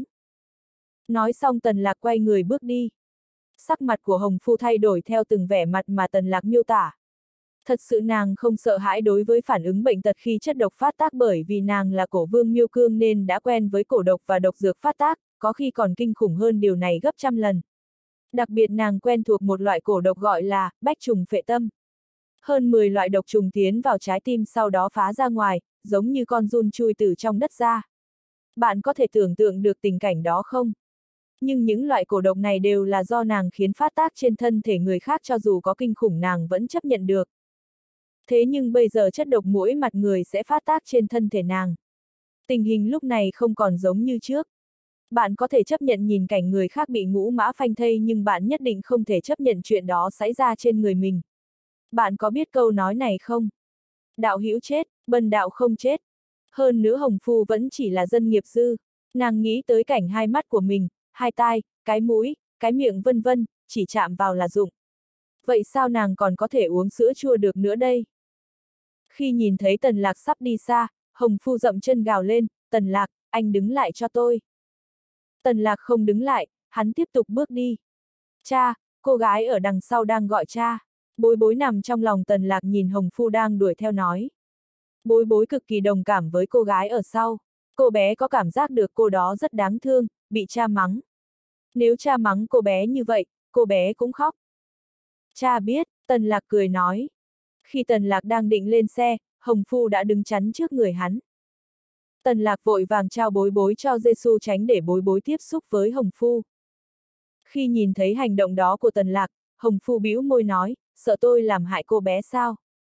Nói xong Tần Lạc quay người bước đi. Sắc mặt của Hồng Phu thay đổi theo từng vẻ mặt mà Tần Lạc miêu tả. Thật sự nàng không sợ hãi đối với phản ứng bệnh tật khi chất độc phát tác, bởi vì nàng là cổ vương miêu cương nên đã quen với cổ độc và độc dược phát tác, có khi còn kinh khủng hơn điều này gấp trăm lần. Đặc biệt nàng quen thuộc một loại cổ độc gọi là bách trùng phệ tâm. Hơn 10 loại độc trùng tiến vào trái tim sau đó phá ra ngoài, giống như con giun chui từ trong đất ra. Bạn có thể tưởng tượng được tình cảnh đó không? Nhưng những loại cổ độc này đều là do nàng khiến phát tác trên thân thể người khác, cho dù có kinh khủng nàng vẫn chấp nhận được. Thế nhưng bây giờ chất độc muỗi mặt người sẽ phát tác trên thân thể nàng. Tình hình lúc này không còn giống như trước. Bạn có thể chấp nhận nhìn cảnh người khác bị ngũ mã phanh thây, nhưng bạn nhất định không thể chấp nhận chuyện đó xảy ra trên người mình. Bạn có biết câu nói này không? Đạo hữu chết, bần đạo không chết. Hơn nữa Hồng Phu vẫn chỉ là dân nghiệp dư. Nàng nghĩ tới cảnh hai mắt của mình, hai tai, cái mũi, cái miệng vân vân, chỉ chạm vào là rụng. Vậy sao nàng còn có thể uống sữa chua được nữa đây? Khi nhìn thấy Tần Lạc sắp đi xa, Hồng Phu dậm chân gào lên, Tần Lạc, anh đứng lại cho tôi. Tần Lạc không đứng lại, hắn tiếp tục bước đi. Cha, cô gái ở đằng sau đang gọi cha. Bối bối nằm trong lòng Tần Lạc nhìn Hồng Phu đang đuổi theo nói. Bối bối cực kỳ đồng cảm với cô gái ở sau. Cô bé có cảm giác được cô đó rất đáng thương, bị cha mắng. Nếu cha mắng cô bé như vậy, cô bé cũng khóc. Cha biết, Tần Lạc cười nói. Khi Tần Lạc đang định lên xe, Hồng Phu đã đứng chắn trước người hắn. Tần Lạc vội vàng trao bối bối cho Giê-xu tránh để bối bối tiếp xúc với Hồng Phu. Khi nhìn thấy hành động đó của Tần Lạc, Hồng Phu bĩu môi nói, sợ tôi làm hại cô bé sao?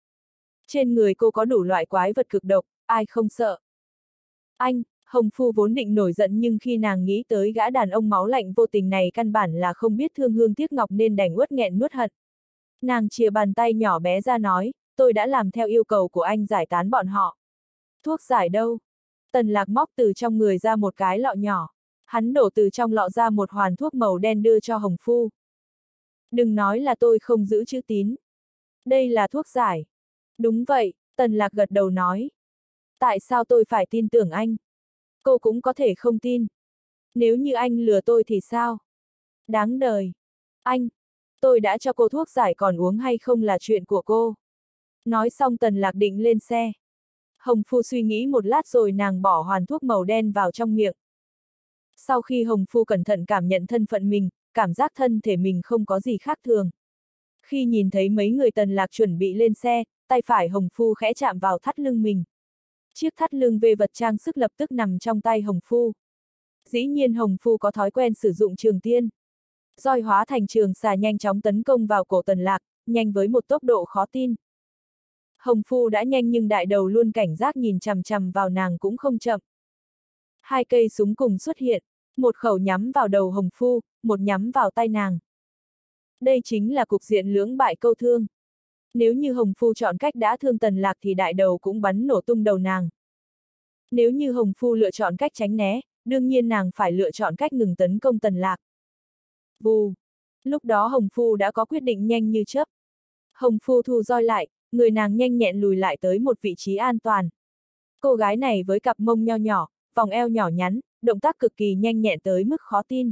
Trên người cô có đủ loại quái vật cực độc, ai không sợ? Anh, Hồng Phu vốn định nổi giận, nhưng khi nàng nghĩ tới gã đàn ông máu lạnh vô tình này căn bản là không biết thương hương tiếc ngọc nên đành uất nghẹn nuốt hận. Nàng chìa bàn tay nhỏ bé ra nói, tôi đã làm theo yêu cầu của anh giải tán bọn họ. Thuốc giải đâu? Tần Lạc móc từ trong người ra một cái lọ nhỏ. Hắn đổ từ trong lọ ra một hoàn thuốc màu đen đưa cho Hồng Phu. Đừng nói là tôi không giữ chữ tín. Đây là thuốc giải. Đúng vậy, Tần Lạc gật đầu nói. Tại sao tôi phải tin tưởng anh? Cô cũng có thể không tin. Nếu như anh lừa tôi thì sao? Đáng đời. Anh, tôi đã cho cô thuốc giải, còn uống hay không là chuyện của cô. Nói xong Tần Lạc định lên xe. Hồng Phu suy nghĩ một lát rồi nàng bỏ hoàn thuốc màu đen vào trong miệng. Sau khi Hồng Phu cẩn thận cảm nhận thân phận mình, cảm giác thân thể mình không có gì khác thường. Khi nhìn thấy mấy người Tần Lạc chuẩn bị lên xe, tay phải Hồng Phu khẽ chạm vào thắt lưng mình. Chiếc thắt lưng về vật trang sức lập tức nằm trong tay Hồng Phu. Dĩ nhiên Hồng Phu có thói quen sử dụng trường tiên. Roi hóa thành trường xà nhanh chóng tấn công vào cổ Tần Lạc, nhanh với một tốc độ khó tin. Hồng Phu đã nhanh nhưng đại đầu luôn cảnh giác nhìn chằm chằm vào nàng cũng không chậm. Hai cây súng cùng xuất hiện, một khẩu nhắm vào đầu Hồng Phu, một nhắm vào tay nàng. Đây chính là cục diện lưỡng bại câu thương. Nếu như Hồng Phu chọn cách đã thương Tần Lạc thì đại đầu cũng bắn nổ tung đầu nàng. Nếu như Hồng Phu lựa chọn cách tránh né, đương nhiên nàng phải lựa chọn cách ngừng tấn công Tần Lạc. Vù! Lúc đó Hồng Phu đã có quyết định nhanh như chớp. Hồng Phu thu roi lại, người nàng nhanh nhẹn lùi lại tới một vị trí an toàn. Cô gái này với cặp mông nho nhỏ, vòng eo nhỏ nhắn, động tác cực kỳ nhanh nhẹn tới mức khó tin.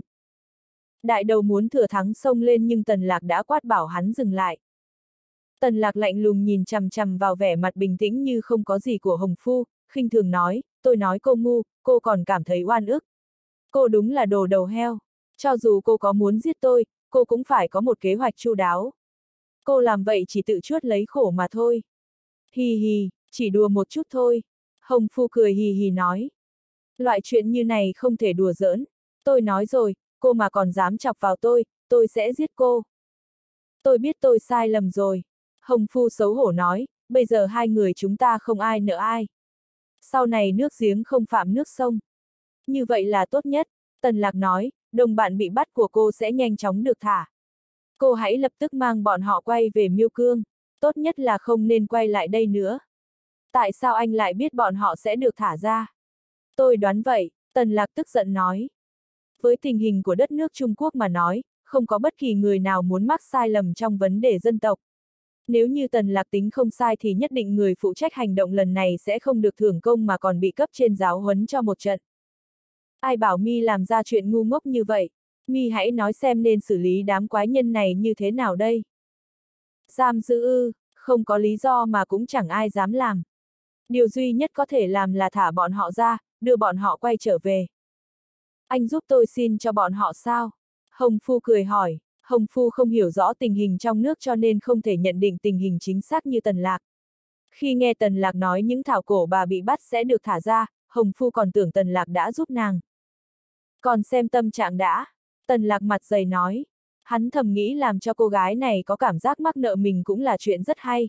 Đại đầu muốn thừa thắng xông lên nhưng Tần Lạc đã quát bảo hắn dừng lại. Tần Lạc lạnh lùng nhìn chằm chằm vào vẻ mặt bình tĩnh như không có gì của Hồng Phu, khinh thường nói, tôi nói cô ngu, cô còn cảm thấy oan ức. Cô đúng là đồ đầu heo. Cho dù cô có muốn giết tôi, cô cũng phải có một kế hoạch chu đáo. Cô làm vậy chỉ tự chuốc lấy khổ mà thôi. Hì hì, chỉ đùa một chút thôi. Hồng Phu cười hì hì nói. Loại chuyện như này không thể đùa giỡn. Tôi nói rồi, cô mà còn dám chọc vào tôi sẽ giết cô. Tôi biết tôi sai lầm rồi. Hồng Phu xấu hổ nói, bây giờ hai người chúng ta không ai nợ ai. Sau này nước giếng không phạm nước sông. Như vậy là tốt nhất, Tần Lạc nói, đồng bạn bị bắt của cô sẽ nhanh chóng được thả. Cô hãy lập tức mang bọn họ quay về Miêu Cương, tốt nhất là không nên quay lại đây nữa. Tại sao anh lại biết bọn họ sẽ được thả ra? Tôi đoán vậy, Tần Lạc tức giận nói. Với tình hình của đất nước Trung Quốc mà nói, không có bất kỳ người nào muốn mắc sai lầm trong vấn đề dân tộc. Nếu như Tần Lạc tính không sai thì nhất định người phụ trách hành động lần này sẽ không được thưởng công mà còn bị cấp trên giáo huấn cho một trận. Ai bảo mi làm ra chuyện ngu ngốc như vậy? Mi hãy nói xem nên xử lý đám quái nhân này như thế nào đây? Giam giữ ư, không có lý do mà cũng chẳng ai dám làm. Điều duy nhất có thể làm là thả bọn họ ra, đưa bọn họ quay trở về. Anh giúp tôi xin cho bọn họ sao? Hồng Phu cười hỏi. Hồng Phu không hiểu rõ tình hình trong nước cho nên không thể nhận định tình hình chính xác như Tần Lạc. Khi nghe Tần Lạc nói những thảo cổ bà bị bắt sẽ được thả ra, Hồng Phu còn tưởng Tần Lạc đã giúp nàng. Còn xem tâm trạng đã, Tần Lạc mặt dày nói. Hắn thầm nghĩ làm cho cô gái này có cảm giác mắc nợ mình cũng là chuyện rất hay.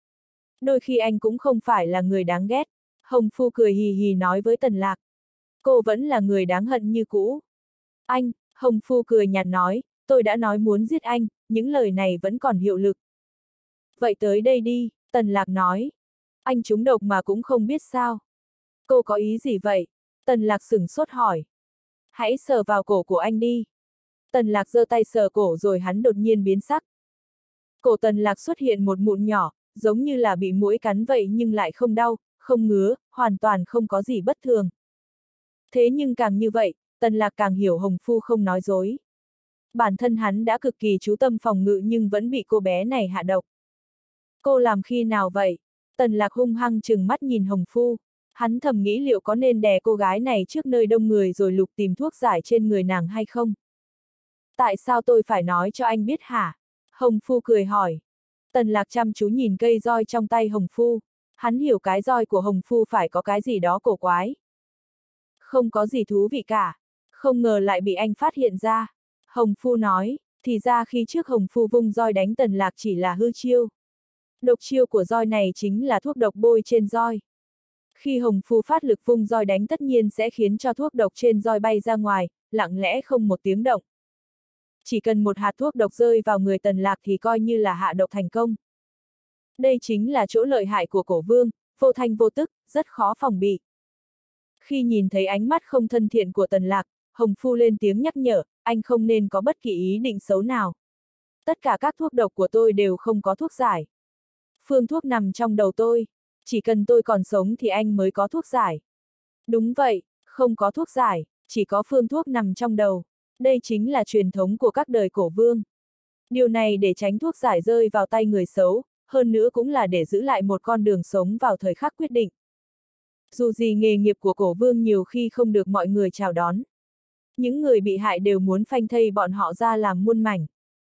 Đôi khi anh cũng không phải là người đáng ghét, Hồng Phu cười hì hì nói với Tần Lạc. Cô vẫn là người đáng hận như cũ. Anh, Hồng Phu cười nhạt nói, tôi đã nói muốn giết anh, những lời này vẫn còn hiệu lực. Vậy tới đây đi, Tần Lạc nói. Anh trúng độc mà cũng không biết sao. Cô có ý gì vậy? Tần Lạc sửng sốt hỏi. Hãy sờ vào cổ của anh đi. Tần Lạc giơ tay sờ cổ rồi hắn đột nhiên biến sắc. Cổ Tần Lạc xuất hiện một mụn nhỏ, giống như là bị muỗi cắn vậy nhưng lại không đau, không ngứa, hoàn toàn không có gì bất thường. Thế nhưng càng như vậy, Tần Lạc càng hiểu Hồng Phu không nói dối. Bản thân hắn đã cực kỳ chú tâm phòng ngự nhưng vẫn bị cô bé này hạ độc. Cô làm khi nào vậy? Tần Lạc hung hăng trừng mắt nhìn Hồng Phu. Hắn thầm nghĩ liệu có nên đè cô gái này trước nơi đông người rồi lục tìm thuốc giải trên người nàng hay không? Tại sao tôi phải nói cho anh biết hả? Hồng Phu cười hỏi. Tần Lạc chăm chú nhìn cây roi trong tay Hồng Phu. Hắn hiểu cái roi của Hồng Phu phải có cái gì đó cổ quái. Không có gì thú vị cả. Không ngờ lại bị anh phát hiện ra. Hồng Phu nói, thì ra khi trước Hồng Phu vung roi đánh Tần Lạc chỉ là hư chiêu. Độc chiêu của roi này chính là thuốc độc bôi trên roi. Khi Hồng Phu phát lực vung roi đánh tất nhiên sẽ khiến cho thuốc độc trên roi bay ra ngoài, lặng lẽ không một tiếng động. Chỉ cần một hạt thuốc độc rơi vào người Tần Lạc thì coi như là hạ độc thành công. Đây chính là chỗ lợi hại của cổ vương, vô thanh vô tức, rất khó phòng bị. Khi nhìn thấy ánh mắt không thân thiện của Tần Lạc, Hồng Phu lên tiếng nhắc nhở, anh không nên có bất kỳ ý định xấu nào. Tất cả các thuốc độc của tôi đều không có thuốc giải. Phương thuốc nằm trong đầu tôi. Chỉ cần tôi còn sống thì anh mới có thuốc giải. Đúng vậy, không có thuốc giải, chỉ có phương thuốc nằm trong đầu. Đây chính là truyền thống của các đời cổ vương. Điều này để tránh thuốc giải rơi vào tay người xấu, hơn nữa cũng là để giữ lại một con đường sống vào thời khắc quyết định. Dù gì nghề nghiệp của cổ vương nhiều khi không được mọi người chào đón. Những người bị hại đều muốn phanh thây bọn họ ra làm muôn mảnh.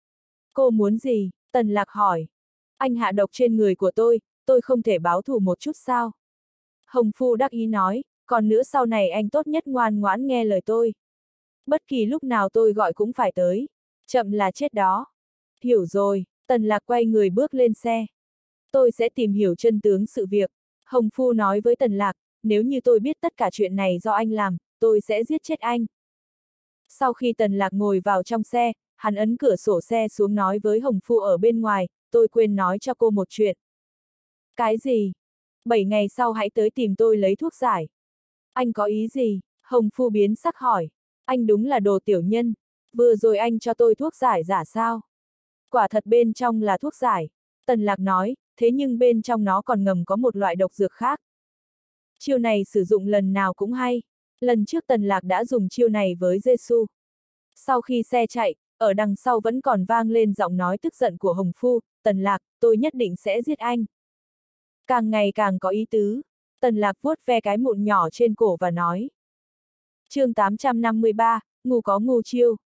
Cô muốn gì? Tần Lạc hỏi. Anh hạ độc trên người của tôi không thể báo thù một chút sao? Hồng Phu đắc ý nói, còn nữa sau này anh tốt nhất ngoan ngoãn nghe lời tôi. Bất kỳ lúc nào tôi gọi cũng phải tới. Chậm là chết đó. Hiểu rồi, Tần Lạc quay người bước lên xe. Tôi sẽ tìm hiểu chân tướng sự việc. Hồng Phu nói với Tần Lạc, nếu như tôi biết tất cả chuyện này do anh làm, tôi sẽ giết chết anh. Sau khi Tần Lạc ngồi vào trong xe, hắn ấn cửa sổ xe xuống nói với Hồng Phu ở bên ngoài, tôi quên nói cho cô một chuyện. Cái gì? 7 ngày sau hãy tới tìm tôi lấy thuốc giải. Anh có ý gì? Hồng Phu biến sắc hỏi. Anh đúng là đồ tiểu nhân. Vừa rồi anh cho tôi thuốc giải giả sao? Quả thật bên trong là thuốc giải. Tần Lạc nói, thế nhưng bên trong nó còn ngầm có một loại độc dược khác. Chiêu này sử dụng lần nào cũng hay. Lần trước Tần Lạc đã dùng chiêu này với Giê-xu. Sau khi xe chạy, ở đằng sau vẫn còn vang lên giọng nói tức giận của Hồng Phu, Tần Lạc, tôi nhất định sẽ giết anh. Càng ngày càng có ý tứ. Tần Lạc vuốt ve cái mụn nhỏ trên cổ và nói. Chương 853, ngu có ngu chiêu.